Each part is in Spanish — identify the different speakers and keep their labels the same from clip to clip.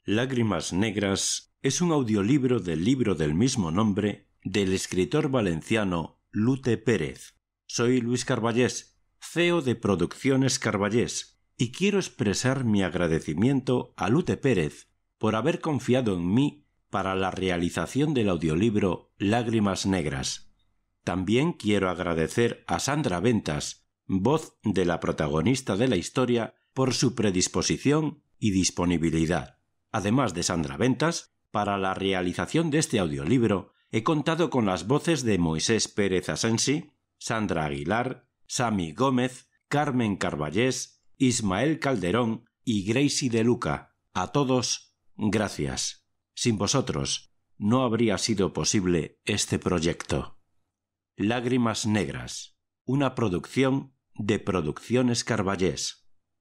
Speaker 1: Lágrimas negras es un audiolibro del libro del mismo nombre del escritor valenciano Lute Pérez. Soy Luis Carballés, CEO de Producciones Carballés, y quiero expresar mi agradecimiento a Lute Pérez por haber confiado en mí para la realización del audiolibro Lágrimas negras. También quiero agradecer a Sandra Ventas, voz de la protagonista de la historia, por su predisposición y disponibilidad. Además de Sandra Ventas, para la realización de este audiolibro he contado con las voces de Moisés Pérez Asensi, Sandra Aguilar, Sami Gómez, Carmen Carballés, Ismael Calderón y Gracie de Luca. A todos, gracias. Sin vosotros no habría sido posible este proyecto. Lágrimas negras, una producción de Producciones Carballés.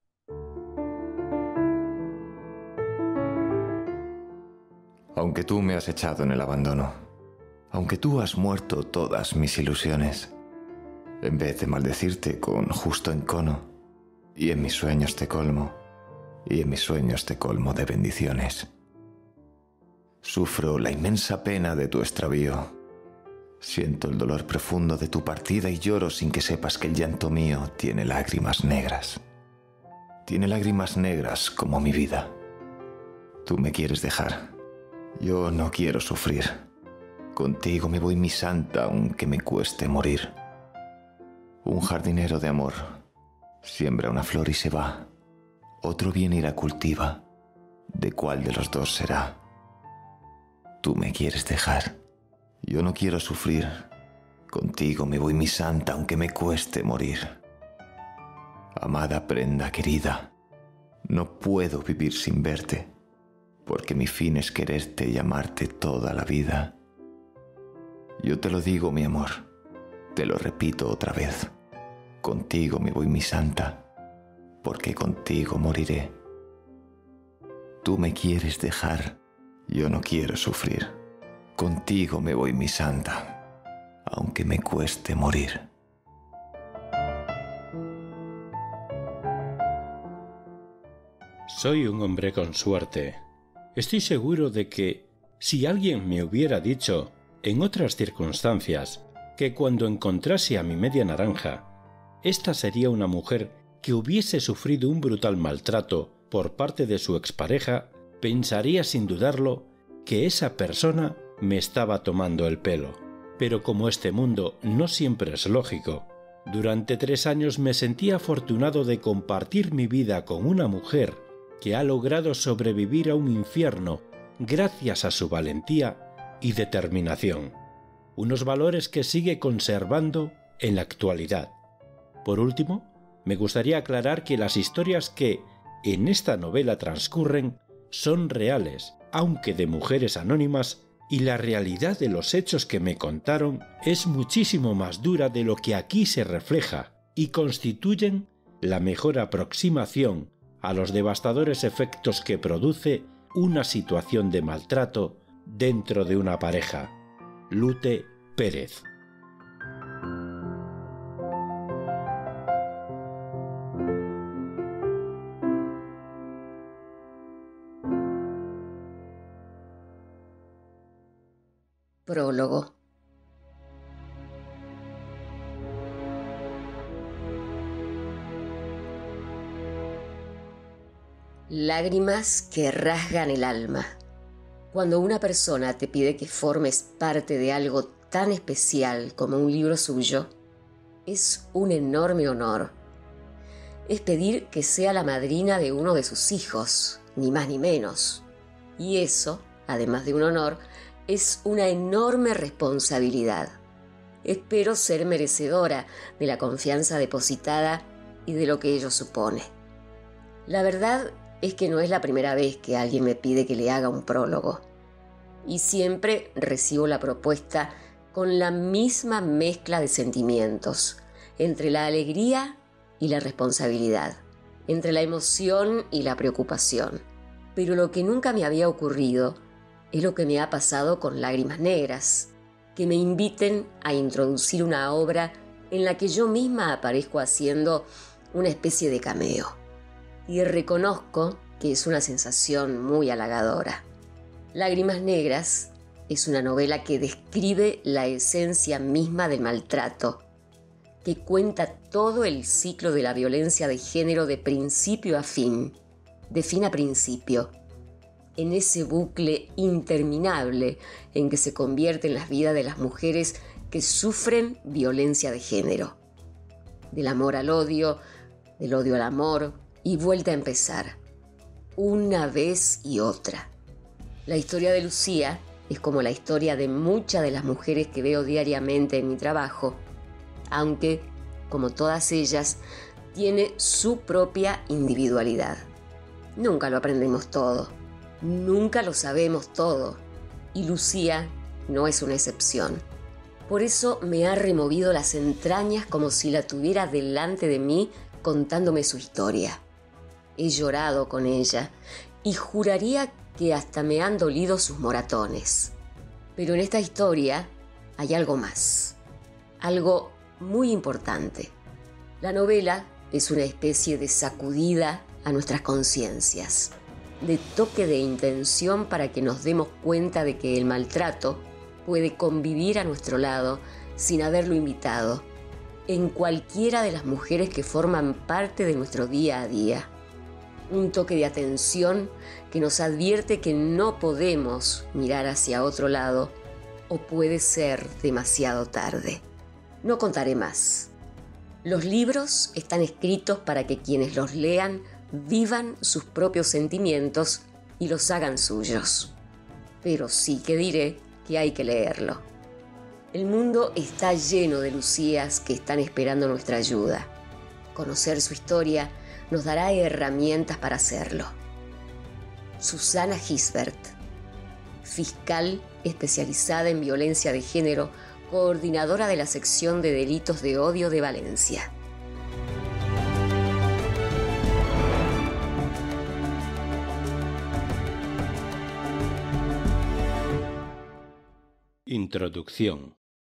Speaker 2: Aunque tú me has echado en el abandono, aunque tú has muerto todas mis ilusiones, en vez de maldecirte con justo encono, y en mis sueños te colmo, y en mis sueños te colmo de bendiciones. Sufro la inmensa pena de tu extravío, siento el dolor profundo de tu partida y lloro sin que sepas que el llanto mío tiene lágrimas negras. Tiene lágrimas negras como mi vida. Tú me quieres dejar. Yo no quiero sufrir. Contigo me voy, mi santa, aunque me cueste morir. Un jardinero de amor siembra una flor y se va. Otro viene y la cultiva. ¿De cuál de los dos será? Tú me quieres dejar. Yo no quiero sufrir. Contigo me voy, mi santa, aunque me cueste morir. Amada prenda querida, no puedo vivir sin verte, porque mi fin es quererte y amarte toda la vida. Yo te lo digo, mi amor, te lo repito otra vez. Contigo me voy, mi santa, porque contigo moriré. Tú me quieres dejar, yo no quiero sufrir. Contigo me voy, mi santa, aunque me cueste morir.
Speaker 1: Soy un hombre con suerte. Estoy seguro de que, si alguien me hubiera dicho, en otras circunstancias, que cuando encontrase a mi media naranja, esta sería una mujer que hubiese sufrido un brutal maltrato por parte de su expareja, pensaría sin dudarlo que esa persona me estaba tomando el pelo. Pero como este mundo no siempre es lógico, durante 3 años me sentí afortunado de compartir mi vida con una mujer que ha logrado sobrevivir a un infierno gracias a su valentía y determinación, unos valores que sigue conservando en la actualidad. Por último, me gustaría aclarar que las historias que en esta novela transcurren son reales, aunque de mujeres anónimas, y la realidad de los hechos que me contaron es muchísimo más dura de lo que aquí se refleja y constituyen la mejor aproximación a los devastadores efectos que produce una situación de maltrato dentro de una pareja. Lute Pérez.
Speaker 3: Prólogo. Lágrimas que rasgan el alma. Cuando una persona te pide que formes parte de algo tan especial como un libro suyo, es un enorme honor. Es pedir que sea la madrina de uno de sus hijos, ni más ni menos. Y eso, además de un honor, es una enorme responsabilidad. Espero ser merecedora de la confianza depositada y de lo que ello supone. La verdad es que no es la primera vez que alguien me pide que le haga un prólogo. Y siempre recibo la propuesta con la misma mezcla de sentimientos, entre la alegría y la responsabilidad, entre la emoción y la preocupación. Pero lo que nunca me había ocurrido es lo que me ha pasado con Lágrimas negras, que me inviten a introducir una obra en la que yo misma aparezco haciendo una especie de cameo. Y reconozco que es una sensación muy halagadora. Lágrimas Negras es una novela que describe la esencia misma del maltrato, que cuenta todo el ciclo de la violencia de género de principio a fin, de fin a principio, en ese bucle interminable en que se convierten las vidas de las mujeres que sufren violencia de género. Del amor al odio, del odio al amor, y vuelta a empezar, una vez y otra. La historia de Lucía es como la historia de muchas de las mujeres que veo diariamente en mi trabajo, aunque, como todas ellas, tiene su propia individualidad. Nunca lo aprendemos todo, nunca lo sabemos todo, y Lucía no es una excepción. Por eso me ha removido las entrañas como si la tuviera delante de mí contándome su historia. He llorado con ella y juraría que hasta me han dolido sus moratones. Pero en esta historia hay algo más, algo muy importante. La novela es una especie de sacudida a nuestras conciencias, de toque de intención para que nos demos cuenta de que el maltrato puede convivir a nuestro lado sin haberlo invitado, en cualquiera de las mujeres que forman parte de nuestro día a día. Un toque de atención que nos advierte que no podemos mirar hacia otro lado o puede ser demasiado tarde. No contaré más. Los libros están escritos para que quienes los lean vivan sus propios sentimientos y los hagan suyos. Pero sí que diré que hay que leerlo. El mundo está lleno de Lucías que están esperando nuestra ayuda. Conocer su historia nos dará herramientas para hacerlo. Susana Gisbert, fiscal especializada en violencia de género, coordinadora de la sección de delitos de odio de Valencia.
Speaker 1: Introducción.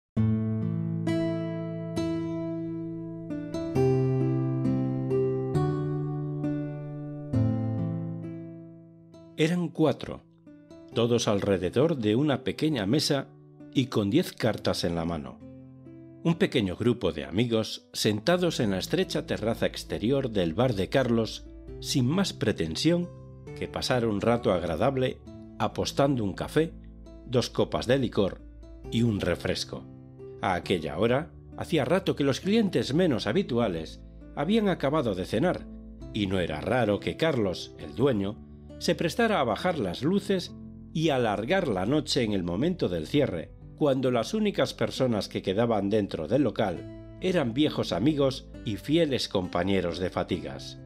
Speaker 1: Eran 4, todos alrededor de una pequeña mesa y con 10 cartas en la mano. Un pequeño grupo de amigos sentados en la estrecha terraza exterior del bar de Carlos, sin más pretensión que pasar un rato agradable apostando un café, 2 copas de licor y un refresco. A aquella hora, hacía rato que los clientes menos habituales habían acabado de cenar, y no era raro que Carlos, el dueño, se prestara a bajar las luces y alargar la noche en el momento del cierre, cuando las únicas personas que quedaban dentro del local eran viejos amigos y fieles compañeros de fatigas.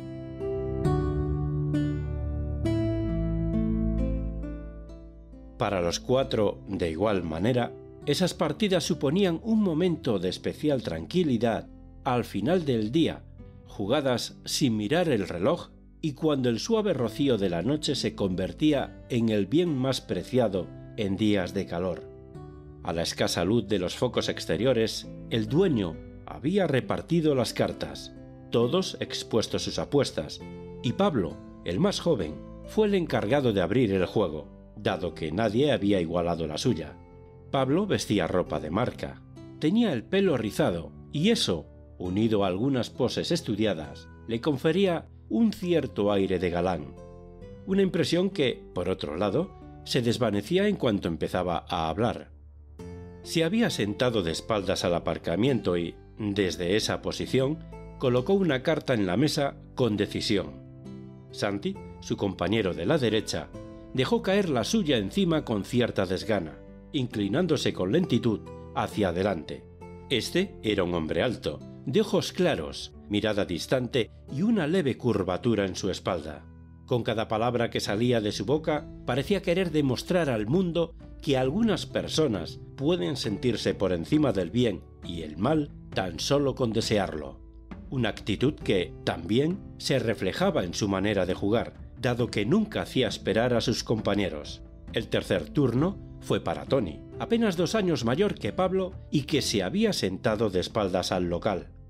Speaker 1: Para los 4, de igual manera, esas partidas suponían un momento de especial tranquilidad al final del día, jugadas sin mirar el reloj y cuando el suave rocío de la noche se convertía en el bien más preciado en días de calor. A la escasa luz de los focos exteriores, el dueño había repartido las cartas, todos expuesto sus apuestas, y Pablo, el más joven, fue el encargado de abrir el juego, dado que nadie había igualado la suya. Pablo vestía ropa de marca, tenía el pelo rizado, y eso, unido a algunas poses estudiadas, le confería un cierto aire de galán. Una impresión que, por otro lado, se desvanecía en cuanto empezaba a hablar. Se había sentado de espaldas al aparcamiento y, desde esa posición, colocó una carta en la mesa con decisión. Santi, su compañero de la derecha, dejó caer la suya encima con cierta desgana, inclinándose con lentitud hacia adelante. Este era un hombre alto, de ojos claros, mirada distante y una leve curvatura en su espalda. Con cada palabra que salía de su boca parecía querer demostrar al mundo que algunas personas pueden sentirse por encima del bien y el mal tan solo con desearlo. Una actitud que, también, se reflejaba en su manera de jugar, dado que nunca hacía esperar a sus compañeros. El tercer turno fue para Tony, apenas 2 años mayor que Pablo y que se había sentado de espaldas al local.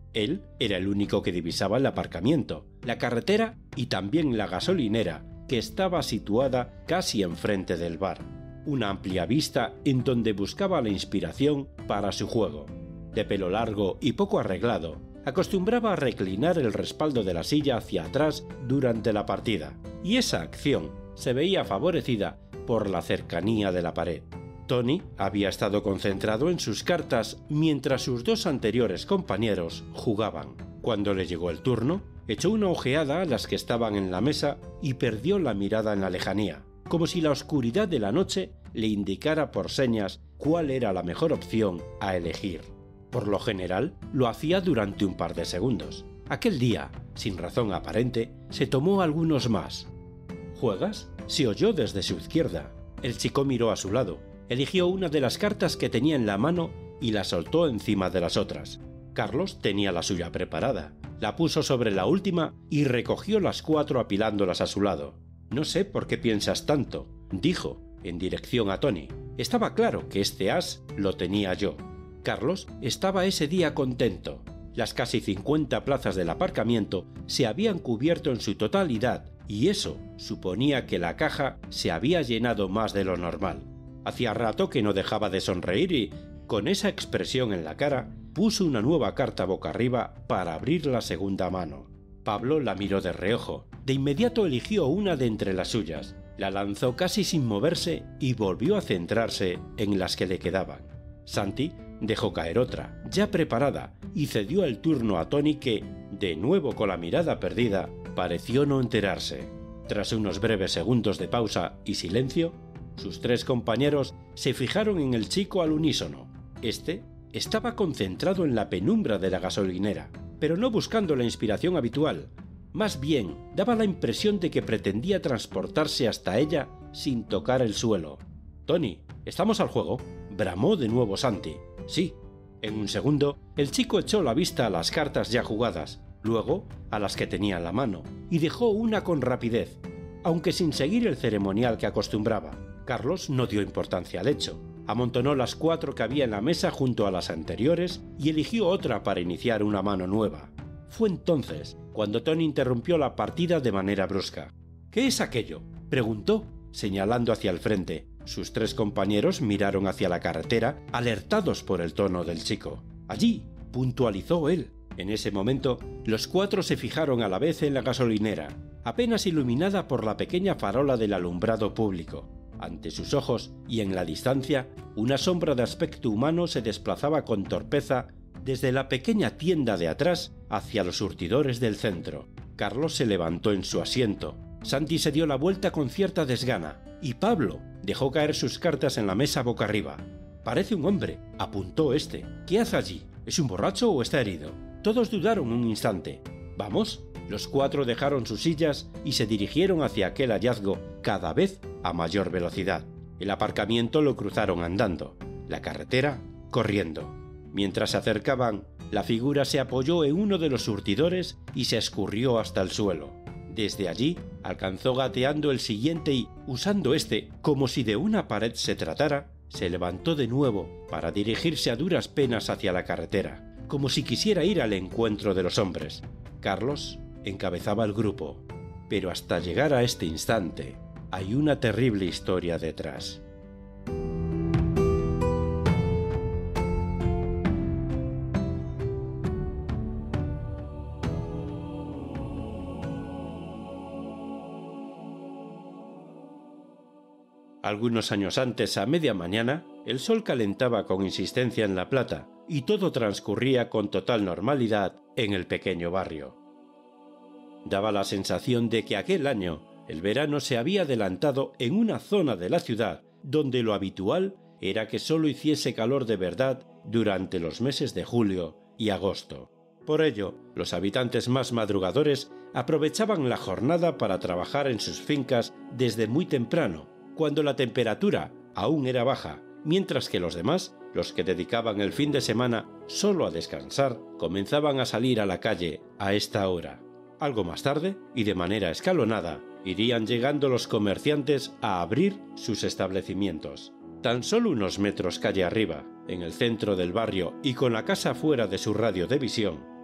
Speaker 1: Él era el único que divisaba el aparcamiento, la carretera y también la gasolinera, que estaba situada casi enfrente del bar. Una amplia vista en donde buscaba la inspiración para su juego. De pelo largo y poco arreglado, acostumbraba a reclinar el respaldo de la silla hacia atrás durante la partida, y esa acción se veía favorecida por la cercanía de la pared. Tony había estado concentrado en sus cartas mientras sus dos anteriores compañeros jugaban. Cuando le llegó el turno, echó una ojeada a las que estaban en la mesa y perdió la mirada en la lejanía, como si la oscuridad de la noche le indicara por señas cuál era la mejor opción a elegir. Por lo general, lo hacía durante un par de segundos. Aquel día, sin razón aparente, se tomó algunos más. ¿Juegas?, se oyó desde su izquierda. El chico miró a su lado, eligió una de las cartas que tenía en la mano y la soltó encima de las otras. Carlos tenía la suya preparada, la puso sobre la última y recogió las 4 apilándolas a su lado. «No sé por qué piensas tanto», dijo, en dirección a Tony. Estaba claro que este as lo tenía yo. Carlos estaba ese día contento. Las casi 50 plazas del aparcamiento se habían cubierto en su totalidad y eso suponía que la caja se había llenado más de lo normal. Hacía rato que no dejaba de sonreír y, con esa expresión en la cara, puso una nueva carta boca arriba para abrir la segunda mano. Pablo la miró de reojo. De inmediato eligió una de entre las suyas, la lanzó casi sin moverse y volvió a centrarse en las que le quedaban. Santi dejó caer otra, ya preparada, y cedió el turno a Tony que, de nuevo con la mirada perdida, pareció no enterarse. Tras unos breves segundos de pausa y silencio, sus 3 compañeros se fijaron en el chico al unísono. Este estaba concentrado en la penumbra de la gasolinera, pero no buscando la inspiración habitual. Más bien, daba la impresión de que pretendía transportarse hasta ella sin tocar el suelo. «Tony, ¿estamos al juego?», bramó de nuevo Santi. «Sí». En un segundo, el chico echó la vista a las cartas ya jugadas, luego a las que tenía en la mano, y dejó una con rapidez, aunque sin seguir el ceremonial que acostumbraba. Carlos no dio importancia al hecho. Amontonó las 4 que había en la mesa junto a las anteriores y eligió otra para iniciar una mano nueva. Fue entonces cuando Tony interrumpió la partida de manera brusca. «¿Qué es aquello?», preguntó, señalando hacia el frente. Sus 3 compañeros miraron hacia la carretera, alertados por el tono del chico. «Allí», puntualizó él. En ese momento, los 4 se fijaron a la vez en la gasolinera, apenas iluminada por la pequeña farola del alumbrado público. Ante sus ojos y en la distancia, una sombra de aspecto humano se desplazaba con torpeza desde la pequeña tienda de atrás hacia los surtidores del centro. Carlos se levantó en su asiento. Santi se dio la vuelta con cierta desgana y Pablo dejó caer sus cartas en la mesa boca arriba. «Parece un hombre», apuntó este. «¿Qué hace allí? ¿Es un borracho o está herido?» Todos dudaron un instante. «¿Vamos?». Los 4 dejaron sus sillas y se dirigieron hacia aquel hallazgo cada vez a mayor velocidad. El aparcamiento lo cruzaron andando, la carretera corriendo. Mientras se acercaban, la figura se apoyó en uno de los surtidores y se escurrió hasta el suelo. Desde allí alcanzó gateando el siguiente y, usando este como si de una pared se tratara, se levantó de nuevo para dirigirse a duras penas hacia la carretera, como si quisiera ir al encuentro de los hombres. Carlos encabezaba el grupo, pero hasta llegar a este instante hay una terrible historia detrás. Algunos años antes, a media mañana, el sol calentaba con insistencia en La Plata y todo transcurría con total normalidad en el pequeño barrio. Daba la sensación de que aquel año el verano se había adelantado en una zona de la ciudad donde lo habitual era que solo hiciese calor de verdad durante los meses de julio y agosto. Por ello, los habitantes más madrugadores aprovechaban la jornada para trabajar en sus fincas desde muy temprano, cuando la temperatura aún era baja, mientras que los demás, los que dedicaban el fin de semana solo a descansar, comenzaban a salir a la calle a esta hora. Algo más tarde, y de manera escalonada, irían llegando los comerciantes a abrir sus establecimientos. Tan solo unos metros calle arriba, en el centro del barrio y con la casa fuera de su radio de visión,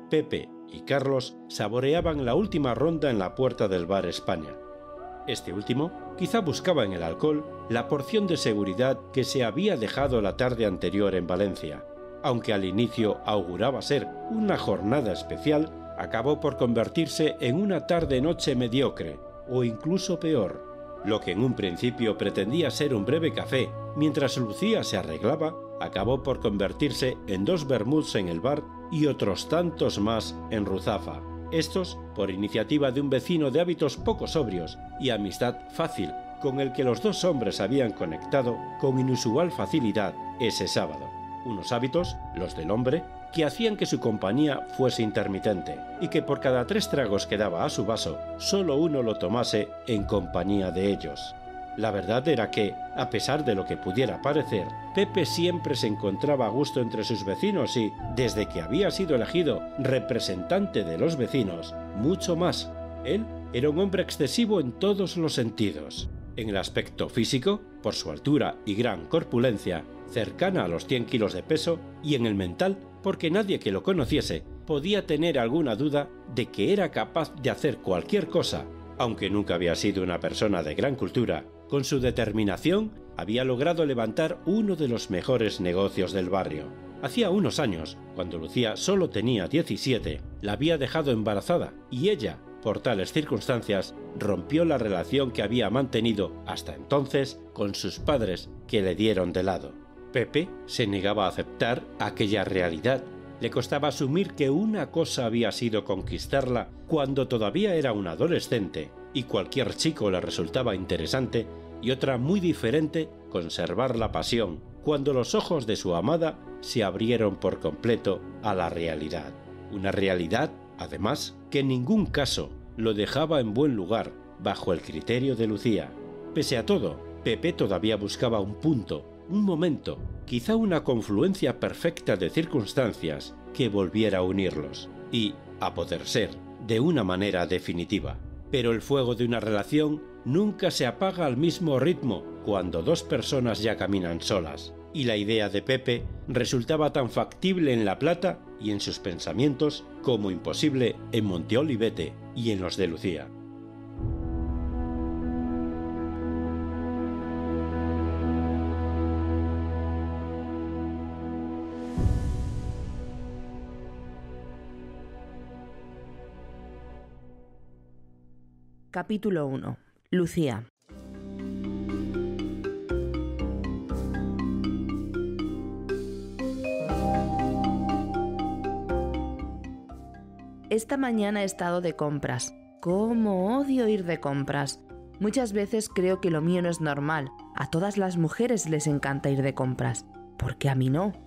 Speaker 1: Pepe y Carlos saboreaban la última ronda en la puerta del bar España. Este último quizá buscaba en el alcohol la porción de seguridad que se había dejado la tarde anterior en Valencia. Aunque al inicio auguraba ser una jornada especial, acabó por convertirse en una tarde-noche mediocre, o incluso peor. Lo que en un principio pretendía ser un breve café mientras Lucía se arreglaba, acabó por convertirse en 2 vermuts en el bar y otros tantos más en Ruzafa. Estos por iniciativa de un vecino de hábitos poco sobrios y amistad fácil, con el que los 2 hombres habían conectado con inusual facilidad ese sábado. Unos hábitos, los del hombre, que hacían que su compañía fuese intermitente y que por cada 3 tragos que daba a su vaso, solo uno lo tomase en compañía de ellos. La verdad era que, a pesar de lo que pudiera parecer, Pepe siempre se encontraba a gusto entre sus vecinos y, desde que había sido elegido representante de los vecinos, mucho más. Él era un hombre excesivo en todos los sentidos. En el aspecto físico, por su altura y gran corpulencia, cercana a los 100 kilos de peso, y en el mental, porque nadie que lo conociese podía tener alguna duda de que era capaz de hacer cualquier cosa. Aunque nunca había sido una persona de gran cultura, con su determinación había logrado levantar uno de los mejores negocios del barrio. Hacía unos años, cuando Lucía solo tenía 17, la había dejado embarazada y ella, por tales circunstancias, rompió la relación que había mantenido hasta entonces con sus padres, que le dieron de lado. Pepe se negaba a aceptar aquella realidad. Le costaba asumir que una cosa había sido conquistarla cuando todavía era un adolescente y cualquier chico le resultaba interesante, y otra muy diferente, conservar la pasión cuando los ojos de su amada se abrieron por completo a la realidad. Una realidad, además, que en ningún caso lo dejaba en buen lugar bajo el criterio de Lucía. Pese a todo, Pepe todavía buscaba un punto, un momento, quizá una confluencia perfecta de circunstancias que volviera a unirlos y, a poder ser, de una manera definitiva. Pero el fuego de una relación nunca se apaga al mismo ritmo cuando 2 personas ya caminan solas, y la idea de Pepe resultaba tan factible en La Plata y en sus pensamientos como imposible en Monte Olivete y en los de Lucía.
Speaker 4: Capítulo 1. Lucía. Esta mañana he estado de compras. ¡Cómo odio ir de compras! Muchas veces creo que lo mío no es normal. A todas las mujeres les encanta ir de compras. ¿Por qué a mí no?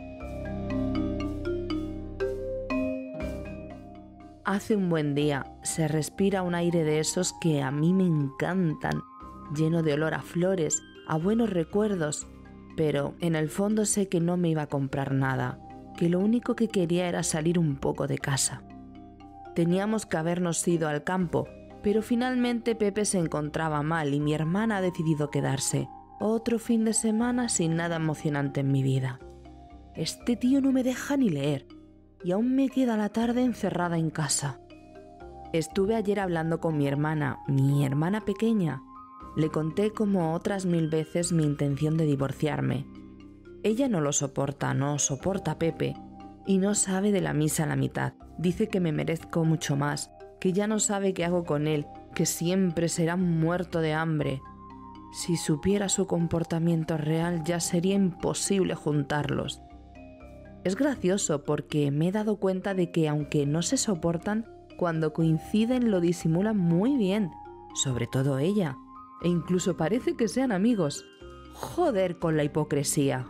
Speaker 4: Hace un buen día, se respira un aire de esos que a mí me encantan, lleno de olor a flores, a buenos recuerdos, pero en el fondo sé que no me iba a comprar nada, que lo único que quería era salir un poco de casa. Teníamos que habernos ido al campo, pero finalmente Pepe se encontraba mal y mi hermana ha decidido quedarse. Otro fin de semana sin nada emocionante en mi vida. Este tío no me deja ni leer. Y aún me queda la tarde encerrada en casa. Estuve ayer hablando con mi hermana pequeña. Le conté como otras 1000 veces mi intención de divorciarme. Ella no soporta a Pepe, y no sabe de la misa a la mitad. Dice que me merezco mucho más, que ya no sabe qué hago con él, que siempre será muerto de hambre. Si supiera su comportamiento real ya sería imposible juntarlos. Es gracioso porque me he dado cuenta de que aunque no se soportan, cuando coinciden lo disimulan muy bien, sobre todo ella, e incluso parece que sean amigos. Joder con la hipocresía.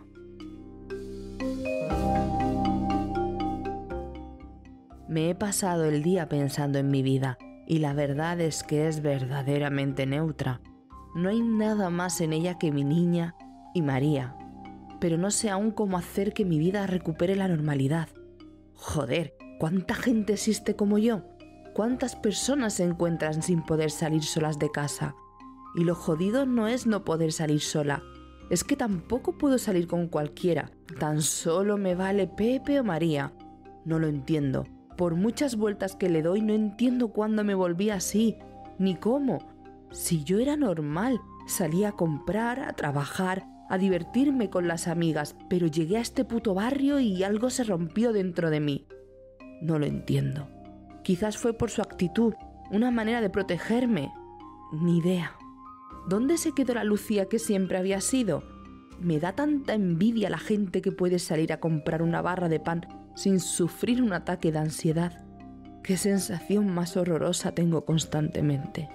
Speaker 4: Me he pasado el día pensando en mi vida, y la verdad es que es verdaderamente neutra. No hay nada más en ella que mi niña y María. Pero no sé aún cómo hacer que mi vida recupere la normalidad. Joder, ¿cuánta gente existe como yo? ¿Cuántas personas se encuentran sin poder salir solas de casa? Y lo jodido no es no poder salir sola, es que tampoco puedo salir con cualquiera. Tan solo me vale Pepe o María. No lo entiendo. Por muchas vueltas que le doy no entiendo cuándo me volví así, ni cómo. Si yo era normal, salía a comprar, a trabajar, a divertirme con las amigas, pero llegué a este puto barrio y algo se rompió dentro de mí. No lo entiendo. Quizás fue por su actitud, una manera de protegerme. Ni idea. ¿Dónde se quedó la Lucía que siempre había sido? Me da tanta envidia la gente que puede salir a comprar una barra de pan sin sufrir un ataque de ansiedad. Qué sensación más horrorosa tengo constantemente.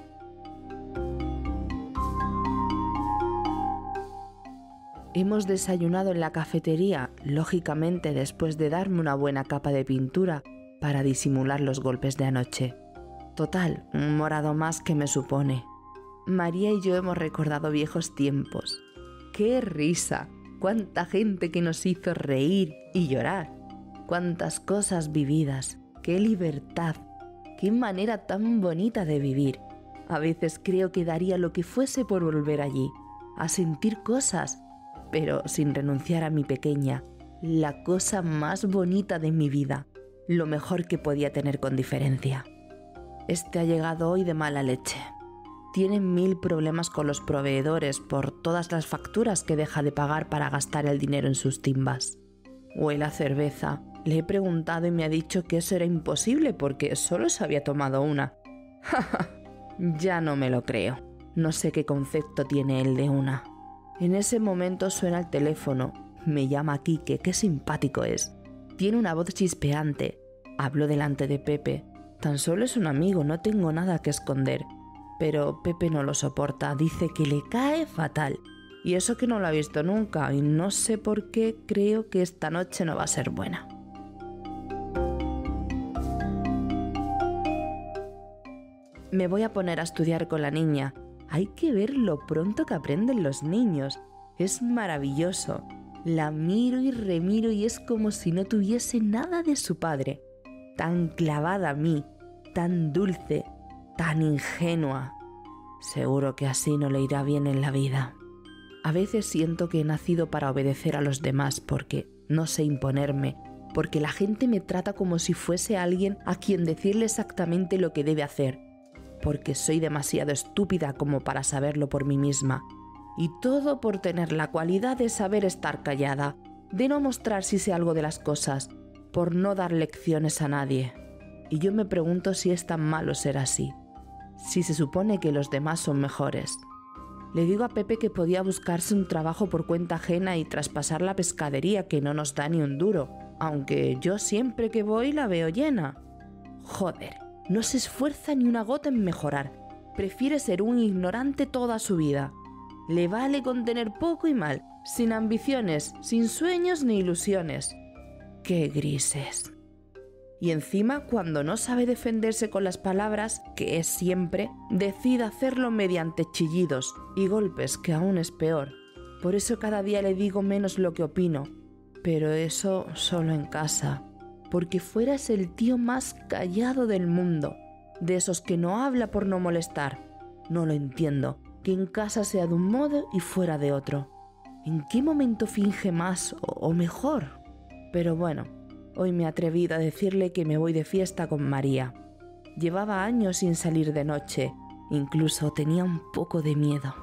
Speaker 4: Hemos desayunado en la cafetería, lógicamente después de darme una buena capa de pintura para disimular los golpes de anoche. Total, un morado más que me supone. María y yo hemos recordado viejos tiempos. ¡Qué risa! ¡Cuánta gente que nos hizo reír y llorar! ¡Cuántas cosas vividas! ¡Qué libertad! ¡Qué manera tan bonita de vivir! A veces creo que daría lo que fuese por volver allí, a sentir cosas, pero sin renunciar a mi pequeña, la cosa más bonita de mi vida, lo mejor que podía tener con diferencia. Este ha llegado hoy de mala leche. Tiene 1000 problemas con los proveedores por todas las facturas que deja de pagar para gastar el dinero en sus timbas. Huele a cerveza. Le he preguntado y me ha dicho que eso era imposible porque solo se había tomado una. Ya no me lo creo. No sé qué concepto tiene él de una. En ese momento suena el teléfono. Me llama Quique, qué simpático es. Tiene una voz chispeante. Hablo delante de Pepe. Tan solo es un amigo, no tengo nada que esconder. Pero Pepe no lo soporta, dice que le cae fatal. Y eso que no lo ha visto nunca, y no sé por qué creo que esta noche no va a ser buena. Me voy a poner a estudiar con la niña. Hay que ver lo pronto que aprenden los niños. Es maravilloso. La miro y remiro y es como si no tuviese nada de su padre. Tan clavada a mí, tan dulce, tan ingenua. Seguro que así no le irá bien en la vida. A veces siento que he nacido para obedecer a los demás porque no sé imponerme, porque la gente me trata como si fuese alguien a quien decirle exactamente lo que debe hacer, porque soy demasiado estúpida como para saberlo por mí misma. Y todo por tener la cualidad de saber estar callada, de no mostrar si sé algo de las cosas, por no dar lecciones a nadie. Y yo me pregunto si es tan malo ser así, si se supone que los demás son mejores. Le digo a Pepe que podía buscarse un trabajo por cuenta ajena y traspasar la pescadería, que no nos da ni un duro, aunque yo siempre que voy la veo llena. Joder, no se esfuerza ni una gota en mejorar. Prefiere ser un ignorante toda su vida. Le vale con tener poco y mal, sin ambiciones, sin sueños ni ilusiones. ¡Qué grises! Y encima, cuando no sabe defenderse con las palabras, que es siempre, decide hacerlo mediante chillidos y golpes, que aún es peor. Por eso cada día le digo menos lo que opino. Pero eso solo en casa. Porque fuera es el tío más callado del mundo. De esos que no habla por no molestar. No lo entiendo. Que en casa sea de un modo y fuera de otro. ¿En qué momento finge más o mejor? Pero bueno, hoy me he atrevido a decirle que me voy de fiesta con María. Llevaba años sin salir de noche, incluso tenía un poco de miedo.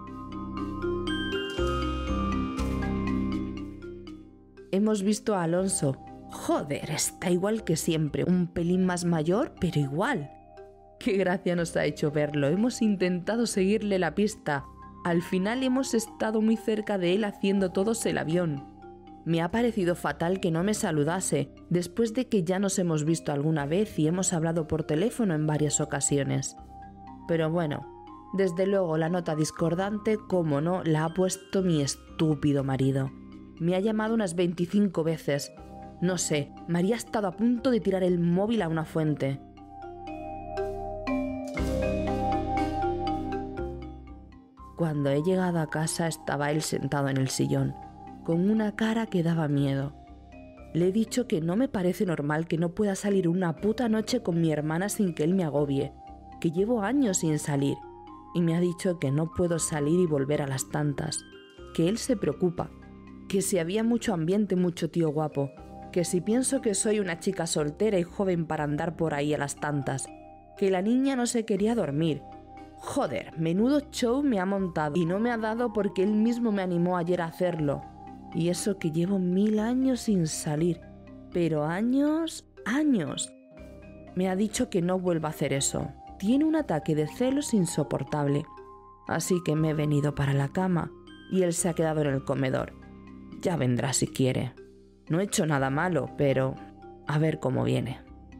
Speaker 4: Hemos visto a Alonso. Joder, está igual que siempre, un pelín más mayor, pero igual. Qué gracia nos ha hecho verlo. Hemos intentado seguirle la pista. Al final hemos estado muy cerca de él haciendo todos el avión. Me ha parecido fatal que no me saludase, después de que ya nos hemos visto alguna vez y hemos hablado por teléfono en varias ocasiones. Pero bueno, desde luego la nota discordante, como no, la ha puesto mi estúpido marido. Me ha llamado unas 25 veces. No sé, María ha estado a punto de tirar el móvil a una fuente. Cuando he llegado a casa estaba él sentado en el sillón, con una cara que daba miedo. Le he dicho que no me parece normal que no pueda salir una puta noche con mi hermana sin que él me agobie, que llevo años sin salir, y me ha dicho que no puedo salir y volver a las tantas, que él se preocupa, que si había mucho ambiente, mucho tío guapo, que si pienso que soy una chica soltera y joven para andar por ahí a las tantas, que la niña no se quería dormir. Joder, menudo show me ha montado y no me ha dado porque él mismo me animó ayer a hacerlo. Y eso que llevo 1000 años sin salir. Pero años. Me ha dicho que no vuelva a hacer eso. Tiene un ataque de celos insoportable. Así que me he venido para la cama y él se ha quedado en el comedor. Ya vendrá si quiere. No he hecho nada malo, pero a ver cómo viene.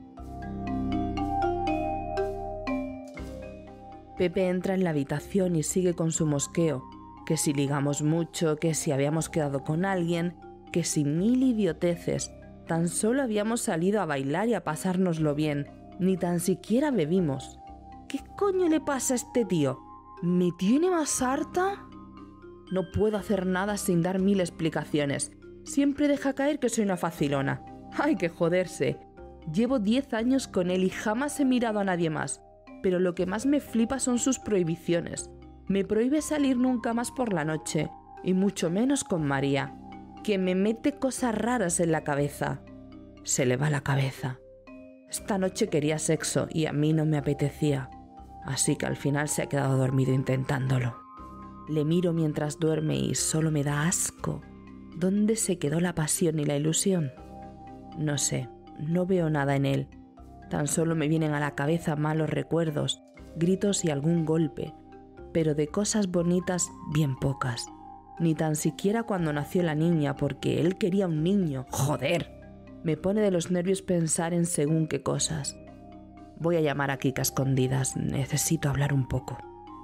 Speaker 4: Pepe entra en la habitación y sigue con su mosqueo, que si ligamos mucho, que si habíamos quedado con alguien, que si 1000 idioteces. Tan solo habíamos salido a bailar y a pasárnoslo bien, ni tan siquiera bebimos. ¿Qué coño le pasa a este tío? ¿Me tiene más harta? No puedo hacer nada sin dar 1000 explicaciones. Siempre deja caer que soy una facilona. ¡Hay que joderse! Llevo 10 años con él y jamás he mirado a nadie más. Pero lo que más me flipa son sus prohibiciones. Me prohíbe salir nunca más por la noche, y mucho menos con María, que me mete cosas raras en la cabeza. Se le va la cabeza. Esta noche quería sexo y a mí no me apetecía, así que al final se ha quedado dormido intentándolo. Le miro mientras duerme y solo me da asco. ¿Dónde se quedó la pasión y la ilusión? No sé, no veo nada en él. Tan solo me vienen a la cabeza malos recuerdos, gritos y algún golpe, pero de cosas bonitas bien pocas. Ni tan siquiera cuando nació la niña, porque él quería un niño. ¡Joder! Me pone de los nervios pensar en según qué cosas. Voy a llamar a Kika a escondidas. Necesito hablar un poco.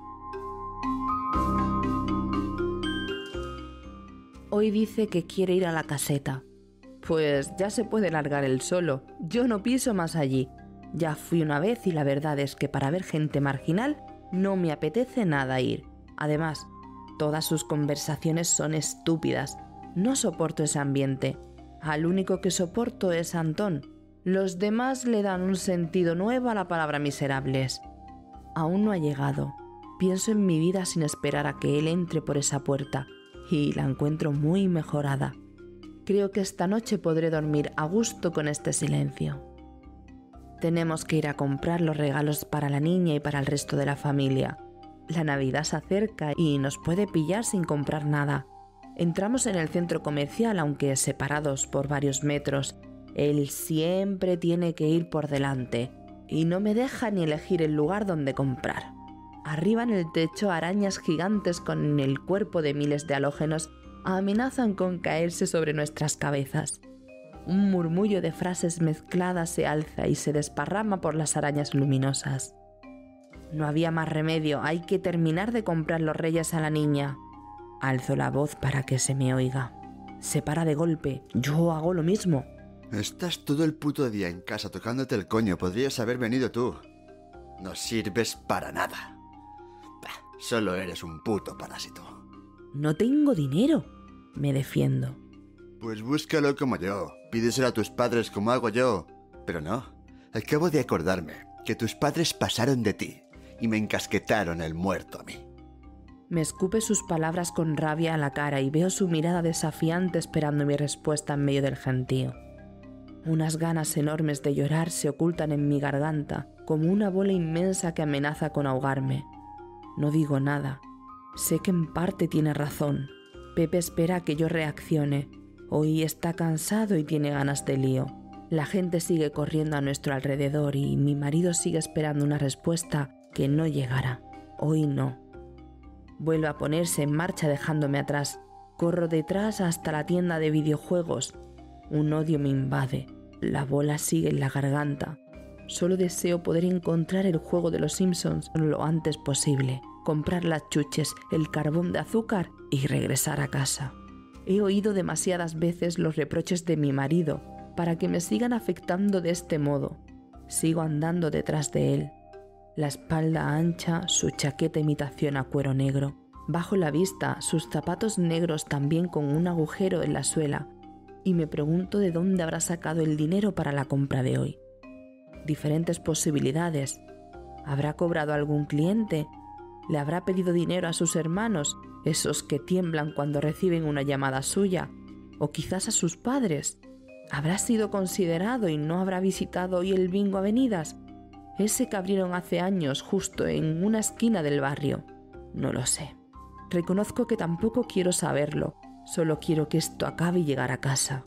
Speaker 4: Hoy dice que quiere ir a la caseta. Pues ya se puede largar él solo. Yo no piso más allí. Ya fui una vez y la verdad es que para ver gente marginal no me apetece nada ir. Además, todas sus conversaciones son estúpidas. No soporto ese ambiente. Al único que soporto es a Antón. Los demás le dan un sentido nuevo a la palabra miserables. Aún no ha llegado. Pienso en mi vida sin esperar a que él entre por esa puerta y la encuentro muy mejorada. Creo que esta noche podré dormir a gusto con este silencio. Tenemos que ir a comprar los regalos para la niña y para el resto de la familia. La Navidad se acerca y nos puede pillar sin comprar nada. Entramos en el centro comercial, aunque separados por varios metros. Él siempre tiene que ir por delante y no me deja ni elegir el lugar donde comprar. Arriba en el techo, arañas gigantes con el cuerpo de miles de halógenos amenazan con caerse sobre nuestras cabezas. Un murmullo de frases mezcladas se alza y se desparrama por las arañas luminosas. No había más remedio, hay que terminar de comprar los reyes a la niña. Alzo la voz para que se me oiga. Se para de golpe, yo hago lo mismo.
Speaker 5: Estás todo el puto día en casa tocándote el coño, podrías haber venido tú. No sirves para nada. Solo eres un puto parásito.
Speaker 4: No tengo dinero, me defiendo.
Speaker 5: Pues búscalo como yo, pídeselo a tus padres como hago yo. Pero no, acabo de acordarme que tus padres pasaron de ti y me encasquetaron el muerto a mí.
Speaker 4: Me escupe sus palabras con rabia a la cara y veo su mirada desafiante esperando mi respuesta en medio del gentío. Unas ganas enormes de llorar se ocultan en mi garganta, como una bola inmensa que amenaza con ahogarme. No digo nada. Sé que en parte tiene razón. Pepe espera a que yo reaccione. Hoy está cansado y tiene ganas de lío. La gente sigue corriendo a nuestro alrededor y mi marido sigue esperando una respuesta que no llegará. Hoy no. Vuelve a ponerse en marcha dejándome atrás. Corro detrás hasta la tienda de videojuegos. Un odio me invade. La bola sigue en la garganta. Solo deseo poder encontrar el juego de los Simpsons lo antes posible, comprar las chuches, el carbón de azúcar y regresar a casa. He oído demasiadas veces los reproches de mi marido para que me sigan afectando de este modo. Sigo andando detrás de él. La espalda ancha, su chaqueta imitación a cuero negro. Bajo la vista, sus zapatos negros también con un agujero en la suela. Y me pregunto de dónde habrá sacado el dinero para la compra de hoy. Diferentes posibilidades. ¿Habrá cobrado a algún cliente? ¿Le habrá pedido dinero a sus hermanos, esos que tiemblan cuando reciben una llamada suya? ¿O quizás a sus padres? ¿Habrá sido considerado y no habrá visitado hoy el Bingo Avenidas? Ese que abrieron hace años justo en una esquina del barrio. No lo sé. Reconozco que tampoco quiero saberlo. Solo quiero que esto acabe y llegar a casa.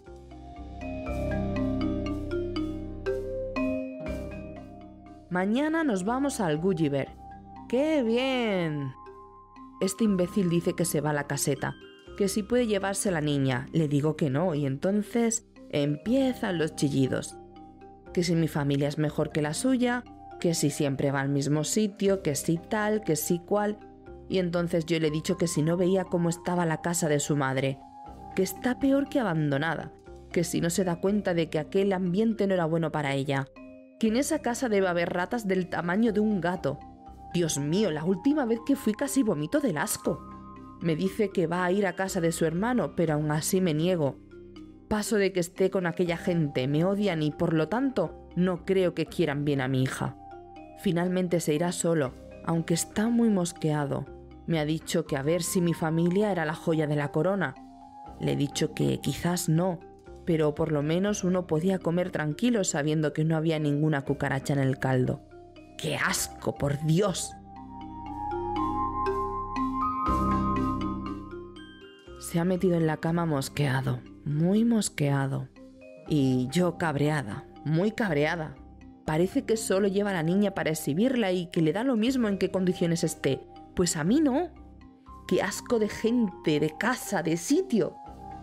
Speaker 4: Mañana nos vamos al Gulliver. ¡Qué bien! Este imbécil dice que se va a la caseta, que si puede llevarse a la niña. Le digo que no y entonces empiezan los chillidos. Que si mi familia es mejor que la suya, que si siempre va al mismo sitio, que si tal, que si cual. Y entonces yo le he dicho que si no veía cómo estaba la casa de su madre, que está peor que abandonada, que si no se da cuenta de que aquel ambiente no era bueno para ella, que en esa casa debe haber ratas del tamaño de un gato. Dios mío, la última vez que fui casi vomito del asco. Me dice que va a ir a casa de su hermano, pero aún así me niego. Paso de que esté con aquella gente, me odian y por lo tanto no creo que quieran bien a mi hija. Finalmente se irá solo, aunque está muy mosqueado. Me ha dicho que a ver si mi familia era la joya de la corona. Le he dicho que quizás no, pero por lo menos uno podía comer tranquilo sabiendo que no había ninguna cucaracha en el caldo. ¡Qué asco, por Dios! Se ha metido en la cama mosqueado, muy mosqueado. Y yo cabreada, muy cabreada. Parece que solo lleva a la niña para exhibirla y que le da lo mismo en qué condiciones esté. Pues a mí no. ¡Qué asco de gente, de casa, de sitio!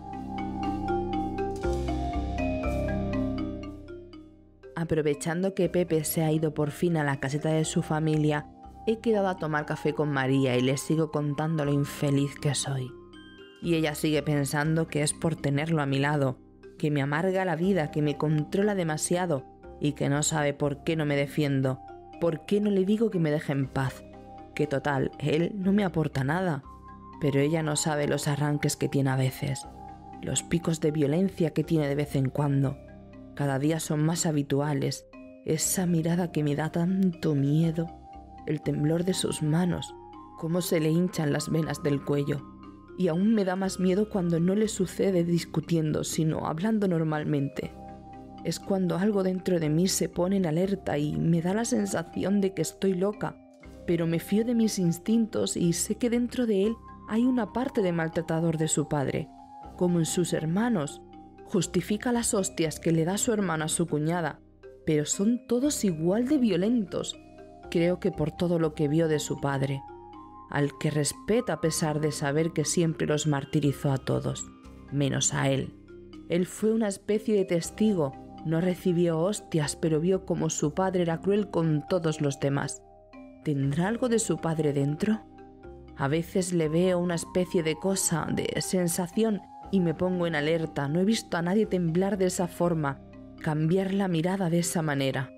Speaker 4: Aprovechando que Pepe se ha ido por fin a la caseta de su familia, he quedado a tomar café con María y le sigo contando lo infeliz que soy. Y ella sigue pensando que es por tenerlo a mi lado, que me amarga la vida, que me controla demasiado y que no sabe por qué no me defiendo, por qué no le digo que me deje en paz, que total, él no me aporta nada. Pero ella no sabe los arranques que tiene a veces, los picos de violencia que tiene de vez en cuando. Cada día son más habituales, esa mirada que me da tanto miedo, el temblor de sus manos, cómo se le hinchan las venas del cuello. Y aún me da más miedo cuando no le sucede discutiendo, sino hablando normalmente. Es cuando algo dentro de mí se pone en alerta y me da la sensación de que estoy loca, pero me fío de mis instintos y sé que dentro de él hay una parte de maltratador de su padre, como en sus hermanos. Justifica las hostias que le da su hermano a su cuñada, pero son todos igual de violentos. Creo que por todo lo que vio de su padre, al que respeta a pesar de saber que siempre los martirizó a todos, menos a él. Él fue una especie de testigo, no recibió hostias, pero vio cómo su padre era cruel con todos los demás. ¿Tendrá algo de su padre dentro? A veces le veo una especie de cosa, de sensación, y me pongo en alerta. No he visto a nadie temblar de esa forma, cambiar la mirada de esa manera.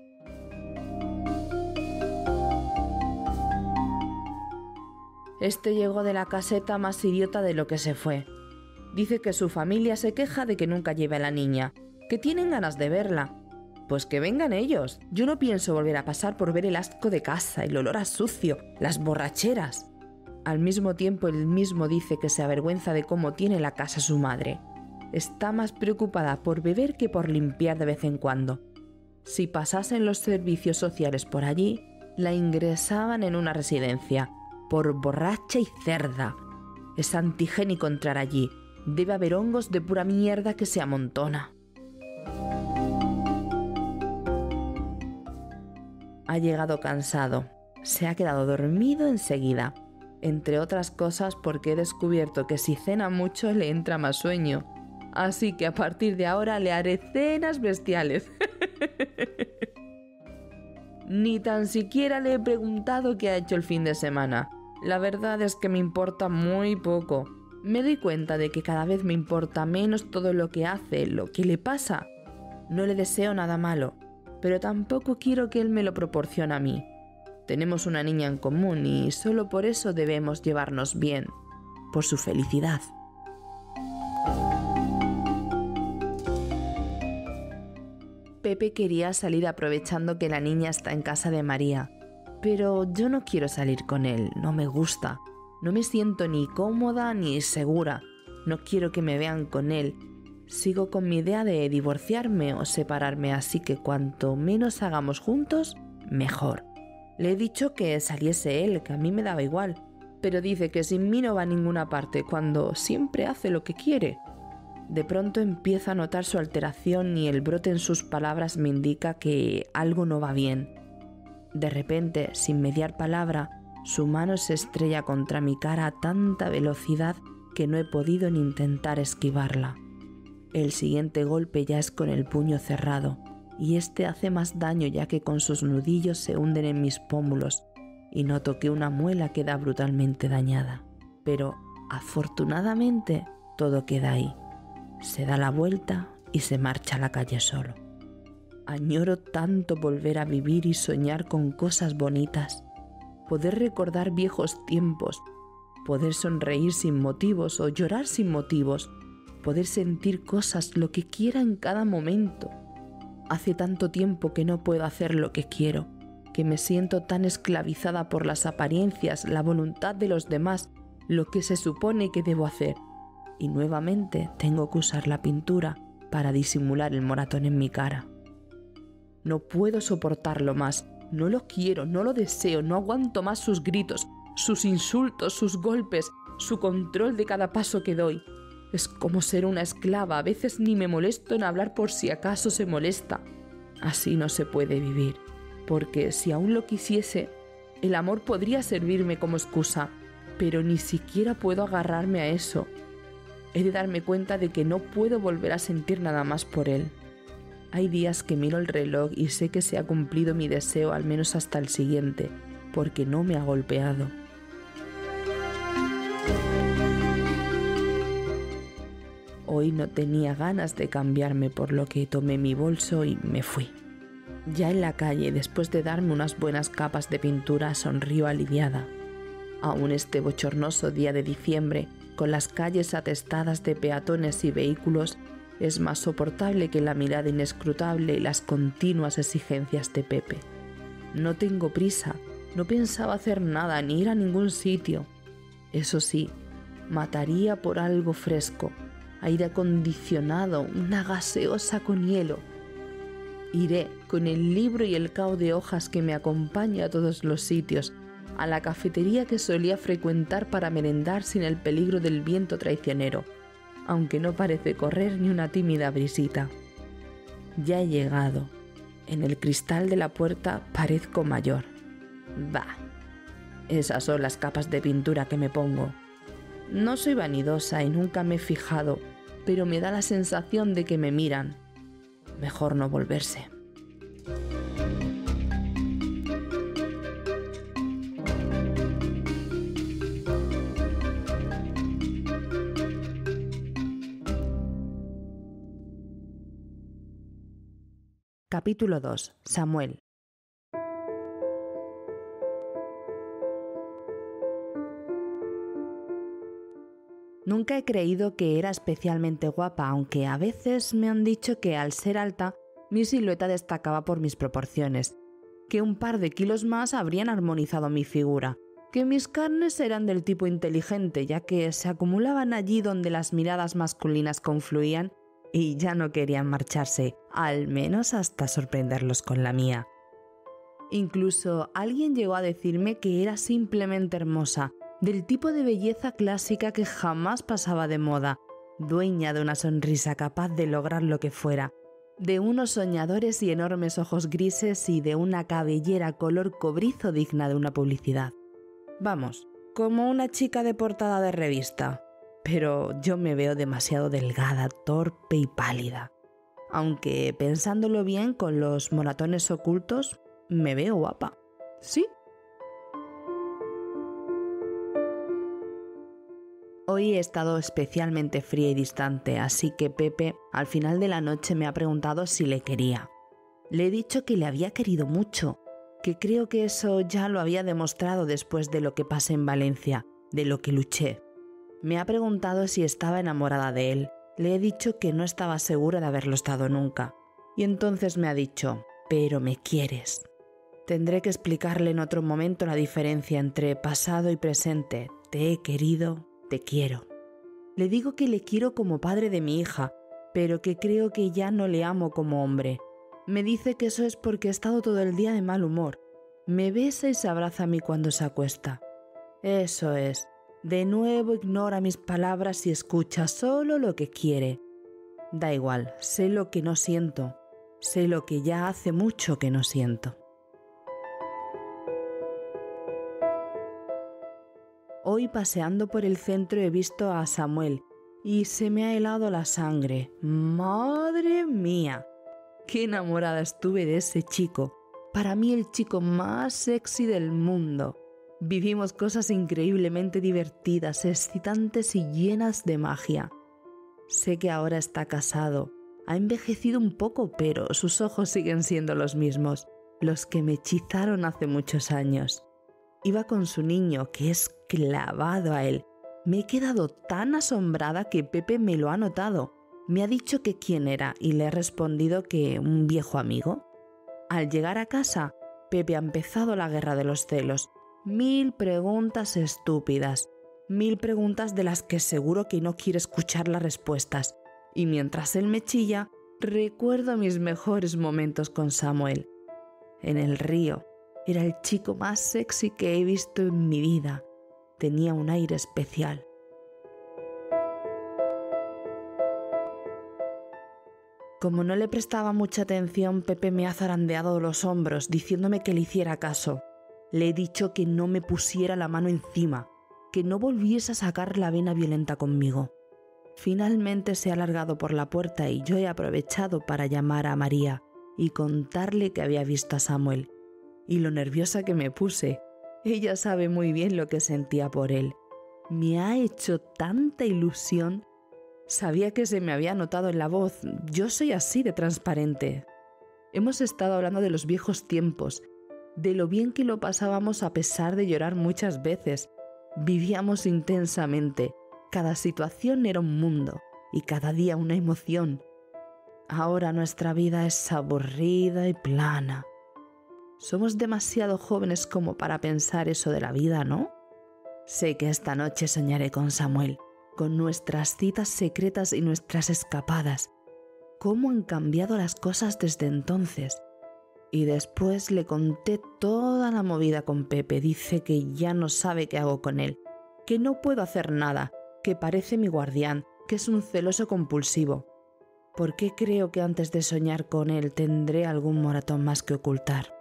Speaker 4: Este llegó de la caseta más idiota de lo que se fue. Dice que su familia se queja de que nunca lleve a la niña, que tienen ganas de verla. Pues que vengan ellos. Yo no pienso volver a pasar por ver el asco de casa, el olor a sucio, las borracheras. Al mismo tiempo, él mismo dice que se avergüenza de cómo tiene la casa su madre. Está más preocupada por beber que por limpiar de vez en cuando. Si pasasen los servicios sociales por allí, la ingresaban en una residencia, por borracha y cerda. Es antigénico entrar allí. Debe haber hongos de pura mierda que se amontona. Ha llegado cansado. Se ha quedado dormido enseguida. Entre otras cosas porque he descubierto que si cena mucho le entra más sueño. Así que a partir de ahora le haré cenas bestiales. Ni tan siquiera le he preguntado qué ha hecho el fin de semana. La verdad es que me importa muy poco. Me doy cuenta de que cada vez me importa menos todo lo que hace, lo que le pasa. No le deseo nada malo, pero tampoco quiero que él me lo proporcione a mí. Tenemos una niña en común y solo por eso debemos llevarnos bien, por su felicidad. Pepe quería salir aprovechando que la niña está en casa de María, pero yo no quiero salir con él, no me gusta. No me siento ni cómoda ni segura, no quiero que me vean con él. Sigo con mi idea de divorciarme o separarme, así que cuanto menos hagamos juntos, mejor. Le he dicho que saliese él, que a mí me daba igual, pero dice que sin mí no va a ninguna parte, cuando siempre hace lo que quiere. De pronto empiezo a notar su alteración y el brote en sus palabras me indica que algo no va bien. De repente, sin mediar palabra, su mano se estrella contra mi cara a tanta velocidad que no he podido ni intentar esquivarla. El siguiente golpe ya es con el puño cerrado, y este hace más daño ya que con sus nudillos se hunden en mis pómulos y noto que una muela queda brutalmente dañada. Pero, afortunadamente, todo queda ahí. Se da la vuelta y se marcha a la calle solo. Añoro tanto volver a vivir y soñar con cosas bonitas, poder recordar viejos tiempos, poder sonreír sin motivos o llorar sin motivos, poder sentir cosas lo que quiera en cada momento. Hace tanto tiempo que no puedo hacer lo que quiero, que me siento tan esclavizada por las apariencias, la voluntad de los demás, lo que se supone que debo hacer. Y nuevamente tengo que usar la pintura para disimular el moratón en mi cara. No puedo soportarlo más, no lo quiero, no lo deseo, no aguanto más sus gritos, sus insultos, sus golpes, su control de cada paso que doy. Es como ser una esclava, a veces ni me molesto en hablar por si acaso se molesta. Así no se puede vivir, porque si aún lo quisiese, el amor podría servirme como excusa, pero ni siquiera puedo agarrarme a eso. He de darme cuenta de que no puedo volver a sentir nada más por él. Hay días que miro el reloj y sé que se ha cumplido mi deseo al menos hasta el siguiente, porque no me ha golpeado. Hoy no tenía ganas de cambiarme, por lo que tomé mi bolso y me fui. Ya en la calle, después de darme unas buenas capas de pintura, sonrío aliviada. Aún este bochornoso día de diciembre, con las calles atestadas de peatones y vehículos, es más soportable que la mirada inescrutable y las continuas exigencias de Pepe. No tengo prisa, no pensaba hacer nada ni ir a ningún sitio. Eso sí, mataría por algo fresco, aire acondicionado, una gaseosa con hielo. Iré con el libro y el cao de hojas que me acompaña a todos los sitios, a la cafetería que solía frecuentar para merendar sin el peligro del viento traicionero, aunque no parece correr ni una tímida brisita. Ya he llegado. En el cristal de la puerta parezco mayor. Bah, esas son las capas de pintura que me pongo. No soy vanidosa y nunca me he fijado, pero me da la sensación de que me miran. Mejor no volverse. Capítulo 2. Samuel. Nunca he creído que era especialmente guapa, aunque a veces me han dicho que al ser alta, mi silueta destacaba por mis proporciones, que un par de kilos más habrían armonizado mi figura, que mis carnes eran del tipo inteligente, ya que se acumulaban allí donde las miradas masculinas confluían y ya no querían marcharse, al menos hasta sorprenderlos con la mía. Incluso alguien llegó a decirme que era simplemente hermosa, del tipo de belleza clásica que jamás pasaba de moda, dueña de una sonrisa capaz de lograr lo que fuera, de unos soñadores y enormes ojos grises y de una cabellera color cobrizo digna de una publicidad. Vamos, como una chica de portada de revista, pero yo me veo demasiado delgada, torpe y pálida. Aunque pensándolo bien, con los moratones ocultos, me veo guapa. ¿Sí? Hoy he estado especialmente fría y distante, así que Pepe al final de la noche me ha preguntado si le quería. Le he dicho que le había querido mucho, que creo que eso ya lo había demostrado después de lo que pasé en Valencia, de lo que luché. Me ha preguntado si estaba enamorada de él. Le he dicho que no estaba segura de haberlo estado nunca. Y entonces me ha dicho, «Pero me quieres». Tendré que explicarle en otro momento la diferencia entre pasado y presente. Te he querido, te quiero. Le digo que le quiero como padre de mi hija, pero que creo que ya no le amo como hombre. Me dice que eso es porque he estado todo el día de mal humor. Me besa y se abraza a mí cuando se acuesta. Eso es. De nuevo ignora mis palabras y escucha solo lo que quiere. Da igual, sé lo que no siento. Sé lo que ya hace mucho que no siento. Hoy paseando por el centro he visto a Samuel y se me ha helado la sangre. ¡Madre mía! ¡Qué enamorada estuve de ese chico! Para mí el chico más sexy del mundo. Vivimos cosas increíblemente divertidas, excitantes y llenas de magia. Sé que ahora está casado. Ha envejecido un poco, pero sus ojos siguen siendo los mismos, los que me hechizaron hace muchos años. Iba con su niño, que es clavado a él. Me he quedado tan asombrada que Pepe me lo ha notado. Me ha dicho que quién era y le he respondido que un viejo amigo. Al llegar a casa, Pepe ha empezado la guerra de los celos. 1000 preguntas estúpidas, 1000 preguntas de las que seguro que no quiere escuchar las respuestas. Y mientras él me chilla, recuerdo mis mejores momentos con Samuel. En el río, era el chico más sexy que he visto en mi vida. Tenía un aire especial. Como no le prestaba mucha atención, Pepe me ha zarandeado los hombros diciéndome que le hiciera caso. Le he dicho que no me pusiera la mano encima, que no volviese a sacar la vena violenta conmigo. Finalmente se ha largado por la puerta y yo he aprovechado para llamar a María y contarle que había visto a Samuel. Y lo nerviosa que me puse. Ella sabe muy bien lo que sentía por él. Me ha hecho tanta ilusión. Sabía que se me había notado en la voz. Yo soy así de transparente. Hemos estado hablando de los viejos tiempos, de lo bien que lo pasábamos a pesar de llorar muchas veces. Vivíamos intensamente. Cada situación era un mundo y cada día una emoción. Ahora nuestra vida es aburrida y plana. Somos demasiado jóvenes como para pensar eso de la vida, ¿no? Sé que esta noche soñaré con Samuel, con nuestras citas secretas y nuestras escapadas. ¿Cómo han cambiado las cosas desde entonces? Y después le conté toda la movida con Pepe. Dice que ya no sabe qué hago con él, que no puedo hacer nada, que parece mi guardián, que es un celoso compulsivo. ¿Por qué creo que antes de soñar con él tendré algún moratón más que ocultar?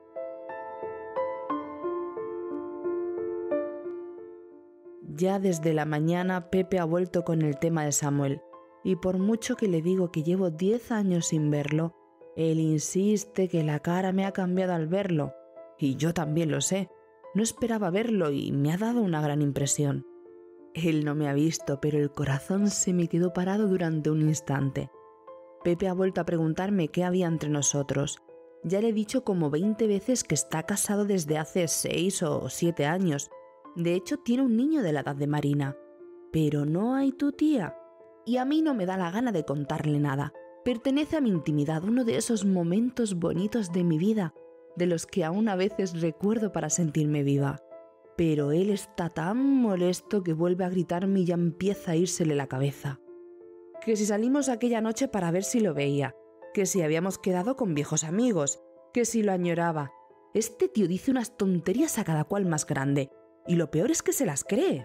Speaker 4: Ya desde la mañana Pepe ha vuelto con el tema de Samuel, y por mucho que le digo que llevo 10 años sin verlo, él insiste que la cara me ha cambiado al verlo, y yo también lo sé. No esperaba verlo y me ha dado una gran impresión. Él no me ha visto, pero el corazón se me quedó parado durante un instante. Pepe ha vuelto a preguntarme qué había entre nosotros. Ya le he dicho como 20 veces que está casado desde hace 6 o 7 años. De hecho, tiene un niño de la edad de Marina. Pero no hay tu tía. Y a mí no me da la gana de contarle nada. Pertenece a mi intimidad, uno de esos momentos bonitos de mi vida, de los que aún a veces recuerdo para sentirme viva. Pero él está tan molesto que vuelve a gritarme y ya empieza a írsele la cabeza. Que si salimos aquella noche para ver si lo veía, que si habíamos quedado con viejos amigos, que si lo añoraba. Este tío dice unas tonterías a cada cual más grande, y lo peor es que se las cree.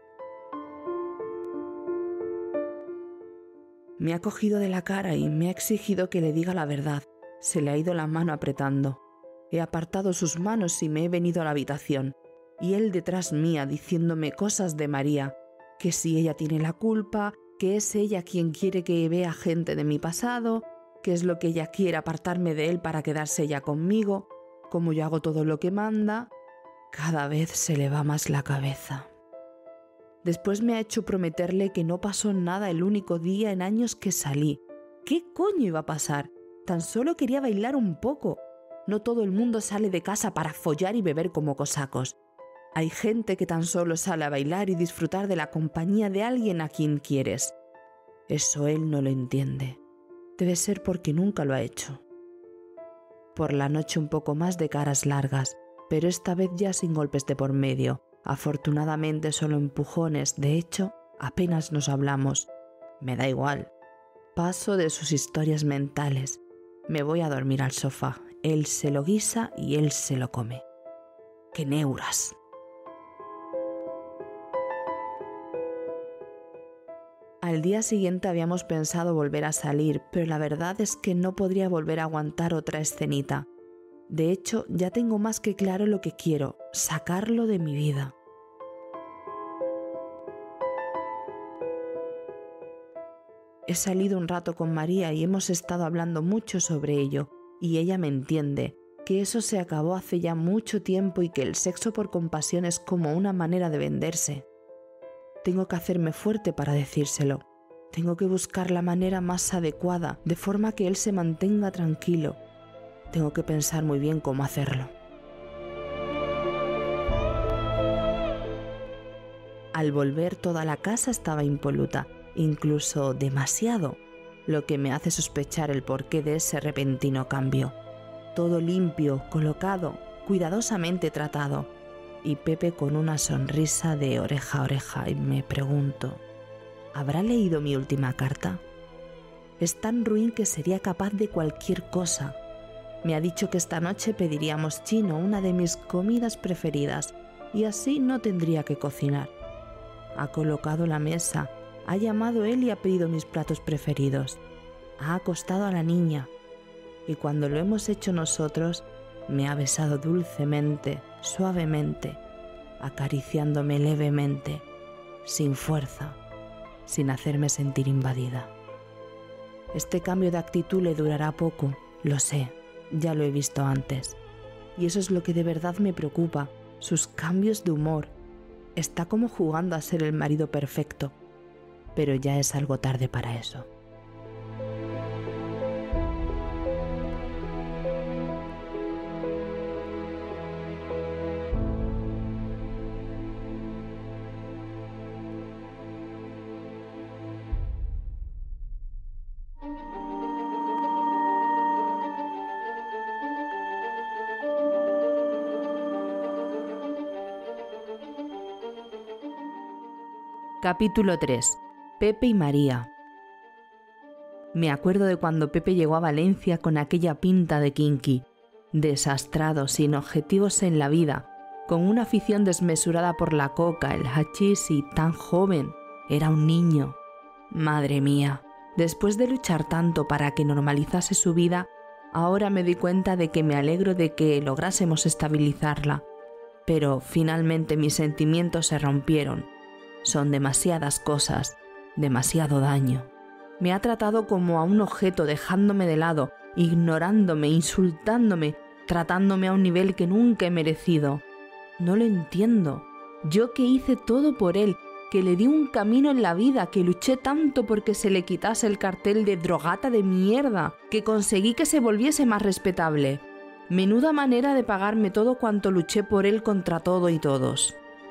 Speaker 4: Me ha cogido de la cara y me ha exigido que le diga la verdad. Se le ha ido la mano apretando. He apartado sus manos y me he venido a la habitación. Y él detrás mía diciéndome cosas de María, que si ella tiene la culpa, que es ella quien quiere que vea gente de mi pasado, que es lo que ella quiere apartarme de él para quedarse ella conmigo, como yo hago todo lo que manda. Cada vez se le va más la cabeza. Después me ha hecho prometerle que no pasó nada el único día en años que salí. ¿Qué coño iba a pasar? Tan solo quería bailar un poco. No todo el mundo sale de casa para follar y beber como cosacos. Hay gente que tan solo sale a bailar y disfrutar de la compañía de alguien a quien quieres. Eso él no lo entiende. Debe ser porque nunca lo ha hecho. Por la noche un poco más de caras largas, pero esta vez ya sin golpes de por medio. Afortunadamente solo empujones, de hecho, apenas nos hablamos. Me da igual. Paso de sus historias mentales. Me voy a dormir al sofá. Él se lo guisa y él se lo come. ¡Qué neuras! Al día siguiente habíamos pensado volver a salir, pero la verdad es que no podría volver a aguantar otra escenita. De hecho, ya tengo más que claro lo que quiero, sacarlo de mi vida. He salido un rato con María y hemos estado hablando mucho sobre ello, y ella me entiende, que eso se acabó hace ya mucho tiempo y que el sexo por compasión es como una manera de venderse. Tengo que hacerme fuerte para decírselo. Tengo que buscar la manera más adecuada, de forma que él se mantenga tranquilo. Tengo que pensar muy bien cómo hacerlo. Al volver, toda la casa estaba impoluta, incluso demasiado, lo que me hace sospechar el porqué de ese repentino cambio. Todo limpio, colocado, cuidadosamente tratado, y Pepe con una sonrisa de oreja a oreja, y me pregunto, ¿habrá leído mi última carta? Es tan ruin que sería capaz de cualquier cosa. Me ha dicho que esta noche pediríamos chino, una de mis comidas preferidas, y así no tendría que cocinar. Ha colocado la mesa, ha llamado él y ha pedido mis platos preferidos. Ha acostado a la niña, y cuando lo hemos hecho nosotros, me ha besado dulcemente, suavemente, acariciándome levemente, sin fuerza, sin hacerme sentir invadida. Este cambio de actitud le durará poco, lo sé, ya lo he visto antes. Y eso es lo que de verdad me preocupa, sus cambios de humor. Está como jugando a ser el marido perfecto, pero ya es algo tarde para eso. Capítulo 3. Pepe y María. Me acuerdo de cuando Pepe llegó a Valencia con aquella pinta de kinky, desastrado, sin objetivos en la vida, con una afición desmesurada por la coca, el hachís y tan joven. Era un niño. Madre mía, después de luchar tanto para que normalizase su vida, ahora me doy cuenta de que me alegro de que lográsemos estabilizarla. Pero finalmente mis sentimientos se rompieron. Son demasiadas cosas, demasiado daño. Me ha tratado como a un objeto, dejándome de lado, ignorándome, insultándome, tratándome a un nivel que nunca he merecido. No lo entiendo. Yo que hice todo por él, que le di un camino en la vida, que luché tanto porque se le quitase el cartel de drogata de mierda, que conseguí que se volviese más respetable. Menuda manera de pagarme todo cuanto luché por él contra todo y todos.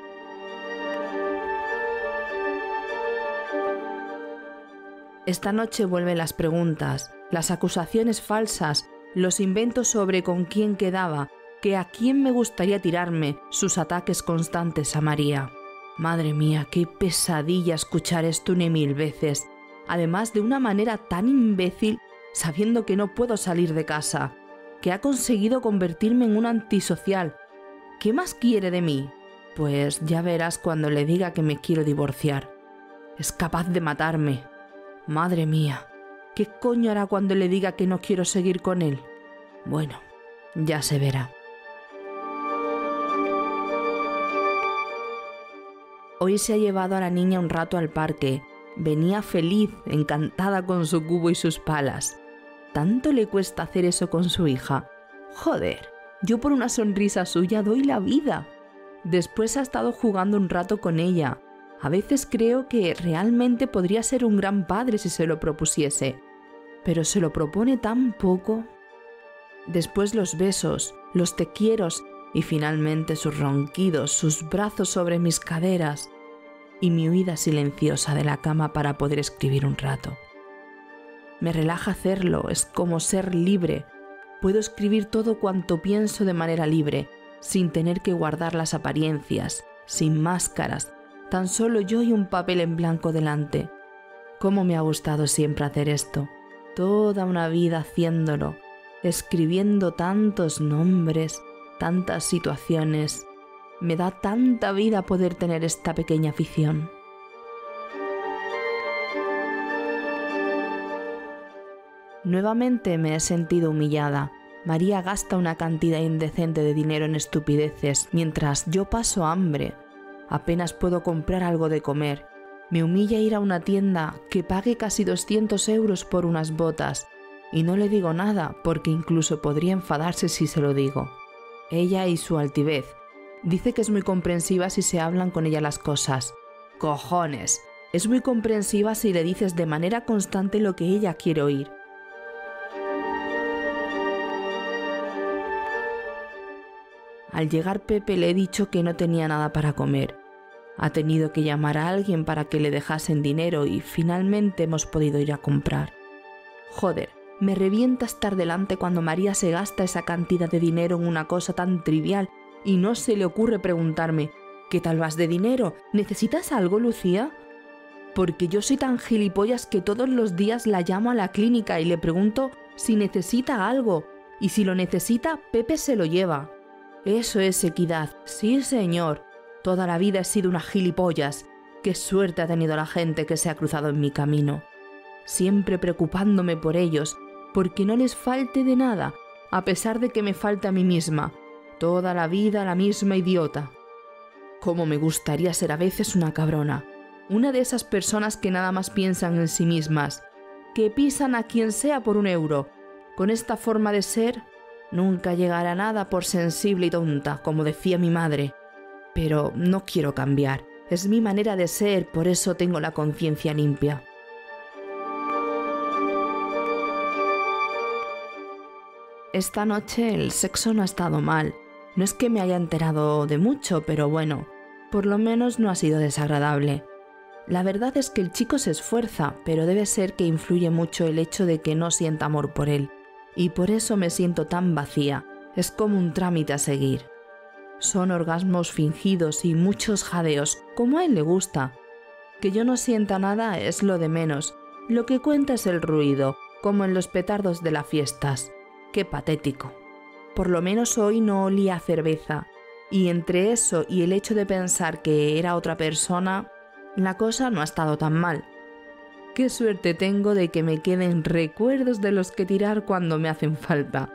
Speaker 4: Esta noche vuelven las preguntas, las acusaciones falsas, los inventos sobre con quién quedaba, que a quién me gustaría tirarme, sus ataques constantes a María. Madre mía, qué pesadilla escuchar esto 1000 veces, además de una manera tan imbécil, sabiendo que no puedo salir de casa, que ha conseguido convertirme en un antisocial. ¿Qué más quiere de mí? Pues ya verás cuando le diga que me quiero divorciar. Es capaz de matarme. Madre mía, ¿qué coño hará cuando le diga que no quiero seguir con él? Bueno, ya se verá. Hoy se ha llevado a la niña un rato al parque. Venía feliz, encantada con su cubo y sus palas. ¿Tanto le cuesta hacer eso con su hija? Joder, yo por una sonrisa suya doy la vida. Después ha estado jugando un rato con ella. A veces creo que realmente podría ser un gran padre si se lo propusiese, pero se lo propone tan poco. Después los besos, los te quieros y finalmente sus ronquidos, sus brazos sobre mis caderas y mi huida silenciosa de la cama para poder escribir un rato. Me relaja hacerlo, es como ser libre. Puedo escribir todo cuanto pienso de manera libre, sin tener que guardar las apariencias, sin máscaras, tan solo yo y un papel en blanco delante. Cómo me ha gustado siempre hacer esto, toda una vida haciéndolo, escribiendo tantos nombres, tantas situaciones. Me da tanta vida poder tener esta pequeña afición. Nuevamente me he sentido humillada. María gasta una cantidad indecente de dinero en estupideces, mientras yo paso hambre. Apenas puedo comprar algo de comer. Me humilla ir a una tienda que pague casi 200 euros por unas botas. Y no le digo nada, porque incluso podría enfadarse si se lo digo. Ella y su altivez. Dice que es muy comprensiva si se hablan con ella las cosas. ¡Cojones! Es muy comprensiva si le dices de manera constante lo que ella quiere oír. Al llegar Pepe le he dicho que no tenía nada para comer. Ha tenido que llamar a alguien para que le dejasen dinero y finalmente hemos podido ir a comprar. Joder, me revienta estar delante cuando María se gasta esa cantidad de dinero en una cosa tan trivial y no se le ocurre preguntarme ¿qué tal vas de dinero? ¿Necesitas algo, Lucía? Porque yo soy tan gilipollas que todos los días la llamo a la clínica y le pregunto si necesita algo, y si lo necesita, Pepe se lo lleva. Eso es equidad, sí señor. Toda la vida he sido una gilipollas. Qué suerte ha tenido la gente que se ha cruzado en mi camino. Siempre preocupándome por ellos, porque no les falte de nada, a pesar de que me falte a mí misma. Toda la vida la misma idiota. Cómo me gustaría ser a veces una cabrona. Una de esas personas que nada más piensan en sí mismas, que pisan a quien sea por un euro. Con esta forma de ser, nunca llegará a nada por sensible y tonta, como decía mi madre. Pero no quiero cambiar. Es mi manera de ser, por eso tengo la conciencia limpia. Esta noche el sexo no ha estado mal. No es que me haya enterado de mucho, pero bueno, por lo menos no ha sido desagradable. La verdad es que el chico se esfuerza, pero debe ser que influye mucho el hecho de que no sienta amor por él. Y por eso me siento tan vacía. Es como un trámite a seguir. Son orgasmos fingidos y muchos jadeos, como a él le gusta. Que yo no sienta nada es lo de menos. Lo que cuenta es el ruido, como en los petardos de las fiestas. Qué patético. Por lo menos hoy no olía a cerveza. Y entre eso y el hecho de pensar que era otra persona, la cosa no ha estado tan mal. Qué suerte tengo de que me queden recuerdos de los que tirar cuando me hacen falta.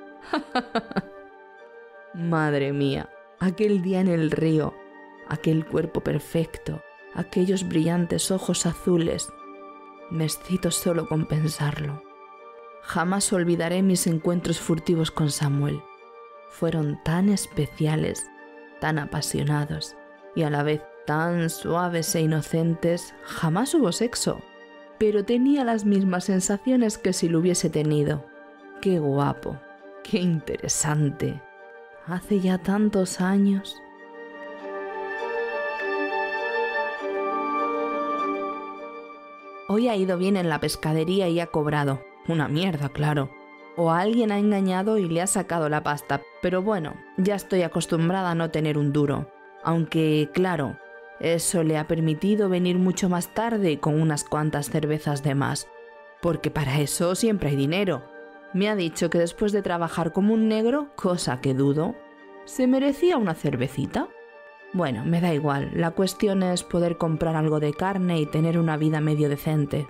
Speaker 4: Madre mía, aquel día en el río, aquel cuerpo perfecto, aquellos brillantes ojos azules. Me excito solo con pensarlo. Jamás olvidaré mis encuentros furtivos con Samuel. Fueron tan especiales, tan apasionados y a la vez tan suaves e inocentes. Jamás hubo sexo, pero tenía las mismas sensaciones que si lo hubiese tenido. ¡Qué guapo! ¡Qué interesante! Hace ya tantos años. Hoy ha ido bien en la pescadería y ha cobrado. Una mierda, claro. O alguien ha engañado y le ha sacado la pasta. Pero bueno, ya estoy acostumbrada a no tener un duro. Aunque, claro, eso le ha permitido venir mucho más tarde con unas cuantas cervezas de más. Porque para eso siempre hay dinero. Me ha dicho que después de trabajar como un negro, cosa que dudo, ¿se merecía una cervecita? Bueno, me da igual. La cuestión es poder comprar algo de carne y tener una vida medio decente.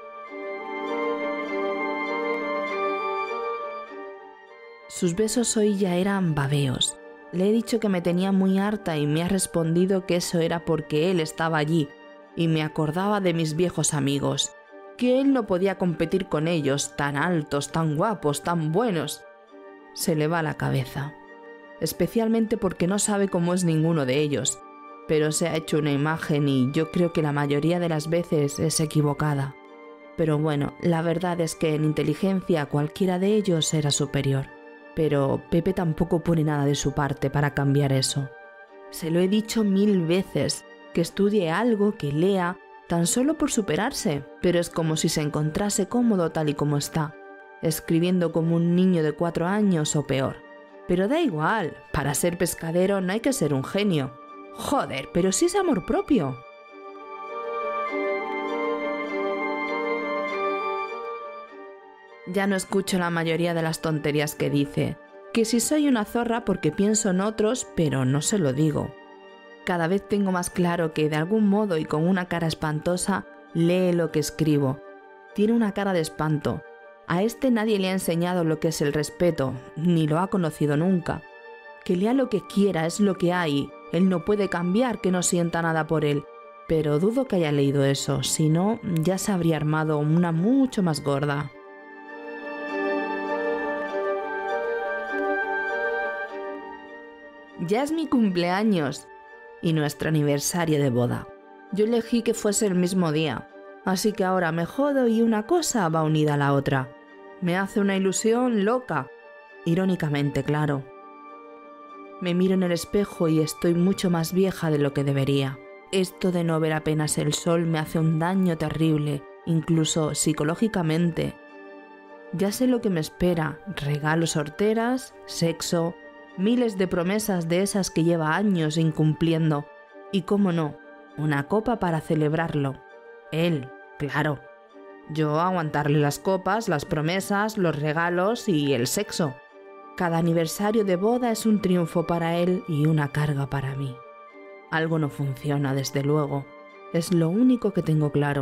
Speaker 4: Sus besos hoy ya eran babeos. Le he dicho que me tenía muy harta y me ha respondido que eso era porque él estaba allí y me acordaba de mis viejos amigos, que él no podía competir con ellos, tan altos, tan guapos, tan buenos. Se le va la cabeza, especialmente porque no sabe cómo es ninguno de ellos, pero se ha hecho una imagen y yo creo que la mayoría de las veces es equivocada. Pero bueno, la verdad es que en inteligencia cualquiera de ellos era superior. Pero Pepe tampoco pone nada de su parte para cambiar eso. Se lo he dicho 1000 veces, que estudie algo, que lea, tan solo por superarse, pero es como si se encontrase cómodo tal y como está, escribiendo como un niño de 4 años o peor. Pero da igual, para ser pescadero no hay que ser un genio. Joder, pero sí es amor propio. Ya no escucho la mayoría de las tonterías que dice, que si soy una zorra porque pienso en otros, pero no se lo digo. Cada vez tengo más claro que de algún modo y con una cara espantosa lee lo que escribo. Tiene una cara de espanto. A este nadie le ha enseñado lo que es el respeto, ni lo ha conocido nunca. Que lea lo que quiera, es lo que hay. Él no puede cambiar que no sienta nada por él. Pero dudo que haya leído eso, si no, ya se habría armado una mucho más gorda. Ya es mi cumpleaños y nuestro aniversario de boda. Yo elegí que fuese el mismo día, así que ahora me jodo y una cosa va unida a la otra. Me hace una ilusión loca, irónicamente, claro. Me miro en el espejo y estoy mucho más vieja de lo que debería. Esto de no ver apenas el sol me hace un daño terrible, incluso psicológicamente. Ya sé lo que me espera, regalos horteras, sexo, miles de promesas de esas que lleva años incumpliendo. Y cómo no, una copa para celebrarlo. Él, claro. Yo aguantarle las copas, las promesas, los regalos y el sexo. Cada aniversario de boda es un triunfo para él y una carga para mí. Algo no funciona, desde luego. Es lo único que tengo claro.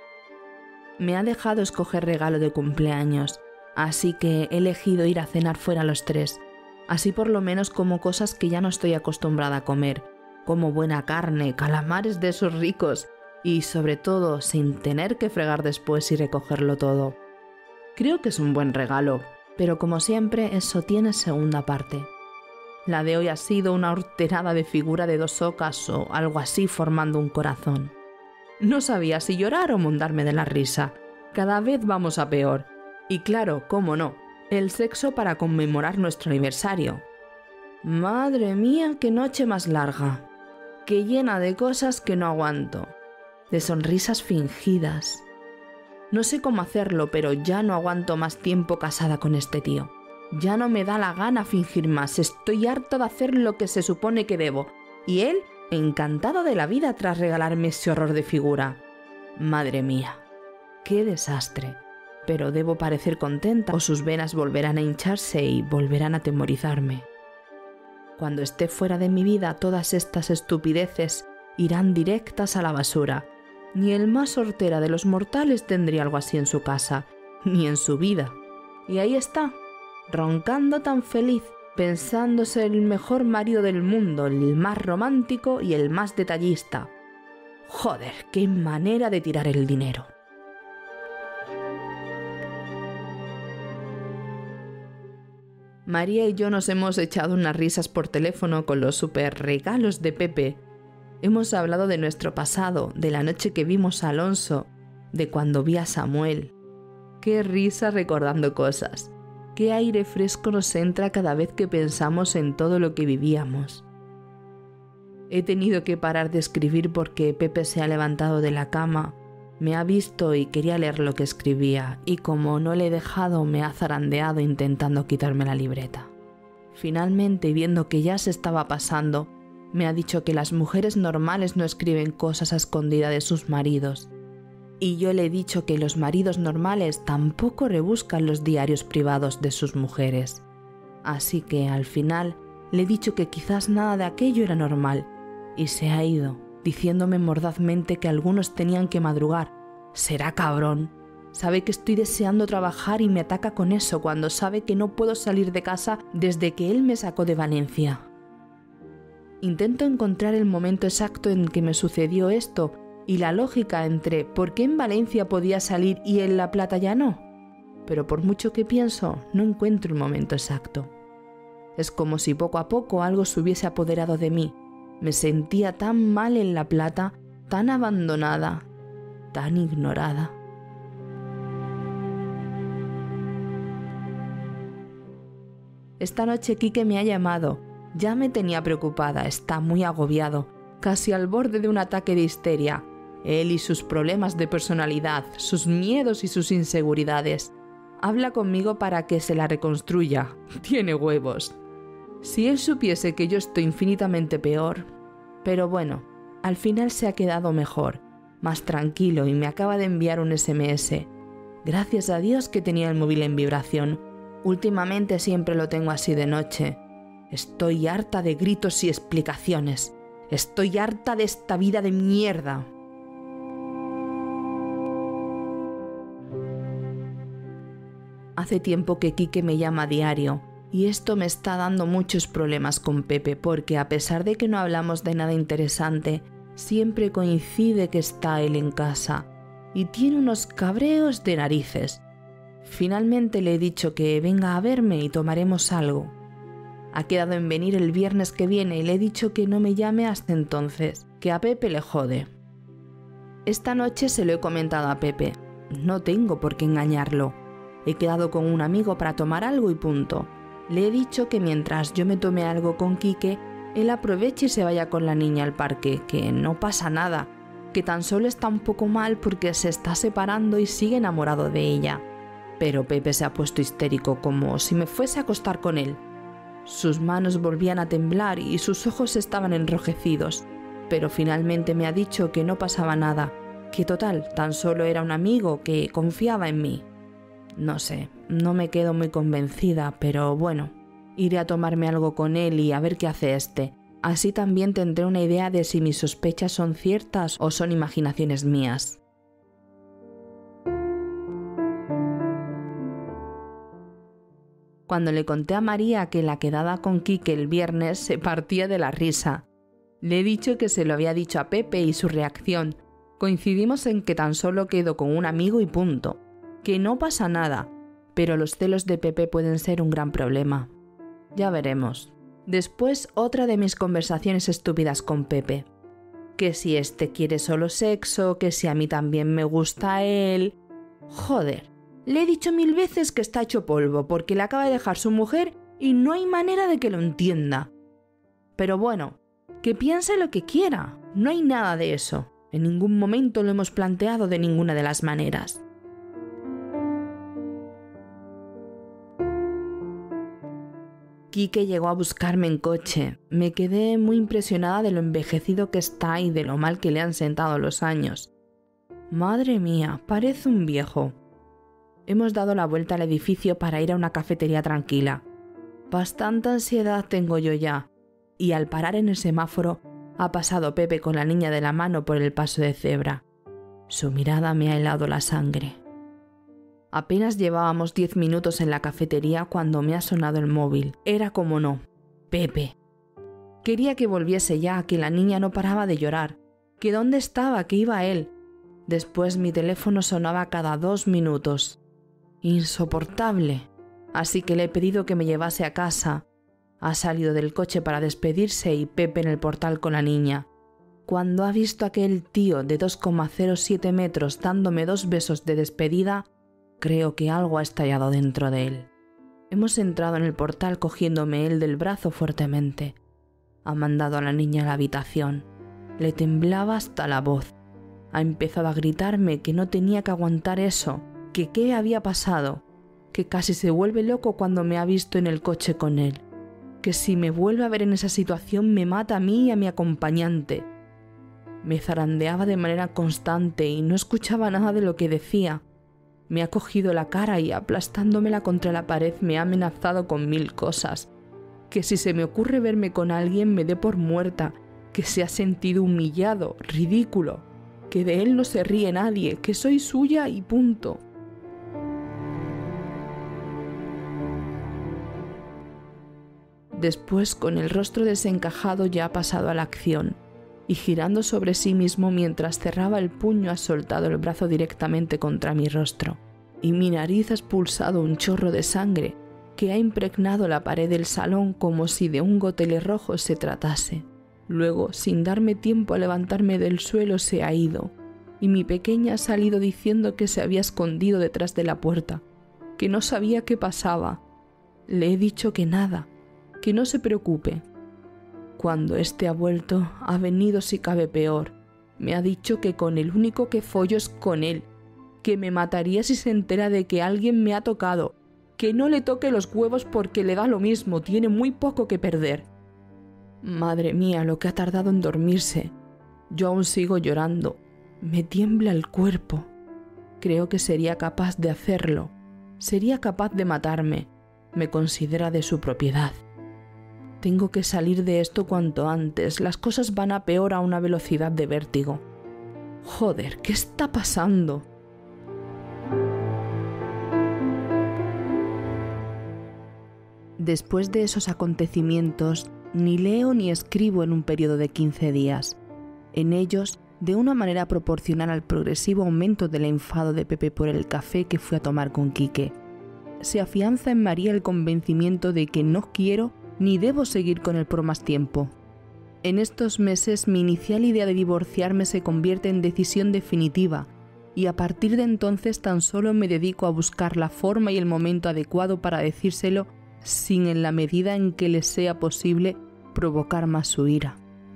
Speaker 4: Me ha dejado escoger regalo de cumpleaños, así que he elegido ir a cenar fuera los tres. Así por lo menos como cosas que ya no estoy acostumbrada a comer, como buena carne, calamares de esos ricos y sobre todo sin tener que fregar después y recogerlo todo. Creo que es un buen regalo, pero como siempre eso tiene segunda parte. La de hoy ha sido una horterada de figura de 2 ocas o algo así formando un corazón. No sabía si llorar o montarme de la risa. Cada vez vamos a peor. Y claro, cómo no, el sexo para conmemorar nuestro aniversario. Madre mía, qué noche más larga. Qué llena de cosas que no aguanto. De sonrisas fingidas. No sé cómo hacerlo, pero ya no aguanto más tiempo casada con este tío. Ya no me da la gana fingir más, estoy harta de hacer lo que se supone que debo. Y él, encantado de la vida tras regalarme ese horror de figura. Madre mía, qué desastre. Pero debo parecer contenta o sus venas volverán a hincharse y volverán a atemorizarme. Cuando esté fuera de mi vida, todas estas estupideces irán directas a la basura. Ni el más hortera de los mortales tendría algo así en su casa, ni en su vida. Y ahí está, roncando tan feliz, pensándose el mejor marido del mundo, el más romántico y el más detallista. Joder, qué manera de tirar el dinero. María y yo nos hemos echado unas risas por teléfono con los super regalos de Pepe. Hemos hablado de nuestro pasado, de la noche que vimos a Alonso, de cuando vi a Samuel. Qué risa recordando cosas. Qué aire fresco nos entra cada vez que pensamos en todo lo que vivíamos. He tenido que parar de escribir porque Pepe se ha levantado de la cama, me ha visto y quería leer lo que escribía, y como no le he dejado me ha zarandeado intentando quitarme la libreta. Finalmente, viendo que ya se estaba pasando, me ha dicho que las mujeres normales no escriben cosas a escondida de sus maridos. Y yo le he dicho que los maridos normales tampoco rebuscan los diarios privados de sus mujeres. Así que al final le he dicho que quizás nada de aquello era normal, y se ha ido, diciéndome mordazmente que algunos tenían que madrugar. Será cabrón. Sabe que estoy deseando trabajar y me ataca con eso cuando sabe que no puedo salir de casa desde que él me sacó de Valencia. Intento encontrar el momento exacto en que me sucedió esto y la lógica entre por qué en Valencia podía salir y en La Plata ya no. Pero por mucho que pienso, no encuentro el momento exacto. Es como si poco a poco algo se hubiese apoderado de mí. Me sentía tan mal en La Plata, tan abandonada, tan ignorada. Esta noche Quique me ha llamado. Ya me tenía preocupada, está muy agobiado, casi al borde de un ataque de histeria. Él y sus problemas de personalidad, sus miedos y sus inseguridades. Habla conmigo para que se la reconstruya. Tiene huevos. Si él supiese que yo estoy infinitamente peor. Pero bueno, al final se ha quedado mejor, más tranquilo y me acaba de enviar un SMS. Gracias a Dios que tenía el móvil en vibración. Últimamente siempre lo tengo así de noche. Estoy harta de gritos y explicaciones. Estoy harta de esta vida de mierda. Hace tiempo que Quique me llama a diario y esto me está dando muchos problemas con Pepe porque a pesar de que no hablamos de nada interesante, siempre coincide que está él en casa y tiene unos cabreos de narices. Finalmente le he dicho que venga a verme y tomaremos algo. Ha quedado en venir el viernes que viene y le he dicho que no me llame hasta entonces, que a Pepe le jode. Esta noche se lo he comentado a Pepe. No tengo por qué engañarlo. He quedado con un amigo para tomar algo y punto. Le he dicho que mientras yo me tome algo con Quique, él aproveche y se vaya con la niña al parque, que no pasa nada, que tan solo está un poco mal porque se está separando y sigue enamorado de ella. Pero Pepe se ha puesto histérico como si me fuese a acostar con él. Sus manos volvían a temblar y sus ojos estaban enrojecidos, pero finalmente me ha dicho que no pasaba nada, que total, tan solo era un amigo que confiaba en mí. No sé, no me quedo muy convencida, pero bueno, iré a tomarme algo con él y a ver qué hace este. Así también tendré una idea de si mis sospechas son ciertas o son imaginaciones mías. Cuando le conté a María que la quedada con Quique el viernes se partía de la risa. Le he dicho que se lo había dicho a Pepe y su reacción. Coincidimos en que tan solo quedo con un amigo y punto. Que no pasa nada, pero los celos de Pepe pueden ser un gran problema. Ya veremos. Después, otra de mis conversaciones estúpidas con Pepe. Que si este quiere solo sexo, que si a mí también me gusta él... Joder, le he dicho 1000 veces que está hecho polvo porque le acaba de dejar su mujer y no hay manera de que lo entienda. Pero bueno, que piense lo que quiera, no hay nada de eso. En ningún momento lo hemos planteado de ninguna de las maneras. Quique llegó a buscarme en coche. Me quedé muy impresionada de lo envejecido que está y de lo mal que le han sentado los años. Madre mía, parece un viejo. Hemos dado la vuelta al edificio para ir a una cafetería tranquila. Bastante ansiedad tengo yo ya. Y al parar en el semáforo, ha pasado Pepe con la niña de la mano por el paso de cebra. Su mirada me ha helado la sangre. Apenas llevábamos 10 minutos en la cafetería cuando me ha sonado el móvil. Era como no, Pepe. Quería que volviese ya, que la niña no paraba de llorar. Que dónde estaba, que iba él. Después mi teléfono sonaba cada 2 minutos. Insoportable. Así que le he pedido que me llevase a casa. Ha salido del coche para despedirse y Pepe en el portal con la niña. Cuando ha visto a aquel tío de 2,07 metros dándome 2 besos de despedida, creo que algo ha estallado dentro de él. Hemos entrado en el portal cogiéndome él del brazo fuertemente. Ha mandado a la niña a la habitación. Le temblaba hasta la voz. Ha empezado a gritarme que no tenía que aguantar eso, que qué había pasado, que casi se vuelve loco cuando me ha visto en el coche con él, que si me vuelve a ver en esa situación me mata a mí y a mi acompañante. Me zarandeaba de manera constante y no escuchaba nada de lo que decía. Me ha cogido la cara y aplastándomela contra la pared me ha amenazado con 1000 cosas. Que si se me ocurre verme con alguien me dé por muerta, que se ha sentido humillado, ridículo, que de él no se ríe nadie, que soy suya y punto. Después, con el rostro desencajado, ya ha pasado a la acción, y girando sobre sí mismo mientras cerraba el puño ha soltado el brazo directamente contra mi rostro, y mi nariz ha expulsado un chorro de sangre que ha impregnado la pared del salón como si de un gotele rojo se tratase. Luego, sin darme tiempo a levantarme del suelo, se ha ido, y mi pequeña ha salido diciendo que se había escondido detrás de la puerta, que no sabía qué pasaba. Le he dicho que nada, que no se preocupe. Cuando este ha vuelto, ha venido si cabe peor. Me ha dicho que con el único que follo es con él, que me mataría si se entera de que alguien me ha tocado, que no le toque los huevos porque le da lo mismo, tiene muy poco que perder. Madre mía, lo que ha tardado en dormirse. Yo aún sigo llorando. Me tiembla el cuerpo. Creo que sería capaz de hacerlo. Sería capaz de matarme. Me considera de su propiedad. Tengo que salir de esto cuanto antes. Las cosas van a peor a una velocidad de vértigo. Joder, ¿qué está pasando? Después de esos acontecimientos, ni leo ni escribo en un periodo de 15 días. En ellos, de una manera proporcional al progresivo aumento del enfado de Pepe por el café que fui a tomar con Quique, se afianza en María el convencimiento de que no quiero ni debo seguir con él por más tiempo. En estos meses mi inicial idea de divorciarme se convierte en decisión definitiva y a partir de entonces tan solo me dedico a buscar la forma y el momento adecuado para decírselo sin en la medida en que le sea posible provocar más su ira.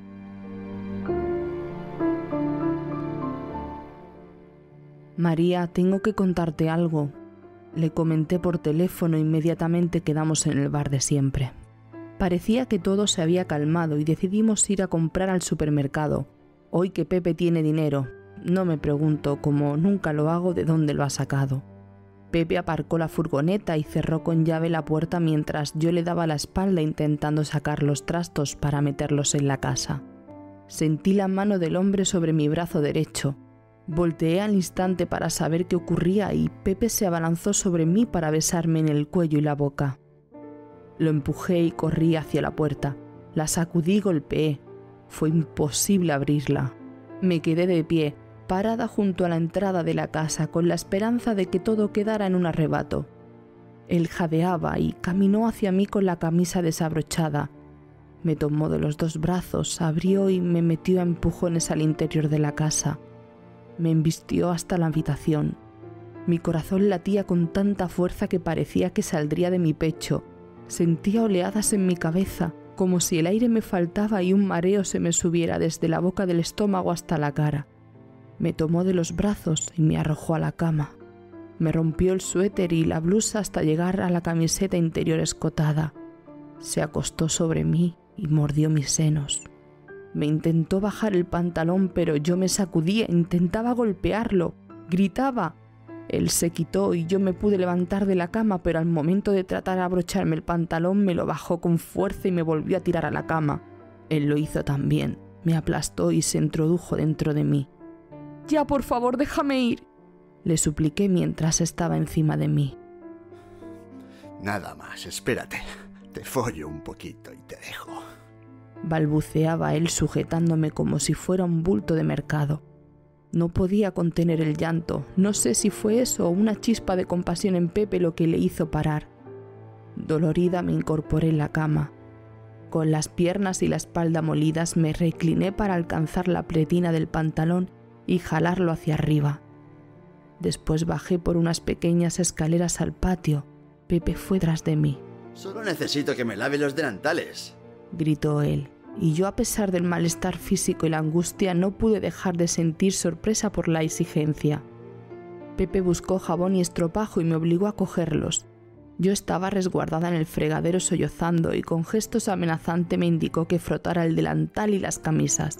Speaker 4: María, tengo que contarte algo. Le comenté por teléfono e inmediatamente quedamos en el bar de siempre. Parecía que todo se había calmado y decidimos ir a comprar al supermercado. Hoy que Pepe tiene dinero, no me pregunto, como nunca lo hago, de dónde lo ha sacado. Pepe aparcó la furgoneta y cerró con llave la puerta mientras yo le daba la espalda intentando sacar los trastos para meterlos en la casa. Sentí la mano del hombre sobre mi brazo derecho. Volteé al instante para saber qué ocurría y Pepe se abalanzó sobre mí para besarme en el cuello y la boca. Lo empujé y corrí hacia la puerta. La sacudí y golpeé. Fue imposible abrirla. Me quedé de pie, parada junto a la entrada de la casa con la esperanza de que todo quedara en un arrebato. Él jadeaba y caminó hacia mí con la camisa desabrochada. Me tomó de los dos brazos, abrió y me metió a empujones al interior de la casa. Me embistió hasta la habitación. Mi corazón latía con tanta fuerza que parecía que saldría de mi pecho. Sentía oleadas en mi cabeza, como si el aire me faltaba y un mareo se me subiera desde la boca del estómago hasta la cara. Me tomó de los brazos y me arrojó a la cama. Me rompió el suéter y la blusa hasta llegar a la camiseta interior escotada. Se acostó sobre mí y mordió mis senos. Me intentó bajar el pantalón, pero yo me sacudía, intentaba golpearlo, gritaba. Él se quitó y yo me pude levantar de la cama, pero al momento de tratar de abrocharme el pantalón me lo bajó con fuerza y me volvió a tirar a la cama. Él lo hizo también, me aplastó y se introdujo dentro de mí. «Ya, por favor, déjame ir», le supliqué mientras estaba encima de mí.
Speaker 5: Nada más, espérate. Te follo un poquito y te dejo.
Speaker 4: Balbuceaba él sujetándome como si fuera un bulto de mercado. No podía contener el llanto. No sé si fue eso o una chispa de compasión en Pepe lo que le hizo parar. Dolorida me incorporé en la cama. Con las piernas y la espalda molidas me recliné para alcanzar la pretina del pantalón y jalarlo hacia arriba. Después bajé por unas pequeñas escaleras al patio. Pepe fue tras de mí.
Speaker 5: Solo necesito que me lave los delantales,
Speaker 4: gritó él, y yo, a pesar del malestar físico y la angustia, no pude dejar de sentir sorpresa por la exigencia. Pepe buscó jabón y estropajo y me obligó a cogerlos. Yo estaba resguardada en el fregadero sollozando y con gestos amenazantes me indicó que frotara el delantal y las camisas.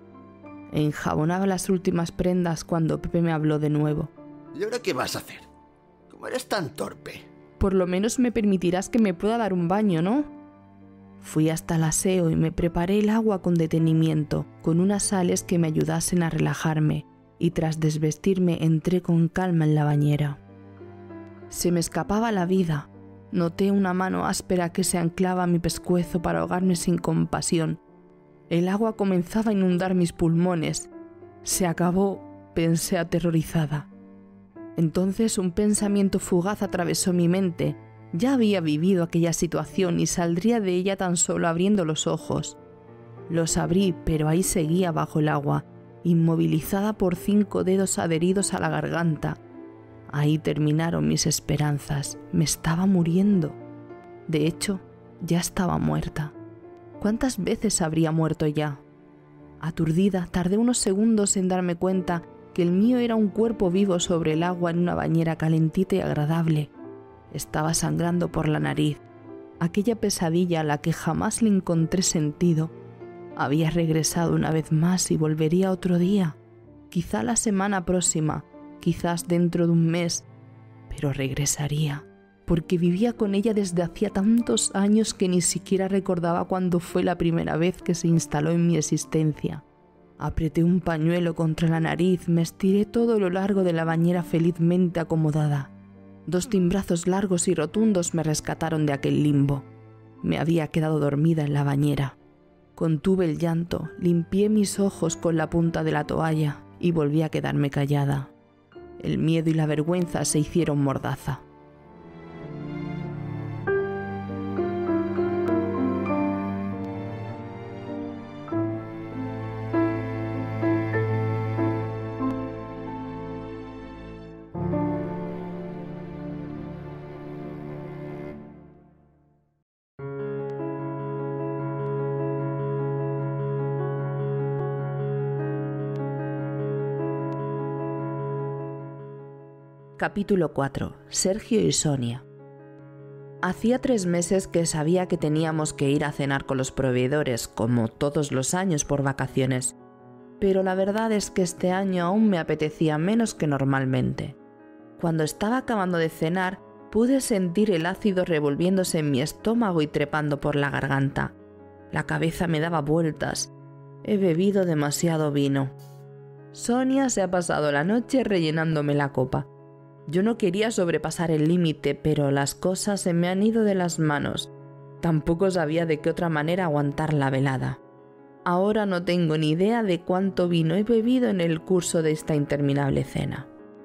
Speaker 4: Enjabonaba las últimas prendas cuando Pepe me habló de nuevo.
Speaker 5: ¿Y ahora qué vas a hacer? ¿Cómo eres tan torpe?
Speaker 4: Por lo menos me permitirás que me pueda dar un baño, ¿no? Fui hasta el aseo y me preparé el agua con detenimiento, con unas sales que me ayudasen a relajarme, y tras desvestirme entré con calma en la bañera. Se me escapaba la vida. Noté una mano áspera que se anclaba a mi pescuezo para ahogarme sin compasión. El agua comenzaba a inundar mis pulmones. Se acabó, pensé aterrorizada. Entonces un pensamiento fugaz atravesó mi mente. Ya había vivido aquella situación y saldría de ella tan solo abriendo los ojos. Los abrí, pero ahí seguía bajo el agua, inmovilizada por 5 dedos adheridos a la garganta. Ahí terminaron mis esperanzas. Me estaba muriendo. De hecho, ya estaba muerta. ¿Cuántas veces habría muerto ya? Aturdida, tardé unos segundos en darme cuenta que el mío era un cuerpo vivo sobre el agua en una bañera calentita y agradable. Estaba sangrando por la nariz. Aquella pesadilla a la que jamás le encontré sentido había regresado una vez más y volvería otro día, quizá la semana próxima, quizás dentro de un mes, pero regresaría, porque vivía con ella desde hacía tantos años que ni siquiera recordaba cuándo fue la primera vez que se instaló en mi existencia. Apreté un pañuelo contra la nariz, me estiré todo lo largo de la bañera felizmente acomodada. 2 timbrazos largos y rotundos me rescataron de aquel limbo. Me había quedado dormida en la bañera. Contuve el llanto, limpié mis ojos con la punta de la toalla y volví a quedarme callada. El miedo y la vergüenza se hicieron mordaza. Capítulo 4. Sergio y Sonia. Hacía 3 meses que sabía que teníamos que ir a cenar con los proveedores, como todos los años por vacaciones, pero la verdad es que este año aún me apetecía menos que normalmente. Cuando estaba acabando de cenar, pude sentir el ácido revolviéndose en mi estómago y trepando por la garganta. La cabeza me daba vueltas. He bebido demasiado vino. Sonia se ha pasado la noche rellenándome la copa. Yo no quería sobrepasar el límite, pero las cosas se me han ido de las manos. Tampoco sabía de qué otra manera aguantar la velada. Ahora no tengo ni idea de cuánto vino he bebido en el curso de esta interminable cena.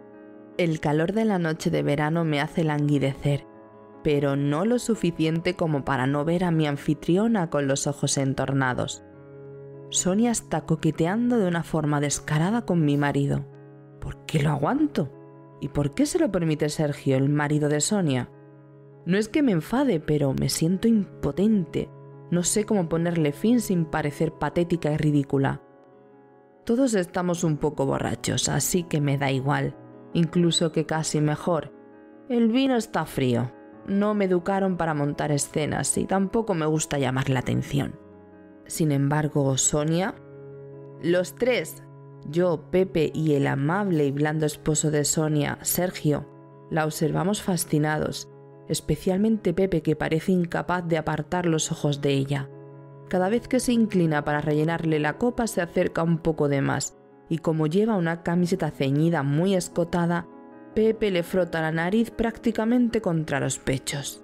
Speaker 4: El calor de la noche de verano me hace languidecer, pero no lo suficiente como para no ver a mi anfitriona con los ojos entornados. Sonia está coqueteando de una forma descarada con mi marido. ¿Por qué lo aguanto? ¿Y por qué se lo permite Sergio, el marido de Sonia? No es que me enfade, pero me siento impotente. No sé cómo ponerle fin sin parecer patética y ridícula. Todos estamos un poco borrachos, así que me da igual, incluso que casi mejor. El vino está frío. No me educaron para montar escenas y tampoco me gusta llamar la atención. Sin embargo, Sonia... Los 3... Yo, Pepe y el amable y blando esposo de Sonia, Sergio, la observamos fascinados, especialmente Pepe, que parece incapaz de apartar los ojos de ella. Cada vez que se inclina para rellenarle la copa se acerca un poco de más, y como lleva una camiseta ceñida muy escotada, Pepe le frota la nariz prácticamente contra los pechos.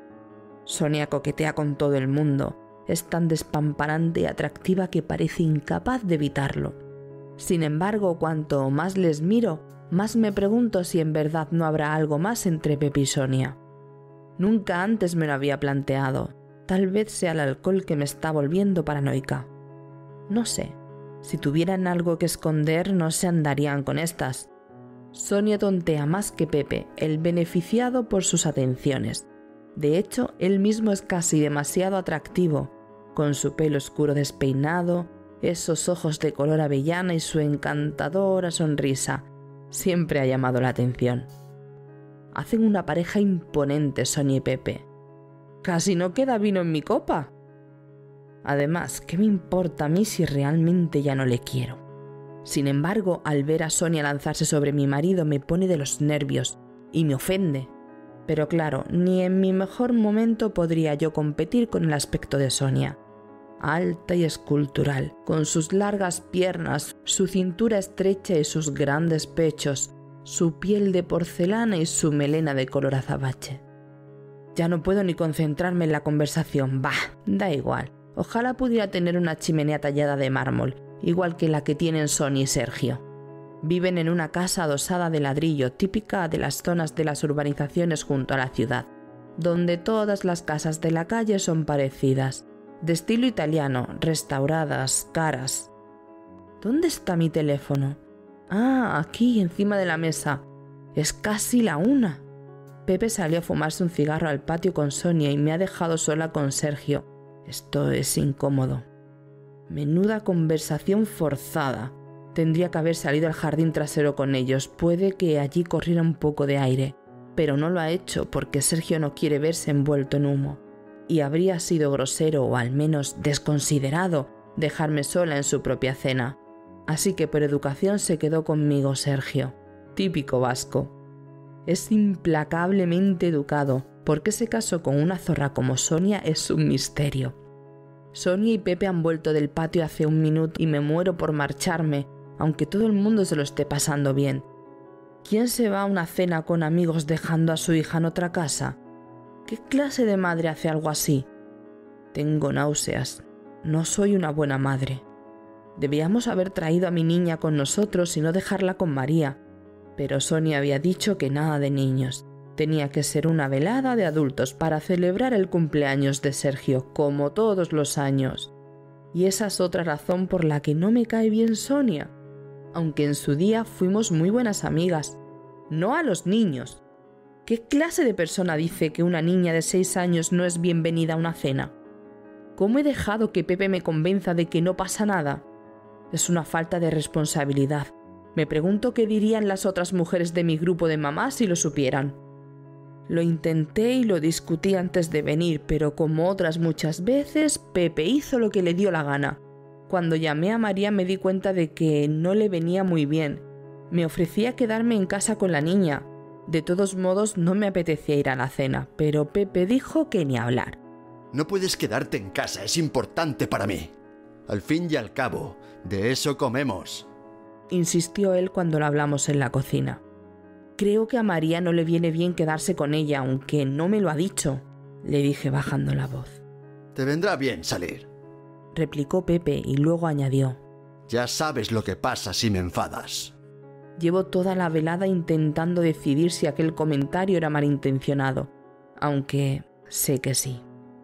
Speaker 4: Sonia coquetea con todo el mundo, es tan despampanante y atractiva que parece incapaz de evitarlo. Sin embargo, cuanto más les miro, más me pregunto si en verdad no habrá algo más entre Pepe y Sonia. Nunca antes me lo había planteado. Tal vez sea el alcohol que me está volviendo paranoica. No sé. Si tuvieran algo que esconder, no se andarían con estas. Sonia tontea más que Pepe, el beneficiado por sus atenciones. De hecho, él mismo es casi demasiado atractivo, con su pelo oscuro despeinado, esos ojos de color avellana y su encantadora sonrisa. Siempre ha llamado la atención. Hacen una pareja imponente, Sonia y Pepe. Casi no queda vino en mi copa. Además, ¿qué me importa a mí si realmente ya no le quiero? Sin embargo, al ver a Sonia lanzarse sobre mi marido me pone de los nervios y me ofende. Pero claro, ni en mi mejor momento podría yo competir con el aspecto de Sonia. Alta y escultural, con sus largas piernas, su cintura estrecha y sus grandes pechos, su piel de porcelana y su melena de color azabache. Ya no puedo ni concentrarme en la conversación. Bah, da igual. Ojalá pudiera tener una chimenea tallada de mármol, igual que la que tienen Sonia y Sergio. Viven en una casa adosada de ladrillo, típica de las zonas de las urbanizaciones junto a la ciudad, donde todas las casas de la calle son parecidas, de estilo italiano, restauradas, caras. ¿Dónde está mi teléfono? Ah, aquí, encima de la mesa. Es casi la 1. Pepe salió a fumarse un cigarro al patio con Sonia y me ha dejado sola con Sergio. Esto es incómodo. Menuda conversación forzada. Tendría que haber salido al jardín trasero con ellos. Puede que allí corriera un poco de aire, pero no lo ha hecho porque Sergio no quiere verse envuelto en humo. Y habría sido grosero o al menos desconsiderado dejarme sola en su propia cena. Así que por educación se quedó conmigo Sergio. típico vasco. Es implacablemente educado. ¿Por qué se casó con una zorra como Sonia? Es un misterio. Sonia y Pepe han vuelto del patio hace un minuto y me muero por marcharme, aunque todo el mundo se lo esté pasando bien. ¿Quién se va a una cena con amigos dejando a su hija en otra casa? ¿Qué clase de madre hace algo así? Tengo náuseas. No soy una buena madre. Debíamos haber traído a mi niña con nosotros y no dejarla con María, pero Sonia había dicho que nada de niños. Tenía que ser una velada de adultos para celebrar el cumpleaños de Sergio, como todos los años. Y esa es otra razón por la que no me cae bien Sonia, aunque en su día fuimos muy buenas amigas. No a los niños. ¿Qué clase de persona dice que una niña de 6 años no es bienvenida a una cena? ¿Cómo he dejado que Pepe me convenza de que no pasa nada? Es una falta de responsabilidad. Me pregunto qué dirían las otras mujeres de mi grupo de mamás si lo supieran. Lo intenté y lo discutí antes de venir, pero como otras muchas veces, Pepe hizo lo que le dio la gana. Cuando llamé a María me di cuenta de que no le venía muy bien. Me ofrecía quedarme en casa con la niña. De todos modos, no me apetecía ir a la cena, pero Pepe dijo que ni hablar.
Speaker 5: No puedes quedarte en casa, es importante para mí. Al fin y al cabo, de eso comemos.
Speaker 4: Insistió él cuando lo hablamos en la cocina. Creo que a María no le viene bien quedarse con ella, aunque no me lo ha dicho, le dije bajando la voz.
Speaker 5: Te vendrá bien salir,
Speaker 4: replicó Pepe y luego añadió.
Speaker 5: Ya sabes lo que pasa si me enfadas.
Speaker 4: Llevo toda la velada intentando decidir si aquel comentario era malintencionado, aunque sé que sí.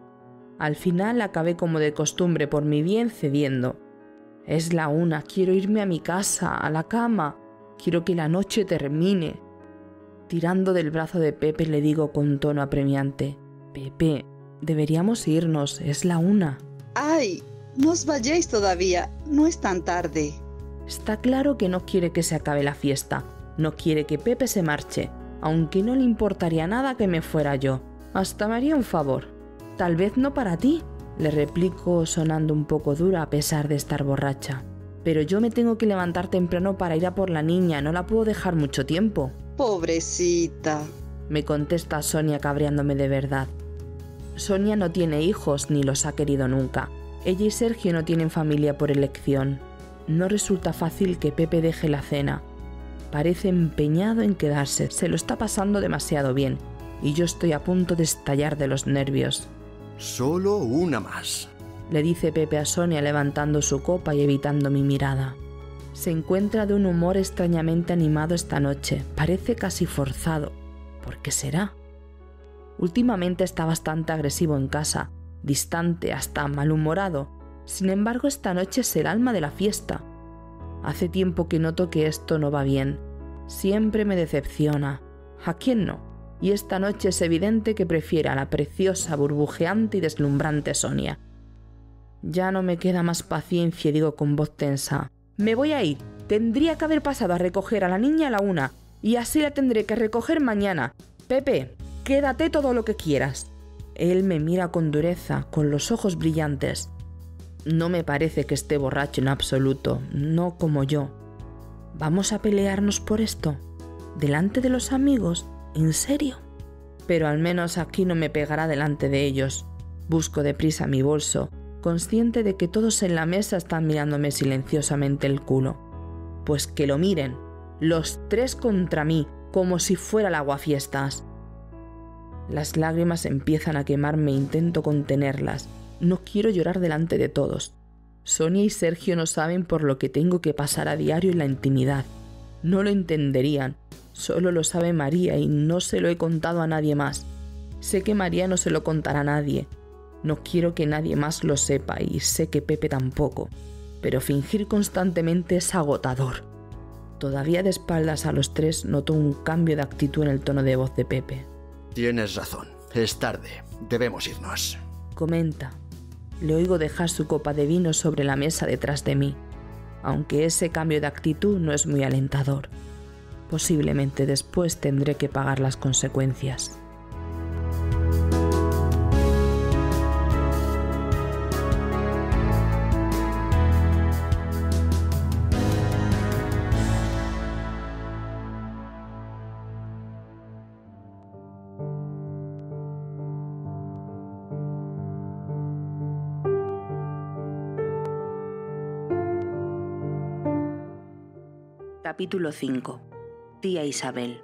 Speaker 4: Al final acabé como de costumbre por mi bien cediendo. Es la 1, quiero irme a mi casa, a la cama, quiero que la noche termine. Tirando del brazo de Pepe le digo con tono apremiante, Pepe, deberíamos irnos, es la 1.
Speaker 6: ¡Ay! No os vayáis todavía, no es tan tarde.
Speaker 4: Está claro que no quiere que se acabe la fiesta, no quiere que Pepe se marche, aunque no le importaría nada que me fuera yo, hasta me haría un favor. Tal vez no para ti, le replico sonando un poco dura a pesar de estar borracha. Pero yo me tengo que levantar temprano para ir a por la niña, no la puedo dejar mucho tiempo.
Speaker 6: Pobrecita,
Speaker 4: me contesta Sonia cabreándome de verdad. Sonia no tiene hijos ni los ha querido nunca. Ella y Sergio no tienen familia por elección. No resulta fácil que Pepe deje la cena. Parece empeñado en quedarse, se lo está pasando demasiado bien y yo estoy a punto de estallar de los nervios.
Speaker 5: Solo una más,
Speaker 4: le dice Pepe a Sonia levantando su copa y evitando mi mirada. Se encuentra de un humor extrañamente animado esta noche, parece casi forzado. ¿Por qué será? Últimamente está bastante agresivo en casa, distante, hasta malhumorado. Sin embargo, esta noche es el alma de la fiesta. Hace tiempo que noto que esto no va bien. Siempre me decepciona. ¿A quién no? Y esta noche es evidente que prefiere a la preciosa, burbujeante y deslumbrante Sonia. Ya no me queda más paciencia y digo con voz tensa. Me voy a ir. Tendría que haber pasado a recoger a la niña a la 1 y así la tendré que recoger mañana. Pepe, quédate todo lo que quieras. Él me mira con dureza, con los ojos brillantes. No me parece que esté borracho en absoluto, no como yo. ¿Vamos a pelearnos por esto? ¿Delante de los amigos? ¿En serio? Pero al menos aquí no me pegará delante de ellos. Busco deprisa mi bolso, consciente de que todos en la mesa están mirándome silenciosamente el culo. Pues que lo miren, los 3 contra mí, como si fuera el aguafiestas. Las lágrimas empiezan a quemarme e intento contenerlas. No quiero llorar delante de todos. Sonia y Sergio no saben por lo que tengo que pasar a diario en la intimidad. No lo entenderían. Solo lo sabe María y no se lo he contado a nadie más. Sé que María no se lo contará a nadie. No quiero que nadie más lo sepa y sé que Pepe tampoco. Pero fingir constantemente es agotador. Todavía de espaldas a los 3 noto un cambio de actitud en el tono de voz de Pepe.
Speaker 5: Tienes razón, es tarde, debemos irnos.
Speaker 4: Comenta. Le oigo dejar su copa de vino sobre la mesa detrás de mí, aunque ese cambio de actitud no es muy alentador. Posiblemente después tendré que pagar las consecuencias. Capítulo 5. Tía Isabel.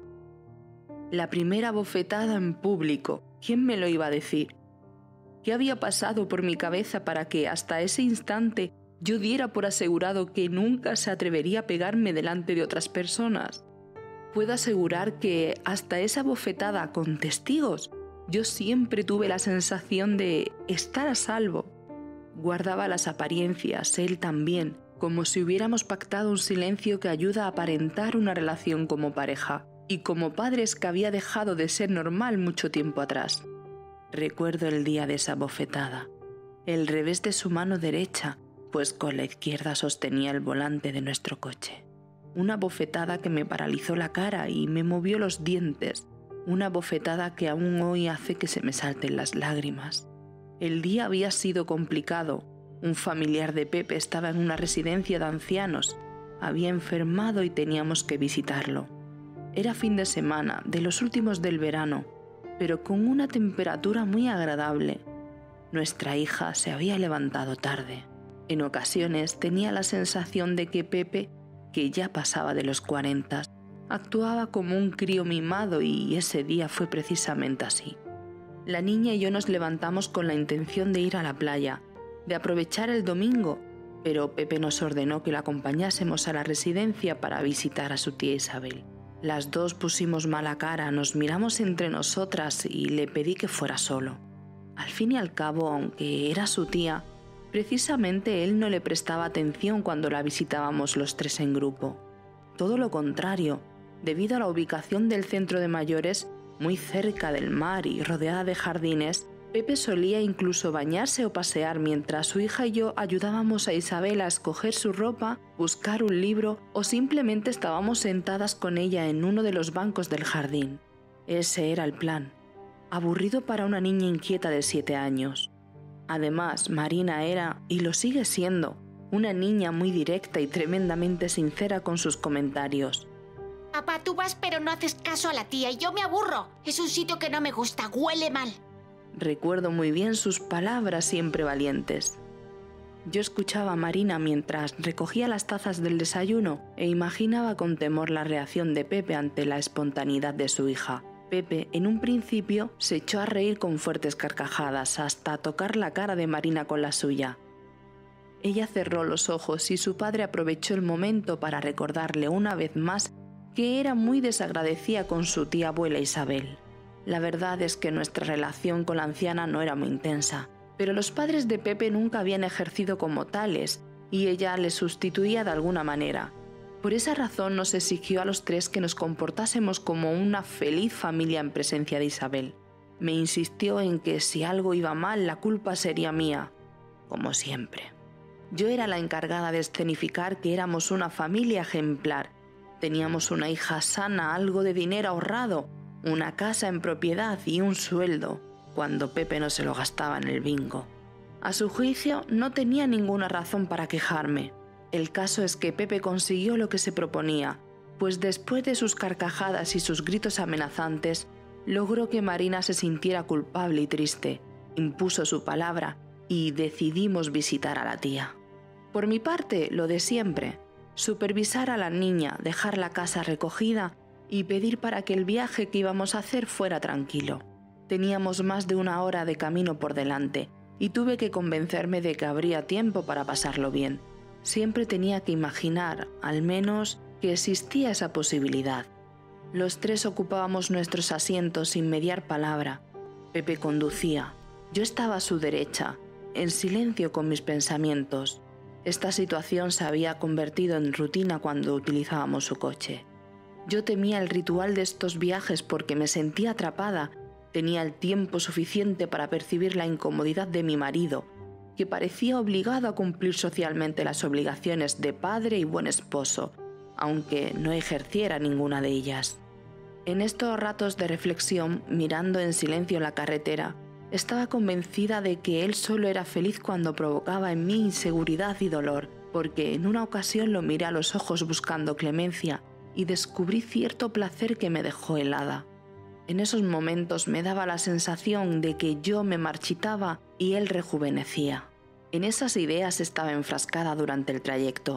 Speaker 4: La primera bofetada en público. ¿Quién me lo iba a decir? ¿Qué había pasado por mi cabeza para que hasta ese instante yo diera por asegurado que nunca se atrevería a pegarme delante de otras personas? Puedo asegurar que hasta esa bofetada con testigos, yo siempre tuve la sensación de estar a salvo. Guardaba las apariencias, él también, como si hubiéramos pactado un silencio que ayuda a aparentar una relación como pareja y como padres que había dejado de ser normal mucho tiempo atrás. Recuerdo el día de esa bofetada, el revés de su mano derecha, pues con la izquierda sostenía el volante de nuestro coche. Una bofetada que me paralizó la cara y me movió los dientes, una bofetada que aún hoy hace que se me salten las lágrimas. El día había sido complicado. Un familiar de Pepe estaba en una residencia de ancianos, había enfermado y teníamos que visitarlo. Era fin de semana, de los últimos del verano, pero con una temperatura muy agradable. Nuestra hija se había levantado tarde. En ocasiones tenía la sensación de que Pepe, que ya pasaba de los 40, actuaba como un crío mimado y ese día fue precisamente así. La niña y yo nos levantamos con la intención de ir a la playa, de aprovechar el domingo, pero Pepe nos ordenó que la acompañásemos a la residencia para visitar a su tía Isabel. Las dos pusimos mala cara, nos miramos entre nosotras y le pedí que fuera solo. Al fin y al cabo, aunque era su tía, precisamente él no le prestaba atención cuando la visitábamos los tres en grupo. Todo lo contrario, debido a la ubicación del centro de mayores, muy cerca del mar y rodeada de jardines, Pepe solía incluso bañarse o pasear mientras su hija y yo ayudábamos a Isabel a escoger su ropa, buscar un libro o simplemente estábamos sentadas con ella en uno de los bancos del jardín. Ese era el plan. Aburrido para una niña inquieta de 7 años. Además, Marina era, y lo sigue siendo, una niña muy directa y tremendamente sincera con sus comentarios.
Speaker 7: Papá, tú vas pero no haces caso a la tía y yo me aburro. Es un sitio que no me gusta, huele mal.
Speaker 4: Recuerdo muy bien sus palabras siempre valientes. Yo escuchaba a Marina mientras recogía las tazas del desayuno e imaginaba con temor la reacción de Pepe ante la espontaneidad de su hija. Pepe, en un principio, se echó a reír con fuertes carcajadas hasta tocar la cara de Marina con la suya. Ella cerró los ojos y su padre aprovechó el momento para recordarle una vez más que era muy desagradecida con su tía abuela Isabel. La verdad es que nuestra relación con la anciana no era muy intensa, pero los padres de Pepe nunca habían ejercido como tales y ella les sustituía de alguna manera. Por esa razón nos exigió a los tres que nos comportásemos como una feliz familia en presencia de Isabel. Me insistió en que si algo iba mal la culpa sería mía, como siempre. Yo era la encargada de escenificar que éramos una familia ejemplar. Teníamos una hija sana, algo de dinero ahorrado, una casa en propiedad y un sueldo, cuando Pepe no se lo gastaba en el bingo. A su juicio, no tenía ninguna razón para quejarme. El caso es que Pepe consiguió lo que se proponía, pues después de sus carcajadas y sus gritos amenazantes, logró que Marina se sintiera culpable y triste, impuso su palabra y decidimos visitar a la tía. Por mi parte, lo de siempre, supervisar a la niña, dejar la casa recogida y pedir para que el viaje que íbamos a hacer fuera tranquilo. Teníamos más de 1 hora de camino por delante y tuve que convencerme de que habría tiempo para pasarlo bien. Siempre tenía que imaginar, al menos, que existía esa posibilidad. Los tres ocupábamos nuestros asientos sin mediar palabra. Pepe conducía. Yo estaba a su derecha, en silencio con mis pensamientos. Esta situación se había convertido en rutina cuando utilizábamos su coche. Yo temía el ritual de estos viajes porque me sentía atrapada. Tenía el tiempo suficiente para percibir la incomodidad de mi marido, que parecía obligado a cumplir socialmente las obligaciones de padre y buen esposo, aunque no ejerciera ninguna de ellas. En estos ratos de reflexión, mirando en silencio la carretera, estaba convencida de que él solo era feliz cuando provocaba en mí inseguridad y dolor, porque en una ocasión lo miré a los ojos buscando clemencia y descubrí cierto placer que me dejó helada. En esos momentos me daba la sensación de que yo me marchitaba y él rejuvenecía. En esas ideas estaba enfrascada durante el trayecto.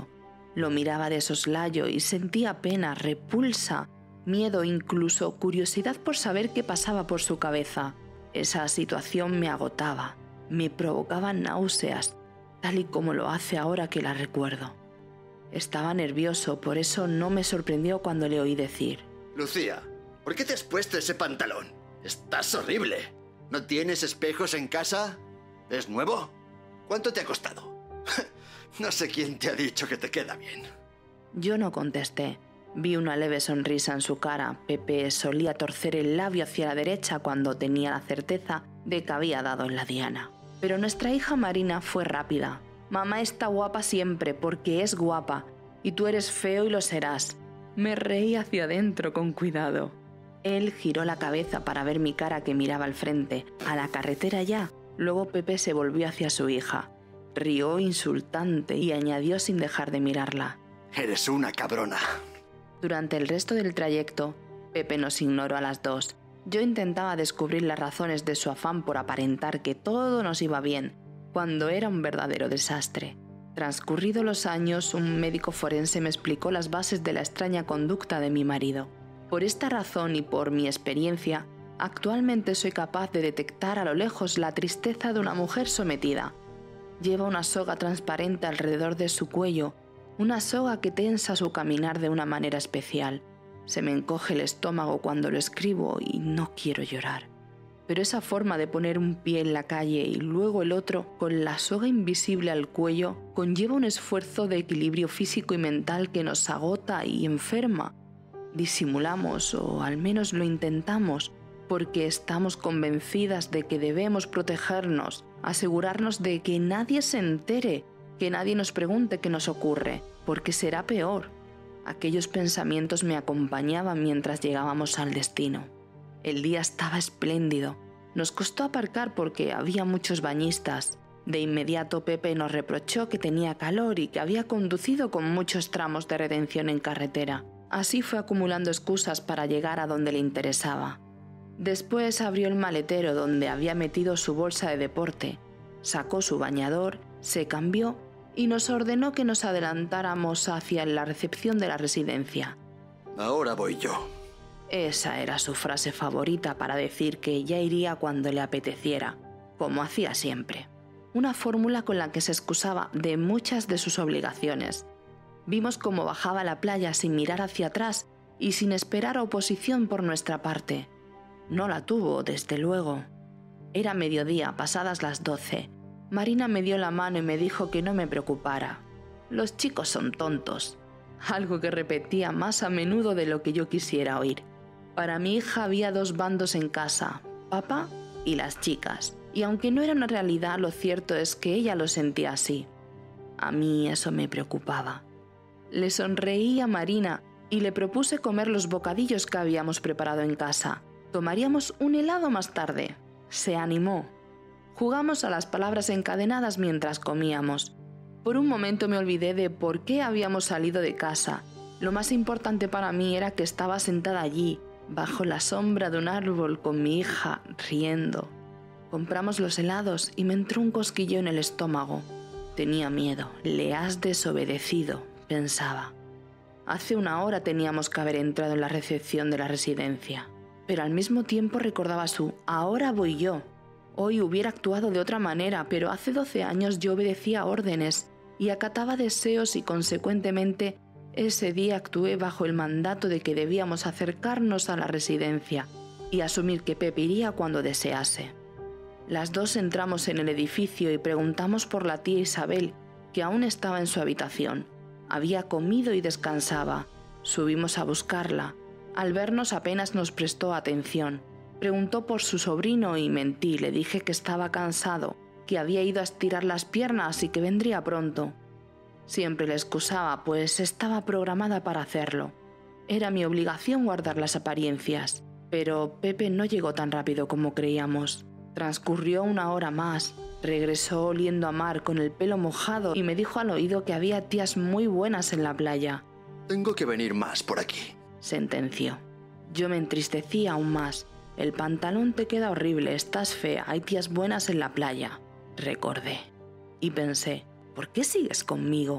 Speaker 4: Lo miraba de soslayo y sentía pena, repulsa, miedo, incluso curiosidad por saber qué pasaba por su cabeza. Esa situación me agotaba, me provocaba náuseas, tal y como lo hace ahora que la recuerdo. Estaba nervioso, por eso no me sorprendió cuando le oí decir:
Speaker 5: Lucía, ¿por qué te has puesto ese pantalón? Estás horrible. ¿No tienes espejos en casa? ¿Es nuevo? ¿Cuánto te ha costado? No sé quién te ha dicho que te queda bien.
Speaker 4: Yo no contesté. Vi una leve sonrisa en su cara. Pepe solía torcer el labio hacia la derecha cuando tenía la certeza de que había dado en la diana. Pero nuestra hija Marina fue rápida. Mamá está guapa siempre porque es guapa, y tú eres feo y lo serás. Me reí hacia adentro con cuidado. Él giró la cabeza para ver mi cara que miraba al frente, a la carretera ya. Luego Pepe se volvió hacia su hija. Rió insultante y añadió sin dejar de mirarla:
Speaker 5: Eres una cabrona.
Speaker 4: Durante el resto del trayecto, Pepe nos ignoró a las dos. Yo intentaba descubrir las razones de su afán por aparentar que todo nos iba bien, cuando era un verdadero desastre. Transcurridos los años, un médico forense me explicó las bases de la extraña conducta de mi marido. Por esta razón y por mi experiencia, actualmente soy capaz de detectar a lo lejos la tristeza de una mujer sometida. Lleva una soga transparente alrededor de su cuello, una soga que tensa su caminar de una manera especial. Se me encoge el estómago cuando lo escribo y no quiero llorar. Pero esa forma de poner un pie en la calle y luego el otro con la soga invisible al cuello conlleva un esfuerzo de equilibrio físico y mental que nos agota y enferma. Disimulamos, o al menos lo intentamos, porque estamos convencidas de que debemos protegernos, asegurarnos de que nadie se entere, que nadie nos pregunte qué nos ocurre, porque será peor. Aquellos pensamientos me acompañaban mientras llegábamos al destino. El día estaba espléndido. Nos costó aparcar porque había muchos bañistas. De inmediato Pepe nos reprochó que tenía calor y que había conducido con muchos tramos de redención en carretera. Así fue acumulando excusas para llegar a donde le interesaba. Después abrió el maletero donde había metido su bolsa de deporte, sacó su bañador, se cambió y nos ordenó que nos adelantáramos hacia la recepción de la residencia.
Speaker 5: Ahora voy yo.
Speaker 4: Esa era su frase favorita para decir que ya iría cuando le apeteciera, como hacía siempre. Una fórmula con la que se excusaba de muchas de sus obligaciones. Vimos cómo bajaba a la playa sin mirar hacia atrás y sin esperar oposición por nuestra parte. No la tuvo, desde luego. Era mediodía, pasadas las 12. Marina me dio la mano y me dijo que no me preocupara. Los chicos son tontos. Algo que repetía más a menudo de lo que yo quisiera oír. Para mi hija había dos bandos en casa, papá y las chicas. Y aunque no era una realidad, lo cierto es que ella lo sentía así. A mí eso me preocupaba. Le sonreí a Marina y le propuse comer los bocadillos que habíamos preparado en casa. Tomaríamos un helado más tarde. Se animó. Jugamos a las palabras encadenadas mientras comíamos. Por un momento me olvidé de por qué habíamos salido de casa. Lo más importante para mí era que estaba sentada allí, bajo la sombra de un árbol con mi hija, riendo. Compramos los helados y me entró un cosquillo en el estómago. Tenía miedo. Le has desobedecido, pensaba. Hace una hora teníamos que haber entrado en la recepción de la residencia. Pero al mismo tiempo recordaba su «ahora voy yo». Hoy hubiera actuado de otra manera, pero hace 12 años yo obedecía órdenes y acataba deseos y consecuentemente ese día actué bajo el mandato de que debíamos acercarnos a la residencia y asumir que Pepe iría cuando desease. Las dos entramos en el edificio y preguntamos por la tía Isabel, que aún estaba en su habitación. Había comido y descansaba. Subimos a buscarla. Al vernos apenas nos prestó atención. Preguntó por su sobrino y mentí, le dije que estaba cansado, que había ido a estirar las piernas y que vendría pronto. Siempre le excusaba, pues estaba programada para hacerlo. Era mi obligación guardar las apariencias, pero Pepe no llegó tan rápido como creíamos. Transcurrió una hora más, regresó oliendo a mar con el pelo mojado y me dijo al oído que había tías muy buenas en la playa.
Speaker 5: Tengo que venir más por aquí,
Speaker 4: sentenció. Yo me entristecí aún más. El pantalón te queda horrible, estás fea, hay tías buenas en la playa, recordé. Y pensé, ¿por qué sigues conmigo?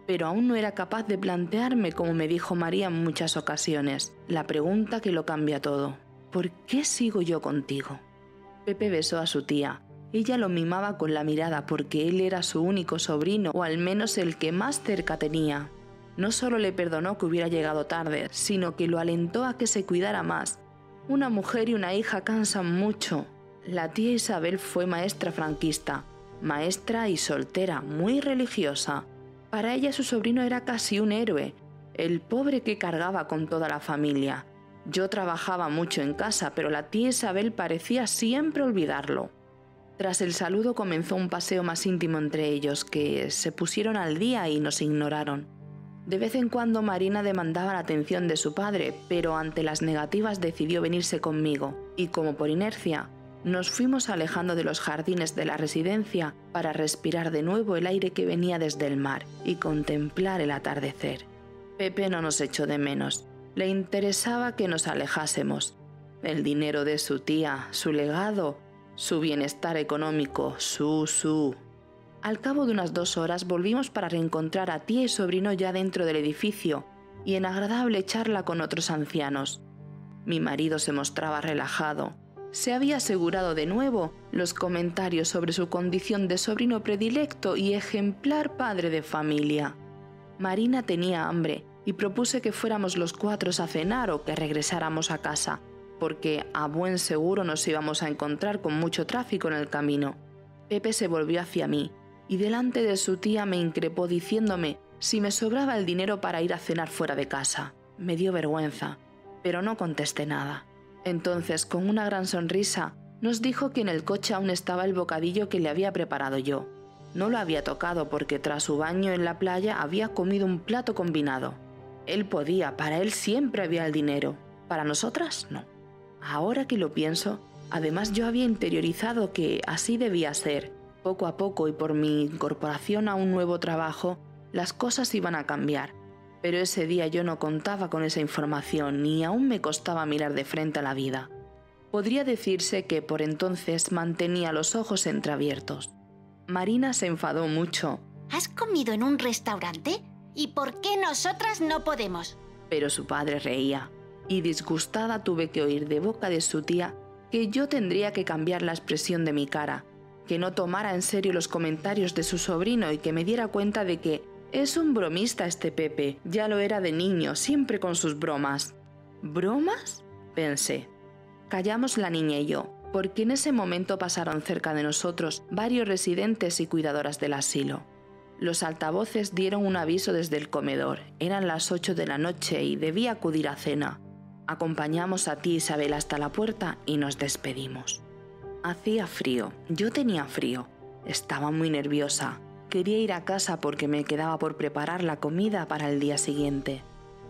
Speaker 4: pero aún no era capaz de plantearme, como me dijo María en muchas ocasiones, la pregunta que lo cambia todo. ¿Por qué sigo yo contigo? Pepe besó a su tía. Ella lo mimaba con la mirada porque él era su único sobrino, o al menos el que más cerca tenía. No solo le perdonó que hubiera llegado tarde, sino que lo alentó a que se cuidara más. Una mujer y una hija cansan mucho. La tía Isabel fue maestra franquista, maestra y soltera, muy religiosa. Para ella su sobrino era casi un héroe, el pobre que cargaba con toda la familia. Yo trabajaba mucho en casa, pero la tía Isabel parecía siempre olvidarlo. Tras el saludo comenzó un paseo más íntimo entre ellos, que se pusieron al día y nos ignoraron. De vez en cuando Marina demandaba la atención de su padre, pero ante las negativas decidió venirse conmigo, y como por inercia, nos fuimos alejando de los jardines de la residencia para respirar de nuevo el aire que venía desde el mar y contemplar el atardecer. Pepe no nos echó de menos. Le interesaba que nos alejásemos. El dinero de su tía, su legado, su bienestar económico, su. Al cabo de unas 2 horas volvimos para reencontrar a tía y sobrino ya dentro del edificio y en agradable charla con otros ancianos. Mi marido se mostraba relajado. Se había asegurado de nuevo los comentarios sobre su condición de sobrino predilecto y ejemplar padre de familia. Marina tenía hambre y propuse que fuéramos los 4 a cenar o que regresáramos a casa, porque a buen seguro nos íbamos a encontrar con mucho tráfico en el camino. Pepe se volvió hacia mí y delante de su tía me increpó diciéndome si me sobraba el dinero para ir a cenar fuera de casa. Me dio vergüenza, pero no contesté nada. Entonces, con una gran sonrisa, nos dijo que en el coche aún estaba el bocadillo que le había preparado yo. No lo había tocado porque tras su baño en la playa había comido un plato combinado. Él podía, para él siempre había el dinero, para nosotras no. Ahora que lo pienso, además yo había interiorizado que así debía ser. Poco a poco y por mi incorporación a un nuevo trabajo, las cosas iban a cambiar. Pero ese día yo no contaba con esa información ni aún me costaba mirar de frente a la vida. Podría decirse que por entonces mantenía los ojos entreabiertos. Marina se enfadó mucho.
Speaker 7: ¿Has comido en un restaurante? ¿Y por qué nosotras no podemos?
Speaker 4: Pero su padre reía, y disgustada tuve que oír de boca de su tía que yo tendría que cambiar la expresión de mi cara, que no tomara en serio los comentarios de su sobrino y que me diera cuenta de que es un bromista este Pepe, ya lo era de niño, siempre con sus bromas. ¿Bromas?, pensé. Callamos la niña y yo, porque en ese momento pasaron cerca de nosotros varios residentes y cuidadoras del asilo. Los altavoces dieron un aviso desde el comedor. Eran las 8 de la noche y debía acudir a cena. Acompañamos a tía Isabel hasta la puerta y nos despedimos. Hacía frío. Yo tenía frío. Estaba muy nerviosa. Quería ir a casa porque me quedaba por preparar la comida para el día siguiente.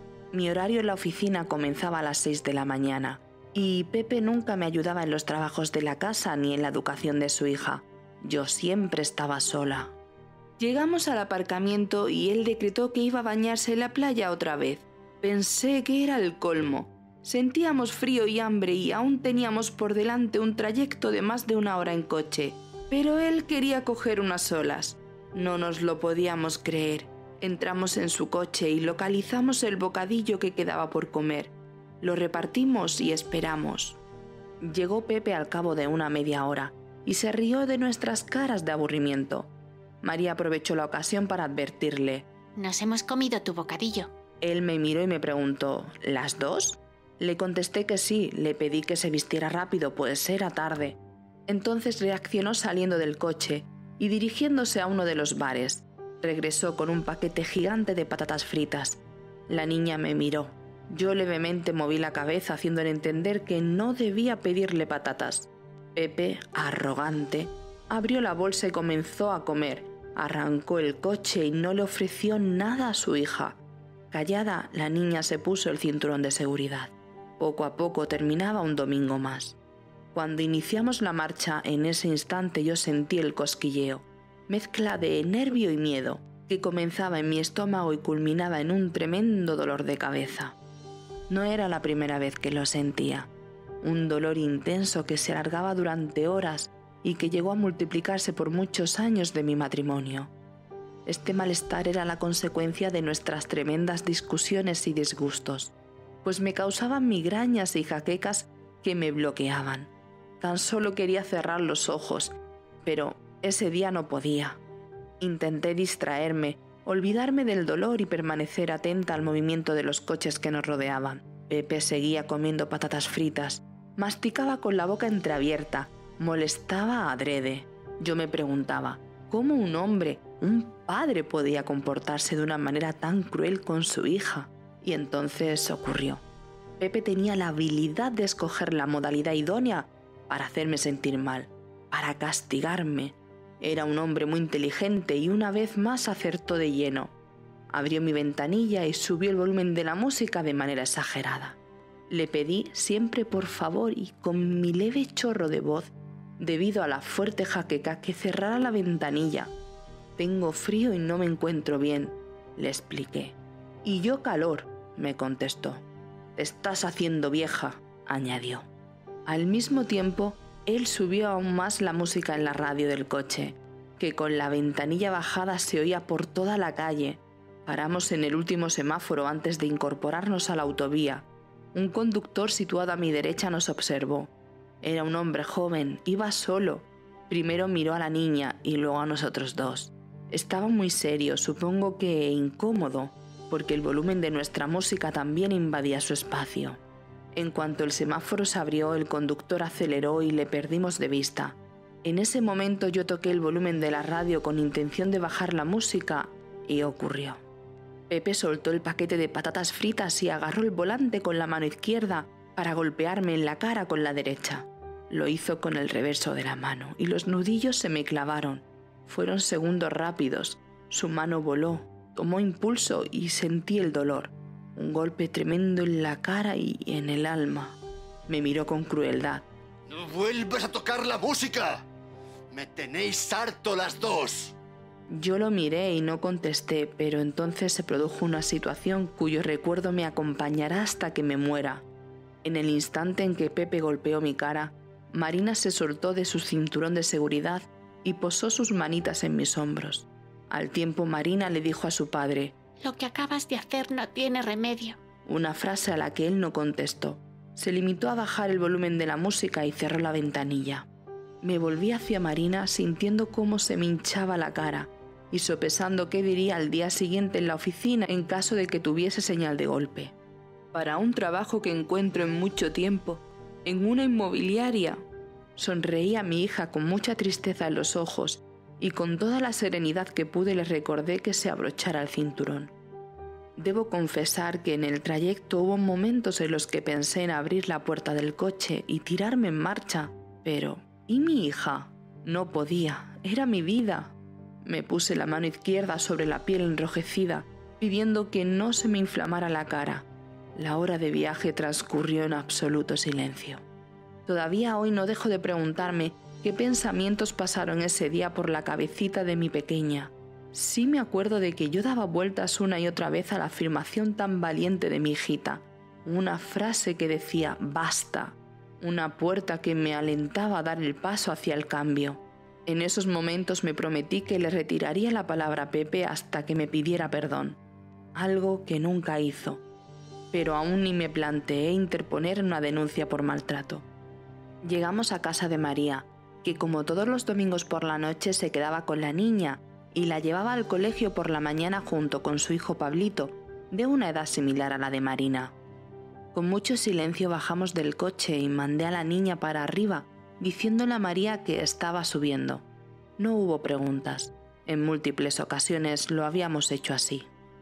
Speaker 4: Mi horario en la oficina comenzaba a las 6 de la mañana y Pepe nunca me ayudaba en los trabajos de la casa ni en la educación de su hija. Yo siempre estaba sola. Llegamos al aparcamiento y él decretó que iba a bañarse en la playa otra vez. Pensé que era el colmo. Sentíamos frío y hambre y aún teníamos por delante un trayecto de más de 1 hora en coche. Pero él quería coger unas olas. No nos lo podíamos creer. Entramos en su coche y localizamos el bocadillo que quedaba por comer. Lo repartimos y esperamos. Llegó Pepe al cabo de una media hora y se rió de nuestras caras de aburrimiento. María aprovechó la ocasión para advertirle.
Speaker 7: Nos hemos comido tu bocadillo.
Speaker 4: Él me miró y me preguntó, ¿las 2? Le contesté que sí, le pedí que se vistiera rápido, pues era tarde. Entonces reaccionó saliendo del coche y dirigiéndose a uno de los bares. Regresó con un paquete gigante de patatas fritas. La niña me miró. Yo levemente moví la cabeza haciéndole entender que no debía pedirle patatas. Pepe, arrogante, abrió la bolsa y comenzó a comer. Arrancó el coche y no le ofreció nada a su hija. Callada, la niña se puso el cinturón de seguridad. Poco a poco terminaba un domingo más. Cuando iniciamos la marcha, en ese instante yo sentí el cosquilleo, mezcla de nervio y miedo, que comenzaba en mi estómago y culminaba en un tremendo dolor de cabeza. No era la primera vez que lo sentía. Un dolor intenso que se alargaba durante horas y que llegó a multiplicarse por muchos años de mi matrimonio. Este malestar era la consecuencia de nuestras tremendas discusiones y disgustos, pues me causaban migrañas y jaquecas que me bloqueaban. Tan solo quería cerrar los ojos, pero ese día no podía. Intenté distraerme, olvidarme del dolor y permanecer atenta al movimiento de los coches que nos rodeaban. Pepe seguía comiendo patatas fritas, masticaba con la boca entreabierta, molestaba adrede. Yo me preguntaba, ¿cómo un hombre, un padre, podía comportarse de una manera tan cruel con su hija? Y entonces ocurrió. Pepe tenía la habilidad de escoger la modalidad idónea para hacerme sentir mal, para castigarme. Era un hombre muy inteligente y una vez más acertó de lleno. Abrió mi ventanilla y subió el volumen de la música de manera exagerada. Le pedí siempre por favor y con mi leve chorro de voz, debido a la fuerte jaqueca, que cerrara la ventanilla. «Tengo frío y no me encuentro bien», le expliqué. «Y yo calor», me contestó. «Te estás haciendo vieja», añadió. Al mismo tiempo, él subió aún más la música en la radio del coche, que con la ventanilla bajada se oía por toda la calle. Paramos en el último semáforo antes de incorporarnos a la autovía. Un conductor situado a mi derecha nos observó. Era un hombre joven, iba solo. Primero miró a la niña y luego a nosotros dos. Estaba muy serio, supongo que incómodo, porque el volumen de nuestra música también invadía su espacio. En cuanto el semáforo se abrió, el conductor aceleró y le perdimos de vista. En ese momento yo toqué el volumen de la radio con intención de bajar la música y ocurrió. Pepe soltó el paquete de patatas fritas y agarró el volante con la mano izquierda para golpearme en la cara con la derecha. Lo hizo con el reverso de la mano y los nudillos se me clavaron. Fueron segundos rápidos. Su mano voló, tomó impulso y sentí el dolor. Un golpe tremendo en la cara y en el alma. Me miró con crueldad.
Speaker 5: ¡No vuelvas a tocar la música! ¡Me tenéis harto las dos!
Speaker 4: Yo lo miré y no contesté, pero entonces se produjo una situación cuyo recuerdo me acompañará hasta que me muera. En el instante en que Pepe golpeó mi cara, Marina se soltó de su cinturón de seguridad y posó sus manitas en mis hombros. Al tiempo Marina le dijo a su padre:
Speaker 7: «Lo que acabas de hacer no tiene remedio».
Speaker 4: Una frase a la que él no contestó. Se limitó a bajar el volumen de la música y cerró la ventanilla. Me volví hacia Marina sintiendo cómo se me hinchaba la cara y sopesando qué diría al día siguiente en la oficina en caso de que tuviese señal de golpe. «Para un trabajo que encuentro en mucho tiempo, en una inmobiliaria», sonreí a mi hija con mucha tristeza en los ojos y con toda la serenidad que pude le recordé que se abrochara el cinturón. Debo confesar que en el trayecto hubo momentos en los que pensé en abrir la puerta del coche y tirarme en marcha, pero ¿y mi hija? No podía, era mi vida. Me puse la mano izquierda sobre la piel enrojecida, pidiendo que no se me inflamara la cara. La hora de viaje transcurrió en absoluto silencio. Todavía hoy no dejo de preguntarme qué pensamientos pasaron ese día por la cabecita de mi pequeña. Sí me acuerdo de que yo daba vueltas una y otra vez a la afirmación tan valiente de mi hijita, una frase que decía «basta», una puerta que me alentaba a dar el paso hacia el cambio. En esos momentos me prometí que le retiraría la palabra a Pepe hasta que me pidiera perdón, algo que nunca hizo, pero aún ni me planteé interponer una denuncia por maltrato. Llegamos a casa de María, que como todos los domingos por la noche se quedaba con la niña y la llevaba al colegio por la mañana junto con su hijo Pablito, de una edad similar a la de Marina. Con mucho silencio bajamos del coche y mandé a la niña para arriba, diciéndole a María que estaba subiendo. No hubo preguntas. En múltiples ocasiones lo habíamos hecho así.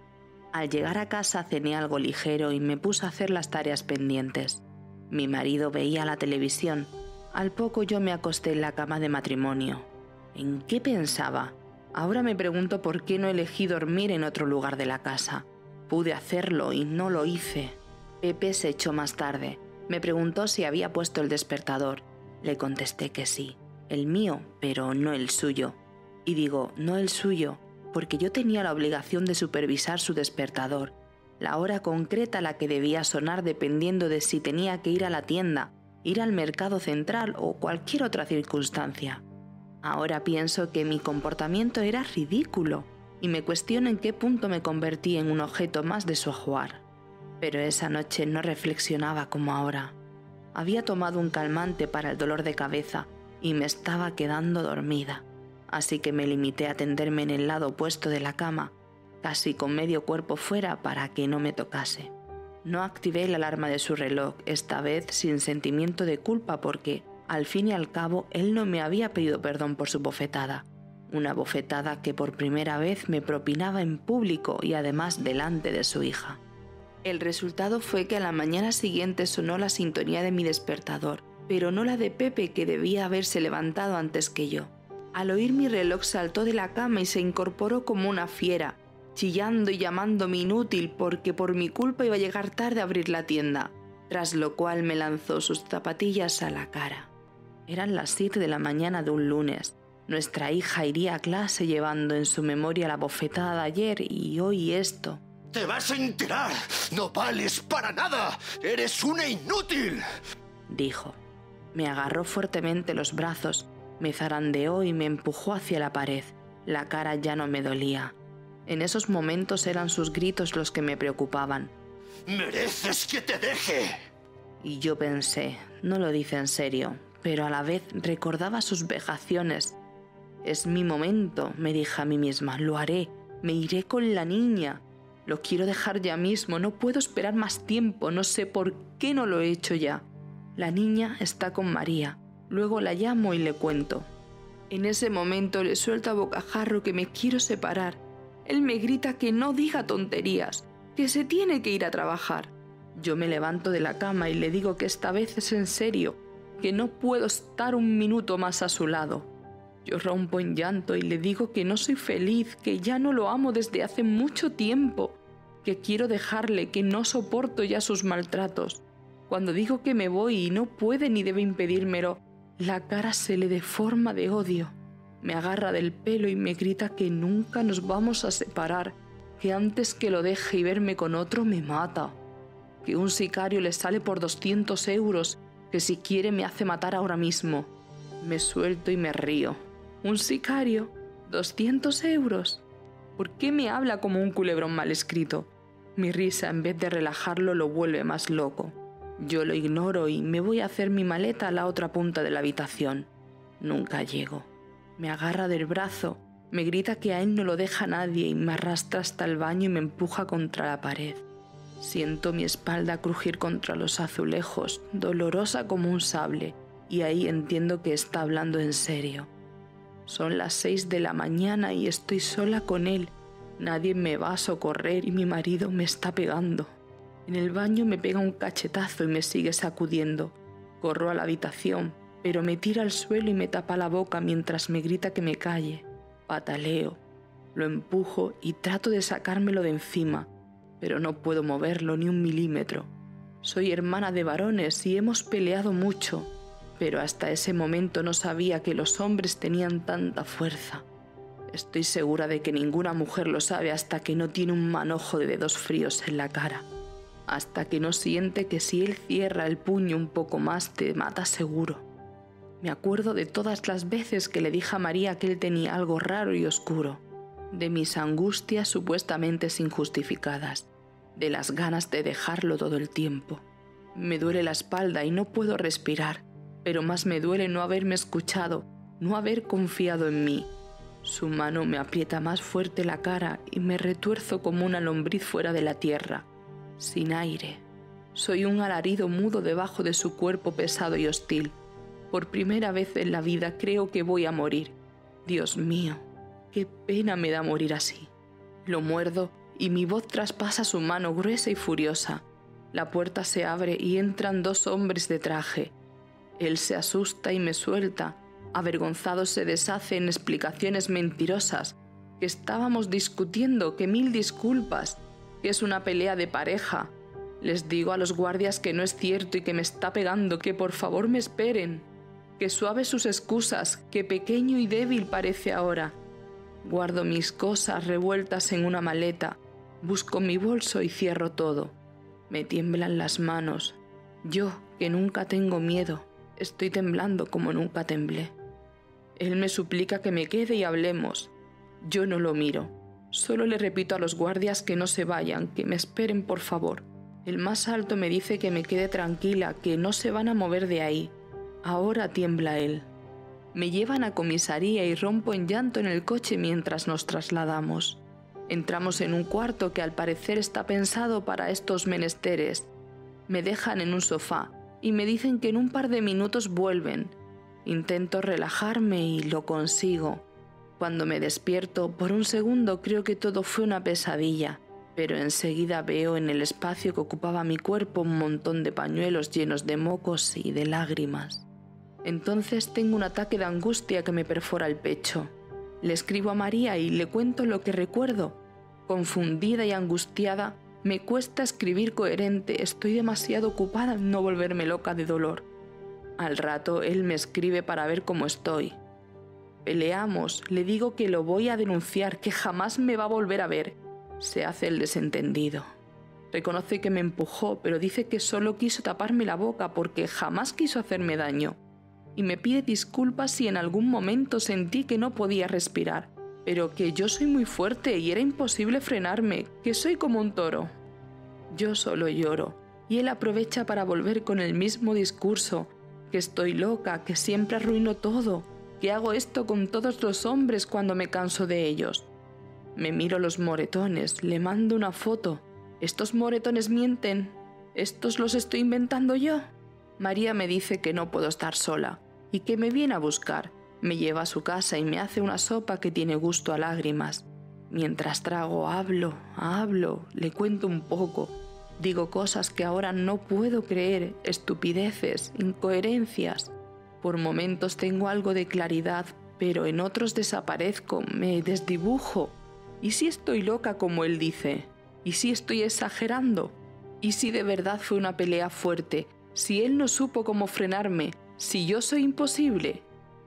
Speaker 4: Al llegar a casa cené algo ligero y me puse a hacer las tareas pendientes. Mi marido veía la televisión. Al poco yo me acosté en la cama de matrimonio. ¿En qué pensaba? Ahora me pregunto por qué no elegí dormir en otro lugar de la casa. Pude hacerlo y no lo hice. Pepe se echó más tarde. Me preguntó si había puesto el despertador. Le contesté que sí, el mío, pero no el suyo. Y digo, no el suyo, porque yo tenía la obligación de supervisar su despertador, la hora concreta a la que debía sonar dependiendo de si tenía que ir a la tienda, ir al mercado central o cualquier otra circunstancia. Ahora pienso que mi comportamiento era ridículo. y me cuestiono en qué punto me convertí en un objeto más de su ajuar. Pero esa noche no reflexionaba como ahora. Había tomado un calmante para el dolor de cabeza y me estaba quedando dormida, así que me limité a tenderme en el lado opuesto de la cama, casi con medio cuerpo fuera para que no me tocase. No activé la alarma de su reloj, esta vez sin sentimiento de culpa porque, al fin y al cabo, él no me había pedido perdón por su bofetada. Una bofetada que por primera vez me propinaba en público y además delante de su hija. El resultado fue que a la mañana siguiente sonó la sintonía de mi despertador, pero no la de Pepe, que debía haberse levantado antes que yo. Al oír mi reloj saltó de la cama y se incorporó como una fiera, chillando y llamándome inútil porque por mi culpa iba a llegar tarde a abrir la tienda, tras lo cual me lanzó sus zapatillas a la cara. Eran las 7 de la mañana de un lunes. Nuestra hija iría a clase llevando en su memoria la bofetada de ayer y hoy esto.
Speaker 5: ¡Te vas a enterar! ¡No vales para nada! ¡Eres una inútil!,
Speaker 4: dijo. Me agarró fuertemente los brazos, me zarandeó y me empujó hacia la pared. La cara ya no me dolía. En esos momentos eran sus gritos los que me preocupaban.
Speaker 5: ¡Mereces que te deje!
Speaker 4: Y yo pensé, no lo dice en serio, pero a la vez recordaba sus vejaciones. Es mi momento, me dije a mí misma, lo haré, me iré con la niña. Lo quiero dejar ya mismo, no puedo esperar más tiempo, no sé por qué no lo he hecho ya. La niña está con María, luego la llamo y le cuento. En ese momento le suelto a bocajarro que me quiero separar. Él me grita que no diga tonterías, que se tiene que ir a trabajar. Yo me levanto de la cama y le digo que esta vez es en serio, que no puedo estar un minuto más a su lado. Yo rompo en llanto y le digo que no soy feliz, que ya no lo amo desde hace mucho tiempo, que quiero dejarle, que no soporto ya sus maltratos. Cuando digo que me voy y no puede ni debe impedírmelo, la cara se le deforma de odio. Me agarra del pelo y me grita que nunca nos vamos a separar, que antes que lo deje y verme con otro me mata, que un sicario le sale por 200 euros, que si quiere me hace matar ahora mismo. Me suelto y me río. ¿Un sicario? ¿200 euros? ¿Por qué me habla como un culebrón mal escrito? Mi risa, en vez de relajarlo, lo vuelve más loco. Yo lo ignoro y me voy a hacer mi maleta a la otra punta de la habitación. Nunca llego. Me agarra del brazo, me grita que a él no lo deja nadie y me arrastra hasta el baño y me empuja contra la pared. Siento mi espalda crujir contra los azulejos, dolorosa como un sable, y ahí entiendo que está hablando en serio. Son las 6 de la mañana y estoy sola con él. Nadie me va a socorrer y mi marido me está pegando. En el baño me pega un cachetazo y me sigue sacudiendo. Corro a la habitación, pero me tira al suelo y me tapa la boca mientras me grita que me calle. Pataleo, lo empujo y trato de sacármelo de encima, pero no puedo moverlo ni un milímetro. Soy hermana de varones y hemos peleado mucho, pero hasta ese momento no sabía que los hombres tenían tanta fuerza. Estoy segura de que ninguna mujer lo sabe hasta que no tiene un manojo de dedos fríos en la cara. Hasta que no siente que si él cierra el puño un poco más te mata seguro. Me acuerdo de todas las veces que le dije a María que él tenía algo raro y oscuro, de mis angustias supuestamente injustificadas, de las ganas de dejarlo todo el tiempo. Me duele la espalda y no puedo respirar, pero más me duele no haberme escuchado, no haber confiado en mí. Su mano me aprieta más fuerte la cara y me retuerzo como una lombriz fuera de la tierra, sin aire. Soy un alarido mudo debajo de su cuerpo pesado y hostil. Por primera vez en la vida creo que voy a morir. Dios mío, qué pena me da morir así. Lo muerdo y mi voz traspasa su mano gruesa y furiosa. La puerta se abre y entran 2 hombres de traje. Él se asusta y me suelta. Avergonzado se deshace en explicaciones mentirosas, que estábamos discutiendo, que 1000 disculpas, que es una pelea de pareja. Les digo a los guardias que no es cierto y que me está pegando, que por favor me esperen, que suave sus excusas, que pequeño y débil parece ahora. Guardo mis cosas revueltas en una maleta, busco mi bolso y cierro todo. Me tiemblan las manos. Yo, que nunca tengo miedo, estoy temblando como nunca temblé. Él me suplica que me quede y hablemos. Yo no lo miro. Solo le repito a los guardias que no se vayan, que me esperen por favor. El más alto me dice que me quede tranquila, que no se van a mover de ahí. Ahora tiembla él. Me llevan a comisaría y rompo en llanto en el coche mientras nos trasladamos. Entramos en un cuarto que al parecer está pensado para estos menesteres. Me dejan en un sofá y me dicen que en un par de minutos vuelven. Intento relajarme y lo consigo. Cuando me despierto, por un segundo creo que todo fue una pesadilla, pero enseguida veo en el espacio que ocupaba mi cuerpo un montón de pañuelos llenos de mocos y de lágrimas. Entonces tengo un ataque de angustia que me perfora el pecho. Le escribo a María y le cuento lo que recuerdo. Confundida y angustiada, me cuesta escribir coherente, estoy demasiado ocupada en no volverme loca de dolor. Al rato él me escribe para ver cómo estoy. Peleamos, le digo que lo voy a denunciar, que jamás me va a volver a ver. Se hace el desentendido. Reconoce que me empujó, pero dice que solo quiso taparme la boca porque jamás quiso hacerme daño. Y me pide disculpas si en algún momento sentí que no podía respirar, pero que yo soy muy fuerte y era imposible frenarme, que soy como un toro. Yo solo lloro, y él aprovecha para volver con el mismo discurso, que estoy loca, que siempre arruino todo, que hago esto con todos los hombres cuando me canso de ellos. Me miro los moretones, le mando una foto. ¿Estos moretones mienten? ¿Estos los estoy inventando yo? María me dice que no puedo estar sola y que me viene a buscar. Me lleva a su casa y me hace una sopa que tiene gusto a lágrimas. Mientras trago, hablo, le cuento un poco. Digo cosas que ahora no puedo creer, estupideces, incoherencias. Por momentos tengo algo de claridad, pero en otros desaparezco, me desdibujo. ¿Y si estoy loca como él dice? ¿Y si estoy exagerando? ¿Y si de verdad fue una pelea fuerte? ¿Si él no supo cómo frenarme? ¿Si yo soy imposible?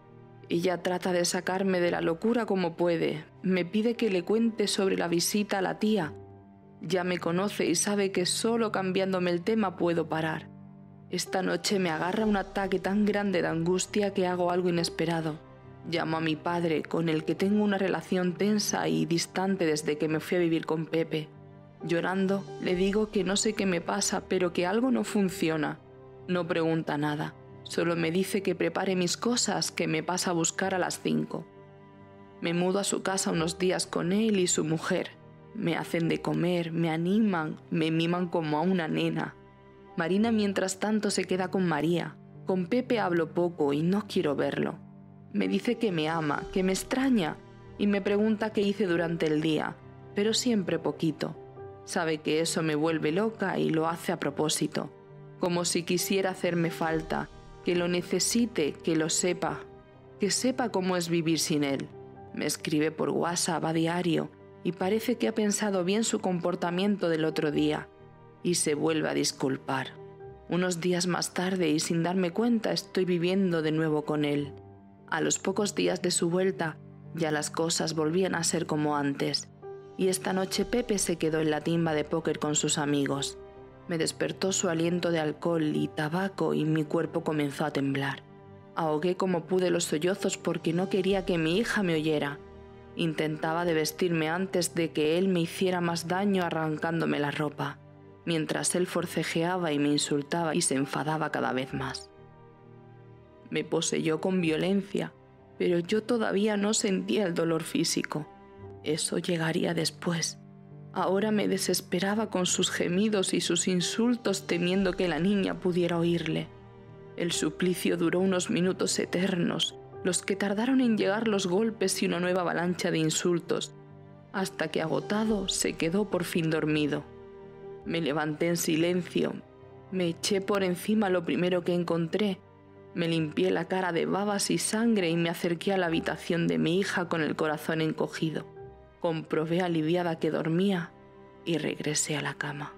Speaker 4: Ella trata de sacarme de la locura como puede. Me pide que le cuente sobre la visita a la tía. Ya me conoce y sabe que solo cambiándome el tema puedo parar. Esta noche me agarra un ataque tan grande de angustia que hago algo inesperado. Llamo a mi padre, con el que tengo una relación tensa y distante desde que me fui a vivir con Pepe. Llorando, le digo que no sé qué me pasa, pero que algo no funciona. No pregunta nada. Solo me dice que prepare mis cosas, que me pasa a buscar a las 5. Me mudo a su casa unos días con él y su mujer. Me hacen de comer, me animan, me miman como a una nena. Marina mientras tanto se queda con María. Con Pepe hablo poco y no quiero verlo. Me dice que me ama, que me extraña y me pregunta qué hice durante el día, pero siempre poquito. Sabe que eso me vuelve loca y lo hace a propósito, como si quisiera hacerme falta, que lo necesite, que lo sepa, que sepa cómo es vivir sin él. Me escribe por WhatsApp a diario y parece que ha pensado bien su comportamiento del otro día y se vuelve a disculpar. Unos días más tarde y sin darme cuenta estoy viviendo de nuevo con él. A los pocos días de su vuelta ya las cosas volvían a ser como antes y esta noche Pepe se quedó en la timba de póker con sus amigos. Me despertó su aliento de alcohol y tabaco y mi cuerpo comenzó a temblar. Ahogué como pude los sollozos porque no quería que mi hija me oyera. Intentaba de vestirme antes de que él me hiciera más daño arrancándome la ropa, mientras él forcejeaba y me insultaba y se enfadaba cada vez más. Me poseyó con violencia, pero yo todavía no sentía el dolor físico. Eso llegaría después. Ahora me desesperaba con sus gemidos y sus insultos temiendo que la niña pudiera oírle. El suplicio duró unos minutos eternos, los que tardaron en llegar los golpes y una nueva avalancha de insultos, hasta que agotado se quedó por fin dormido. Me levanté en silencio, me eché por encima lo primero que encontré, me limpié la cara de babas y sangre y me acerqué a la habitación de mi hija con el corazón encogido. Comprobé aliviada que dormía y regresé a la cama.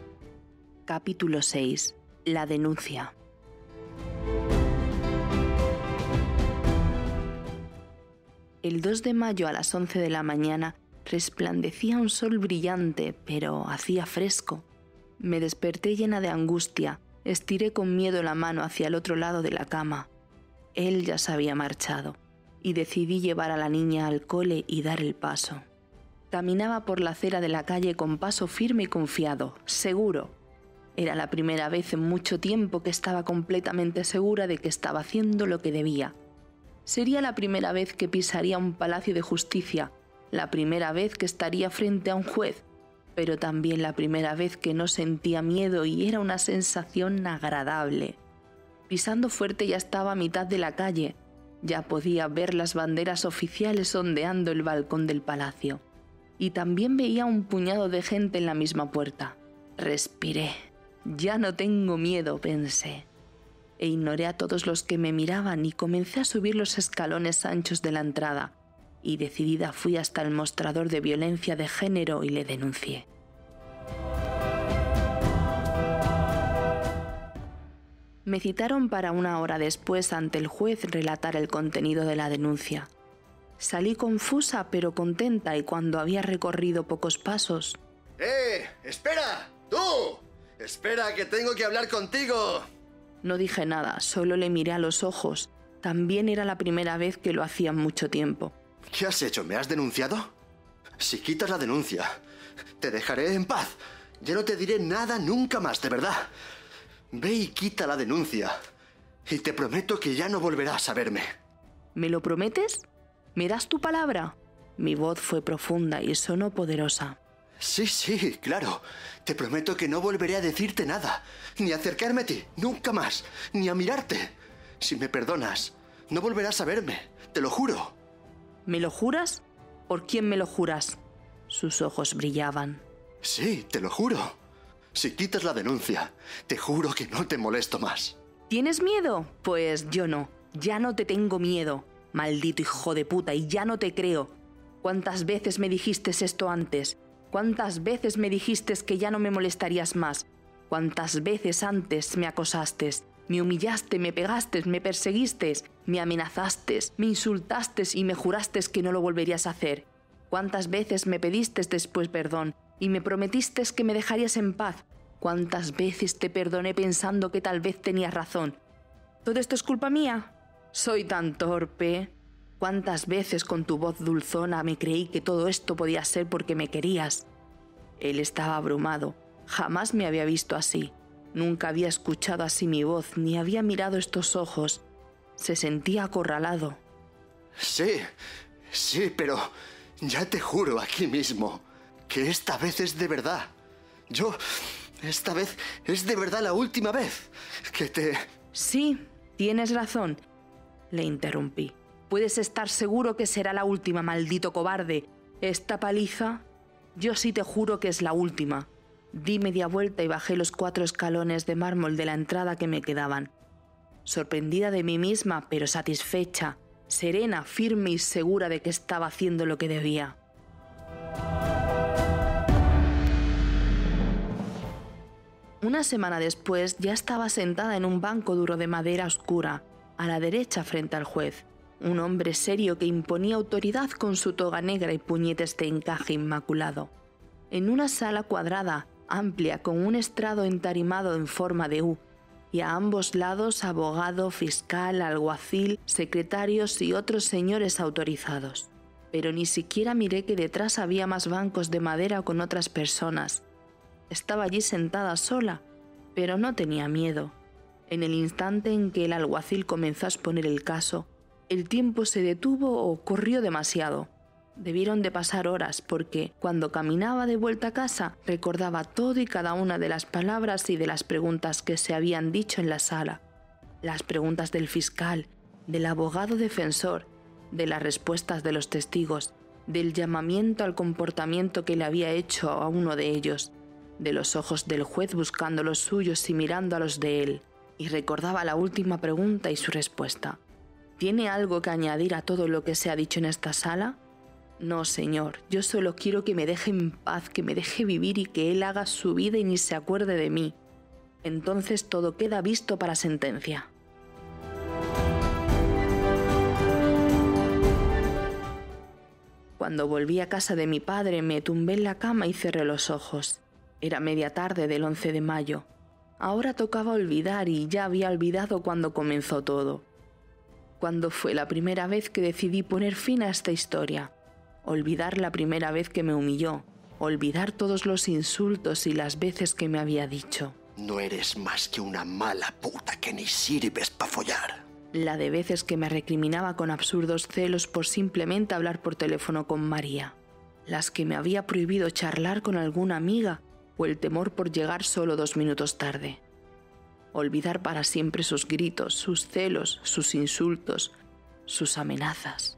Speaker 4: Capítulo 6. La denuncia. El 2 de mayo a las 11 de la mañana resplandecía un sol brillante, pero hacía fresco. Me desperté llena de angustia, estiré con miedo la mano hacia el otro lado de la cama. Él ya se había marchado, y decidí llevar a la niña al cole y dar el paso. Caminaba por la acera de la calle con paso firme y confiado, seguro. Era la primera vez en mucho tiempo que estaba completamente segura de que estaba haciendo lo que debía. Sería la primera vez que pisaría un palacio de justicia, la primera vez que estaría frente a un juez, pero también la primera vez que no sentía miedo y era una sensación agradable. Pisando fuerte ya estaba a mitad de la calle, ya podía ver las banderas oficiales ondeando el balcón del palacio. Y también veía un puñado de gente en la misma puerta. Respiré. Ya no tengo miedo, pensé. E ignoré a todos los que me miraban y comencé a subir los escalones anchos de la entrada, y decidida fui hasta el mostrador de violencia de género y le denuncié. Me citaron para 1 hora después ante el juez relatar el contenido de la denuncia. Salí confusa pero contenta y cuando había recorrido pocos pasos...
Speaker 5: ¡Espera! ¡Tú! ¡Espera, que tengo que hablar contigo!
Speaker 4: No dije nada, solo le miré a los ojos. También era la primera vez que lo hacía en mucho tiempo.
Speaker 5: ¿Qué has hecho? ¿Me has denunciado? Si quitas la denuncia, te dejaré en paz. Ya no te diré nada nunca más, de verdad. Ve y quita la denuncia. Y te prometo que ya no volverás a verme.
Speaker 4: ¿Me lo prometes? ¿Me das tu palabra? Mi voz fue profunda y sonó poderosa.
Speaker 5: Sí, claro. Te prometo que no volveré a decirte nada, ni a acercarme a ti, nunca más, ni a mirarte. Si me perdonas, no volverás a verme, te lo juro.
Speaker 4: ¿Me lo juras? ¿Por quién me lo juras? Sus ojos brillaban.
Speaker 5: Sí, te lo juro. Si quitas la denuncia, te juro que no te molesto más.
Speaker 4: ¿Tienes miedo? Pues yo no. Ya no te tengo miedo. Maldito hijo de puta, y ya no te creo. ¿Cuántas veces me dijiste esto antes? ¿Cuántas veces me dijiste que ya no me molestarías más? ¿Cuántas veces antes me acosaste? Me humillaste, me pegaste, me perseguiste, me amenazaste, me insultaste y me juraste que no lo volverías a hacer. ¿Cuántas veces me pediste después perdón y me prometiste que me dejarías en paz? ¿Cuántas veces te perdoné pensando que tal vez tenías razón? ¿Todo esto es culpa mía? ¿Soy tan torpe? ¿Cuántas veces con tu voz dulzona me creí que todo esto podía ser porque me querías? Él estaba abrumado. Jamás me había visto así. Nunca había escuchado así mi voz, ni había mirado estos ojos. Se sentía acorralado.
Speaker 5: Sí, pero ya te juro aquí mismo que esta vez es de verdad. Esta vez es de verdad la última vez que te...
Speaker 4: Sí, tienes razón, le interrumpí. Puedes estar seguro que será la última, maldito cobarde. Esta paliza, yo sí te juro que es la última. Di media vuelta y bajé los 4 escalones de mármol de la entrada que me quedaban. Sorprendida de mí misma, pero satisfecha, serena, firme y segura de que estaba haciendo lo que debía. Una semana después ya estaba sentada en un banco duro de madera oscura, a la derecha frente al juez. Un hombre serio que imponía autoridad con su toga negra y puñetes de encaje inmaculado. En una sala cuadrada, amplia, con un estrado entarimado en forma de U, y a ambos lados abogado, fiscal, alguacil, secretarios y otros señores autorizados. Pero ni siquiera miré que detrás había más bancos de madera con otras personas. Estaba allí sentada sola, pero no tenía miedo. En el instante en que el alguacil comenzó a exponer el caso, el tiempo se detuvo o corrió demasiado. Debieron de pasar horas porque, cuando caminaba de vuelta a casa, recordaba todo y cada una de las palabras y de las preguntas que se habían dicho en la sala. Las preguntas del fiscal, del abogado defensor, de las respuestas de los testigos, del llamamiento al comportamiento que le había hecho a uno de ellos, de los ojos del juez buscando los suyos y mirando a los de él, y recordaba la última pregunta y su respuesta. ¿Tiene algo que añadir a todo lo que se ha dicho en esta sala? No, señor, yo solo quiero que me deje en paz, que me deje vivir y que él haga su vida y ni se acuerde de mí. Entonces todo queda visto para sentencia. Cuando volví a casa de mi padre me tumbé en la cama y cerré los ojos. Era media tarde del 11 de mayo. Ahora tocaba olvidar y ya había olvidado cuando comenzó todo. ¿Cuándo fue la primera vez que decidí poner fin a esta historia? Olvidar la primera vez que me humilló. Olvidar todos los insultos y las veces que me había dicho.
Speaker 5: No eres más que una mala puta que ni sirves para follar.
Speaker 4: La de veces que me recriminaba con absurdos celos por simplemente hablar por teléfono con María. Las que me había prohibido charlar con alguna amiga o el temor por llegar solo 2 minutos tarde. Olvidar para siempre sus gritos, sus celos, sus insultos, sus amenazas.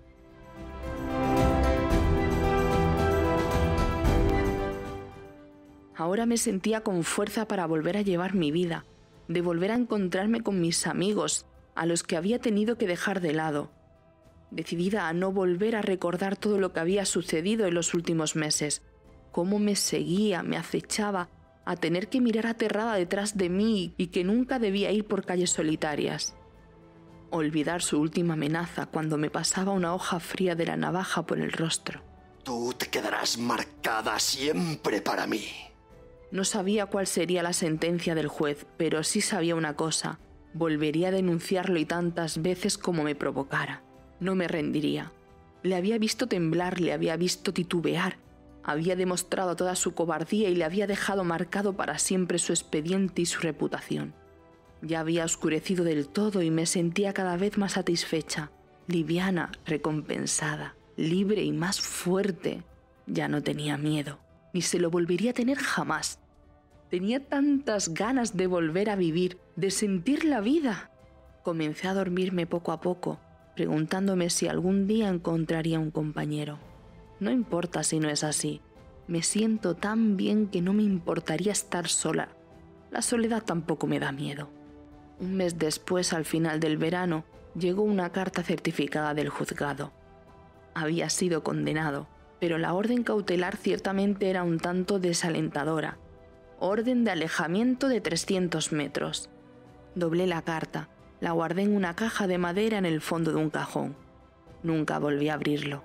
Speaker 4: Ahora me sentía con fuerza para volver a llevar mi vida, de volver a encontrarme con mis amigos, a los que había tenido que dejar de lado, decidida a no volver a recordar todo lo que había sucedido en los últimos meses, cómo me seguía, me acechaba, a tener que mirar aterrada detrás de mí y que nunca debía ir por calles solitarias. Olvidar su última amenaza cuando me pasaba una hoja fría de la navaja por el rostro.
Speaker 5: Tú te quedarás marcada siempre para mí.
Speaker 4: No sabía cuál sería la sentencia del juez, pero sí sabía una cosa. Volvería a denunciarlo y tantas veces como me provocara. No me rendiría. Le había visto temblar, le había visto titubear. Había demostrado toda su cobardía y le había dejado marcado para siempre su expediente y su reputación. Ya había oscurecido del todo y me sentía cada vez más satisfecha, liviana, recompensada, libre y más fuerte. Ya no tenía miedo, ni se lo volvería a tener jamás. Tenía tantas ganas de volver a vivir, de sentir la vida. Comencé a dormirme poco a poco, preguntándome si algún día encontraría un compañero. No importa si no es así. Me siento tan bien que no me importaría estar sola. La soledad tampoco me da miedo. Un mes después, al final del verano, llegó una carta certificada del juzgado. Había sido condenado, pero la orden cautelar ciertamente era un tanto desalentadora. Orden de alejamiento de 300 metros. Doblé la carta, la guardé en una caja de madera en el fondo de un cajón. Nunca volví a abrirlo.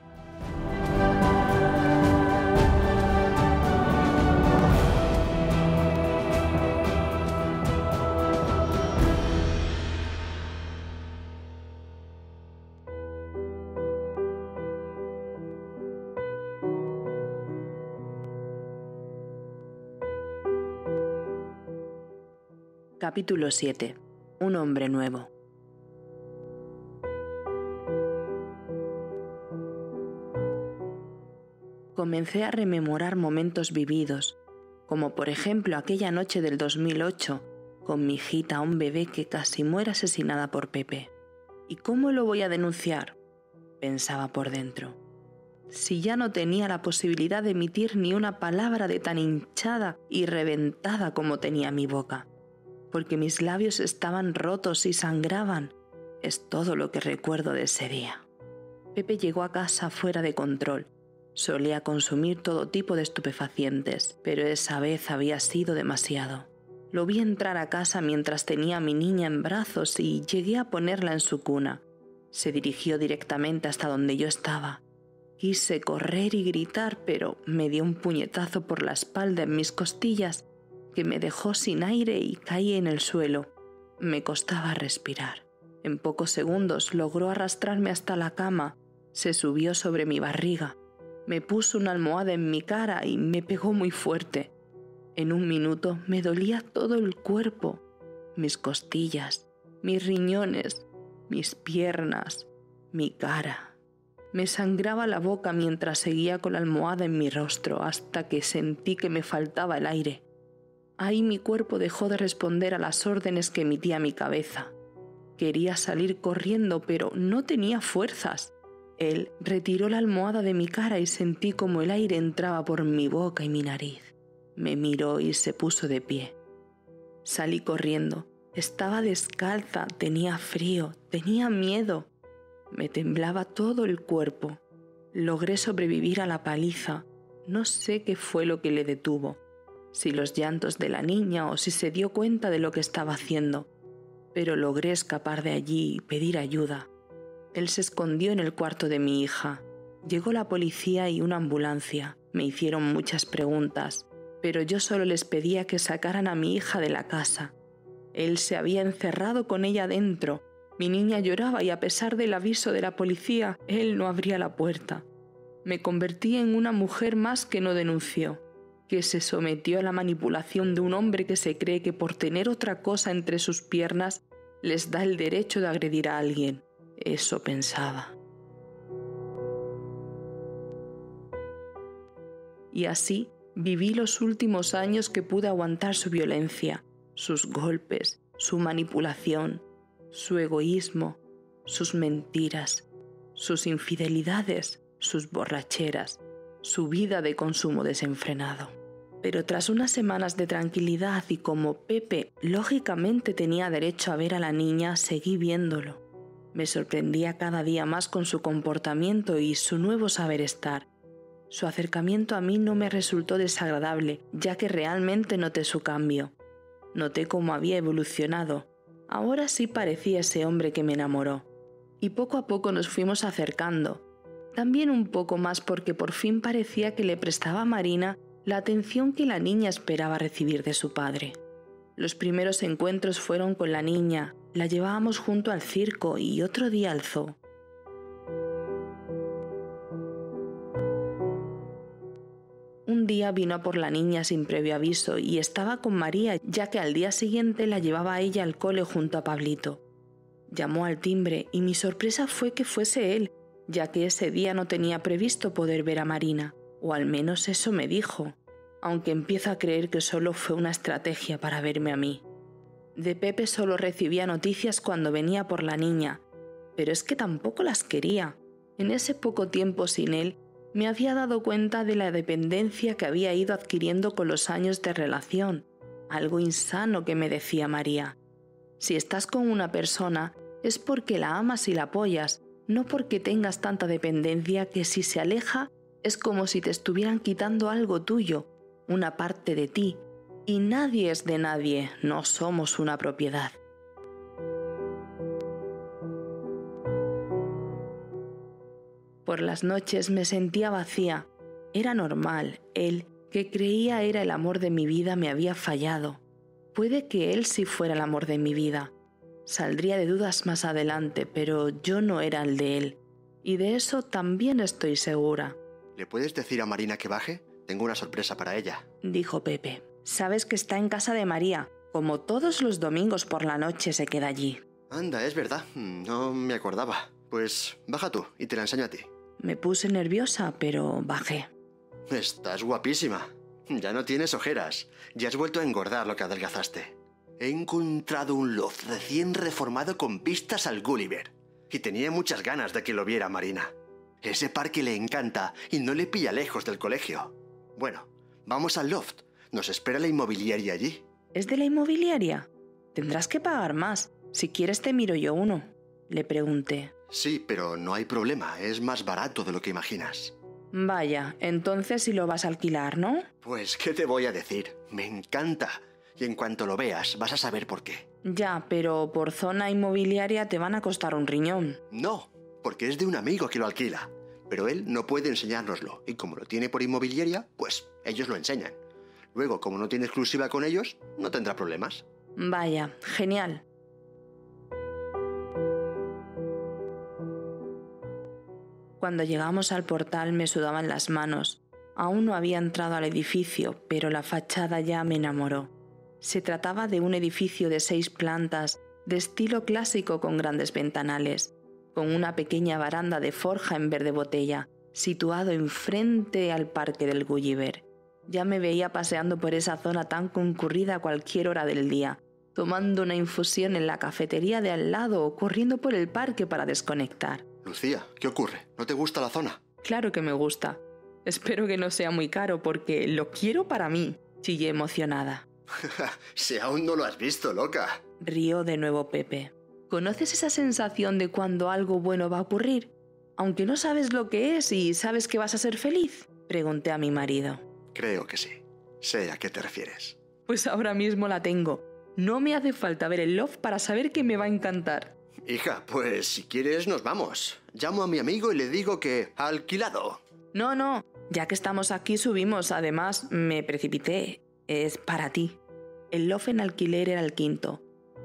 Speaker 4: Capítulo 7. Un hombre nuevo. Comencé a rememorar momentos vividos, como por ejemplo aquella noche del 2008, con mi hijita, un bebé que casi muere asesinada por Pepe. ¿Y cómo lo voy a denunciar?, pensaba por dentro. Si ya no tenía la posibilidad de emitir ni una palabra de tan hinchada y reventada como tenía mi boca, porque mis labios estaban rotos y sangraban. Es todo lo que recuerdo de ese día. Pepe llegó a casa fuera de control. Solía consumir todo tipo de estupefacientes, pero esa vez había sido demasiado. Lo vi entrar a casa mientras tenía a mi niña en brazos y llegué a ponerla en su cuna. Se dirigió directamente hasta donde yo estaba. Quise correr y gritar, pero me dio un puñetazo por la espalda en mis costillas que me dejó sin aire y caí en el suelo. Me costaba respirar. En pocos segundos logró arrastrarme hasta la cama. Se subió sobre mi barriga. Me puso una almohada en mi cara y me pegó muy fuerte. En un minuto me dolía todo el cuerpo, mis costillas, mis riñones, mis piernas, mi cara. Me sangraba la boca mientras seguía con la almohada en mi rostro hasta que sentí que me faltaba el aire. Ahí mi cuerpo dejó de responder a las órdenes que emitía mi cabeza. Quería salir corriendo, pero no tenía fuerzas. Él retiró la almohada de mi cara y sentí como el aire entraba por mi boca y mi nariz. Me miró y se puso de pie. Salí corriendo. Estaba descalza, tenía frío, tenía miedo. Me temblaba todo el cuerpo. Logré sobrevivir a la paliza. No sé qué fue lo que le detuvo. Si los llantos de la niña o si se dio cuenta de lo que estaba haciendo. Pero logré escapar de allí y pedir ayuda. Él se escondió en el cuarto de mi hija. Llegó la policía y una ambulancia. Me hicieron muchas preguntas, pero yo solo les pedía que sacaran a mi hija de la casa. Él se había encerrado con ella dentro. Mi niña lloraba y a pesar del aviso de la policía, él no abría la puerta. Me convertí en una mujer más que no denunció, que se sometió a la manipulación de un hombre que se cree que por tener otra cosa entre sus piernas les da el derecho de agredir a alguien. Eso pensaba. Y así viví los últimos años que pude aguantar su violencia, sus golpes, su manipulación, su egoísmo, sus mentiras, sus infidelidades, sus borracheras, su vida de consumo desenfrenado. Pero tras unas semanas de tranquilidad y como Pepe lógicamente tenía derecho a ver a la niña, seguí viéndolo. Me sorprendía cada día más con su comportamiento y su nuevo saber estar. Su acercamiento a mí no me resultó desagradable, ya que realmente noté su cambio. Noté cómo había evolucionado. Ahora sí parecía ese hombre que me enamoró. Y poco a poco nos fuimos acercando. También un poco más porque por fin parecía que le prestaba a Marina la atención que la niña esperaba recibir de su padre. Los primeros encuentros fueron con la niña, la llevábamos junto al circo y otro día al zoo. Un día vino a por la niña sin previo aviso y estaba con María, ya que al día siguiente la llevaba a ella al cole junto a Pablito. Llamó al timbre y mi sorpresa fue que fuese él, ya que ese día no tenía previsto poder ver a Marina, o al menos eso me dijo, aunque empiezo a creer que solo fue una estrategia para verme a mí. De Pepe solo recibía noticias cuando venía por la niña, pero es que tampoco las quería. En ese poco tiempo sin él, me había dado cuenta de la dependencia que había ido adquiriendo con los años de relación, algo insano que me decía María. Si estás con una persona, es porque la amas y la apoyas, no porque tengas tanta dependencia que si se aleja es como si te estuvieran quitando algo tuyo, una parte de ti, y nadie es de nadie, no somos una propiedad. Por las noches me sentía vacía. Era normal, él, que creía era el amor de mi vida, me había fallado. Puede que él sí fuera el amor de mi vida. Saldría de dudas más adelante, pero yo no era el de él. Y de eso también estoy segura.
Speaker 5: ¿Le puedes decir a Marina que baje? Tengo una sorpresa para ella,
Speaker 4: dijo Pepe. Sabes que está en casa de María. Como todos los domingos por la noche se queda allí.
Speaker 5: Anda, es verdad. No me acordaba. Pues baja tú y te la enseño a ti.
Speaker 4: Me puse nerviosa, pero bajé.
Speaker 5: Estás guapísima. Ya no tienes ojeras. Ya has vuelto a engordar lo que adelgazaste. He encontrado un loft recién reformado con vistas al Gulliver. Y tenía muchas ganas de que lo viera Marina. Ese parque le encanta y no le pilla lejos del colegio. Bueno, vamos al loft. Nos espera la inmobiliaria allí.
Speaker 4: ¿Es de la inmobiliaria? Tendrás que pagar más. Si quieres te miro yo uno. Le pregunté.
Speaker 5: Sí, pero no hay problema. Es más barato de lo que imaginas.
Speaker 4: Vaya, entonces sí lo vas a alquilar, ¿no?
Speaker 5: Pues, ¿qué te voy a decir? Me encanta. Y en cuanto lo veas, vas a saber por qué.
Speaker 4: Ya, pero por zona inmobiliaria te van a costar un riñón.
Speaker 5: No, porque es de un amigo que lo alquila. Pero él no puede enseñárnoslo. Y como lo tiene por inmobiliaria, pues ellos lo enseñan. Luego, como no tiene exclusiva con ellos, no tendrá problemas.
Speaker 4: Vaya, genial. Cuando llegamos al portal me sudaban las manos. Aún no había entrado al edificio, pero la fachada ya me enamoró. Se trataba de un edificio de 6 plantas, de estilo clásico con grandes ventanales, con una pequeña baranda de forja en verde botella, situado enfrente al parque del Gulliver. Ya me veía paseando por esa zona tan concurrida a cualquier hora del día, tomando una infusión en la cafetería de al lado o corriendo por el parque para desconectar.
Speaker 5: Lucía, ¿qué ocurre? ¿No te gusta la zona?
Speaker 4: Claro que me gusta. Espero que no sea muy caro porque lo quiero para mí, chillé emocionada.
Speaker 5: Si aún no lo has visto, loca.
Speaker 4: Rió de nuevo Pepe. ¿Conoces esa sensación de cuando algo bueno va a ocurrir? Aunque no sabes lo que es y sabes que vas a ser feliz, pregunté a mi marido.
Speaker 5: Creo que sí. Sé a qué te refieres.
Speaker 4: Pues ahora mismo la tengo. No me hace falta ver el loft para saber que me va a encantar.
Speaker 5: Hija, pues si quieres nos vamos. Llamo a mi amigo y le digo que ha alquilado.
Speaker 4: No, ya que estamos aquí subimos. Además, me precipité. Es para ti. El loft en alquiler era el quinto.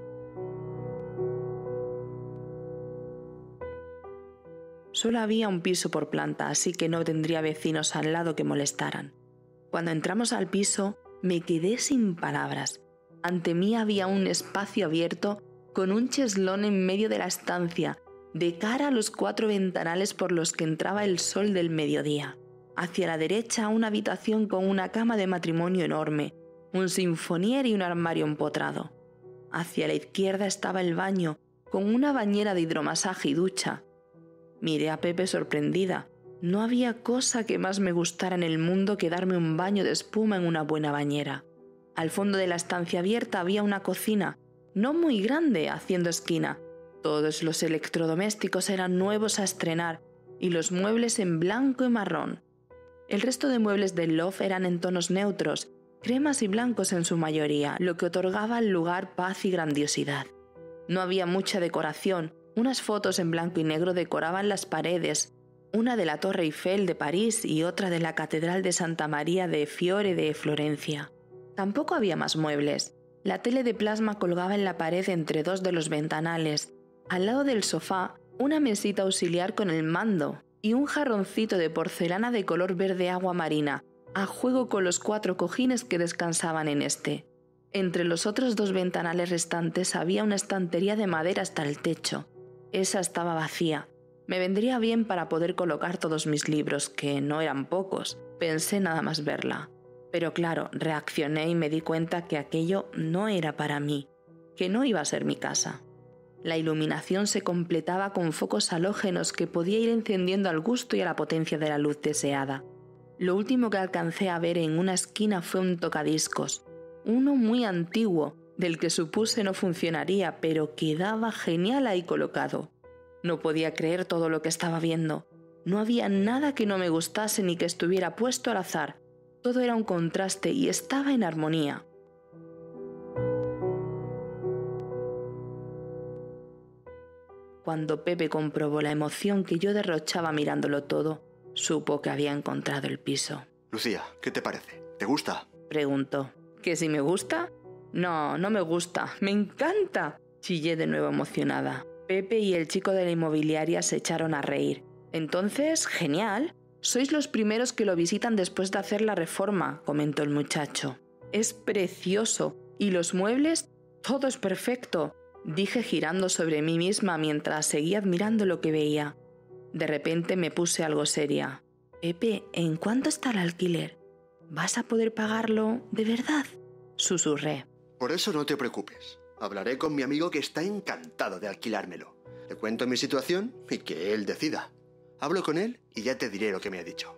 Speaker 4: Solo había un piso por planta, así que no tendría vecinos al lado que molestaran. Cuando entramos al piso, me quedé sin palabras. Ante mí había un espacio abierto con un cheslón en medio de la estancia, de cara a los 4 ventanales por los que entraba el sol del mediodía. Hacia la derecha, una habitación con una cama de matrimonio enorme, un sinfonier y un armario empotrado. Hacia la izquierda estaba el baño, con una bañera de hidromasaje y ducha. Miré a Pepe sorprendida. No había cosa que más me gustara en el mundo que darme un baño de espuma en una buena bañera. Al fondo de la estancia abierta había una cocina, no muy grande, haciendo esquina. Todos los electrodomésticos eran nuevos a estrenar y los muebles en blanco y marrón. El resto de muebles del loft eran en tonos neutros, cremas y blancos en su mayoría, lo que otorgaba al lugar paz y grandiosidad. No había mucha decoración. Unas fotos en blanco y negro decoraban las paredes, una de la Torre Eiffel de París y otra de la Catedral de Santa María de Fiore de Florencia. Tampoco había más muebles. La tele de plasma colgaba en la pared entre 2 de los ventanales. Al lado del sofá, una mesita auxiliar con el mando y un jarroncito de porcelana de color verde agua marina, a juego con los 4 cojines que descansaban en este. Entre los otros 2 ventanales restantes había una estantería de madera hasta el techo. Esa estaba vacía. Me vendría bien para poder colocar todos mis libros, que no eran pocos. Pensé nada más verla. Pero claro, reaccioné y me di cuenta que aquello no era para mí, que no iba a ser mi casa. La iluminación se completaba con focos halógenos que podía ir encendiendo al gusto y a la potencia de la luz deseada. Lo último que alcancé a ver en una esquina fue un tocadiscos, uno muy antiguo, del que supuse no funcionaría, pero quedaba genial ahí colocado. No podía creer todo lo que estaba viendo. No había nada que no me gustase ni que estuviera puesto al azar. Todo era un contraste y estaba en armonía. Cuando Pepe comprobó la emoción que yo derrochaba mirándolo todo, supo que había encontrado el piso.
Speaker 5: Lucía, ¿qué te parece? ¿Te gusta?
Speaker 4: Preguntó. ¿Que si me gusta? No, no me gusta. ¡Me encanta! Chillé de nuevo emocionada. Pepe y el chico de la inmobiliaria se echaron a reír. Entonces, genial. Sois los primeros que lo visitan después de hacer la reforma, comentó el muchacho. Es precioso. Y los muebles, todo es perfecto, dije girando sobre mí misma mientras seguía admirando lo que veía. De repente me puse algo seria. Pepe, ¿en cuánto está el alquiler? ¿Vas a poder pagarlo de verdad? Susurré.
Speaker 5: Por eso no te preocupes. Hablaré con mi amigo que está encantado de alquilármelo. Le cuento mi situación y que él decida. Hablo con él y ya te diré lo que me ha dicho.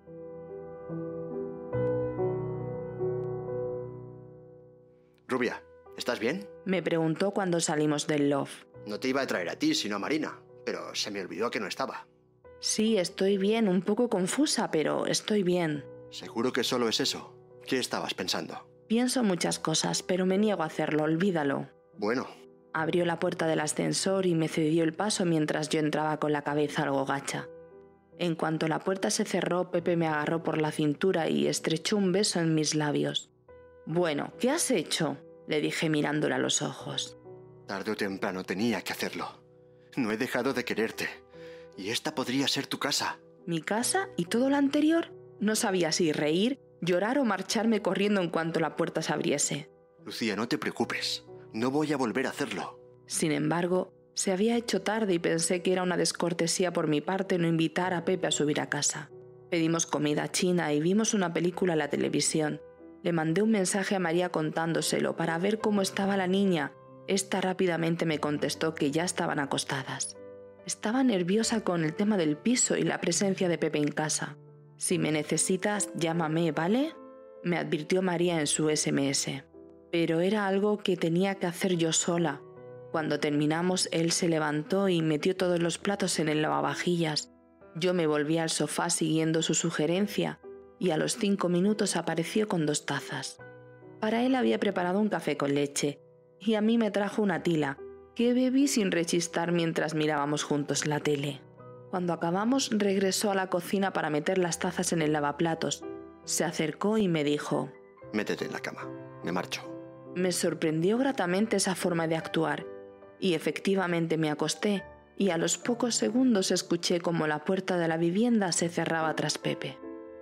Speaker 5: Rubia, ¿estás bien?
Speaker 4: Me preguntó cuando salimos del loft.
Speaker 5: No te iba a traer a ti, sino a Marina, pero se me olvidó que no estaba.
Speaker 4: Sí, estoy bien, un poco confusa, pero estoy bien.
Speaker 5: ¿Seguro que solo es eso? ¿Qué estabas pensando?
Speaker 4: Pienso muchas cosas, pero me niego a hacerlo, olvídalo.
Speaker 5: Bueno.
Speaker 4: Abrió la puerta del ascensor y me cedió el paso mientras yo entraba con la cabeza algo gacha. En cuanto la puerta se cerró, Pepe me agarró por la cintura y estrechó un beso en mis labios. Bueno, ¿qué has hecho?, le dije mirándole a los ojos.
Speaker 5: Tarde o temprano tenía que hacerlo. No he dejado de quererte. Y esta podría ser tu casa.
Speaker 4: ¿Mi casa y todo lo anterior? No sabía si reír, llorar o marcharme corriendo en cuanto la puerta se abriese.
Speaker 5: Lucía, no te preocupes. No voy a volver a hacerlo.
Speaker 4: Sin embargo, se había hecho tarde y pensé que era una descortesía por mi parte no invitar a Pepe a subir a casa. Pedimos comida china y vimos una película en la televisión. Le mandé un mensaje a María contándoselo para ver cómo estaba la niña. Esta rápidamente me contestó que ya estaban acostadas. Estaba nerviosa con el tema del piso y la presencia de Pepe en casa. Si me necesitas, llámame, ¿vale?, me advirtió María en su SMS. Pero era algo que tenía que hacer yo sola. Cuando terminamos, él se levantó y metió todos los platos en el lavavajillas. Yo me volví al sofá siguiendo su sugerencia y a los 5 minutos apareció con 2 tazas. Para él había preparado un café con leche y a mí me trajo una tila, que bebí sin rechistar mientras mirábamos juntos la tele. Cuando acabamos, regresó a la cocina para meter las tazas en el lavaplatos. Se acercó y me dijo:
Speaker 5: Métete en la cama, me marcho.
Speaker 4: Me sorprendió gratamente esa forma de actuar, y efectivamente me acosté, y a los pocos segundos escuché como la puerta de la vivienda se cerraba tras Pepe.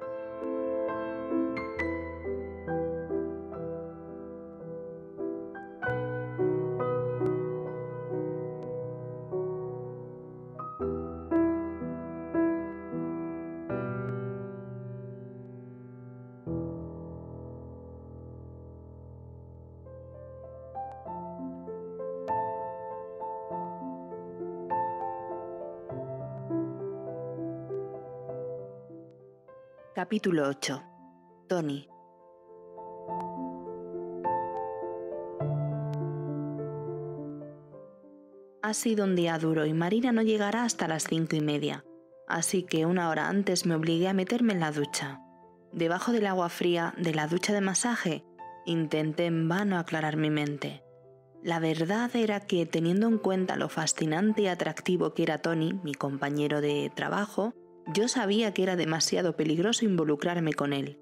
Speaker 4: Capítulo 8. Tony. Ha sido un día duro y Marina no llegará hasta las 5:30, así que una hora antes me obligué a meterme en la ducha. Debajo del agua fría de la ducha de masaje, intenté en vano aclarar mi mente. La verdad era que, teniendo en cuenta lo fascinante y atractivo que era Tony, mi compañero de trabajo, yo sabía que era demasiado peligroso involucrarme con él.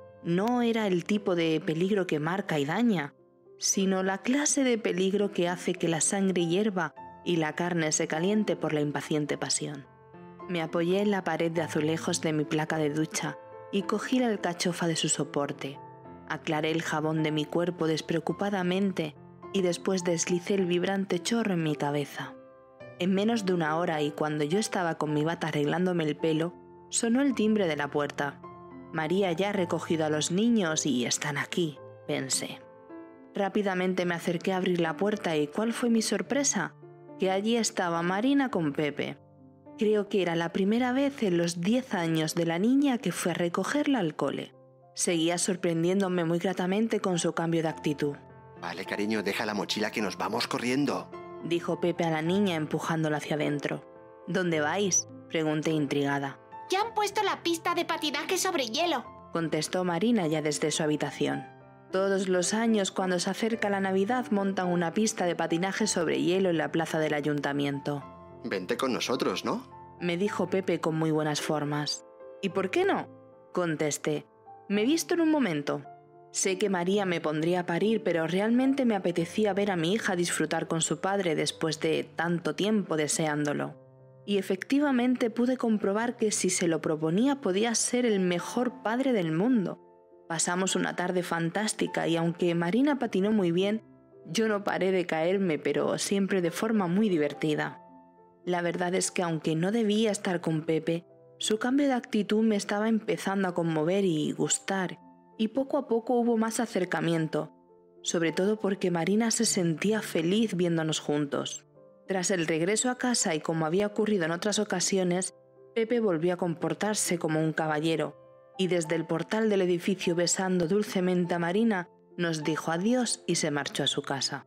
Speaker 4: No era el tipo de peligro que marca y daña, sino la clase de peligro que hace que la sangre hierva y la carne se caliente por la impaciente pasión. Me apoyé en la pared de azulejos de mi placa de ducha y cogí la alcachofa de su soporte. Aclaré el jabón de mi cuerpo despreocupadamente y después deslicé el vibrante chorro en mi cabeza. En menos de una hora, y cuando yo estaba con mi bata arreglándome el pelo, sonó el timbre de la puerta. María ya ha recogido a los niños y están aquí, pensé. Rápidamente me acerqué a abrir la puerta y ¿cuál fue mi sorpresa? Que allí estaba Marina con Pepe. Creo que era la primera vez en los 10 años de la niña que fue a recogerla al cole. Seguía sorprendiéndome muy gratamente con su cambio de actitud.
Speaker 5: Vale, cariño, deja la mochila que nos vamos corriendo,
Speaker 4: dijo Pepe a la niña empujándola hacia adentro. ¿Dónde vais?, pregunté intrigada.
Speaker 7: Ya han puesto la pista de patinaje sobre hielo,
Speaker 4: contestó Marina ya desde su habitación. Todos los años, cuando se acerca la Navidad, montan una pista de patinaje sobre hielo en la plaza del ayuntamiento.
Speaker 5: Vente con nosotros, ¿no?,
Speaker 4: me dijo Pepe con muy buenas formas. ¿Y por qué no?, contesté. Me he visto en un momento. Sé que María me pondría a parir, pero realmente me apetecía ver a mi hija disfrutar con su padre después de tanto tiempo deseándolo. Y efectivamente pude comprobar que si se lo proponía podía ser el mejor padre del mundo. Pasamos una tarde fantástica y aunque Marina patinó muy bien, yo no paré de caerme, pero siempre de forma muy divertida. La verdad es que aunque no debía estar con Pepe, su cambio de actitud me estaba empezando a conmover y gustar. Y poco a poco hubo más acercamiento, sobre todo porque Marina se sentía feliz viéndonos juntos. Tras el regreso a casa y como había ocurrido en otras ocasiones, Pepe volvió a comportarse como un caballero y desde el portal del edificio besando dulcemente a Marina, nos dijo adiós y se marchó a su casa.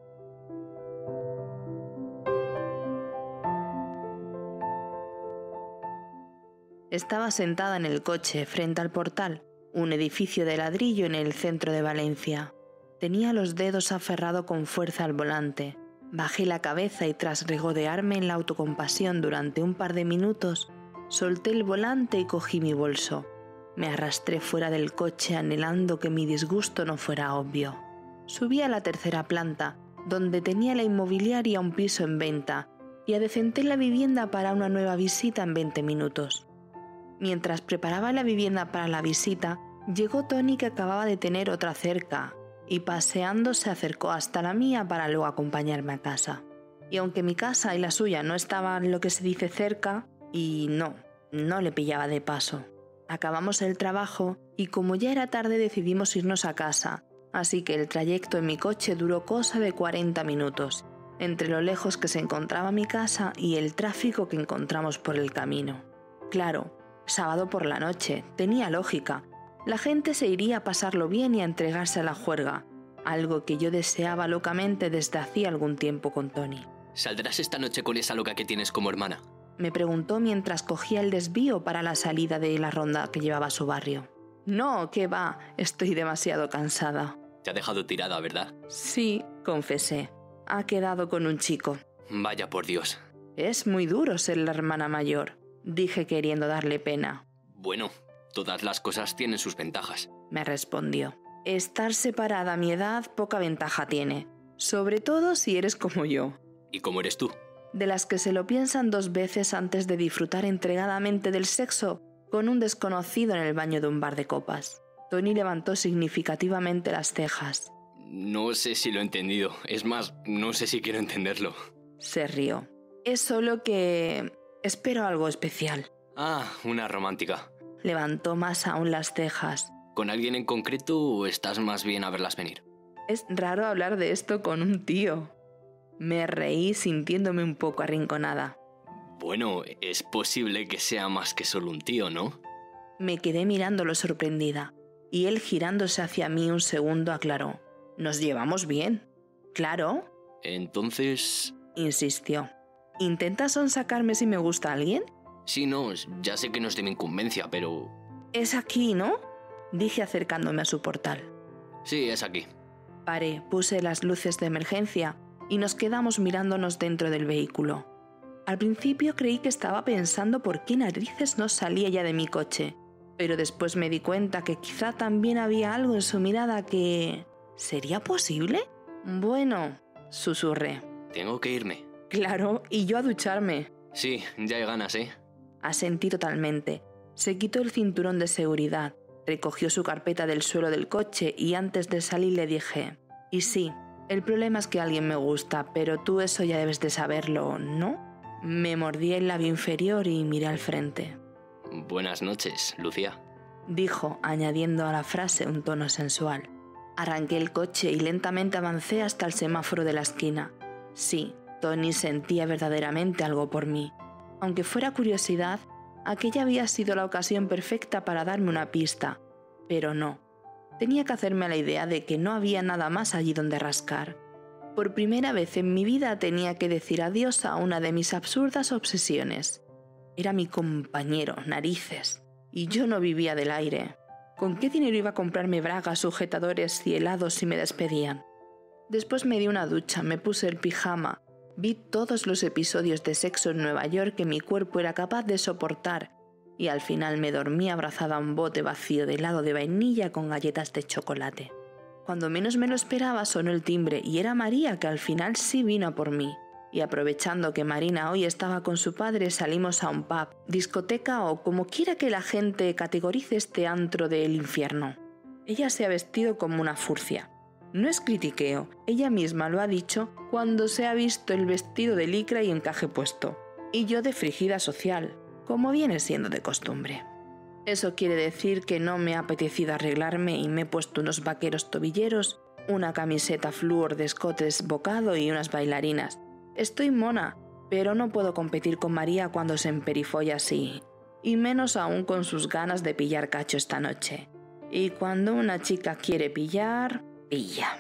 Speaker 4: Estaba sentada en el coche frente al portal, un edificio de ladrillo en el centro de Valencia. Tenía los dedos aferrados con fuerza al volante. Bajé la cabeza y tras regodearme en la autocompasión durante un par de minutos, solté el volante y cogí mi bolso. Me arrastré fuera del coche anhelando que mi disgusto no fuera obvio. Subí a la tercera planta, donde tenía la inmobiliaria un piso en venta, y adecenté la vivienda para una nueva visita en 20 minutos. Mientras preparaba la vivienda para la visita, llegó Tony, que acababa de tener otra cerca, y paseando se acercó hasta la mía para luego acompañarme a casa. Y aunque mi casa y la suya no estaban lo que se dice cerca, y no le pillaba de paso. Acabamos el trabajo y como ya era tarde decidimos irnos a casa, así que el trayecto en mi coche duró cosa de 40 minutos, entre lo lejos que se encontraba mi casa y el tráfico que encontramos por el camino. Claro, sábado por la noche, tenía lógica. La gente se iría a pasarlo bien y a entregarse a la juerga, algo que yo deseaba locamente desde hacía algún tiempo con Tony.
Speaker 8: ¿Saldrás esta noche con esa loca que tienes como hermana?,
Speaker 4: me preguntó mientras cogía el desvío para la salida de la ronda que llevaba a su barrio. No, ¿qué va? Estoy demasiado cansada.
Speaker 8: Te ha dejado tirada, ¿verdad?
Speaker 4: Sí, confesé. Ha quedado con un chico.
Speaker 8: Vaya por Dios.
Speaker 4: Es muy duro ser la hermana mayor, dije queriendo darle pena.
Speaker 8: Bueno, todas las cosas tienen sus ventajas.
Speaker 4: Me respondió. Estar separada a mi edad poca ventaja tiene, sobre todo si eres como yo.
Speaker 8: ¿Y cómo eres tú?
Speaker 4: De las que se lo piensan 2 veces antes de disfrutar entregadamente del sexo con un desconocido en el baño de un bar de copas. Tony levantó significativamente las cejas.
Speaker 8: No sé si lo he entendido. Es más, no sé si quiero entenderlo.
Speaker 4: Se rió. Es solo que... espero algo especial.
Speaker 8: Ah, una romántica.
Speaker 4: Levantó más aún las cejas.
Speaker 8: ¿Con alguien en concreto o estás más bien a verlas venir?
Speaker 4: Es raro hablar de esto con un tío. Me reí sintiéndome un poco arrinconada.
Speaker 8: Bueno, es posible que sea más que solo un tío, ¿no?
Speaker 4: Me quedé mirándolo sorprendida, y él girándose hacia mí un segundo aclaró. «Nos llevamos bien». «Claro».
Speaker 8: Entonces...
Speaker 4: insistió. «¿Intentas sonsacarme si me gusta alguien?»
Speaker 8: Sí, no, ya sé que no es de mi incumbencia, pero...
Speaker 4: «Es aquí, ¿no?», dije acercándome a su portal.
Speaker 8: Sí, es aquí.
Speaker 4: Paré, puse las luces de emergencia y nos quedamos mirándonos dentro del vehículo. Al principio creí que estaba pensando por qué narices no salía ya de mi coche, pero después me di cuenta que quizá también había algo en su mirada que... ¿sería posible? Bueno, susurré.
Speaker 8: Tengo que irme.
Speaker 4: Claro, y yo a ducharme.
Speaker 8: Sí, ya hay ganas, ¿eh?
Speaker 4: Asentí totalmente. Se quitó el cinturón de seguridad, recogió su carpeta del suelo del coche y antes de salir le dije... Y sí, el problema es que alguien me gusta, pero tú eso ya debes de saberlo, ¿no? Me mordí el labio inferior y miré al frente.
Speaker 8: Buenas noches, Lucía.
Speaker 4: Dijo, añadiendo a la frase un tono sensual. Arranqué el coche y lentamente avancé hasta el semáforo de la esquina. Sí, Tony sentía verdaderamente algo por mí. Aunque fuera curiosidad, aquella había sido la ocasión perfecta para darme una pista. Pero no. Tenía que hacerme a la idea de que no había nada más allí donde rascar. Por primera vez en mi vida tenía que decir adiós a una de mis absurdas obsesiones. Era mi compañero, narices, y yo no vivía del aire. ¿Con qué dinero iba a comprarme bragas, sujetadores y helados si me despedían? Después me di una ducha, me puse el pijama, vi todos los episodios de Sexo en Nueva York que mi cuerpo era capaz de soportar y al final me dormí abrazada a un bote vacío de helado de vainilla con galletas de chocolate. Cuando menos me lo esperaba sonó el timbre y era María, que al final sí vino a por mí. Y aprovechando que Marina hoy estaba con su padre salimos a un pub, discoteca o como quiera que la gente categorice este antro del infierno. Ella se ha vestido como una furcia. No es critiqueo, ella misma lo ha dicho cuando se ha visto el vestido de licra y encaje puesto. Y yo de frigida social, como viene siendo de costumbre. Eso quiere decir que no me ha apetecido arreglarme y me he puesto unos vaqueros tobilleros, una camiseta flúor de escotes bocado y unas bailarinas. Estoy mona, pero no puedo competir con María cuando se emperifolla así, y menos aún con sus ganas de pillar cacho esta noche. Y cuando una chica quiere pillar, pilla.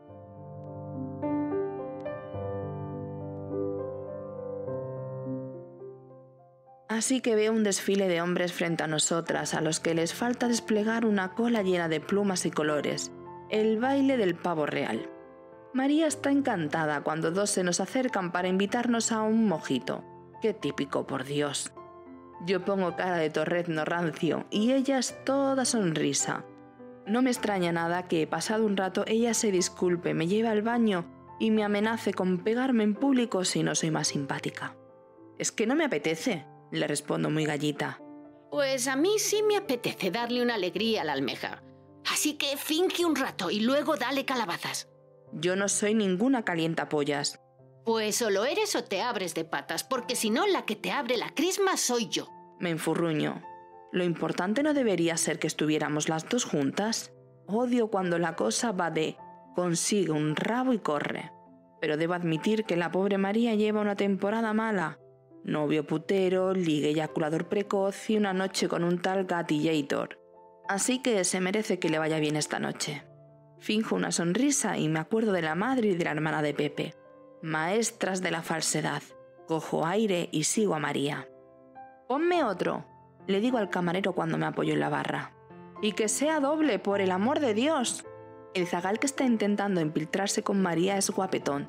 Speaker 4: Así que veo un desfile de hombres frente a nosotras a los que les falta desplegar una cola llena de plumas y colores. El baile del pavo real. María está encantada cuando 2 se nos acercan para invitarnos a un mojito. ¡Qué típico, por Dios! Yo pongo cara de torrezno rancio y ella es toda sonrisa. No me extraña nada que, pasado un rato, ella se disculpe, me lleve al baño y me amenace con pegarme en público si no soy más simpática. «Es que no me apetece», le respondo muy gallita.
Speaker 9: Pues a mí sí me apetece darle una alegría a la almeja. Así que finge un rato y luego dale calabazas.
Speaker 4: Yo no soy ninguna calientapollas.
Speaker 9: Pues o lo eres o te abres de patas, porque si no, la que te abre la crisma soy yo.
Speaker 4: Me enfurruño. Lo importante no debería ser que estuviéramos las 2 juntas. Odio cuando la cosa va de consigue un rabo y corre. Pero debo admitir que la pobre María lleva una temporada mala. Novio putero, ligue eyaculador precoz y una noche con un tal gatillator. Así que se merece que le vaya bien esta noche. Finjo una sonrisa y me acuerdo de la madre y de la hermana de Pepe. Maestras de la falsedad. Cojo aire y sigo a María. «Ponme otro», le digo al camarero cuando me apoyo en la barra. «Y que sea doble, por el amor de Dios». El zagal que está intentando infiltrarse con María es guapetón,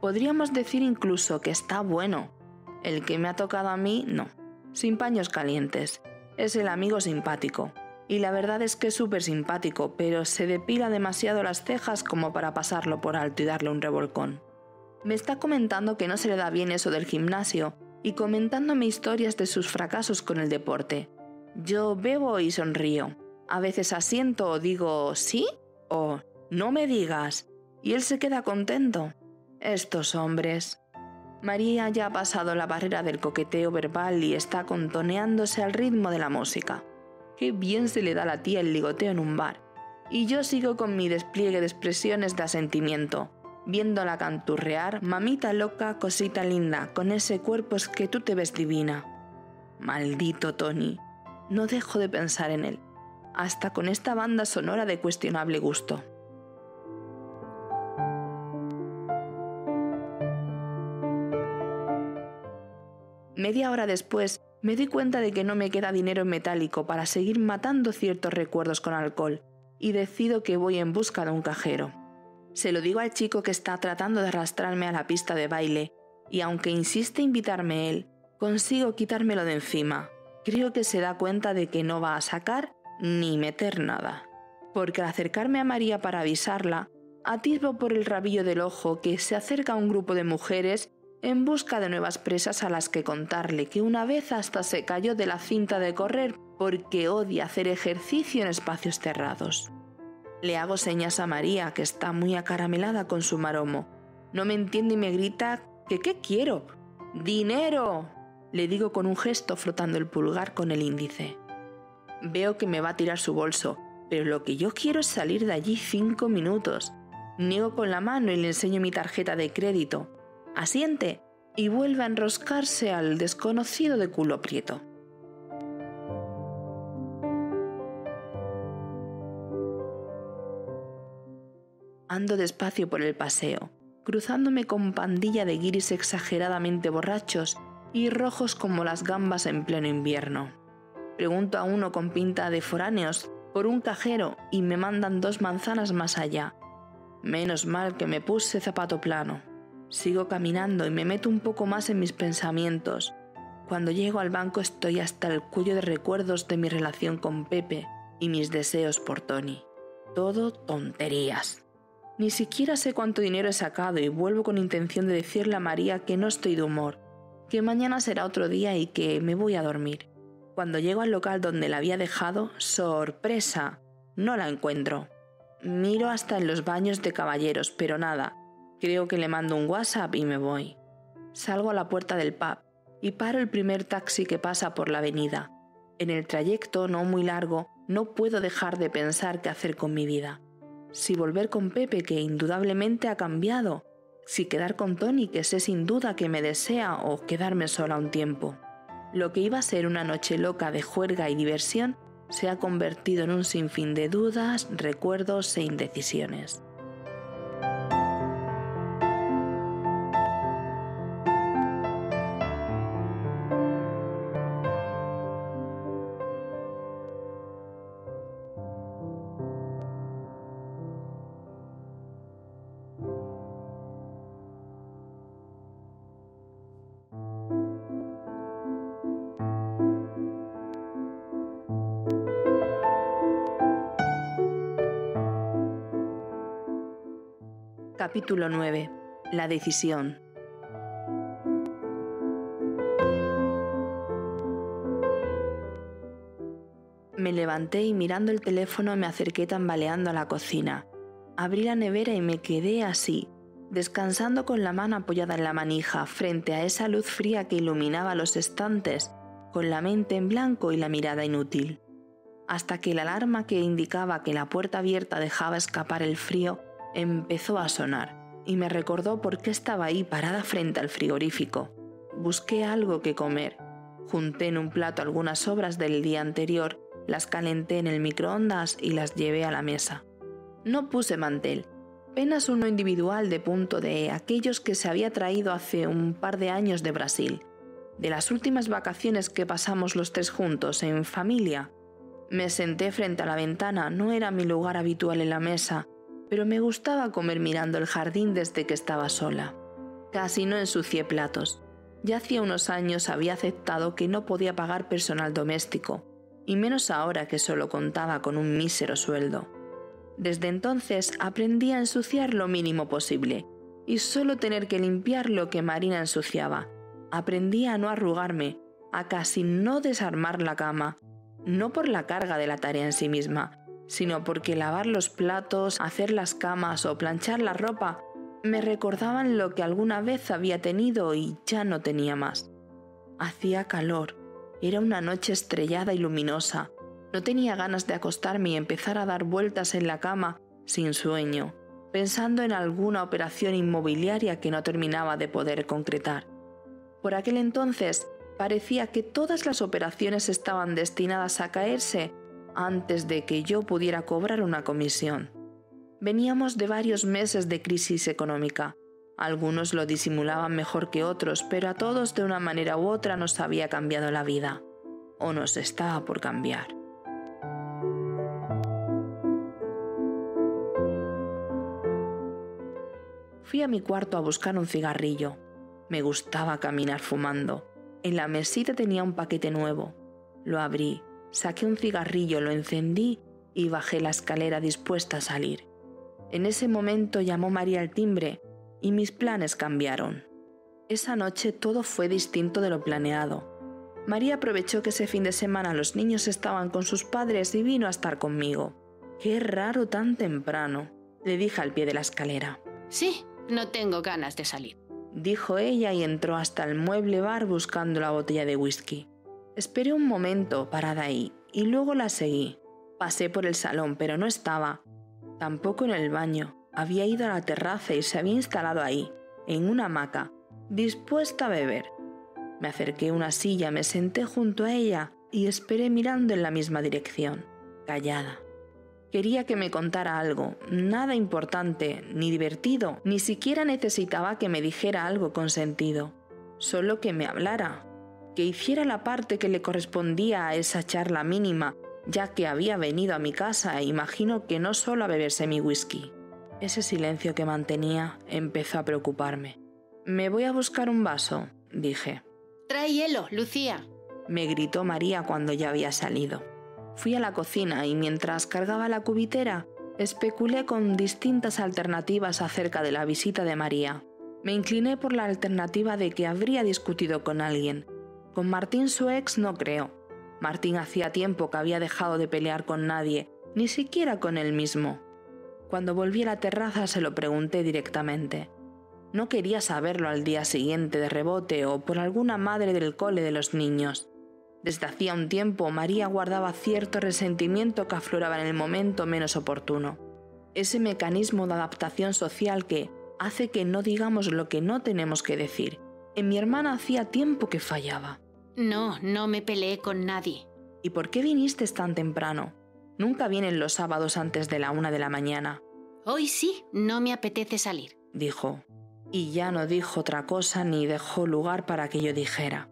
Speaker 4: Podríamos decir incluso que está bueno. El que me ha tocado a mí, no. Sin paños calientes. Es el amigo simpático. Y la verdad es que es súper simpático, pero se depila demasiado las cejas como para pasarlo por alto y darle un revolcón. Me está comentando que no se le da bien eso del gimnasio y comentándome historias de sus fracasos con el deporte. Yo bebo y sonrío. A veces asiento o digo ¿sí? O no me digas. Y él se queda contento. Estos hombres. María ya ha pasado la barrera del coqueteo verbal y está contoneándose al ritmo de la música. Qué bien se le da a la tía el ligoteo en un bar. Y yo sigo con mi despliegue de expresiones de asentimiento, viéndola canturrear, mamita loca, cosita linda, con ese cuerpo es que tú te ves divina. Maldito Tony. No dejo de pensar en él, hasta con esta banda sonora de cuestionable gusto. Media hora después, me doy cuenta de que no me queda dinero en metálico para seguir matando ciertos recuerdos con alcohol y decido que voy en busca de un cajero. Se lo digo al chico que está tratando de arrastrarme a la pista de baile y aunque insiste en invitarme él, consigo quitármelo de encima. Creo que se da cuenta de que no va a sacar ni meter nada. Porque al acercarme a María para avisarla, atisbo por el rabillo del ojo que se acerca un grupo de mujeres en busca de nuevas presas a las que contarle que una vez hasta se cayó de la cinta de correr porque odia hacer ejercicio en espacios cerrados. Le hago señas a María, que está muy acaramelada con su maromo. No me entiende y me grita que ¿qué quiero? ¡Dinero!, le digo con un gesto frotando el pulgar con el índice. Veo que me va a tirar su bolso, pero lo que yo quiero es salir de allí 5 minutos. Niego con la mano y le enseño mi tarjeta de crédito. Asiente y vuelve a enroscarse al desconocido de culo prieto. Ando despacio por el paseo, cruzándome con pandilla de guiris exageradamente borrachos y rojos como las gambas en pleno invierno. Pregunto a uno con pinta de foráneos por un cajero y me mandan 2 manzanas más allá. Menos mal que me puse zapato plano. Sigo caminando y me meto un poco más en mis pensamientos. Cuando llego al banco estoy hasta el cuello de recuerdos de mi relación con Pepe y mis deseos por Tony. Todo tonterías. Ni siquiera sé cuánto dinero he sacado y vuelvo con intención de decirle a María que no estoy de humor, que mañana será otro día y que me voy a dormir. Cuando llego al local donde la había dejado, ¡sorpresa!, no la encuentro. Miro hasta en los baños de caballeros, pero nada. Creo que le mando un WhatsApp y me voy. Salgo a la puerta del pub y paro el primer taxi que pasa por la avenida. En el trayecto, no muy largo, no puedo dejar de pensar qué hacer con mi vida. Si volver con Pepe, que indudablemente ha cambiado. Si quedar con Tony, que sé sin duda que me desea, o quedarme sola un tiempo. Lo que iba a ser una noche loca de juerga y diversión se ha convertido en un sinfín de dudas, recuerdos e indecisiones. Capítulo 9. La decisión. Me levanté y mirando el teléfono me acerqué tambaleando a la cocina. Abrí la nevera y me quedé así, descansando con la mano apoyada en la manija frente a esa luz fría que iluminaba los estantes, con la mente en blanco y la mirada inútil. Hasta que la alarma que indicaba que la puerta abierta dejaba escapar el frío empezó a sonar y me recordó por qué estaba ahí parada frente al frigorífico. Busqué algo que comer. Junté en un plato algunas sobras del día anterior, las calenté en el microondas y las llevé a la mesa. No puse mantel, apenas uno individual de punto de aquellos que se había traído hace un par de años de Brasil, de las últimas vacaciones que pasamos los 3 juntos en familia. Me senté frente a la ventana, no era mi lugar habitual en la mesa, pero me gustaba comer mirando el jardín desde que estaba sola. Casi no ensucié platos. Ya hacía unos años había aceptado que no podía pagar personal doméstico, y menos ahora que solo contaba con un mísero sueldo. Desde entonces aprendí a ensuciar lo mínimo posible, y solo tener que limpiar lo que Marina ensuciaba. Aprendí a no arrugarme, a casi no desarmar la cama, no por la carga de la tarea en sí misma, sino porque lavar los platos, hacer las camas o planchar la ropa me recordaban lo que alguna vez había tenido y ya no tenía más. Hacía calor, era una noche estrellada y luminosa. No tenía ganas de acostarme y empezar a dar vueltas en la cama sin sueño, pensando en alguna operación inmobiliaria que no terminaba de poder concretar. Por aquel entonces parecía que todas las operaciones estaban destinadas a caerse antes de que yo pudiera cobrar una comisión. Veníamos de varios meses de crisis económica. Algunos lo disimulaban mejor que otros, pero a todos de una manera u otra nos había cambiado la vida. O nos estaba por cambiar. Fui a mi cuarto a buscar un cigarrillo. Me gustaba caminar fumando. En la mesita tenía un paquete nuevo. Lo abrí, saqué un cigarrillo, lo encendí y bajé la escalera dispuesta a salir. En ese momento llamó María al timbre y mis planes cambiaron. Esa noche todo fue distinto de lo planeado. María aprovechó que ese fin de semana los niños estaban con sus padres y vino a estar conmigo. ¡Qué raro tan temprano!, le dije al pie de la escalera.
Speaker 9: Sí, no tengo ganas de salir,
Speaker 4: dijo ella y entró hasta el mueble bar buscando la botella de whisky. Esperé un momento parada ahí y luego la seguí. Pasé por el salón, pero no estaba. Tampoco en el baño. Había ido a la terraza y se había instalado ahí, en una hamaca, dispuesta a beber. Me acerqué a una silla, me senté junto a ella y esperé mirando en la misma dirección, callada. Quería que me contara algo, nada importante, ni divertido, ni siquiera necesitaba que me dijera algo con sentido. Solo que me hablara, que hiciera la parte que le correspondía a esa charla mínima, ya que había venido a mi casa e imagino que no solo a beberse mi whisky. Ese silencio que mantenía empezó a preocuparme. «Me voy a buscar un vaso», dije.
Speaker 9: «Trae hielo, Lucía»,
Speaker 4: me gritó María cuando ya había salido. Fui a la cocina y mientras cargaba la cubitera, especulé con distintas alternativas acerca de la visita de María. Me incliné por la alternativa de que habría discutido con alguien. Con Martín, su ex, no creo. Martín hacía tiempo que había dejado de pelear con nadie, ni siquiera con él mismo. Cuando volví a la terraza se lo pregunté directamente. No quería saberlo al día siguiente de rebote o por alguna madre del cole de los niños. Desde hacía un tiempo María guardaba cierto resentimiento que afloraba en el momento menos oportuno. Ese mecanismo de adaptación social que hace que no digamos lo que no tenemos que decir. En mi hermana hacía tiempo que fallaba.
Speaker 9: No me peleé con nadie.
Speaker 4: ¿Y por qué viniste tan temprano? Nunca vienen los sábados antes de la 1 de la mañana.
Speaker 9: Hoy sí, no me apetece salir,
Speaker 4: dijo. Y ya no dijo otra cosa ni dejó lugar para que yo dijera.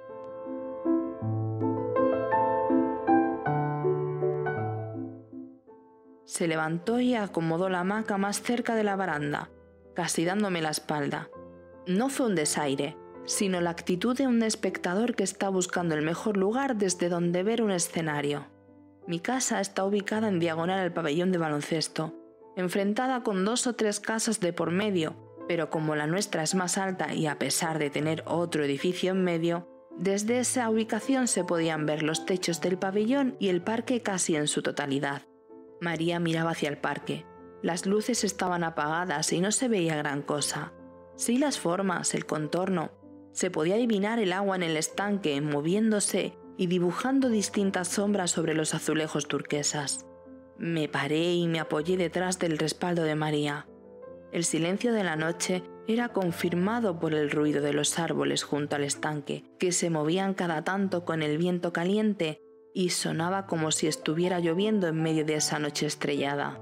Speaker 4: Se levantó y acomodó la hamaca más cerca de la baranda, casi dándome la espalda. No fue un desaire, sino la actitud de un espectador que está buscando el mejor lugar desde donde ver un escenario. Mi casa está ubicada en diagonal al pabellón de baloncesto, enfrentada con 2 o 3 casas de por medio, pero como la nuestra es más alta y a pesar de tener otro edificio en medio, desde esa ubicación se podían ver los techos del pabellón y el parque casi en su totalidad. María miraba hacia el parque. Las luces estaban apagadas y no se veía gran cosa. Sí las formas, el contorno. Se podía adivinar el agua en el estanque moviéndose y dibujando distintas sombras sobre los azulejos turquesas. Me paré y me apoyé detrás del respaldo de María. El silencio de la noche era confirmado por el ruido de los árboles junto al estanque, que se movían cada tanto con el viento caliente y sonaba como si estuviera lloviendo en medio de esa noche estrellada.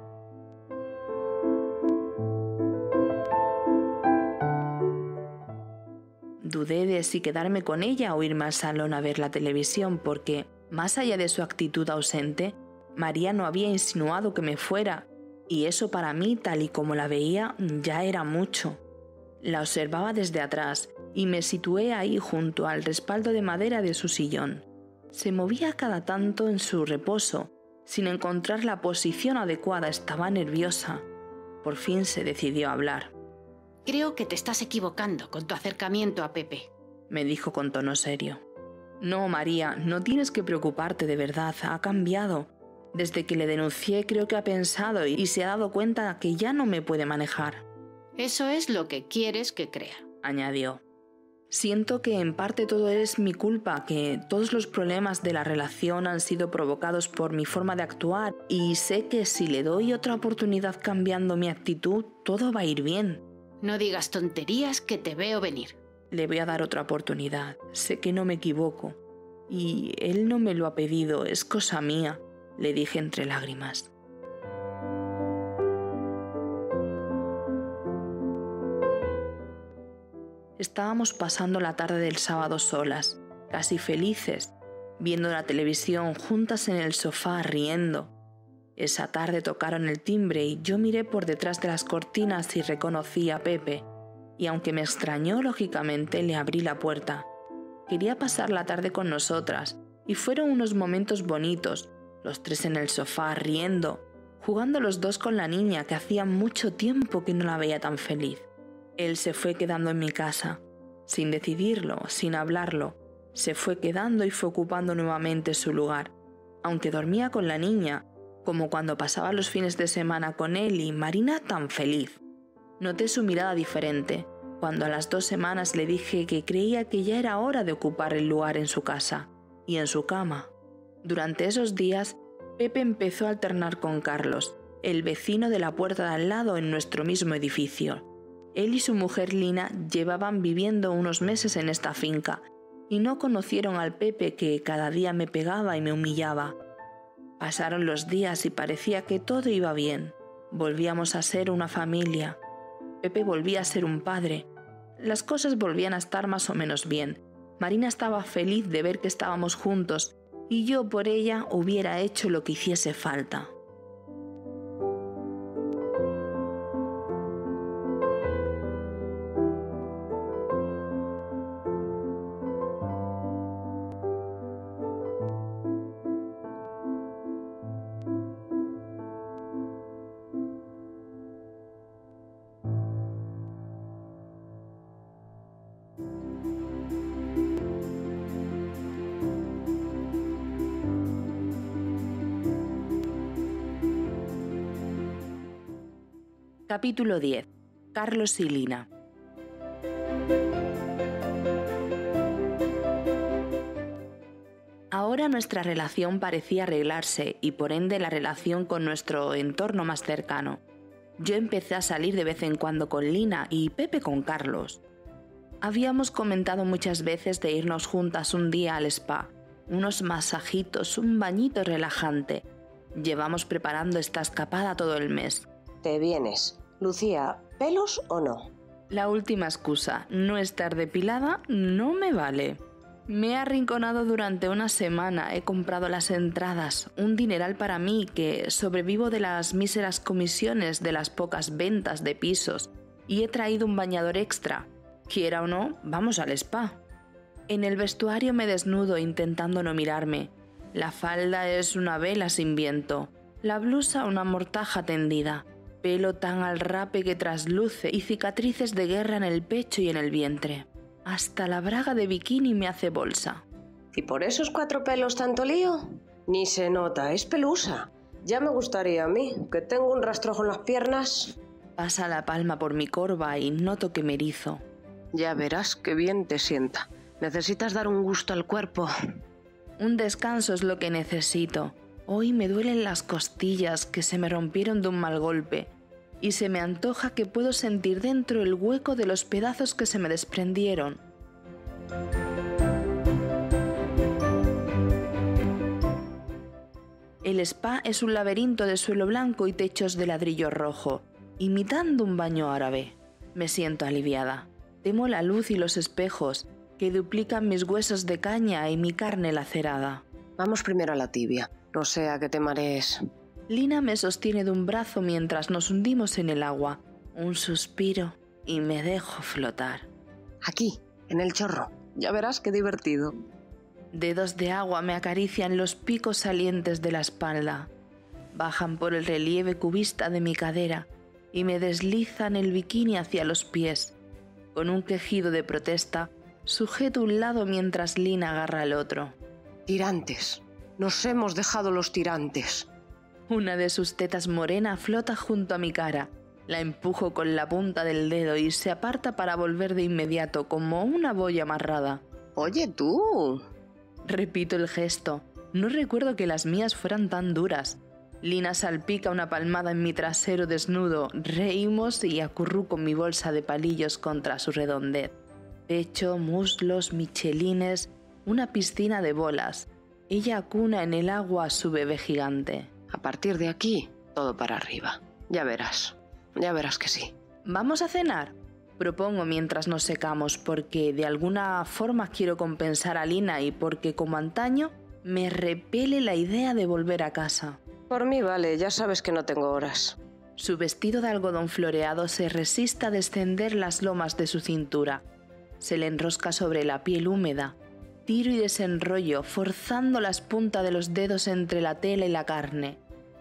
Speaker 4: Dudé de si quedarme con ella o irme al salón a ver la televisión porque, más allá de su actitud ausente, María no había insinuado que me fuera, y eso para mí, tal y como la veía, ya era mucho. La observaba desde atrás y me situé ahí junto al respaldo de madera de su sillón. Se movía cada tanto en su reposo, sin encontrar la posición adecuada. Estaba nerviosa. Por fin se decidió a hablar.
Speaker 9: Creo que te estás equivocando con tu acercamiento a Pepe,
Speaker 4: me dijo con tono serio. No, María, no tienes que preocuparte, de verdad. Ha cambiado. Desde que le denuncié creo que ha pensado y se ha dado cuenta que ya no me puede manejar.
Speaker 9: Eso es lo que quieres que crea,
Speaker 4: añadió. Siento que en parte todo es mi culpa, que todos los problemas de la relación han sido provocados por mi forma de actuar y sé que si le doy otra oportunidad cambiando mi actitud, todo va a ir bien.
Speaker 9: No digas tonterías que te veo venir.
Speaker 4: Le voy a dar otra oportunidad. Sé que no me equivoco. Y él no me lo ha pedido, es cosa mía, le dije entre lágrimas. Estábamos pasando la tarde del sábado solas, casi felices, viendo la televisión juntas en el sofá riendo. Esa tarde tocaron el timbre y yo miré por detrás de las cortinas y reconocí a Pepe, y aunque me extrañó lógicamente le abrí la puerta. Quería pasar la tarde con nosotras y fueron unos momentos bonitos, los tres en el sofá riendo, jugando los dos con la niña que hacía mucho tiempo que no la veía tan feliz. Él se fue quedando en mi casa, sin decidirlo, sin hablarlo. Se fue quedando y fue ocupando nuevamente su lugar. Aunque dormía con la niña, como cuando pasaba los fines de semana con él y Marina tan feliz. Noté su mirada diferente, cuando a las 2 semanas le dije que creía que ya era hora de ocupar el lugar en su casa y en su cama. Durante esos días, Pepe empezó a alternar con Carlos, el vecino de la puerta de al lado en nuestro mismo edificio. Él y su mujer Lina llevaban viviendo unos meses en esta finca y no conocieron al Pepe que cada día me pegaba y me humillaba. Pasaron los días y parecía que todo iba bien. Volvíamos a ser una familia. Pepe volvía a ser un padre. Las cosas volvían a estar más o menos bien. Marina estaba feliz de ver que estábamos juntos y yo por ella hubiera hecho lo que hiciese falta. Capítulo 10. Carlos y Lina. Ahora nuestra relación parecía arreglarse y por ende la relación con nuestro entorno más cercano. Yo empecé a salir de vez en cuando con Lina y Pepe con Carlos. Habíamos comentado muchas veces de irnos juntas un día al spa, unos masajitos, un bañito relajante. Llevamos preparando esta escapada todo el mes.
Speaker 10: ¿Te vienes? Lucía, ¿pelos o no?
Speaker 4: La última excusa, no estar depilada, no me vale. Me he arrinconado durante una semana, he comprado las entradas, un dineral para mí que sobrevivo de las míseras comisiones de las pocas ventas de pisos y he traído un bañador extra. Quiera o no, vamos al spa. En el vestuario me desnudo intentando no mirarme. La falda es una vela sin viento, la blusa una mortaja tendida. Pelo tan al rape que trasluce y cicatrices de guerra en el pecho y en el vientre. Hasta la braga de bikini me hace bolsa.
Speaker 10: ¿Y por esos 4 pelos tanto lío? Ni se nota, es pelusa. Ya me gustaría a mí, que tengo un rastrojo en las piernas.
Speaker 4: Pasa la palma por mi corva y noto que me erizo.
Speaker 10: Ya verás qué bien te sienta. Necesitas dar un gusto al cuerpo.
Speaker 4: Un descanso es lo que necesito. Hoy me duelen las costillas que se me rompieron de un mal golpe y se me antoja que puedo sentir dentro el hueco de los pedazos que se me desprendieron. El spa es un laberinto de suelo blanco y techos de ladrillo rojo, imitando un baño árabe. Me siento aliviada. Temo la luz y los espejos, que duplican mis huesos de caña y mi carne lacerada.
Speaker 10: Vamos primero a la tibia. No sea que te marees.
Speaker 4: Lina me sostiene de un brazo mientras nos hundimos en el agua. Un suspiro y me dejo flotar.
Speaker 10: Aquí, en el chorro. Ya verás qué divertido.
Speaker 4: Dedos de agua me acarician los picos salientes de la espalda. Bajan por el relieve cubista de mi cadera y me deslizan el bikini hacia los pies. Con un quejido de protesta, sujeto un lado mientras Lina agarra el otro.
Speaker 10: Tirantes. Nos hemos dejado los tirantes.
Speaker 4: Una de sus tetas morena flota junto a mi cara. La empujo con la punta del dedo y se aparta para volver de inmediato como una boya amarrada.
Speaker 10: Oye, tú.
Speaker 4: Repito el gesto. No recuerdo que las mías fueran tan duras. Lina salpica una palmada en mi trasero desnudo, reímos y acurruco mi bolsa de palillos contra su redondez. Pecho, muslos, michelines, una piscina de bolas. Ella acuna en el agua a su bebé gigante.
Speaker 10: A partir de aquí, todo para arriba. Ya verás que sí.
Speaker 4: ¿Vamos a cenar? Propongo mientras nos secamos porque de alguna forma quiero compensar a Lina y porque como antaño me repele la idea de volver a casa.
Speaker 10: Por mí vale, ya sabes que no tengo horas.
Speaker 4: Su vestido de algodón floreado se resiste a descender las lomas de su cintura. Se le enrosca sobre la piel húmeda. Tiro y desenrollo, forzando las puntas de los dedos entre la tela y la carne.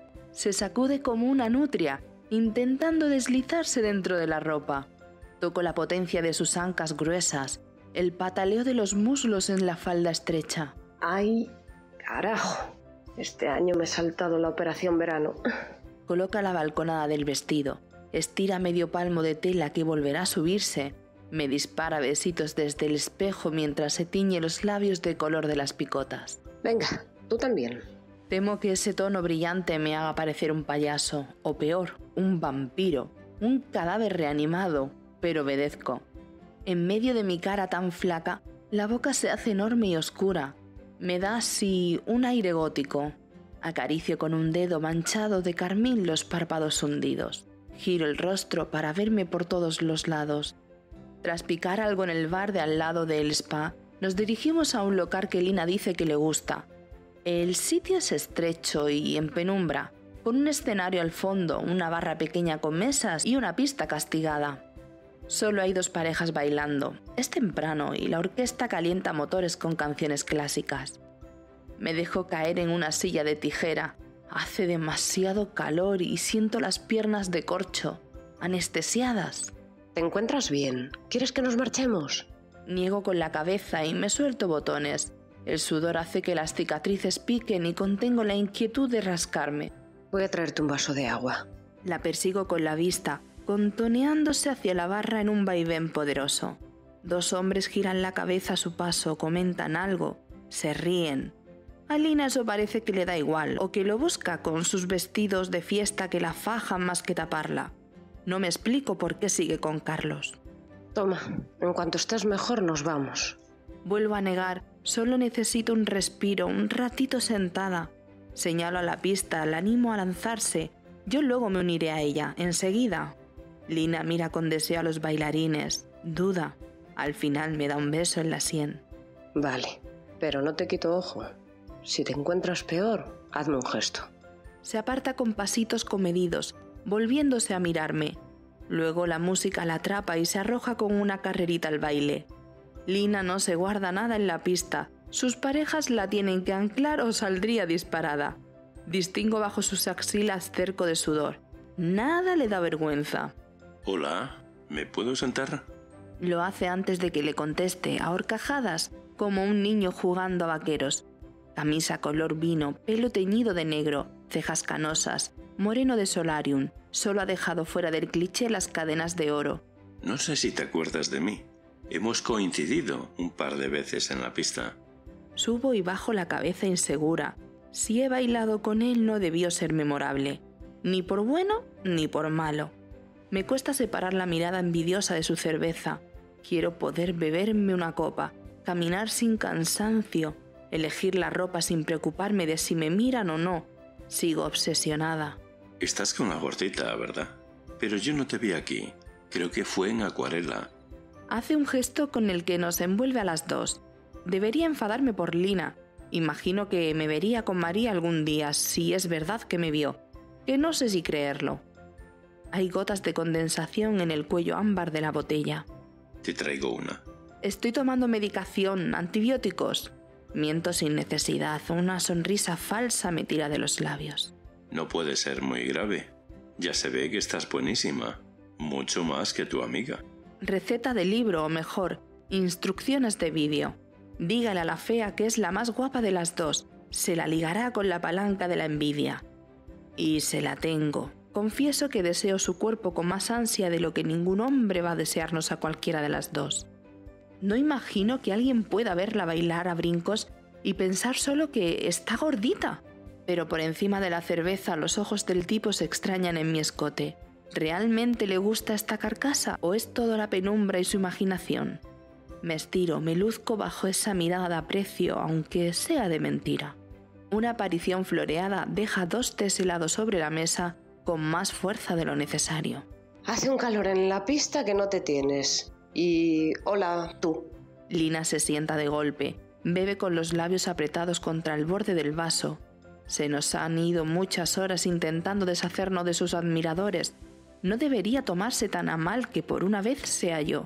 Speaker 4: Se sacude como una nutria, intentando deslizarse dentro de la ropa. Toco la potencia de sus ancas gruesas, el pataleo de los muslos en la falda estrecha.
Speaker 10: ¡Ay, carajo! Este año me he saltado la operación verano.
Speaker 4: Coloca la balconada del vestido, estira medio palmo de tela que volverá a subirse. Me dispara besitos desde el espejo mientras se tiñe los labios de color de las picotas.
Speaker 10: Venga, tú también.
Speaker 4: Temo que ese tono brillante me haga parecer un payaso, o peor, un vampiro, un cadáver reanimado, pero obedezco. En medio de mi cara tan flaca, la boca se hace enorme y oscura. Me da así un aire gótico. Acaricio con un dedo manchado de carmín los párpados hundidos. Giro el rostro para verme por todos los lados. Tras picar algo en el bar de al lado del spa, nos dirigimos a un local que Lina dice que le gusta. El sitio es estrecho y en penumbra, con un escenario al fondo, una barra pequeña con mesas y una pista castigada. Solo hay 2 parejas bailando. Es temprano y la orquesta calienta motores con canciones clásicas. Me dejo caer en una silla de tijera. Hace demasiado calor y siento las piernas de corcho, anestesiadas.
Speaker 10: ¿Te encuentras bien? ¿Quieres que nos marchemos?
Speaker 4: Niego con la cabeza y me suelto botones. El sudor hace que las cicatrices piquen y contengo la inquietud de rascarme.
Speaker 10: Voy a traerte un vaso de agua.
Speaker 4: La persigo con la vista, contoneándose hacia la barra en un vaivén poderoso. 2 hombres giran la cabeza a su paso, comentan algo, se ríen. A Lina eso parece que le da igual o que lo busca con sus vestidos de fiesta que la fajan más que taparla. No me explico por qué sigue con Carlos.
Speaker 10: Toma, en cuanto estés mejor nos vamos.
Speaker 4: Vuelvo a negar, solo necesito un respiro, un ratito sentada. Señalo a la pista, la animo a lanzarse. Yo luego me uniré a ella, enseguida. Lina mira con deseo a los bailarines, duda. Al final me da un beso en la sien.
Speaker 10: Vale, pero no te quito ojo. Si te encuentras peor, hazme un gesto.
Speaker 4: Se aparta con pasitos comedidos, volviéndose a mirarme. Luego la música la atrapa y se arroja con una carrerita al baile. Lina no se guarda nada en la pista. Sus parejas la tienen que anclar o saldría disparada. Distingo bajo sus axilas cerco de sudor. Nada le da vergüenza.
Speaker 1: Hola, ¿me puedo sentar?
Speaker 4: Lo hace antes de que le conteste, a horcajadas, como un niño jugando a vaqueros. Camisa color vino, pelo teñido de negro, cejas canosas, moreno de solarium. Solo ha dejado fuera del cliché las cadenas de oro.
Speaker 1: No sé si te acuerdas de mí. Hemos coincidido un par de veces en la pista.
Speaker 4: Subo y bajo la cabeza insegura. Si he bailado con él no debió ser memorable. Ni por bueno ni por malo. Me cuesta separar la mirada envidiosa de su cerveza. Quiero poder beberme una copa, caminar sin cansancio, elegir la ropa sin preocuparme de si me miran o no. Sigo obsesionada.
Speaker 1: Estás con la gordita, ¿verdad? Pero yo no te vi aquí. Creo que fue en Acuarela.
Speaker 4: Hace un gesto con el que nos envuelve a las 2. Debería enfadarme por Lina. Imagino que me vería con María algún día, si es verdad que me vio. Que no sé si creerlo. Hay gotas de condensación en el cuello ámbar de la botella.
Speaker 1: Te traigo una.
Speaker 4: Estoy tomando medicación, antibióticos. Miento sin necesidad, una sonrisa falsa me tira de los labios.
Speaker 1: No puede ser muy grave. Ya se ve que estás buenísima. Mucho más que tu amiga.
Speaker 4: Receta de libro, o mejor, instrucciones de vídeo. Dígale a la fea que es la más guapa de las dos. Se la ligará con la palanca de la envidia. Y se la tengo. Confieso que deseo su cuerpo con más ansia de lo que ningún hombre va a desearnos a cualquiera de las dos. No imagino que alguien pueda verla bailar a brincos y pensar solo que está gordita. Pero por encima de la cerveza los ojos del tipo se extrañan en mi escote. ¿Realmente le gusta esta carcasa o es todo la penumbra y su imaginación? Me estiro, me luzco bajo esa mirada de aprecio, aunque sea de mentira. Una aparición floreada deja 2 tés helados sobre la mesa con más fuerza de lo necesario.
Speaker 10: Hace un calor en la pista que no te tienes. Y... hola, tú.
Speaker 4: Lina se sienta de golpe, bebe con los labios apretados contra el borde del vaso. Se nos han ido muchas horas intentando deshacernos de sus admiradores. No debería tomarse tan a mal que por una vez sea yo.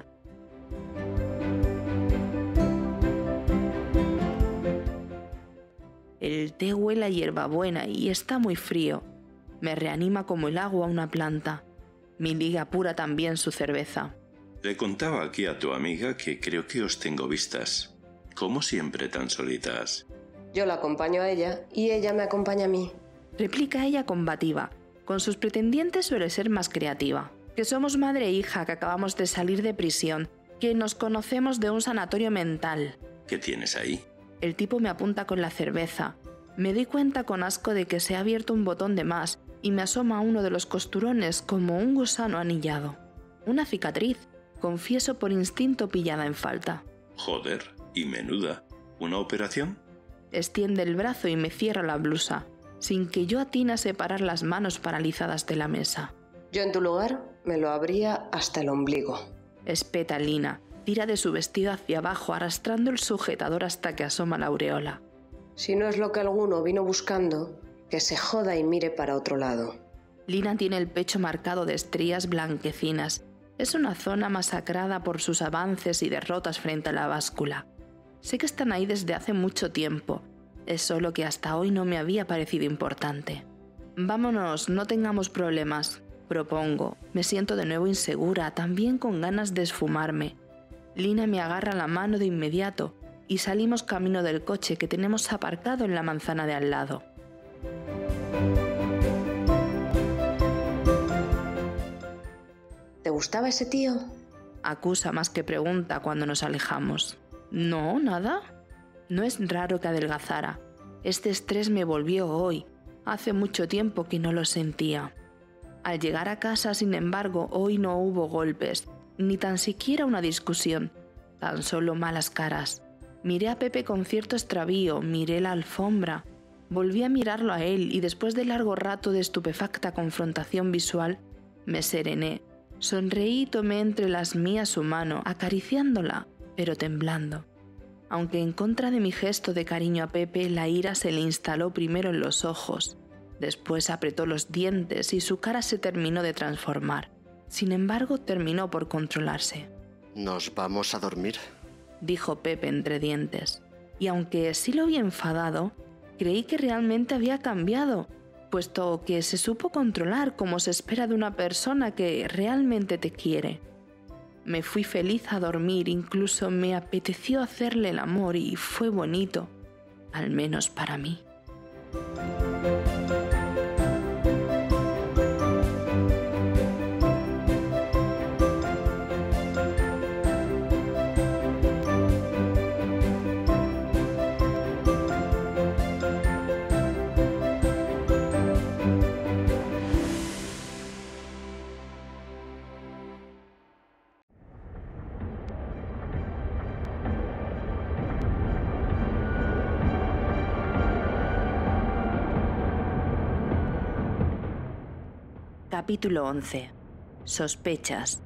Speaker 4: El té huele a hierbabuena y está muy frío. Me reanima como el agua a una planta. Mi liga apura también su cerveza.
Speaker 1: Le contaba aquí a tu amiga que creo que os tengo vistas. Como siempre tan solitas.
Speaker 10: Yo la acompaño a ella y ella me acompaña a mí.
Speaker 4: Replica ella combativa. Con sus pretendientes suele ser más creativa. Que somos madre e hija, que acabamos de salir de prisión, que nos conocemos de un sanatorio mental.
Speaker 1: ¿Qué tienes ahí?
Speaker 4: El tipo me apunta con la cerveza. Me doy cuenta con asco de que se ha abierto un botón de más y me asoma uno de los costurones como un gusano anillado. Una cicatriz, confieso por instinto pillada en falta.
Speaker 1: Joder, y menuda. ¿Una operación?
Speaker 4: Extiende el brazo y me cierra la blusa, sin que yo atine a separar las manos paralizadas de la mesa.
Speaker 10: Yo en tu lugar me lo abría hasta el ombligo.
Speaker 4: Espeta Lina, tira de su vestido hacia abajo arrastrando el sujetador hasta que asoma la aureola.
Speaker 10: Si no es lo que alguno vino buscando, que se joda y mire para otro lado.
Speaker 4: Lina tiene el pecho marcado de estrías blanquecinas. Es una zona masacrada por sus avances y derrotas frente a la báscula. Sé que están ahí desde hace mucho tiempo. Es solo que hasta hoy no me había parecido importante. Vámonos, no tengamos problemas, propongo. Me siento de nuevo insegura, también con ganas de esfumarme. Lina me agarra la mano de inmediato y salimos camino del coche que tenemos aparcado en la manzana de al lado.
Speaker 10: ¿Te gustaba ese tío?
Speaker 4: Acusa más que pregunta cuando nos alejamos. No, nada. No es raro que adelgazara. Este estrés me volvió hoy. Hace mucho tiempo que no lo sentía. Al llegar a casa, sin embargo, hoy no hubo golpes, ni tan siquiera una discusión, tan solo malas caras. Miré a Pepe con cierto extravío, miré la alfombra, volví a mirarlo a él y después de largo rato de estupefacta confrontación visual, me serené, sonreí y tomé entre las mías su mano, acariciándola, pero temblando. Aunque en contra de mi gesto de cariño a Pepe, la ira se le instaló primero en los ojos, después apretó los dientes y su cara se terminó de transformar. Sin embargo, terminó por controlarse.
Speaker 5: ¿Nos vamos a dormir?,
Speaker 4: dijo Pepe entre dientes. Y aunque sí lo vi enfadado, creí que realmente había cambiado, puesto que se supo controlar como se espera de una persona que realmente te quiere. Me fui feliz a dormir, incluso me apeteció hacerle el amor y fue bonito, al menos para mí. Capítulo 11. Sospechas.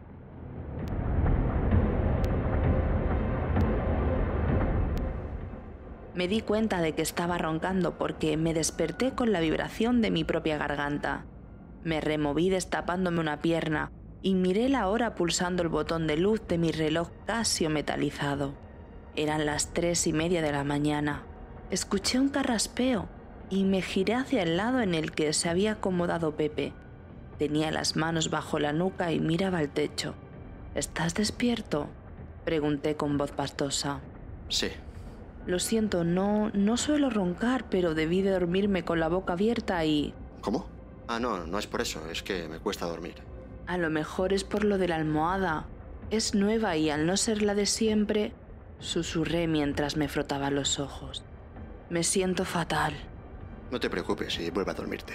Speaker 4: Me di cuenta de que estaba roncando porque me desperté con la vibración de mi propia garganta. Me removí destapándome una pierna y miré la hora pulsando el botón de luz de mi reloj Casio metalizado. Eran las 3:30 de la mañana. Escuché un carraspeo y me giré hacia el lado en el que se había acomodado Pepe. Tenía las manos bajo la nuca y miraba al techo. ¿Estás despierto?, pregunté con voz pastosa.
Speaker 5: Sí.
Speaker 4: Lo siento, no suelo roncar, pero debí de dormirme con la boca abierta y...
Speaker 5: ¿Cómo? Ah, no es por eso, es que me cuesta dormir.
Speaker 4: A lo mejor es por lo de la almohada. Es nueva y al no ser la de siempre, susurré mientras me frotaba los ojos. Me siento fatal.
Speaker 5: No te preocupes y vuelve a dormirte.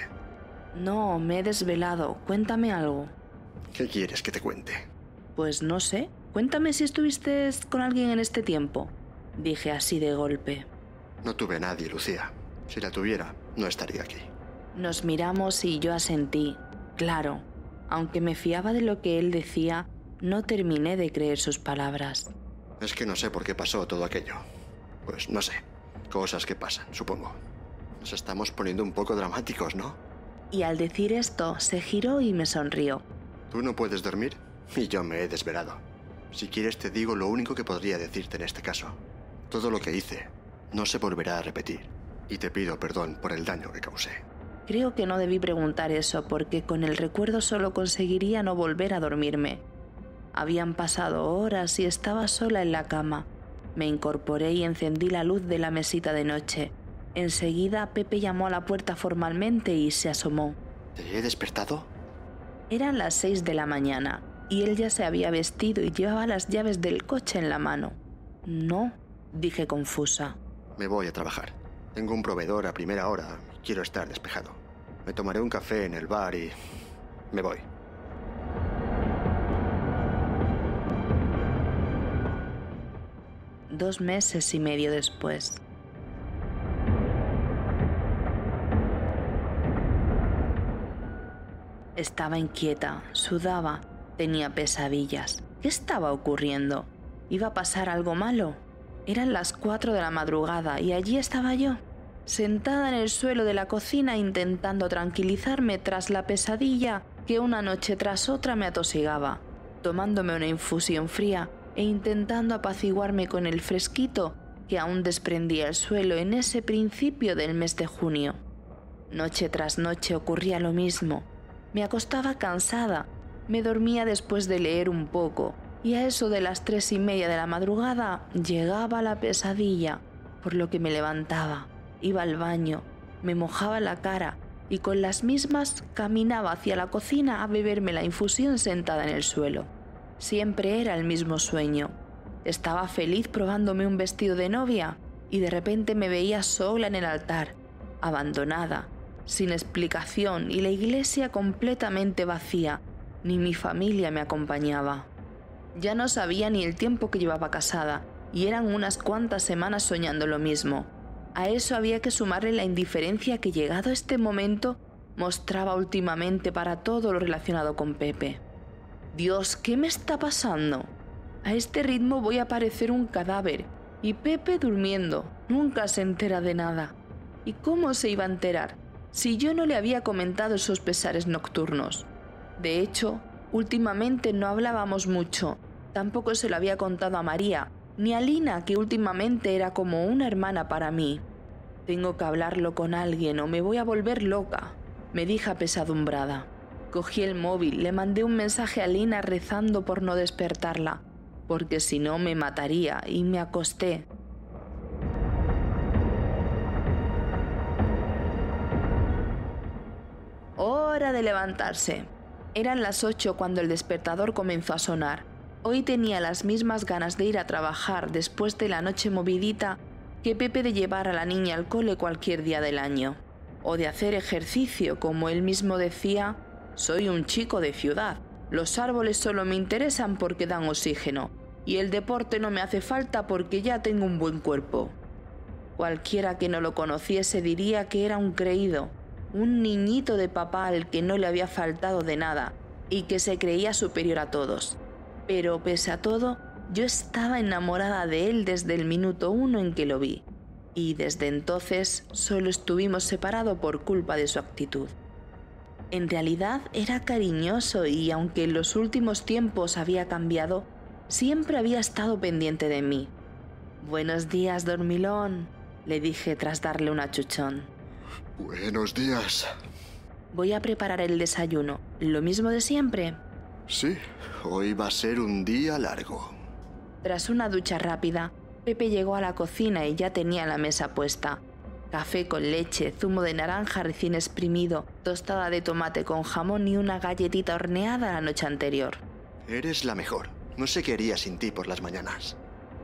Speaker 4: No, me he desvelado. Cuéntame algo.
Speaker 5: ¿Qué quieres que te cuente?
Speaker 4: Pues no sé. Cuéntame si estuviste con alguien en este tiempo, dije así de golpe.
Speaker 5: No tuve a nadie, Lucía. Si la tuviera, no estaría aquí.
Speaker 4: Nos miramos y yo asentí. Claro, aunque me fiaba de lo que él decía, no terminé de creer sus palabras.
Speaker 5: Es que no sé por qué pasó todo aquello. Pues no sé. Cosas que pasan, supongo. Nos estamos poniendo un poco dramáticos, ¿no?
Speaker 4: Y al decir esto, se giró y me sonrió.
Speaker 5: Tú no puedes dormir y yo me he desvelado. Si quieres te digo lo único que podría decirte en este caso. Todo lo que hice no se volverá a repetir. Y te pido perdón por el daño que causé.
Speaker 4: Creo que no debí preguntar eso porque con el recuerdo solo conseguiría no volver a dormirme. Habían pasado horas y estaba sola en la cama. Me incorporé y encendí la luz de la mesita de noche. Enseguida Pepe llamó a la puerta formalmente y se asomó.
Speaker 5: ¿Te he despertado?
Speaker 4: Eran las 6 de la mañana y él ya se había vestido y llevaba las llaves del coche en la mano. No, dije confusa.
Speaker 5: Me voy a trabajar. Tengo un proveedor a primera hora. Quiero estar despejado. Me tomaré un café en el bar y... me voy.
Speaker 4: Dos meses y medio después. Estaba inquieta, sudaba, tenía pesadillas. ¿Qué estaba ocurriendo? ¿Iba a pasar algo malo? Eran las 4 de la madrugada y allí estaba yo, sentada en el suelo de la cocina intentando tranquilizarme tras la pesadilla que una noche tras otra me atosigaba, tomándome una infusión fría e intentando apaciguarme con el fresquito que aún desprendía el suelo en ese principio del mes de junio. Noche tras noche ocurría lo mismo. Me acostaba cansada, me dormía después de leer un poco y a eso de las 3:30 de la madrugada llegaba la pesadilla, por lo que me levantaba, iba al baño, me mojaba la cara y con las mismas caminaba hacia la cocina a beberme la infusión sentada en el suelo. Siempre era el mismo sueño. Estaba feliz probándome un vestido de novia y de repente me veía sola en el altar, abandonada, sin explicación y la iglesia completamente vacía. Ni mi familia me acompañaba. Ya no sabía ni el tiempo que llevaba casada y eran unas cuantas semanas soñando lo mismo. A eso había que sumarle la indiferencia que llegado este momento mostraba últimamente para todo lo relacionado con Pepe. Dios, ¿qué me está pasando? A este ritmo voy a parecer un cadáver y Pepe durmiendo, nunca se entera de nada. ¿Y cómo se iba a enterar si yo no le había comentado esos pesares nocturnos? De hecho, últimamente no hablábamos mucho, tampoco se lo había contado a María, ni a Lina, que últimamente era como una hermana para mí. Tengo que hablarlo con alguien o me voy a volver loca, me dije apesadumbrada. Cogí el móvil, le mandé un mensaje a Lina rezando por no despertarla, porque si no me mataría, y me acosté. Hora de levantarse. Eran las 8 cuando el despertador comenzó a sonar. Hoy tenía las mismas ganas de ir a trabajar después de la noche movidita que Pepe de llevar a la niña al cole cualquier día del año. O de hacer ejercicio, como él mismo decía, soy un chico de ciudad. Los árboles solo me interesan porque dan oxígeno y el deporte no me hace falta porque ya tengo un buen cuerpo. Cualquiera que no lo conociese diría que era un creído, un niñito de papá al que no le había faltado de nada y que se creía superior a todos. Pero pese a todo, yo estaba enamorada de él desde el minuto 1 en que lo vi, y desde entonces solo estuvimos separados por culpa de su actitud. En realidad era cariñoso y aunque en los últimos tiempos había cambiado, siempre había estado pendiente de mí. «Buenos días, dormilón», le dije tras darle un achuchón.
Speaker 5: Buenos días.
Speaker 4: Voy a preparar el desayuno. ¿Lo mismo de siempre?
Speaker 5: Sí, hoy va a ser un día largo.
Speaker 4: Tras una ducha rápida, Pepe llegó a la cocina y ya tenía la mesa puesta. Café con leche, zumo de naranja recién exprimido, tostada de tomate con jamón y una galletita horneada la noche anterior.
Speaker 5: Eres la mejor. No sé qué haría sin ti por las mañanas.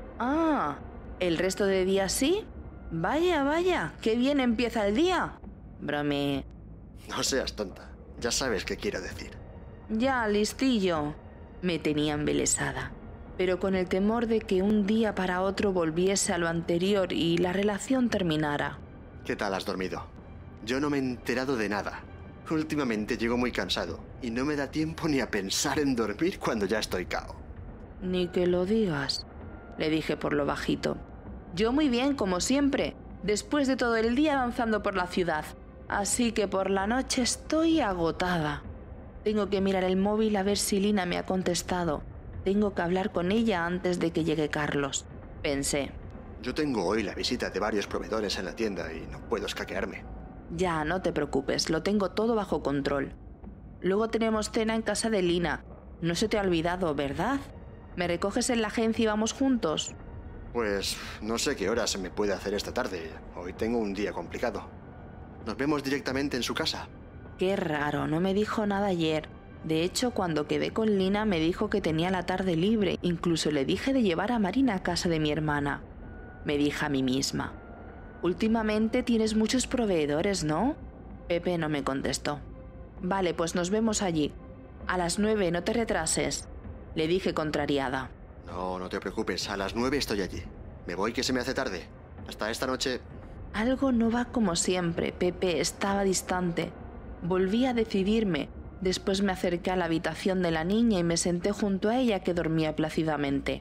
Speaker 4: Ah, ¿el resto de días sí? Vaya, vaya, qué bien empieza el día. Brome.
Speaker 5: No seas tonta. Ya sabes qué quiero decir.
Speaker 4: Ya, listillo. Me tenía embelesada, pero con el temor de que un día para otro volviese a lo anterior y la relación terminara.
Speaker 5: ¿Qué tal has dormido? Yo no me he enterado de nada. Últimamente llego muy cansado y no me da tiempo ni a pensar en dormir cuando ya estoy cao.
Speaker 4: Ni que lo digas, le dije por lo bajito. Yo muy bien, como siempre, después de todo el día avanzando por la ciudad. Así que por la noche estoy agotada. Tengo que mirar el móvil a ver si Lina me ha contestado. Tengo que hablar con ella antes de que llegue Carlos, pensé.
Speaker 5: Yo tengo hoy la visita de varios proveedores en la tienda y no puedo escaquearme.
Speaker 4: Ya, no te preocupes, lo tengo todo bajo control. Luego tenemos cena en casa de Lina. No se te ha olvidado, ¿verdad? ¿Me recoges en la agencia y vamos juntos?
Speaker 5: Pues no sé qué hora se me puede hacer esta tarde. Hoy tengo un día complicado. ¿Nos vemos directamente en su casa?
Speaker 4: Qué raro, no me dijo nada ayer. De hecho, cuando quedé con Lina me dijo que tenía la tarde libre. Incluso le dije de llevar a Marina a casa de mi hermana. Me dije a mí misma. Últimamente tienes muchos proveedores, ¿no? Pepe no me contestó. Vale, pues nos vemos allí. A las 9, no te retrases, le dije contrariada.
Speaker 5: No, no te preocupes, a las 9 estoy allí. Me voy que se me hace tarde. Hasta esta noche.
Speaker 4: Algo no va como siempre. Pepe estaba distante. Volví a decidirme. Después me acerqué a la habitación de la niña y me senté junto a ella que dormía plácidamente.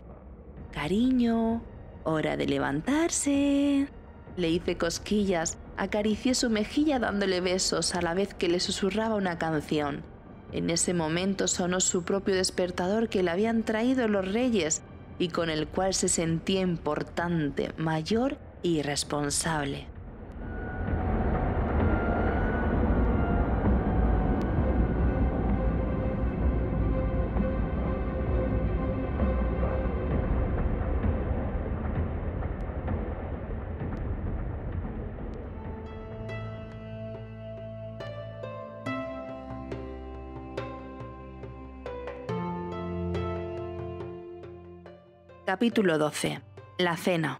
Speaker 4: Cariño, hora de levantarse. Le hice cosquillas, acaricié su mejilla dándole besos a la vez que le susurraba una canción. En ese momento sonó su propio despertador que le habían traído los reyes y con el cual se sentía importante, mayor y responsable. Capítulo 12. La cena.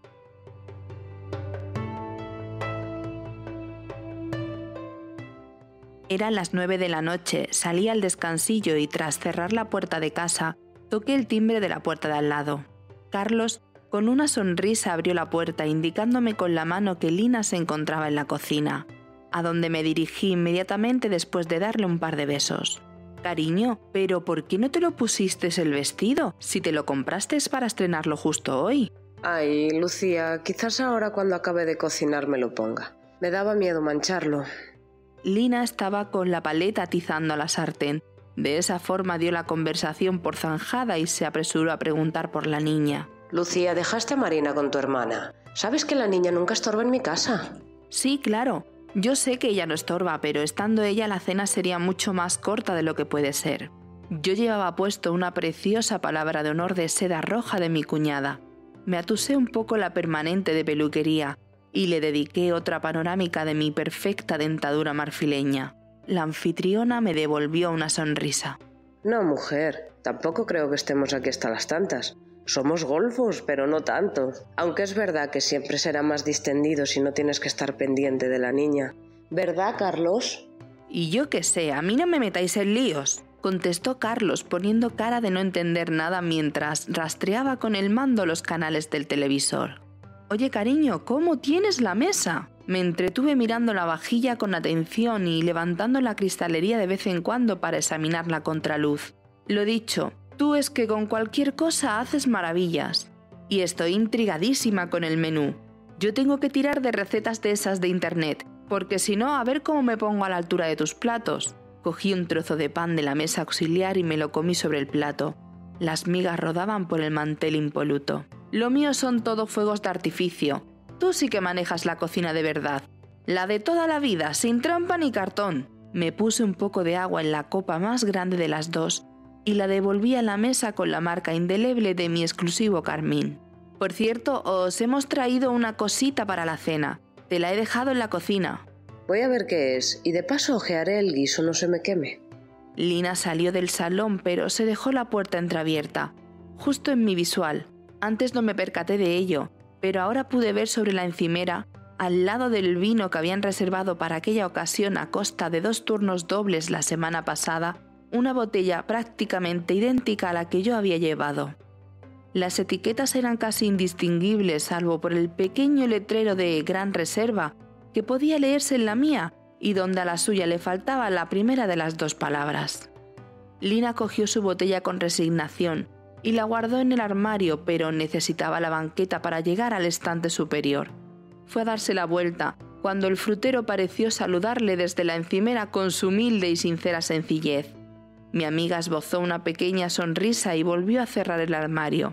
Speaker 4: Eran las 9 de la noche, salí al descansillo y tras cerrar la puerta de casa, toqué el timbre de la puerta de al lado. Carlos, con una sonrisa, abrió la puerta indicándome con la mano que Lina se encontraba en la cocina, a donde me dirigí inmediatamente después de darle un par de besos. Cariño, ¿pero por qué no te lo pusiste el vestido? Si te lo compraste es para estrenarlo justo hoy.
Speaker 10: Ay, Lucía, quizás ahora cuando acabe de cocinar me lo ponga. Me daba miedo mancharlo.
Speaker 4: Lina estaba con la paleta atizando a la sartén. De esa forma dio la conversación por zanjada y se apresuró a preguntar por la niña.
Speaker 10: Lucía, ¿dejaste a Marina con tu hermana? ¿Sabes que la niña nunca estorba en mi casa?
Speaker 4: Sí, claro. Yo sé que ella no estorba, pero estando ella la cena sería mucho más corta de lo que puede ser. Yo llevaba puesto una preciosa palabra de honor de seda roja de mi cuñada. Me atusé un poco la permanente de peluquería y le dediqué otra panorámica de mi perfecta dentadura marfileña. La anfitriona me devolvió una sonrisa.
Speaker 10: No, mujer, tampoco creo que estemos aquí hasta las tantas. Somos golfos, pero no tanto. Aunque es verdad que siempre será más distendido si no tienes que estar pendiente de la niña. ¿Verdad, Carlos?
Speaker 4: Y yo qué sé, a mí no me metáis en líos, contestó Carlos poniendo cara de no entender nada mientras rastreaba con el mando los canales del televisor. Oye, cariño, ¿cómo tienes la mesa? Me entretuve mirando la vajilla con atención y levantando la cristalería de vez en cuando para examinar la contraluz. Lo dicho, tú es que con cualquier cosa haces maravillas. Y estoy intrigadísima con el menú. Yo tengo que tirar de recetas de esas de internet, porque si no, a ver cómo me pongo a la altura de tus platos. Cogí un trozo de pan de la mesa auxiliar y me lo comí sobre el plato. Las migas rodaban por el mantel impoluto. Lo mío son todo fuegos de artificio. Tú sí que manejas la cocina de verdad. La de toda la vida, sin trampa ni cartón. Me puse un poco de agua en la copa más grande de las dos y la devolví a la mesa con la marca indeleble de mi exclusivo carmín. Por cierto, os hemos traído una cosita para la cena. Te la he dejado en la cocina.
Speaker 10: Voy a ver qué es y de paso ojearé el guiso, no se me queme.
Speaker 4: Lina salió del salón, pero se dejó la puerta entreabierta, justo en mi visual. Antes no me percaté de ello, pero ahora pude ver sobre la encimera, al lado del vino que habían reservado para aquella ocasión a costa de 2 turnos dobles la semana pasada, una botella prácticamente idéntica a la que yo había llevado. Las etiquetas eran casi indistinguibles salvo por el pequeño letrero de Gran Reserva que podía leerse en la mía y donde a la suya le faltaba la primera de las 2 palabras. Lina cogió su botella con resignación y la guardó en el armario, pero necesitaba la banqueta para llegar al estante superior. Fue a darse la vuelta cuando el frutero pareció saludarle desde la encimera con su humilde y sincera sencillez. Mi amiga esbozó una pequeña sonrisa y volvió a cerrar el armario.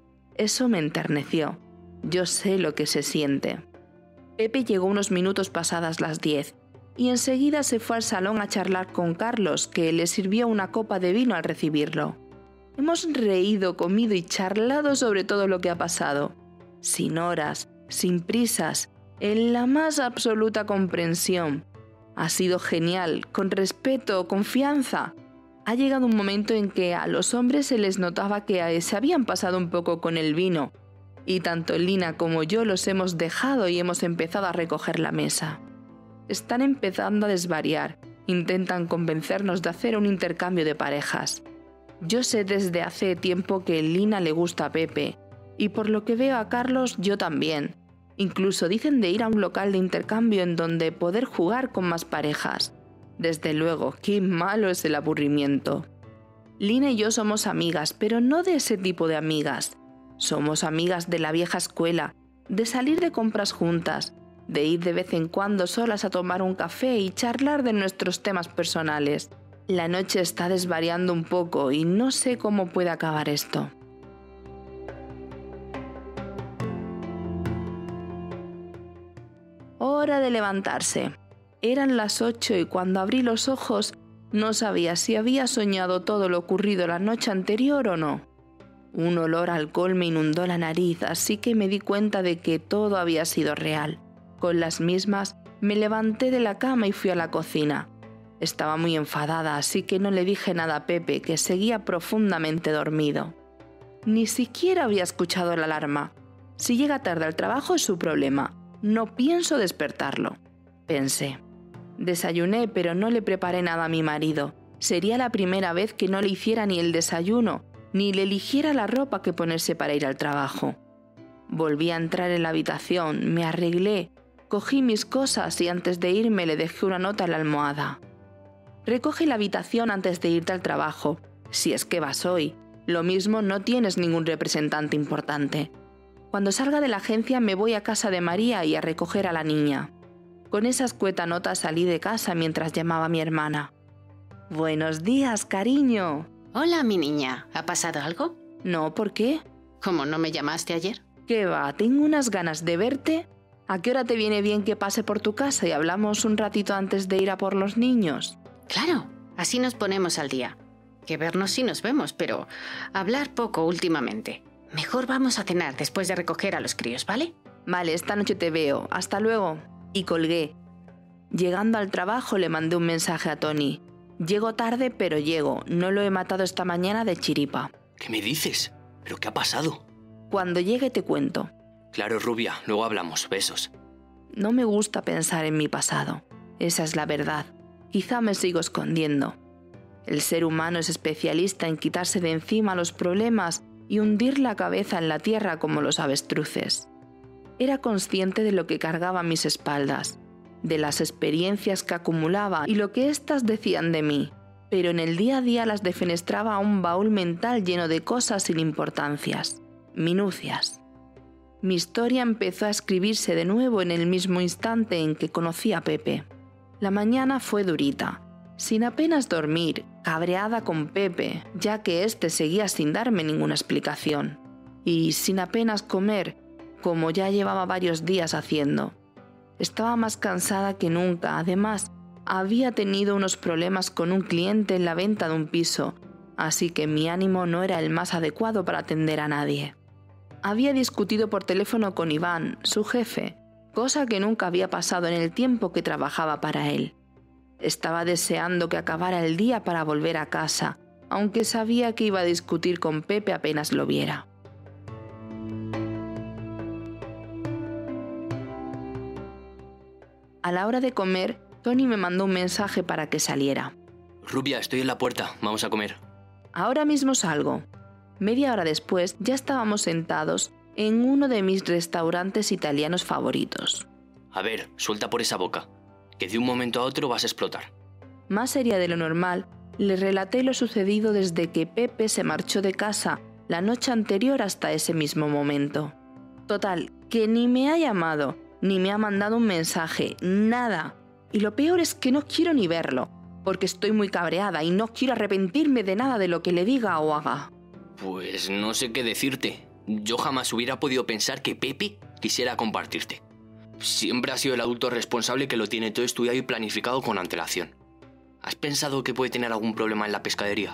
Speaker 4: Eso me enterneció. Yo sé lo que se siente. Pepe llegó unos minutos pasadas las 10 y enseguida se fue al salón a charlar con Carlos, que le sirvió una copa de vino al recibirlo. Hemos reído, comido y charlado sobre todo lo que ha pasado. Sin horas, sin prisas, en la más absoluta comprensión. Ha sido genial, con respeto, confianza. Ha llegado un momento en que a los hombres se les notaba que se habían pasado un poco con el vino, y tanto Lina como yo los hemos dejado y hemos empezado a recoger la mesa. Están empezando a desvariar, intentan convencernos de hacer un intercambio de parejas. Yo sé desde hace tiempo que Lina le gusta a Pepe, y por lo que veo a Carlos yo también. Incluso dicen de ir a un local de intercambio en donde poder jugar con más parejas. Desde luego, qué malo es el aburrimiento. Lina y yo somos amigas, pero no de ese tipo de amigas. Somos amigas de la vieja escuela, de salir de compras juntas, de ir de vez en cuando solas a tomar un café y charlar de nuestros temas personales. La noche está desvariando un poco y no sé cómo puede acabar esto. Hora de levantarse. Eran las 8 y cuando abrí los ojos no sabía si había soñado todo lo ocurrido la noche anterior o no. Un olor a alcohol me inundó la nariz, así que me di cuenta de que todo había sido real. Con las mismas, me levanté de la cama y fui a la cocina. Estaba muy enfadada, así que no le dije nada a Pepe, que seguía profundamente dormido. Ni siquiera había escuchado la alarma. Si llega tarde al trabajo es su problema. No pienso despertarlo, pensé. Desayuné, pero no le preparé nada a mi marido. Sería la primera vez que no le hiciera ni el desayuno, ni le eligiera la ropa que ponerse para ir al trabajo. Volví a entrar en la habitación, me arreglé, cogí mis cosas y antes de irme le dejé una nota en la almohada. Recoge la habitación antes de irte al trabajo, si es que vas hoy. Lo mismo no tienes ningún representante importante. Cuando salga de la agencia me voy a casa de María y a recoger a la niña. Con esa escueta nota salí de casa mientras llamaba a mi hermana. «Buenos días, cariño».
Speaker 9: Hola, mi niña. ¿Ha pasado algo?
Speaker 4: No, ¿por qué?
Speaker 9: ¿Cómo no me llamaste ayer?
Speaker 4: ¿Qué va? Tengo unas ganas de verte. ¿A qué hora te viene bien que pase por tu casa y hablamos un ratito antes de ir a por los niños?
Speaker 9: Claro, así nos ponemos al día. Que vernos sí nos vemos, pero hablar poco últimamente. Mejor vamos a cenar después de recoger a los críos, ¿vale?
Speaker 4: Vale, esta noche te veo. Hasta luego. Y colgué. Llegando al trabajo le mandé un mensaje a Tony. Llego tarde, pero llego. No lo he matado esta mañana de chiripa.
Speaker 8: ¿Qué me dices? ¿Pero qué ha pasado?
Speaker 4: Cuando llegue te cuento.
Speaker 8: Claro, rubia. Luego hablamos. Besos.
Speaker 4: No me gusta pensar en mi pasado. Esa es la verdad. Quizá me sigo escondiendo. El ser humano es especialista en quitarse de encima los problemas y hundir la cabeza en la tierra como los avestruces. Era consciente de lo que cargaba a mis espaldas, de las experiencias que acumulaba y lo que éstas decían de mí, pero en el día a día las defenestraba a un baúl mental lleno de cosas sin importancias, minucias. Mi historia empezó a escribirse de nuevo en el mismo instante en que conocí a Pepe. La mañana fue durita. sin apenas dormir, cabreada con Pepe, ya que éste seguía sin darme ninguna explicación, y sin apenas comer, como ya llevaba varios días haciendo. Estaba más cansada que nunca. Además, había tenido unos problemas con un cliente en la venta de un piso, así que mi ánimo no era el más adecuado para atender a nadie. Había discutido por teléfono con Iván, su jefe, cosa que nunca había pasado en el tiempo que trabajaba para él. Estaba deseando que acabara el día para volver a casa, aunque sabía que iba a discutir con Pepe apenas lo viera. A la hora de comer, Tony me mandó un mensaje para que saliera.
Speaker 8: Rubia, estoy en la puerta, vamos a comer.
Speaker 4: Ahora mismo salgo. Media hora después ya estábamos sentados en uno de mis restaurantes italianos favoritos.
Speaker 8: A ver, suelta por esa boca, que de un momento a otro vas a explotar.
Speaker 4: Más seria de lo normal, le relaté lo sucedido desde que Pepe se marchó de casa la noche anterior hasta ese mismo momento. Total, que ni me ha llamado, ni me ha mandado un mensaje, nada. Y lo peor es que no quiero ni verlo, porque estoy muy cabreada y no quiero arrepentirme de nada de lo que le diga o haga.
Speaker 8: Pues no sé qué decirte. Yo jamás hubiera podido pensar que Pepe quisiera compartirte. Siempre ha sido el adulto responsable que lo tiene todo estudiado y planificado con antelación. ¿Has pensado que puede tener algún problema en la pescadería?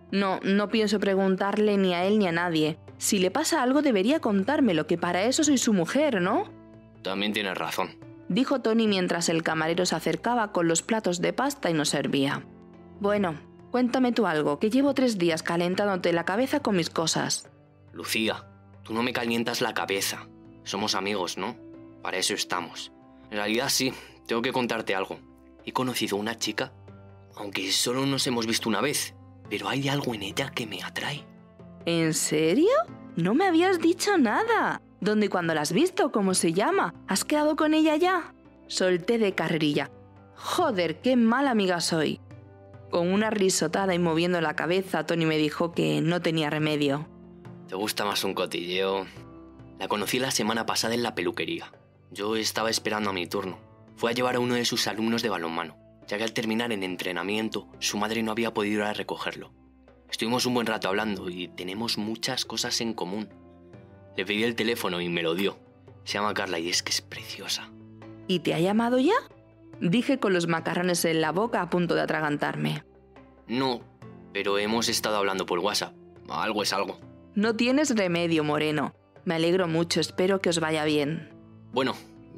Speaker 4: No pienso preguntarle ni a él ni a nadie. Si le pasa algo debería contármelo, que para eso soy su mujer, ¿no?
Speaker 8: También tienes razón,
Speaker 4: dijo Tony mientras el camarero se acercaba con los platos de pasta y nos servía. Bueno, cuéntame tú algo, que llevo 3 días calentándote la cabeza con mis cosas.
Speaker 8: Lucía, tú no me calientas la cabeza. Somos amigos, ¿no? Para eso estamos. En realidad sí, tengo que contarte algo. He conocido a una chica, aunque solo nos hemos visto una vez, pero hay algo en ella que me atrae.
Speaker 4: ¿En serio? No me habías dicho nada. ¿Dónde y cuándo la has visto? ¿Cómo se llama? ¿Has quedado con ella ya? Solté de carrerilla. Joder, qué mala amiga soy. Con una risotada y moviendo la cabeza, Tony me dijo que no tenía remedio.
Speaker 8: ¿Te gusta más un cotilleo? La conocí la semana pasada en la peluquería. Yo estaba esperando a mi turno. Fue a llevar a uno de sus alumnos de balonmano, ya que al terminar el entrenamiento, su madre no había podido ir a recogerlo. Estuvimos un buen rato hablando y tenemos muchas cosas en común. Le pedí el teléfono y me lo dio. Se llama Carla y es que es preciosa.
Speaker 4: ¿Y te ha llamado ya? Dije con los macarrones en la boca a punto de atragantarme.
Speaker 8: No, pero hemos estado hablando por WhatsApp. Algo es algo.
Speaker 4: No tienes remedio, Moreno. Me alegro mucho, espero que os vaya bien.
Speaker 8: Bueno,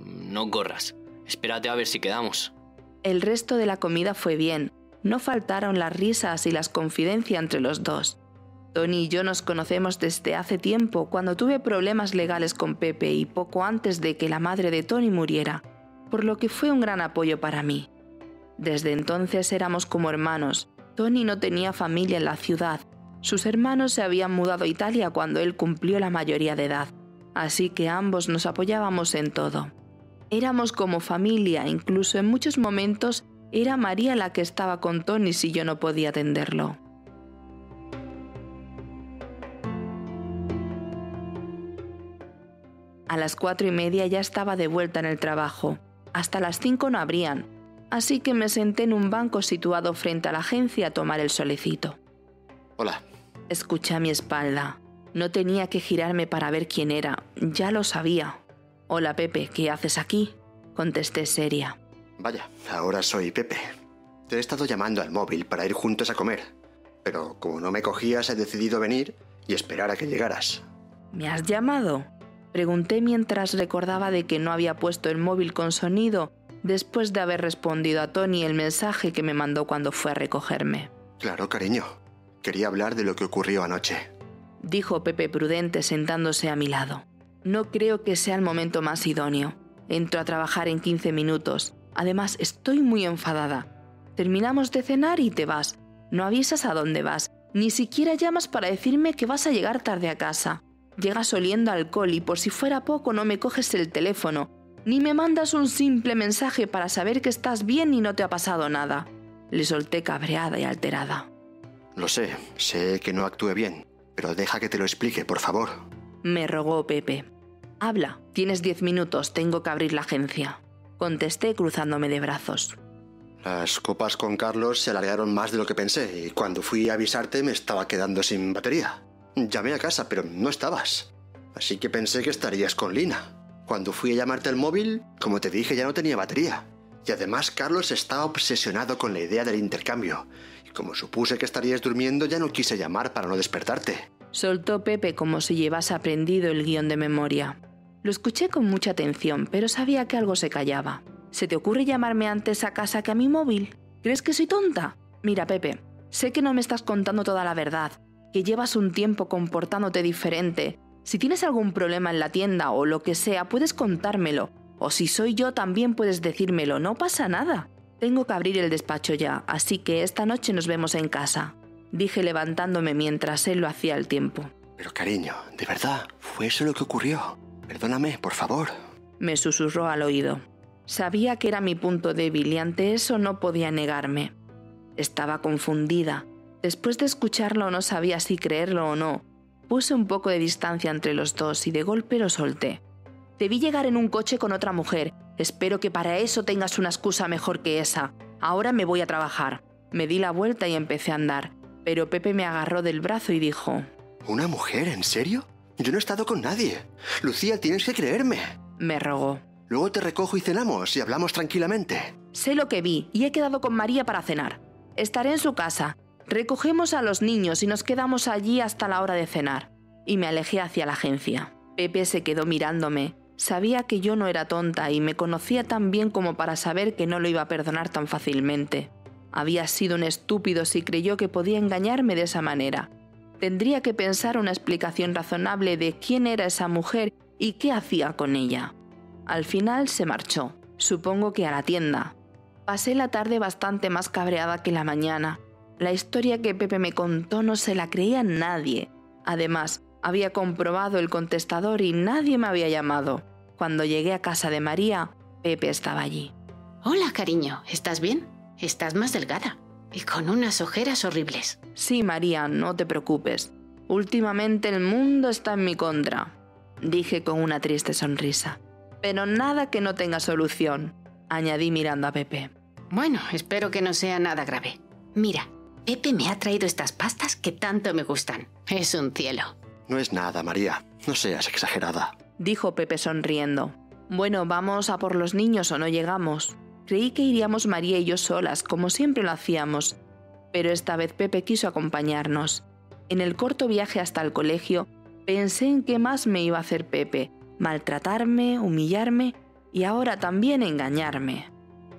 Speaker 8: no corras. Espérate a ver si quedamos.
Speaker 4: El resto de la comida fue bien. No faltaron las risas y las confidencias entre los dos. Tony y yo nos conocemos desde hace tiempo, cuando tuve problemas legales con Pepe y poco antes de que la madre de Tony muriera, por lo que fue un gran apoyo para mí. Desde entonces éramos como hermanos. Tony no tenía familia en la ciudad. Sus hermanos se habían mudado a Italia cuando él cumplió la mayoría de edad, así que ambos nos apoyábamos en todo. Éramos como familia, incluso en muchos momentos era María la que estaba con Tony si yo no podía atenderlo. A las 4:30 ya estaba de vuelta en el trabajo. Hasta las 5 no abrían, así que me senté en un banco situado frente a la agencia a tomar el solecito.
Speaker 5: Hola.
Speaker 4: Escuché a mi espalda. No tenía que girarme para ver quién era, ya lo sabía. Hola Pepe, ¿qué haces aquí? Contesté seria.
Speaker 5: Vaya, ahora soy Pepe. Te he estado llamando al móvil para ir juntos a comer, pero como no me cogías he decidido venir y esperar a que llegaras.
Speaker 4: ¿Me has llamado? Pregunté mientras recordaba de que no había puesto el móvil con sonido después de haber respondido a Tony el mensaje que me mandó cuando fue a recogerme.
Speaker 5: Claro, cariño. Quería hablar de lo que ocurrió anoche.
Speaker 4: Dijo Pepe prudente sentándose a mi lado. No creo que sea el momento más idóneo. Entro a trabajar en 15 minutos. Además, estoy muy enfadada. Terminamos de cenar y te vas. No avisas a dónde vas. Ni siquiera llamas para decirme que vas a llegar tarde a casa. Llegas oliendo a alcohol y por si fuera poco no me coges el teléfono. Ni me mandas un simple mensaje para saber que estás bien y no te ha pasado nada. Le solté cabreada y alterada.
Speaker 5: Lo sé que no actué bien, pero deja que te lo explique, por favor.
Speaker 4: Me rogó Pepe. Habla, tienes 10 minutos, tengo que abrir la agencia. Contesté cruzándome de brazos.
Speaker 5: Las copas con Carlos se alargaron más de lo que pensé y cuando fui a avisarte me estaba quedando sin batería. Llamé a casa, pero no estabas. Así que pensé que estarías con Lina. Cuando fui a llamarte al móvil, como te dije, ya no tenía batería. Y además Carlos estaba obsesionado con la idea del intercambio. Y como supuse que estarías durmiendo, ya no quise llamar para no despertarte.
Speaker 4: Soltó Pepe como si llevase aprendido el guión de memoria. Lo escuché con mucha atención, pero sabía que algo se callaba. ¿Se te ocurre llamarme antes a casa que a mi móvil? ¿Crees que soy tonta? Mira, Pepe, sé que no me estás contando toda la verdad, que llevas un tiempo comportándote diferente. Si tienes algún problema en la tienda o lo que sea, puedes contármelo. O si soy yo, también puedes decírmelo, no pasa nada. Tengo que abrir el despacho ya, así que esta noche nos vemos en casa, dije levantándome mientras él lo hacía al tiempo.
Speaker 5: Pero cariño, ¿de verdad fue eso lo que ocurrió? Perdóname, por favor.
Speaker 4: Me susurró al oído. Sabía que era mi punto débil y ante eso no podía negarme. Estaba confundida. Después de escucharlo no sabía si creerlo o no. Puse un poco de distancia entre los dos y de golpe lo solté. Te vi llegar en un coche con otra mujer. Espero que para eso tengas una excusa mejor que esa. Ahora me voy a trabajar. Me di la vuelta y empecé a andar, pero Pepe me agarró del brazo y dijo:
Speaker 5: ¿Una mujer? ¿En serio? Yo no he estado con nadie. Lucía, tienes que creerme.
Speaker 4: Me rogó.
Speaker 5: Luego te recojo y cenamos y hablamos tranquilamente.
Speaker 4: Sé lo que vi y he quedado con María para cenar. Estaré en su casa. Recogemos a los niños y nos quedamos allí hasta la hora de cenar. Y me alejé hacia la agencia. Pepe se quedó mirándome. Sabía que yo no era tonta y me conocía tan bien como para saber que no lo iba a perdonar tan fácilmente. Había sido un estúpido si creyó que podía engañarme de esa manera. Tendría que pensar una explicación razonable de quién era esa mujer y qué hacía con ella. Al final se marchó, supongo que a la tienda. Pasé la tarde bastante más cabreada que la mañana. La historia que Pepe me contó no se la creía nadie. Además, había comprobado el contestador y nadie me había llamado. Cuando llegué a casa de María, Pepe estaba allí.
Speaker 9: Hola, cariño, ¿estás bien? Estás más delgada y con unas ojeras horribles.
Speaker 4: Sí, María, no te preocupes. Últimamente el mundo está en mi contra, dije con una triste sonrisa. Pero nada que no tenga solución, añadí mirando a Pepe.
Speaker 9: Bueno, espero que no sea nada grave. Mira, Pepe me ha traído estas pastas que tanto me gustan. Es un cielo.
Speaker 5: No es nada, María. No seas exagerada,
Speaker 4: dijo Pepe sonriendo. Bueno, ¿vamos a por los niños o no llegamos? Creí que iríamos María y yo solas, como siempre lo hacíamos. Pero esta vez Pepe quiso acompañarnos. En el corto viaje hasta el colegio, pensé en qué más me iba a hacer Pepe. Maltratarme, humillarme y ahora también engañarme.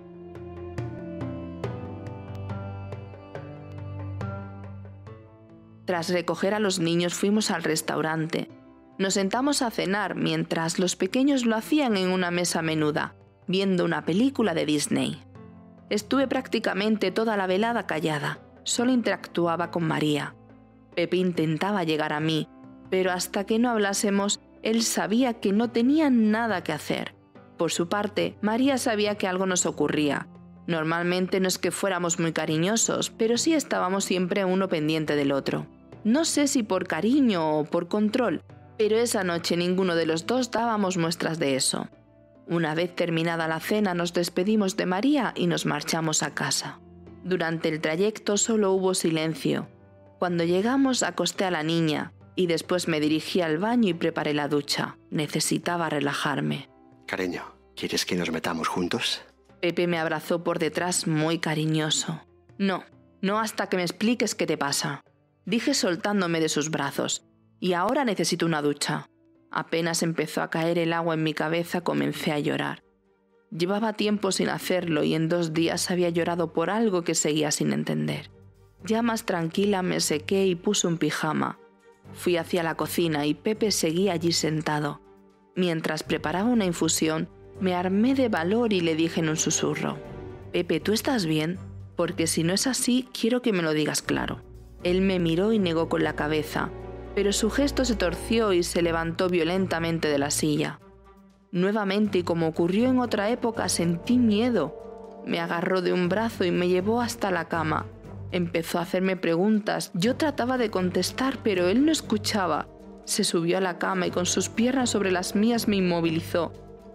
Speaker 4: Tras recoger a los niños fuimos al restaurante. Nos sentamos a cenar mientras los pequeños lo hacían en una mesa menuda, viendo una película de Disney. Estuve prácticamente toda la velada callada, solo interactuaba con María. Pepe intentaba llegar a mí, pero hasta que no hablásemos, él sabía que no tenía nada que hacer. Por su parte, María sabía que algo nos ocurría. Normalmente no es que fuéramos muy cariñosos, pero sí estábamos siempre uno pendiente del otro. No sé si por cariño o por control, pero esa noche ninguno de los dos dábamos muestras de eso. Una vez terminada la cena nos despedimos de María y nos marchamos a casa. Durante el trayecto solo hubo silencio. Cuando llegamos acosté a la niña y después me dirigí al baño y preparé la ducha. Necesitaba relajarme.
Speaker 5: Cariño, ¿quieres que nos metamos juntos?
Speaker 4: Pepe me abrazó por detrás muy cariñoso. No hasta que me expliques qué te pasa, dije soltándome de sus brazos. Y ahora necesito una ducha. Apenas empezó a caer el agua en mi cabeza, comencé a llorar. Llevaba tiempo sin hacerlo y en 2 días había llorado por algo que seguía sin entender. Ya más tranquila me sequé y puse un pijama. Fui hacia la cocina y Pepe seguía allí sentado. Mientras preparaba una infusión, me armé de valor y le dije en un susurro: «Pepe, ¿tú estás bien? Porque si no es así, quiero que me lo digas claro». Él me miró y negó con la cabeza, pero su gesto se torció y se levantó violentamente de la silla. Nuevamente, y como ocurrió en otra época, sentí miedo. Me agarró de un brazo y me llevó hasta la cama. Empezó a hacerme preguntas. Yo trataba de contestar, pero él no escuchaba. Se subió a la cama y con sus piernas sobre las mías me inmovilizó.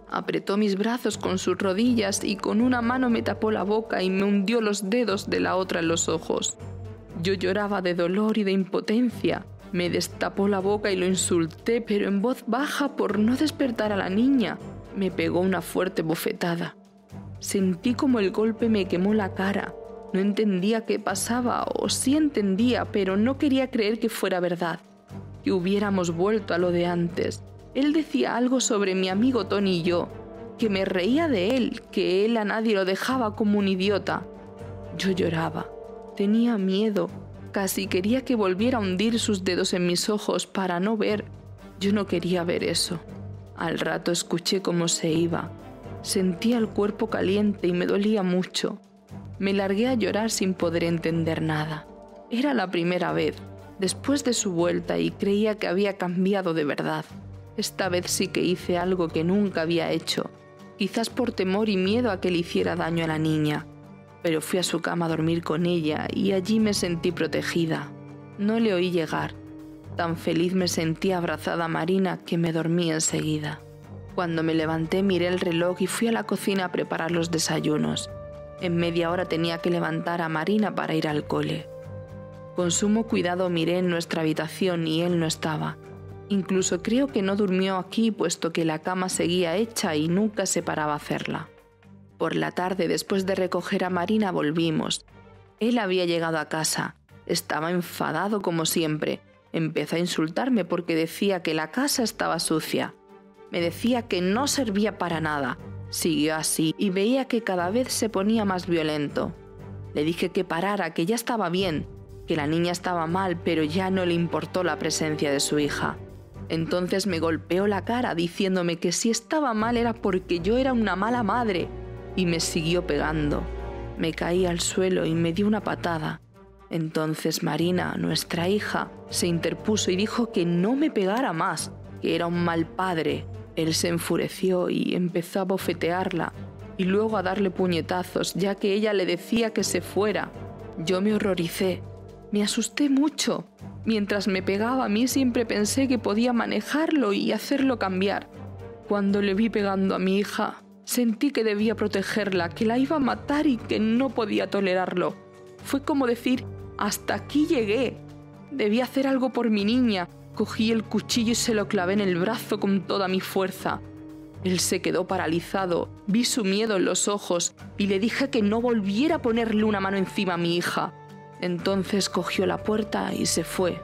Speaker 4: Apretó mis brazos con sus rodillas y con una mano me tapó la boca y me hundió los dedos de la otra en los ojos. Yo lloraba de dolor y de impotencia. Me destapó la boca y lo insulté, pero en voz baja por no despertar a la niña. Me pegó una fuerte bofetada. Sentí como el golpe me quemó la cara. No entendía qué pasaba, o sí entendía, pero no quería creer que fuera verdad, que hubiéramos vuelto a lo de antes. Él decía algo sobre mi amigo Tony y yo, que me reía de él, que él a nadie lo dejaba como un idiota. Yo lloraba, tenía miedo, casi quería que volviera a hundir sus dedos en mis ojos para no ver. Yo no quería ver eso. Al rato escuché cómo se iba. Sentía el cuerpo caliente y me dolía mucho. Me largué a llorar sin poder entender nada. Era la primera vez, después de su vuelta, y creía que había cambiado de verdad. Esta vez sí que hice algo que nunca había hecho, quizás por temor y miedo a que le hiciera daño a la niña. Pero fui a su cama a dormir con ella y allí me sentí protegida. No le oí llegar. Tan feliz me sentí abrazada a Marina que me dormí enseguida. Cuando me levanté miré el reloj y fui a la cocina a preparar los desayunos. En media hora tenía que levantar a Marina para ir al cole. Con sumo cuidado miré en nuestra habitación y él no estaba. Incluso creo que no durmió aquí, puesto que la cama seguía hecha y nunca se paraba a hacerla. Por la tarde, después de recoger a Marina, volvimos. Él había llegado a casa. Estaba enfadado como siempre. Empezó a insultarme porque decía que la casa estaba sucia. Me decía que no servía para nada. Siguió así y veía que cada vez se ponía más violento. Le dije que parara, que ya estaba bien, que la niña estaba mal, pero ya no le importó la presencia de su hija. Entonces me golpeó la cara diciéndome que si estaba mal era porque yo era una mala madre, y me siguió pegando. Me caí al suelo y me dio una patada. Entonces Marina, nuestra hija, se interpuso y dijo que no me pegara más, que era un mal padre. Él se enfureció y empezó a bofetearla y luego a darle puñetazos, ya que ella le decía que se fuera. Yo me horroricé, me asusté mucho. Mientras me pegaba a mí siempre pensé que podía manejarlo y hacerlo cambiar. Cuando le vi pegando a mi hija, sentí que debía protegerla, que la iba a matar y que no podía tolerarlo. Fue como decir, hasta aquí llegué. Debía hacer algo por mi niña. Cogí el cuchillo y se lo clavé en el brazo con toda mi fuerza. Él se quedó paralizado, vi su miedo en los ojos y le dije que no volviera a ponerle una mano encima a mi hija. Entonces cogió la puerta y se fue.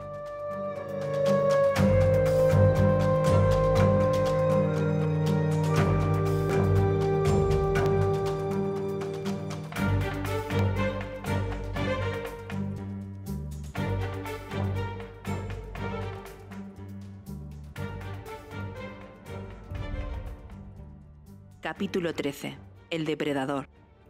Speaker 4: Capítulo 13. El depredador.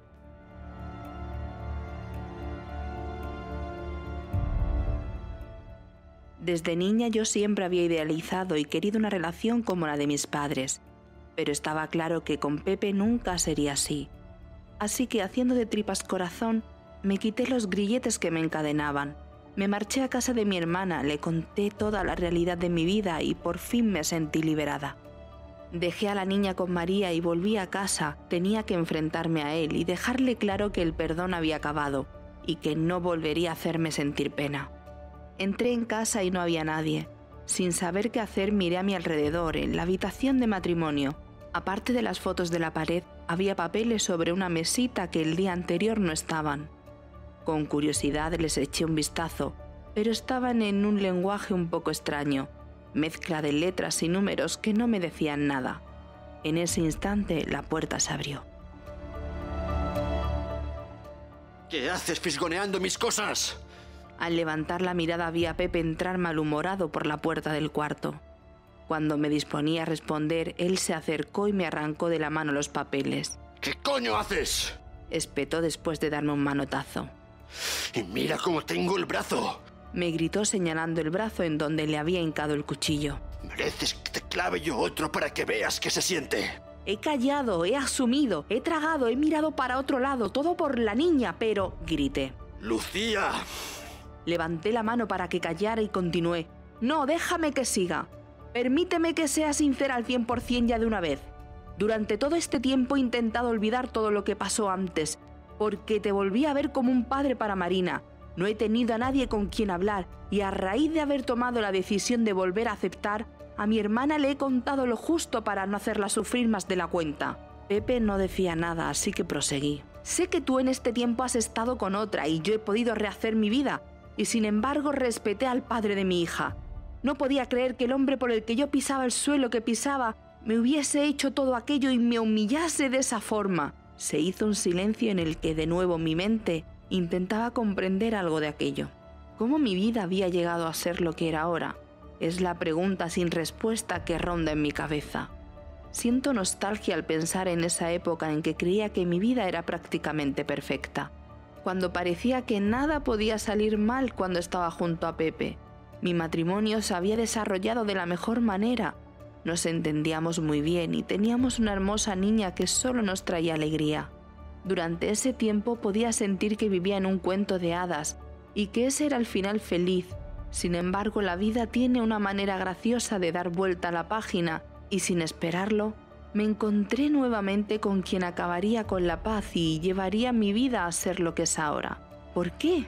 Speaker 4: Desde niña yo siempre había idealizado y querido una relación como la de mis padres, pero estaba claro que con Pepe nunca sería así. Así que, haciendo de tripas corazón, me quité los grilletes que me encadenaban. Me marché a casa de mi hermana, le conté toda la realidad de mi vida y por fin me sentí liberada. Dejé a la niña con María y volví a casa. Tenía que enfrentarme a él y dejarle claro que el perdón había acabado y que no volvería a hacerme sentir pena. Entré en casa y no había nadie. Sin saber qué hacer, miré a mi alrededor, en la habitación de matrimonio. Aparte de las fotos de la pared, había papeles sobre una mesita que el día anterior no estaban. Con curiosidad les eché un vistazo, pero estaban en un lenguaje un poco extraño. Mezcla de letras y números que no me decían nada. En ese instante la puerta se abrió.
Speaker 5: ¿Qué haces fisgoneando mis cosas?
Speaker 4: Al levantar la mirada vi a Pepe entrar malhumorado por la puerta del cuarto. Cuando me disponía a responder, él se acercó y me arrancó de la mano los papeles.
Speaker 5: ¿Qué coño haces?,
Speaker 4: espetó después de darme un manotazo.
Speaker 5: ¡Y mira cómo tengo el brazo!,
Speaker 4: me gritó señalando el brazo en donde le había hincado el cuchillo.
Speaker 5: Mereces que te clave yo otro para que veas qué se siente.
Speaker 4: He callado, he asumido, he tragado, he mirado para otro lado, todo por la niña, pero... grité.
Speaker 5: ¡Lucía!
Speaker 4: Levanté la mano para que callara y continué. No, déjame que siga. Permíteme que sea sincera al 100% ya de una vez. Durante todo este tiempo he intentado olvidar todo lo que pasó antes, porque te volví a ver como un padre para Marina. No he tenido a nadie con quien hablar y a raíz de haber tomado la decisión de volver a aceptar, a mi hermana le he contado lo justo para no hacerla sufrir más de la cuenta. Pepe no decía nada, así que proseguí. Sé que tú en este tiempo has estado con otra y yo he podido rehacer mi vida, y sin embargo respeté al padre de mi hija. No podía creer que el hombre por el que yo pisaba el suelo que pisaba me hubiese hecho todo aquello y me humillase de esa forma. Se hizo un silencio en el que de nuevo mi mente intentaba comprender algo de aquello. ¿Cómo mi vida había llegado a ser lo que era ahora? Es la pregunta sin respuesta que ronda en mi cabeza. Siento nostalgia al pensar en esa época en que creía que mi vida era prácticamente perfecta, cuando parecía que nada podía salir mal cuando estaba junto a Pepe. Mi matrimonio se había desarrollado de la mejor manera. Nos entendíamos muy bien y teníamos una hermosa niña que solo nos traía alegría. Durante ese tiempo podía sentir que vivía en un cuento de hadas y que ese era el final feliz. Sin embargo, la vida tiene una manera graciosa de dar vuelta a la página y sin esperarlo, me encontré nuevamente con quien acabaría con la paz y llevaría mi vida a ser lo que es ahora. ¿Por qué?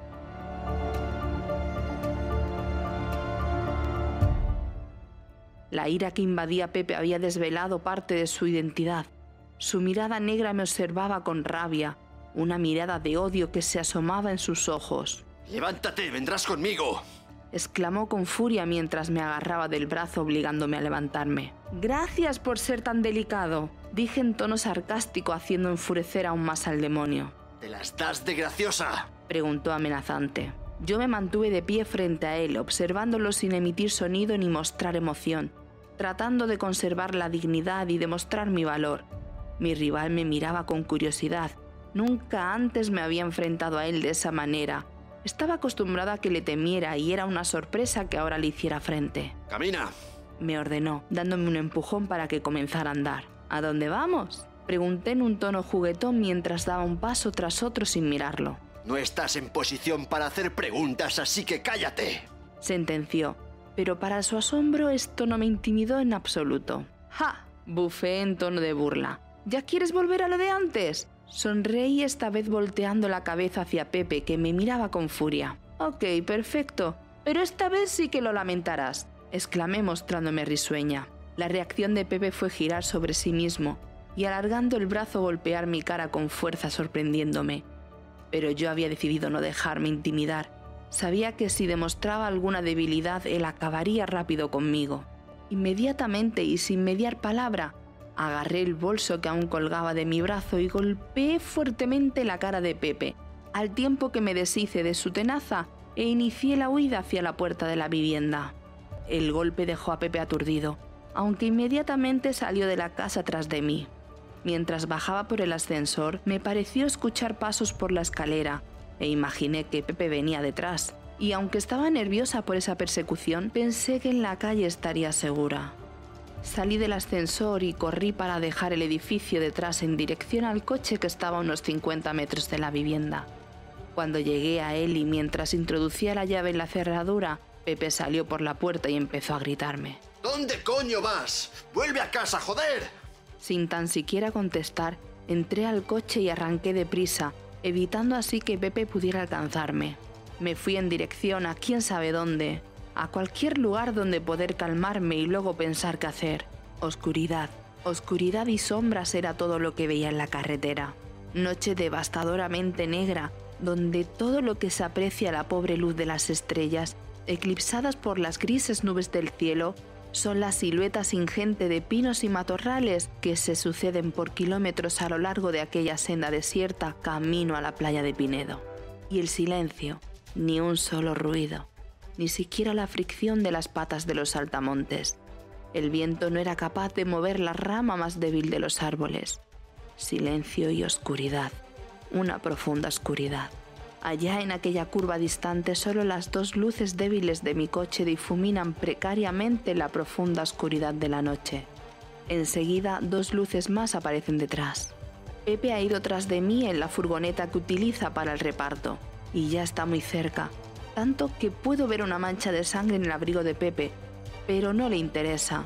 Speaker 4: La ira que invadía a Pepe había desvelado parte de su identidad. Su mirada negra me observaba con rabia, una mirada de odio que se asomaba en sus ojos.
Speaker 5: ¡Levántate, vendrás conmigo!,
Speaker 4: exclamó con furia mientras me agarraba del brazo obligándome a levantarme. «Gracias por ser tan delicado», dije en tono sarcástico haciendo enfurecer aún más al demonio.
Speaker 5: ¿Te las das de graciosa?,
Speaker 4: preguntó amenazante. Yo me mantuve de pie frente a él, observándolo sin emitir sonido ni mostrar emoción, tratando de conservar la dignidad y demostrar mi valor. Mi rival me miraba con curiosidad. Nunca antes me había enfrentado a él de esa manera. Estaba acostumbrada a que le temiera y era una sorpresa que ahora le hiciera frente.
Speaker 5: ¡Camina!,
Speaker 4: me ordenó, dándome un empujón para que comenzara a andar. ¿A dónde vamos?, pregunté en un tono juguetón mientras daba un paso tras otro sin mirarlo.
Speaker 5: No estás en posición para hacer preguntas, así que cállate,
Speaker 4: sentenció, pero para su asombro esto no me intimidó en absoluto. ¡Ja!, bufé en tono de burla. ¿Ya quieres volver a lo de antes?, sonreí esta vez volteando la cabeza hacia Pepe, que me miraba con furia. «Ok, perfecto, pero esta vez sí que lo lamentarás», exclamé mostrándome risueña. La reacción de Pepe fue girar sobre sí mismo y alargando el brazo golpear mi cara con fuerza sorprendiéndome. Pero yo había decidido no dejarme intimidar. Sabía que si demostraba alguna debilidad él acabaría rápido conmigo. Inmediatamente y sin mediar palabra, agarré el bolso que aún colgaba de mi brazo y golpeé fuertemente la cara de Pepe, al tiempo que me deshice de su tenaza e inicié la huida hacia la puerta de la vivienda. El golpe dejó a Pepe aturdido, aunque inmediatamente salió de la casa tras de mí. Mientras bajaba por el ascensor, me pareció escuchar pasos por la escalera e imaginé que Pepe venía detrás. Y aunque estaba nerviosa por esa persecución, pensé que en la calle estaría segura. Salí del ascensor y corrí para dejar el edificio detrás en dirección al coche que estaba a unos 50 metros de la vivienda. Cuando llegué a él y mientras introducía la llave en la cerradura, Pepe salió por la puerta y empezó a gritarme.
Speaker 5: ¿Dónde coño vas? ¡Vuelve a casa, joder!
Speaker 4: Sin tan siquiera contestar, entré al coche y arranqué deprisa, evitando así que Pepe pudiera alcanzarme. Me fui en dirección a quién sabe dónde, a cualquier lugar donde poder calmarme y luego pensar qué hacer. Oscuridad. Oscuridad y sombras era todo lo que veía en la carretera. Noche devastadoramente negra, donde todo lo que se aprecia la pobre luz de las estrellas, eclipsadas por las grises nubes del cielo, son la silueta ingente de pinos y matorrales que se suceden por kilómetros a lo largo de aquella senda desierta camino a la playa de Pinedo. Y el silencio, ni un solo ruido, ni siquiera la fricción de las patas de los saltamontes. El viento no era capaz de mover la rama más débil de los árboles. Silencio y oscuridad, una profunda oscuridad. Allá en aquella curva distante solo las dos luces débiles de mi coche difuminan precariamente la profunda oscuridad de la noche. Enseguida dos luces más aparecen detrás. Pepe ha ido tras de mí en la furgoneta que utiliza para el reparto y ya está muy cerca, tanto que puedo ver una mancha de sangre en el abrigo de Pepe, pero no le interesa.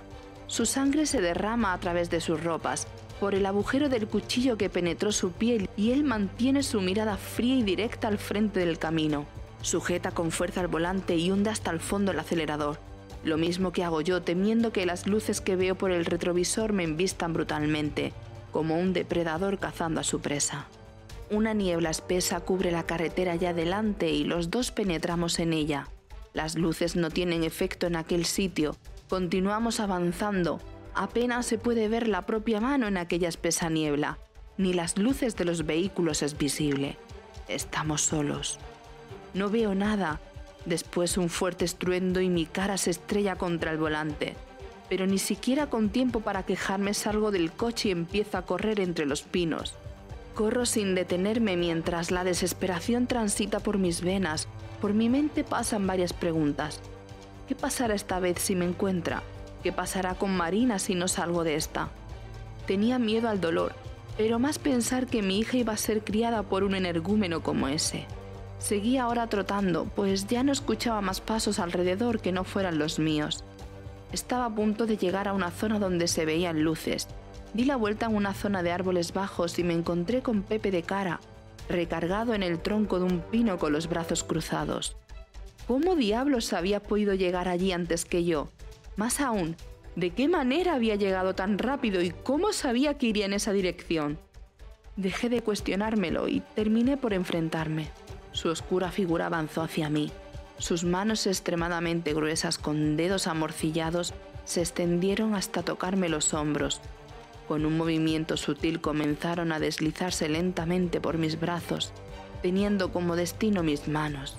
Speaker 4: Su sangre se derrama a través de sus ropas, por el agujero del cuchillo que penetró su piel, y él mantiene su mirada fría y directa al frente del camino. Sujeta con fuerza el volante y hunde hasta el fondo el acelerador. Lo mismo que hago yo, temiendo que las luces que veo por el retrovisor me embistan brutalmente, como un depredador cazando a su presa. Una niebla espesa cubre la carretera allá adelante y los dos penetramos en ella. Las luces no tienen efecto en aquel sitio. Continuamos avanzando. Apenas se puede ver la propia mano en aquella espesa niebla. Ni las luces de los vehículos es visible. Estamos solos. No veo nada. Después un fuerte estruendo y mi cara se estrella contra el volante. Pero ni siquiera con tiempo para quejarme salgo del coche y empiezo a correr entre los pinos. Corro sin detenerme mientras la desesperación transita por mis venas. Por mi mente pasan varias preguntas. ¿Qué pasará esta vez si me encuentra? ¿Qué pasará con Marina si no salgo de esta? Tenía miedo al dolor, pero más pensar que mi hija iba a ser criada por un energúmeno como ese. Seguía ahora trotando, pues ya no escuchaba más pasos alrededor que no fueran los míos. Estaba a punto de llegar a una zona donde se veían luces. Di la vuelta en una zona de árboles bajos y me encontré con Pepe de cara, recargado en el tronco de un pino con los brazos cruzados. ¿Cómo diablos había podido llegar allí antes que yo? Más aún, ¿de qué manera había llegado tan rápido y cómo sabía que iría en esa dirección? Dejé de cuestionármelo y terminé por enfrentarme. Su oscura figura avanzó hacia mí. Sus manos extremadamente gruesas con dedos amorcillados se extendieron hasta tocarme los hombros. Con un movimiento sutil comenzaron a deslizarse lentamente por mis brazos, teniendo como destino mis manos.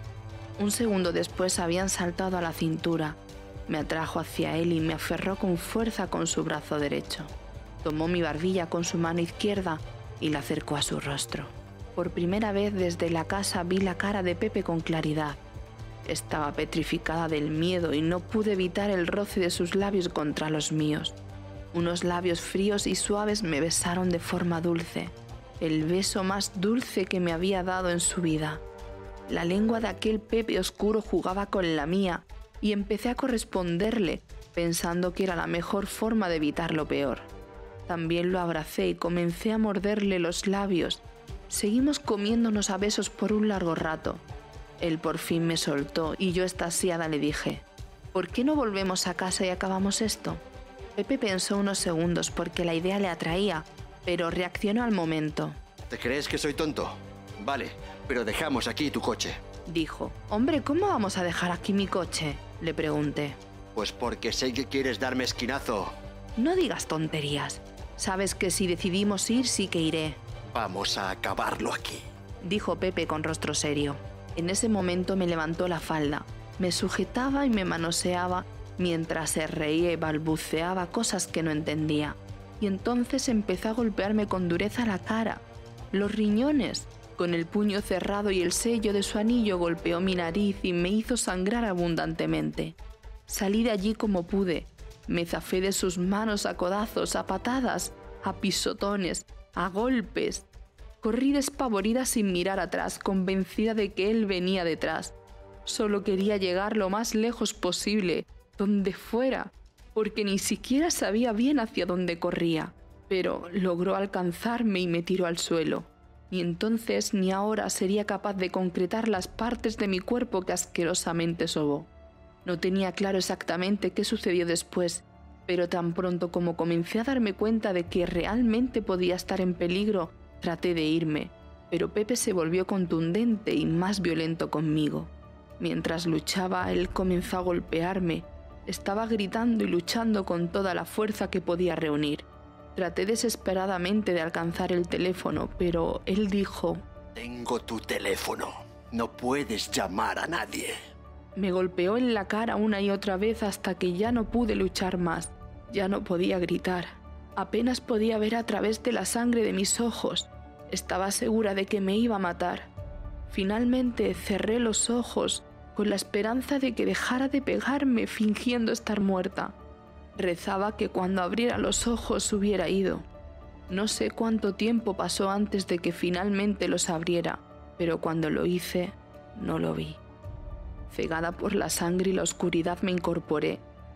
Speaker 4: Un segundo después habían saltado a la cintura. Me atrajo hacia él y me aferró con fuerza con su brazo derecho. Tomó mi barbilla con su mano izquierda y la acercó a su rostro. Por primera vez desde la casa vi la cara de Pepe con claridad. Estaba petrificada del miedo y no pude evitar el roce de sus labios contra los míos. Unos labios fríos y suaves me besaron de forma dulce, el beso más dulce que me había dado en su vida. La lengua de aquel Pepe oscuro jugaba con la mía y empecé a corresponderle, pensando que era la mejor forma de evitar lo peor. También lo abracé y comencé a morderle los labios. Seguimos comiéndonos a besos por un largo rato. Él por fin me soltó y yo extasiada le dije: ¿por qué no volvemos a casa y acabamos esto? Pepe pensó unos segundos porque la idea le atraía, pero reaccionó al momento.
Speaker 5: ¿Te crees que soy tonto? Vale, pero dejamos aquí tu coche.
Speaker 4: Dijo. Hombre, ¿cómo vamos a dejar aquí mi coche? Le pregunté.
Speaker 5: Pues porque sé que quieres darme esquinazo.
Speaker 4: No digas tonterías. Sabes que si decidimos ir, sí que iré.
Speaker 5: Vamos a acabarlo aquí,
Speaker 4: dijo Pepe con rostro serio. En ese momento me levantó la falda, me sujetaba y me manoseaba mientras se reía y balbuceaba cosas que no entendía. Y entonces empezó a golpearme con dureza la cara, los riñones. Con el puño cerrado y el sello de su anillo golpeó mi nariz y me hizo sangrar abundantemente. Salí de allí como pude. Me zafé de sus manos a codazos, a patadas, a pisotones, a golpes. Corrí despavorida sin mirar atrás, convencida de que él venía detrás. Solo quería llegar lo más lejos posible, donde fuera, porque ni siquiera sabía bien hacia dónde corría. Pero logró alcanzarme y me tiró al suelo. Ni entonces ni ahora sería capaz de concretar las partes de mi cuerpo que asquerosamente sobó. No tenía claro exactamente qué sucedió después, pero tan pronto como comencé a darme cuenta de que realmente podía estar en peligro, traté de irme, pero Pepe se volvió contundente y más violento conmigo. Mientras luchaba, él comenzó a golpearme. Estaba gritando y luchando con toda la fuerza que podía reunir. Traté desesperadamente de alcanzar el teléfono, pero él dijo:
Speaker 5: tengo tu teléfono. No puedes llamar a nadie.
Speaker 4: Me golpeó en la cara una y otra vez hasta que ya no pude luchar más. Ya no podía gritar. Apenas podía ver a través de la sangre de mis ojos. Estaba segura de que me iba a matar. Finalmente cerré los ojos con la esperanza de que dejara de pegarme fingiendo estar muerta. Rezaba que cuando abriera los ojos hubiera ido. No sé cuánto tiempo pasó antes de que finalmente los abriera, pero cuando lo hice, no lo vi. Cegada por la sangre y la oscuridad me incorporé.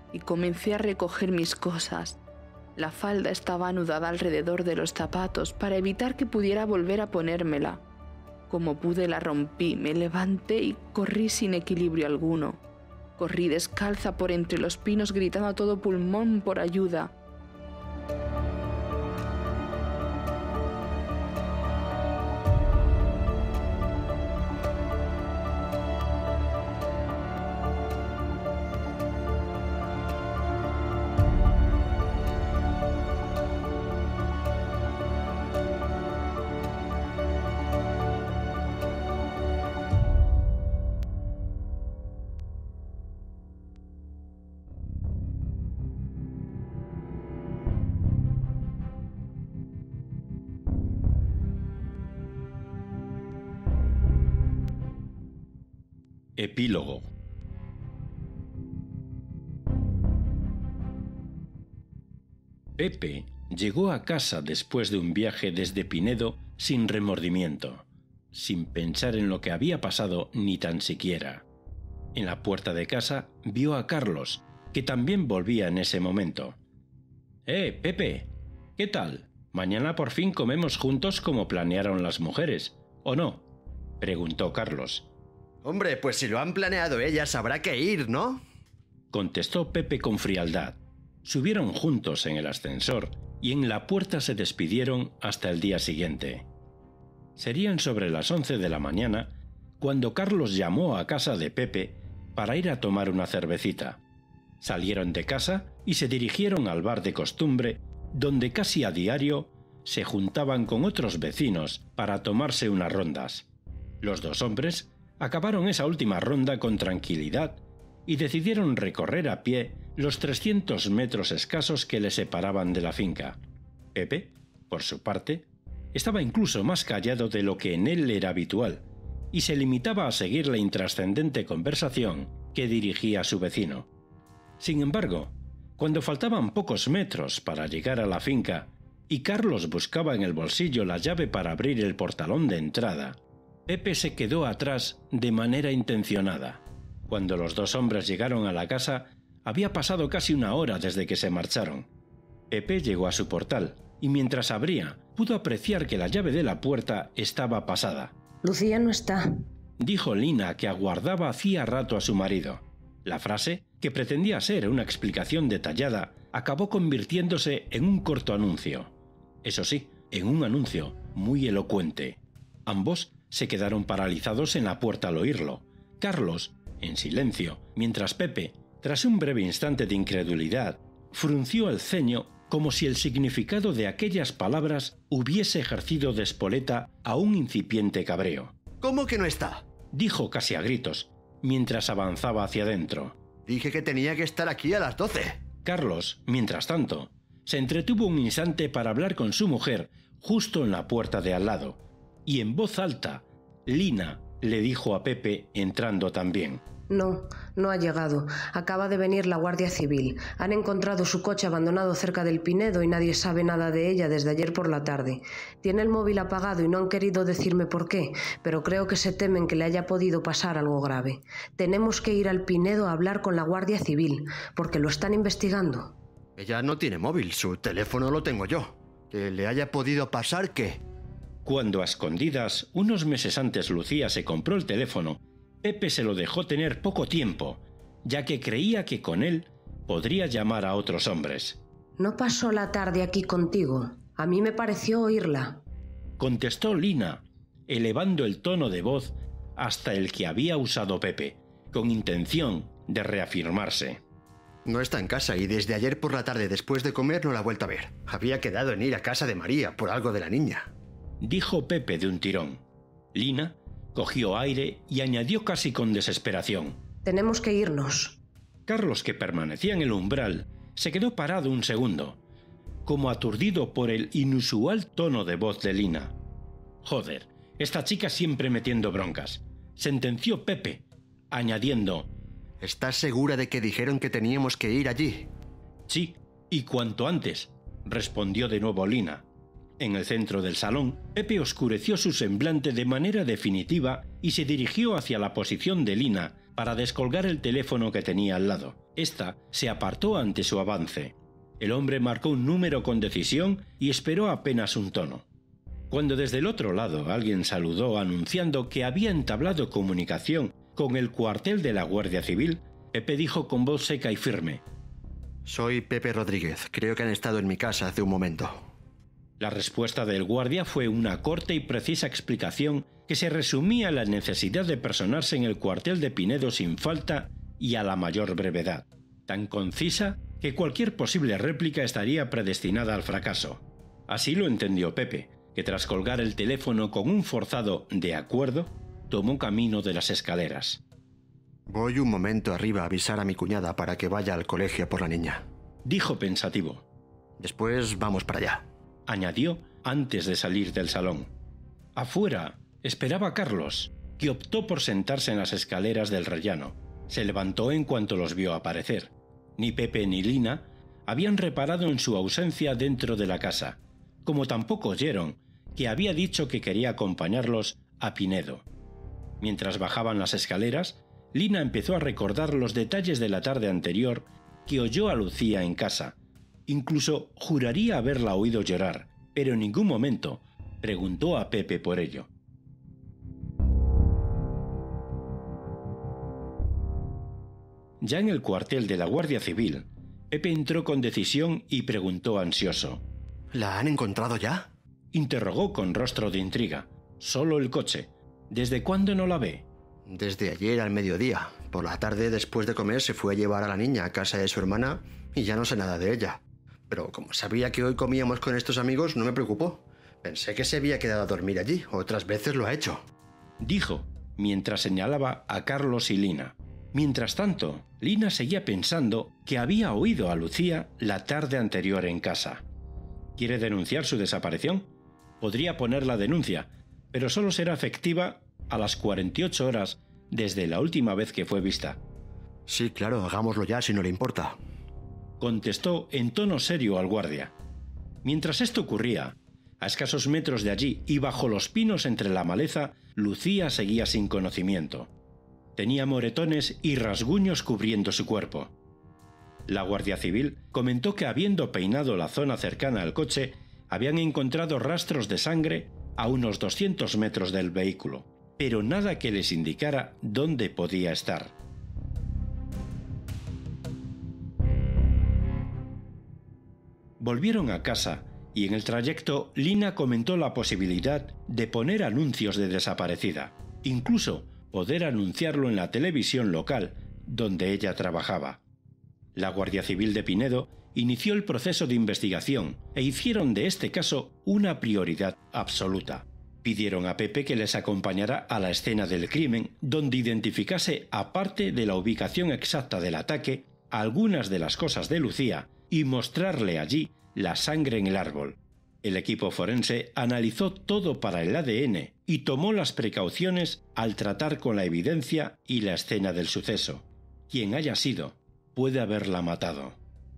Speaker 4: y comencé a recoger mis cosas. La falda estaba anudada alrededor de los zapatos para evitar que pudiera volver a ponérmela. Como pude la rompí, me levanté y corrí sin equilibrio alguno. Corrí descalza por entre los pinos gritando a todo pulmón por ayuda.
Speaker 1: Epílogo. Pepe llegó a casa después de un viaje desde Pinedo sin remordimiento, sin pensar en lo que había pasado ni tan siquiera. En la puerta de casa vio a Carlos, que también volvía en ese momento. Pepe, ¿qué tal? ¿Mañana por fin comemos juntos como planearon las mujeres, o no?, preguntó Carlos.
Speaker 5: Hombre, pues si lo han planeado ellas, habrá que ir, ¿no?,
Speaker 1: contestó Pepe con frialdad. Subieron juntos en el ascensor y en la puerta se despidieron hasta el día siguiente. Serían sobre las 11 de la mañana cuando Carlos llamó a casa de Pepe para ir a tomar una cervecita. Salieron de casa y se dirigieron al bar de costumbre, donde casi a diario se juntaban con otros vecinos para tomarse unas rondas. Los dos hombres acabaron esa última ronda con tranquilidad y decidieron recorrer a pie los 300 metros escasos que le separaban de la finca. Pepe, por su parte, estaba incluso más callado de lo que en él era habitual y se limitaba a seguir la intrascendente conversación que dirigía a su vecino. Sin embargo, cuando faltaban pocos metros para llegar a la finca y Carlos buscaba en el bolsillo la llave para abrir el portalón de entrada, Pepe se quedó atrás de manera intencionada. Cuando los dos hombres llegaron a la casa, había pasado casi una hora desde que se marcharon. Pepe llegó a su portal y mientras abría, pudo apreciar que la llave de la puerta estaba pasada.
Speaker 10: Lucía no está,
Speaker 1: dijo Lina, que aguardaba hacía rato a su marido. La frase, que pretendía ser una explicación detallada, acabó convirtiéndose en un corto anuncio. Eso sí, en un anuncio muy elocuente. Ambos se quedaron paralizados en la puerta al oírlo. Carlos, en silencio, mientras Pepe, tras un breve instante de incredulidad, frunció el ceño como si el significado de aquellas palabras hubiese ejercido de espoleta a un incipiente cabreo.
Speaker 5: ¿Cómo que no está?,
Speaker 1: dijo casi a gritos, mientras avanzaba hacia adentro.
Speaker 5: Dije que tenía que estar aquí a las 12.
Speaker 1: Carlos, mientras tanto, se entretuvo un instante para hablar con su mujer justo en la puerta de al lado, y en voz alta, Lina le dijo a Pepe entrando también.
Speaker 10: No ha llegado. Acaba de venir la Guardia Civil. Han encontrado su coche abandonado cerca del Pinedo y nadie sabe nada de ella desde ayer por la tarde. Tiene el móvil apagado y no han querido decirme por qué, pero creo que se temen que le haya podido pasar algo grave. Tenemos que ir al Pinedo a hablar con la Guardia Civil, porque lo están investigando.
Speaker 5: Ella no tiene móvil, su teléfono lo tengo yo. ¿Que le haya podido pasar qué?
Speaker 1: Cuando a escondidas, unos meses antes, Lucía se compró el teléfono, Pepe se lo dejó tener poco tiempo, ya que creía que con él podría llamar a otros hombres.
Speaker 10: No pasó la tarde aquí contigo. A mí me pareció oírla,
Speaker 1: contestó Lina, elevando el tono de voz hasta el que había usado Pepe, con intención de reafirmarse.
Speaker 5: No está en casa y desde ayer por la tarde después de comer no la he vuelto a ver. Había quedado en ir a casa de María por algo de la niña,
Speaker 1: dijo Pepe de un tirón. Lina cogió aire y añadió casi con desesperación.
Speaker 10: Tenemos que irnos.
Speaker 1: Carlos, que permanecía en el umbral, se quedó parado un segundo, como aturdido por el inusual tono de voz de Lina. Joder, esta chica siempre metiendo broncas, sentenció Pepe, añadiendo:
Speaker 5: ¿Estás segura de que dijeron que teníamos que ir allí?
Speaker 1: Sí, y cuanto antes, respondió de nuevo Lina. En el centro del salón, Pepe oscureció su semblante de manera definitiva y se dirigió hacia la posición de Lina para descolgar el teléfono que tenía al lado. Esta se apartó ante su avance. El hombre marcó un número con decisión y esperó apenas un tono. Cuando desde el otro lado alguien saludó anunciando que había entablado comunicación con el cuartel de la Guardia Civil, Pepe dijo con voz seca y firme:
Speaker 11: «Soy Pepe Rodríguez. Creo que han estado en mi casa hace un momento».
Speaker 1: La respuesta del guardia fue una corta y precisa explicación que se resumía en la necesidad de personarse en el cuartel de Pinedo sin falta y a la mayor brevedad, tan concisa que cualquier posible réplica estaría predestinada al fracaso. Así lo entendió Pepe, que tras colgar el teléfono con un forzado «de acuerdo», tomó camino de las escaleras.
Speaker 11: «Voy un momento arriba a avisar a mi cuñada para que vaya al colegio por la niña»,
Speaker 1: dijo pensativo.
Speaker 11: «Después vamos para allá»,
Speaker 1: añadió antes de salir del salón. Afuera esperaba Carlos, que optó por sentarse en las escaleras del rellano. Se levantó en cuanto los vio aparecer. Ni Pepe ni Lina habían reparado en su ausencia dentro de la casa, como tampoco oyeron que había dicho que quería acompañarlos a Pinedo. Mientras bajaban las escaleras, Lina empezó a recordar los detalles de la tarde anterior que oyó a Lucía en casa. Incluso juraría haberla oído llorar, pero en ningún momento preguntó a Pepe por ello. Ya en el cuartel de la Guardia Civil, Pepe entró con decisión y preguntó ansioso:
Speaker 11: ¿La han encontrado ya?,
Speaker 1: interrogó con rostro de intriga. Solo el coche. ¿Desde cuándo no la ve?
Speaker 11: Desde ayer al mediodía. Por la tarde, después de comer, se fue a llevar a la niña a casa de su hermana y ya no sé nada de ella. Pero como sabía que hoy comíamos con estos amigos, no me preocupó. Pensé que se había quedado a dormir allí. Otras veces lo ha hecho»,
Speaker 1: dijo, mientras señalaba a Carlos y Lina. Mientras tanto, Lina seguía pensando que había oído a Lucía la tarde anterior en casa. ¿Quiere denunciar su desaparición? Podría poner la denuncia, pero solo será efectiva a las 48 horas desde la última vez que fue vista.
Speaker 11: «Sí, claro, hagámoslo ya si no le importa»,
Speaker 1: contestó en tono serio al guardia. Mientras esto ocurría, a escasos metros de allí y bajo los pinos entre la maleza, Lucía seguía sin conocimiento. Tenía moretones y rasguños cubriendo su cuerpo. La Guardia Civil comentó que habiendo peinado la zona cercana al coche, habían encontrado rastros de sangre a unos 200 metros del vehículo, pero nada que les indicara dónde podía estar. Volvieron a casa y en el trayecto Lina comentó la posibilidad de poner anuncios de desaparecida, incluso poder anunciarlo en la televisión local donde ella trabajaba. La Guardia Civil de Pinedo inició el proceso de investigación e hicieron de este caso una prioridad absoluta. Pidieron a Pepe que les acompañara a la escena del crimen, donde identificase, aparte de la ubicación exacta del ataque, algunas de las cosas de Lucía y mostrarle allí la sangre en el árbol. El equipo forense analizó todo para el ADN y tomó las precauciones al tratar con la evidencia y la escena del suceso. Quien haya sido, puede haberla matado.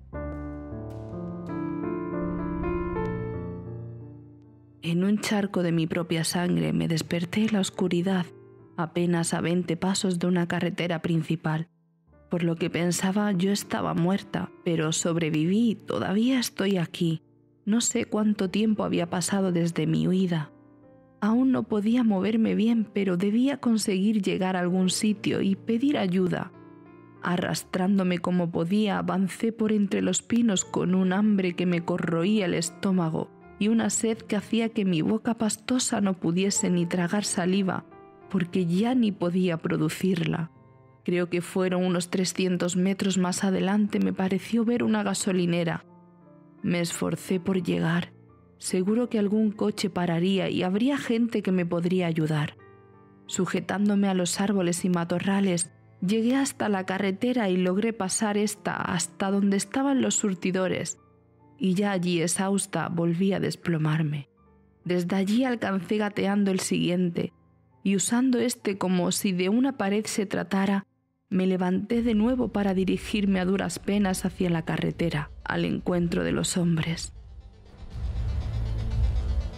Speaker 4: En un charco de mi propia sangre me desperté en la oscuridad, apenas a 20 pasos de una carretera principal. Por lo que pensaba, yo estaba muerta, pero sobreviví, todavía estoy aquí. No sé cuánto tiempo había pasado desde mi huida. Aún no podía moverme bien, pero debía conseguir llegar a algún sitio y pedir ayuda. Arrastrándome como podía, avancé por entre los pinos con un hambre que me corroía el estómago y una sed que hacía que mi boca pastosa no pudiese ni tragar saliva, porque ya ni podía producirla. Creo que fueron unos 300 metros más adelante, me pareció ver una gasolinera. Me esforcé por llegar. Seguro que algún coche pararía y habría gente que me podría ayudar. Sujetándome a los árboles y matorrales, llegué hasta la carretera y logré pasar esta hasta donde estaban los surtidores, y ya allí exhausta volví a desplomarme. Desde allí alcancé gateando el siguiente, y usando este como si de una pared se tratara, me levanté de nuevo para dirigirme a duras penas hacia la carretera, al encuentro de los hombres.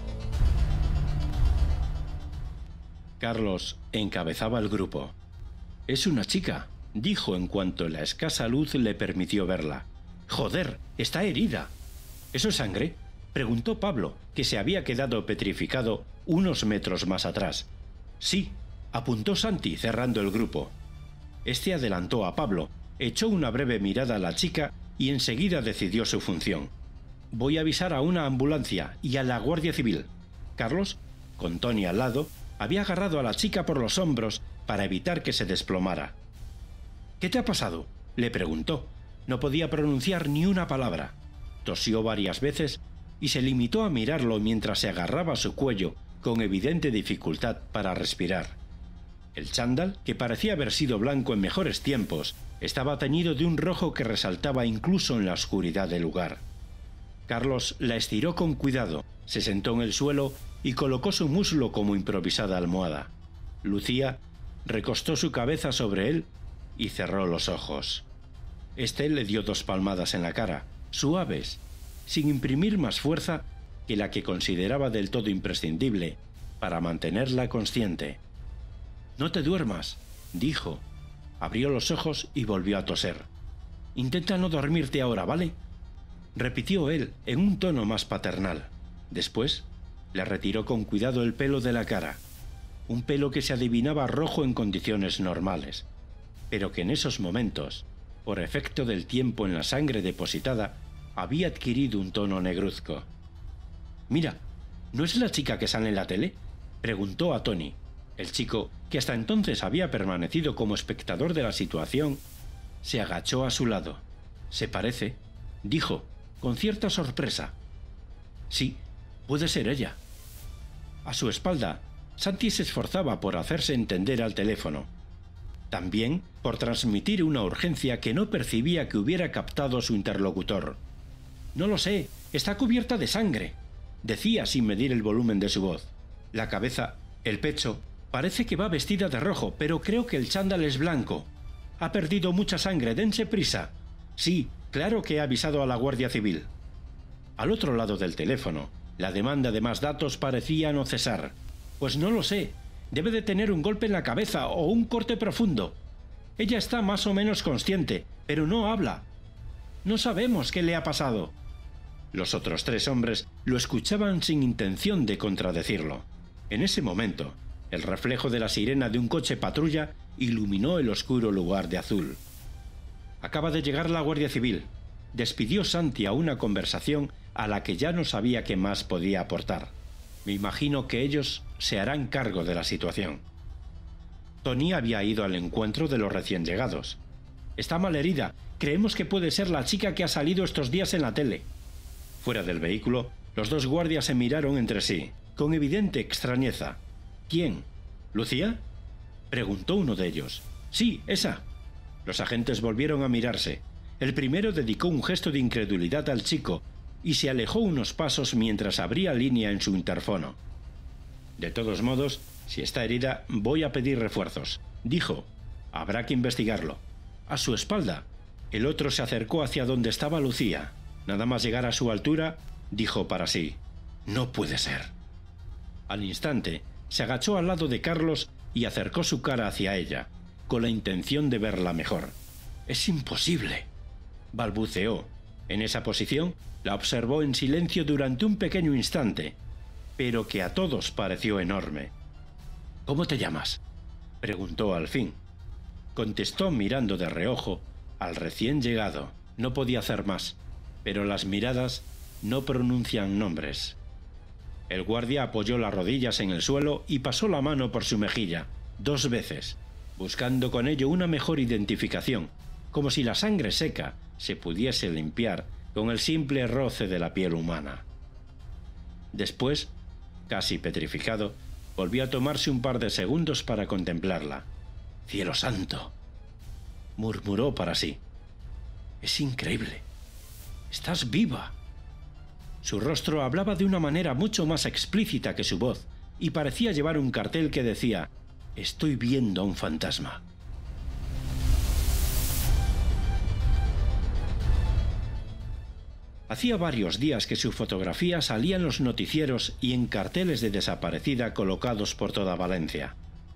Speaker 1: Carlos encabezaba el grupo. Es una chica, dijo en cuanto la escasa luz le permitió verla. ¡Joder! ¡Está herida! ¿Eso es sangre?, preguntó Pablo, que se había quedado petrificado unos metros más atrás. Sí, apuntó Santi, cerrando el grupo. Este adelantó a Pablo, echó una breve mirada a la chica y enseguida decidió su función. Voy a avisar a una ambulancia y a la Guardia Civil. Carlos, con Tony al lado, había agarrado a la chica por los hombros para evitar que se desplomara. ¿Qué te ha pasado?, le preguntó. No podía pronunciar ni una palabra. Tosió varias veces y se limitó a mirarlo mientras se agarraba a su cuello con evidente dificultad para respirar. El chándal, que parecía haber sido blanco en mejores tiempos, estaba teñido de un rojo que resaltaba incluso en la oscuridad del lugar. Carlos la estiró con cuidado, se sentó en el suelo y colocó su muslo como improvisada almohada. Lucía recostó su cabeza sobre él y cerró los ojos. Este le dio 2 palmadas en la cara, suaves, sin imprimir más fuerza que la que consideraba del todo imprescindible para mantenerla consciente. «No te duermas», dijo. Abrió los ojos y volvió a toser. «Intenta no dormirte ahora, ¿vale?», repitió él en un tono más paternal. Después le retiró con cuidado el pelo de la cara, un pelo que se adivinaba rojo en condiciones normales, pero que en esos momentos, por efecto del tiempo en la sangre depositada, había adquirido un tono negruzco. «Mira, ¿no es la chica que sale en la tele?», preguntó a Tony. El chico, que hasta entonces había permanecido como espectador de la situación, se agachó a su lado. «Se parece», dijo, con cierta sorpresa. «Sí, puede ser ella». A su espalda, Santi se esforzaba por hacerse entender al teléfono. También por transmitir una urgencia que no percibía que hubiera captado su interlocutor. «No lo sé, está cubierta de sangre», decía sin medir el volumen de su voz. «La cabeza, el pecho, parece que va vestida de rojo, pero creo que el chándal es blanco. Ha perdido mucha sangre, dense prisa». «Sí, claro que he avisado a la Guardia Civil». Al otro lado del teléfono, la demanda de más datos parecía no cesar. «Pues no lo sé. Debe de tener un golpe en la cabeza o un corte profundo. Ella está más o menos consciente, pero no habla. No sabemos qué le ha pasado». Los otros 3 hombres lo escuchaban sin intención de contradecirlo. En ese momento, el reflejo de la sirena de un coche patrulla iluminó el oscuro lugar de azul. «Acaba de llegar la Guardia Civil», despidió Santi a una conversación a la que ya no sabía qué más podía aportar. «Me imagino que ellos se harán cargo de la situación». Tony había ido al encuentro de los recién llegados. «Está malherida. Creemos que puede ser la chica que ha salido estos días en la tele». Fuera del vehículo, los 2 guardias se miraron entre sí, con evidente extrañeza. «¿Quién? ¿Lucía?», preguntó uno de ellos. «Sí, esa». Los agentes volvieron a mirarse. El primero dedicó un gesto de incredulidad al chico y se alejó unos pasos mientras abría línea en su interfono. «De todos modos, si está herida, voy a pedir refuerzos», dijo. «Habrá que investigarlo». A su espalda, el otro se acercó hacia donde estaba Lucía. Nada más llegar a su altura, dijo para sí: «No puede ser». Al instante, se agachó al lado de Carlos y acercó su cara hacia ella, con la intención de verla mejor. «Es imposible», balbuceó. En esa posición, la observó en silencio durante un pequeño instante, pero que a todos pareció enorme. «¿Cómo te llamas?», preguntó al fin. Contestó mirando de reojo al recién llegado. No podía hacer más, pero las miradas no pronuncian nombres. El guardia apoyó las rodillas en el suelo y pasó la mano por su mejilla 2 veces, buscando con ello una mejor identificación, como si la sangre seca se pudiese limpiar con el simple roce de la piel humana. Después, casi petrificado, volvió a tomarse un par de segundos para contemplarla. «¡Cielo santo!», murmuró para sí. «Es increíble. Estás viva». Su rostro hablaba de una manera mucho más explícita que su voz y parecía llevar un cartel que decía: «Estoy viendo a un fantasma». Hacía varios días que su fotografía salía en los noticieros y en carteles de desaparecida colocados por toda Valencia.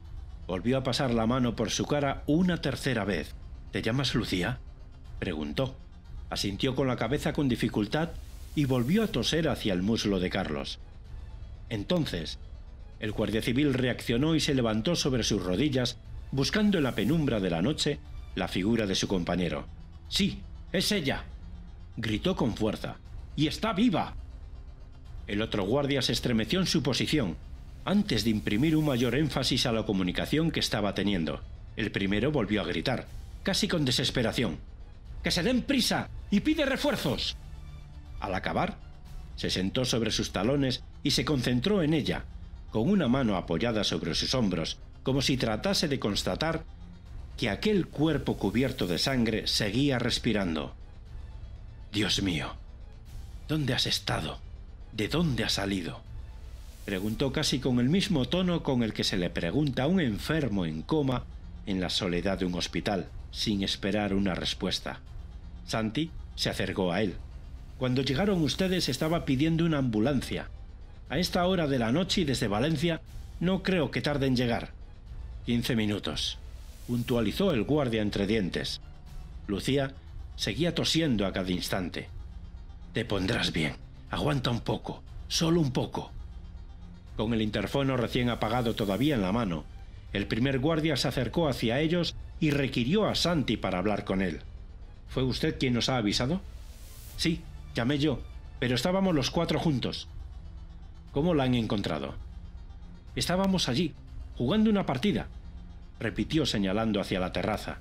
Speaker 1: Volvió a pasar la mano por su cara una tercera vez. ¿Te llamas Lucía?, preguntó. Asintió con la cabeza con dificultad y volvió a toser hacia el muslo de Carlos. Entonces, el guardia civil reaccionó y se levantó sobre sus rodillas, buscando en la penumbra de la noche la figura de su compañero. «¡Sí, es ella!», gritó con fuerza. «¡Y está viva!». El otro guardia se estremeció en su posición, antes de imprimir un mayor énfasis a la comunicación que estaba teniendo. El primero volvió a gritar, casi con desesperación: «¡Que se den prisa y pide refuerzos!». Al acabar, se sentó sobre sus talones y se concentró en ella, con una mano apoyada sobre sus hombros, como si tratase de constatar que aquel cuerpo cubierto de sangre seguía respirando. «Dios mío, ¿dónde has estado? ¿De dónde has salido?», preguntó casi con el mismo tono con el que se le pregunta a un enfermo en coma en la soledad de un hospital, sin esperar una respuesta. Santi se acercó a él. «Cuando llegaron ustedes estaba pidiendo una ambulancia. A esta hora de la noche y desde Valencia no creo que tarde en llegar». 15 minutos, puntualizó el guardia entre dientes. Lucía seguía tosiendo a cada instante. «Te pondrás bien. Aguanta un poco, solo un poco». Con el interfono recién apagado todavía en la mano, el primer guardia se acercó hacia ellos y requirió a Santi para hablar con él. «¿Fue usted quien nos ha avisado?». «Sí, llamé yo, pero estábamos los 4 juntos». «¿Cómo la han encontrado?». «Estábamos allí, jugando una partida», repitió señalando hacia la terraza.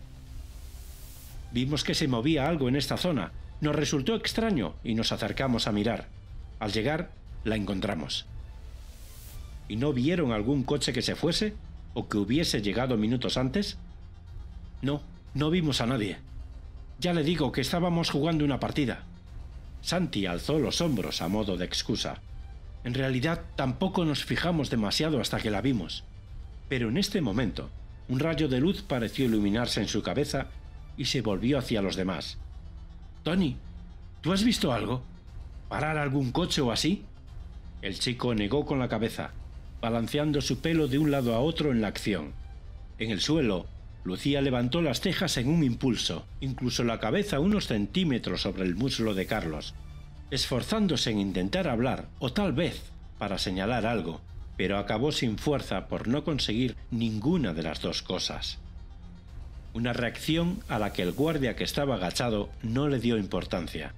Speaker 1: «Vimos que se movía algo en esta zona. Nos resultó extraño y nos acercamos a mirar. Al llegar, la encontramos». «¿Y no vieron algún coche que se fuese o que hubiese llegado minutos antes?». «No, no vimos a nadie. Ya le digo que estábamos jugando una partida». Santi alzó los hombros a modo de excusa. «En realidad tampoco nos fijamos demasiado hasta que la vimos». Pero en este momento, un rayo de luz pareció iluminarse en su cabeza y se volvió hacia los demás. «Tony, ¿tú has visto algo? ¿Parar algún coche o así?». El chico negó con la cabeza, balanceando su pelo de un lado a otro en la acción. En el suelo, Lucía levantó las cejas en un impulso, incluso la cabeza unos centímetros sobre el muslo de Carlos, esforzándose en intentar hablar o tal vez para señalar algo, pero acabó sin fuerza por no conseguir ninguna de las dos cosas. Una reacción a la que el guardia que estaba agachado no le dio importancia.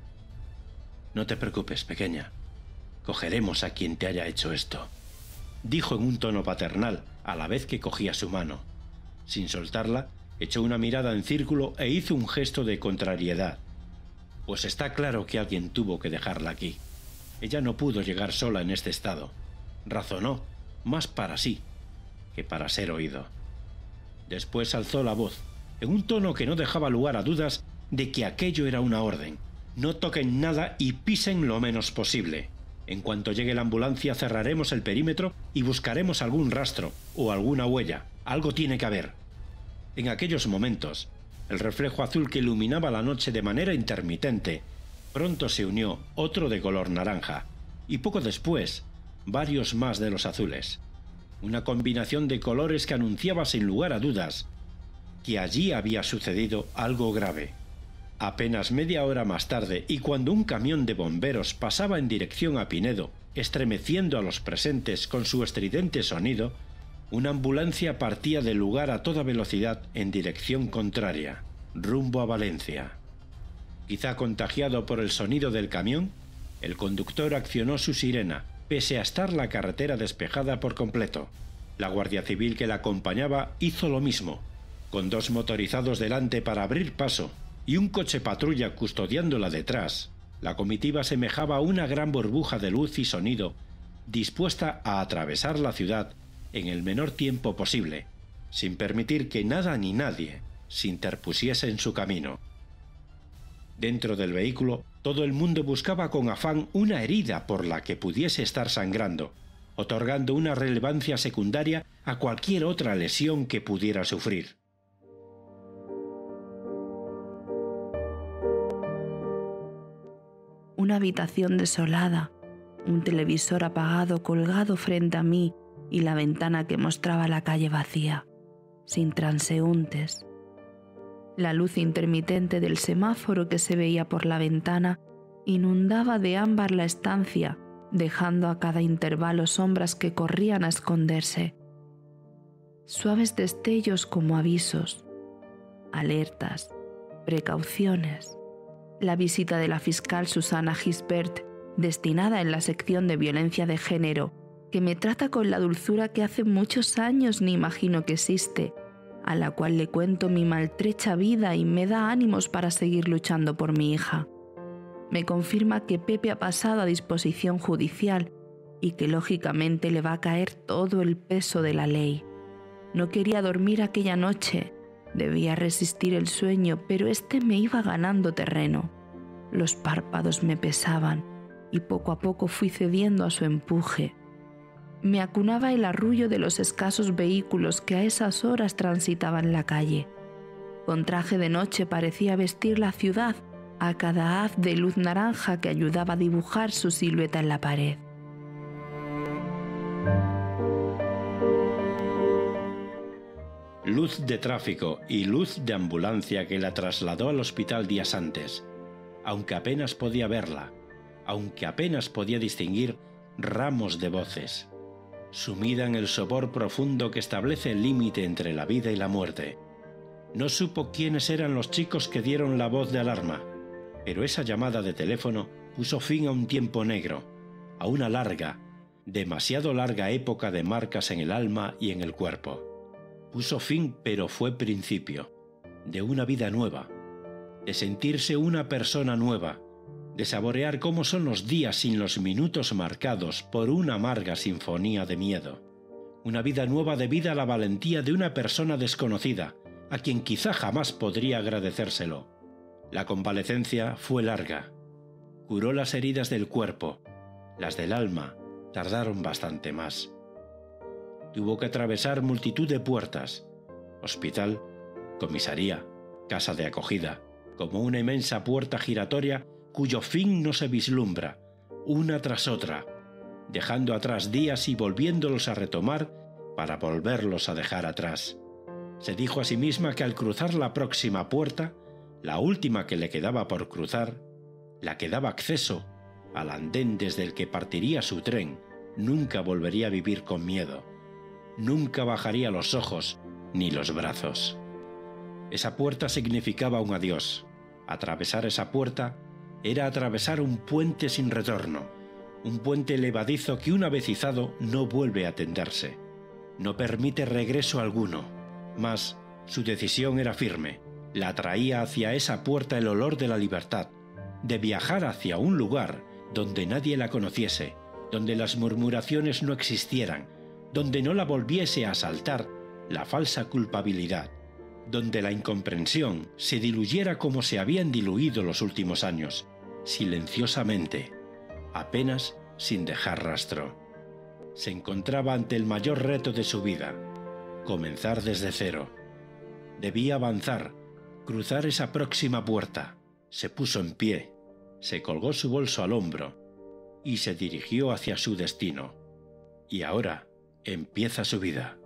Speaker 1: «No te preocupes, pequeña. Cogeremos a quien te haya hecho esto», dijo en un tono paternal, a la vez que cogía su mano. Sin soltarla, echó una mirada en círculo e hizo un gesto de contrariedad. «Pues está claro que alguien tuvo que dejarla aquí. Ella no pudo llegar sola en este estado», razonó, más para sí que para ser oído. Después alzó la voz, en un tono que no dejaba lugar a dudas de que aquello era una orden. «No toquen nada y pisen lo menos posible. En cuanto llegue la ambulancia cerraremos el perímetro y buscaremos algún rastro o alguna huella. Algo tiene que haber». En aquellos momentos, el reflejo azul que iluminaba la noche de manera intermitente, pronto se unió otro de color naranja, y poco después, varios más de los azules. Una combinación de colores que anunciaba sin lugar a dudas que allí había sucedido algo grave. Apenas media hora más tarde, y cuando un camión de bomberos pasaba en dirección a Pinedo, estremeciendo a los presentes con su estridente sonido, una ambulancia partía del lugar a toda velocidad en dirección contraria, rumbo a Valencia. Quizá contagiado por el sonido del camión, el conductor accionó su sirena, pese a estar la carretera despejada por completo. La Guardia Civil que la acompañaba hizo lo mismo, con 2 motorizados delante para abrir paso y un coche patrulla custodiándola detrás. La comitiva semejaba una gran burbuja de luz y sonido, dispuesta a atravesar la ciudad en el menor tiempo posible, sin permitir que nada ni nadie se interpusiese en su camino. Dentro del vehículo, todo el mundo buscaba con afán una herida por la que pudiese estar sangrando, otorgando una relevancia secundaria a cualquier otra lesión que pudiera sufrir.
Speaker 4: Una habitación desolada, un televisor apagado colgado frente a mí y la ventana que mostraba la calle vacía. sin transeúntes. La luz intermitente del semáforo que se veía por la ventana inundaba de ámbar la estancia, dejando a cada intervalo sombras que corrían a esconderse. Suaves destellos como avisos, alertas, precauciones. La visita de la fiscal Susana Gisbert, destinada en la sección de violencia de género, que me trata con la dulzura que hace muchos años ni imagino que existe, a la cual le cuento mi maltrecha vida y me da ánimos para seguir luchando por mi hija. Me confirma que Pepe ha pasado a disposición judicial y que lógicamente le va a caer todo el peso de la ley. No quería dormir aquella noche, debía resistir el sueño, pero este me iba ganando terreno. Los párpados me pesaban y poco a poco fui cediendo a su empuje. Me acunaba el arrullo de los escasos vehículos que a esas horas transitaban la calle. Con traje de noche parecía vestir la ciudad a cada haz de luz naranja que ayudaba a dibujar su silueta en la pared.
Speaker 1: Luz de tráfico y luz de ambulancia que la trasladó al hospital días antes, aunque apenas podía verla, aunque apenas podía distinguir ramos de voces, sumida en el sopor profundo que establece el límite entre la vida y la muerte. No supo quiénes eran los chicos que dieron la voz de alarma, pero esa llamada de teléfono puso fin a un tiempo negro, a una larga, demasiado larga época de marcas en el alma y en el cuerpo. Puso fin, pero fue principio, de una vida nueva, de sentirse una persona nueva, de saborear cómo son los días sin los minutos marcados por una amarga sinfonía de miedo. Una vida nueva debida a la valentía de una persona desconocida, a quien quizá jamás podría agradecérselo. La convalecencia fue larga. Curó las heridas del cuerpo. Las del alma tardaron bastante más. Tuvo que atravesar multitud de puertas. Hospital, comisaría, casa de acogida, como una inmensa puerta giratoria cuyo fin no se vislumbra, una tras otra, dejando atrás días y volviéndolos a retomar para volverlos a dejar atrás. Se dijo a sí misma que al cruzar la próxima puerta, la última que le quedaba por cruzar, la que daba acceso al andén desde el que partiría su tren, nunca volvería a vivir con miedo. Nunca bajaría los ojos ni los brazos. Esa puerta significaba un adiós. Atravesar esa puerta era atravesar un puente sin retorno, un puente levadizo que una vez izado no vuelve a tenderse. No permite regreso alguno, mas su decisión era firme. La atraía hacia esa puerta el olor de la libertad, de viajar hacia un lugar donde nadie la conociese, donde las murmuraciones no existieran, donde no la volviese a asaltar la falsa culpabilidad, donde la incomprensión se diluyera como se habían diluido los últimos años, silenciosamente, apenas sin dejar rastro. Se encontraba ante el mayor reto de su vida, comenzar desde cero. Debía avanzar, cruzar esa próxima puerta. Se puso en pie, se colgó su bolso al hombro y se dirigió hacia su destino. Y ahora empieza su vida.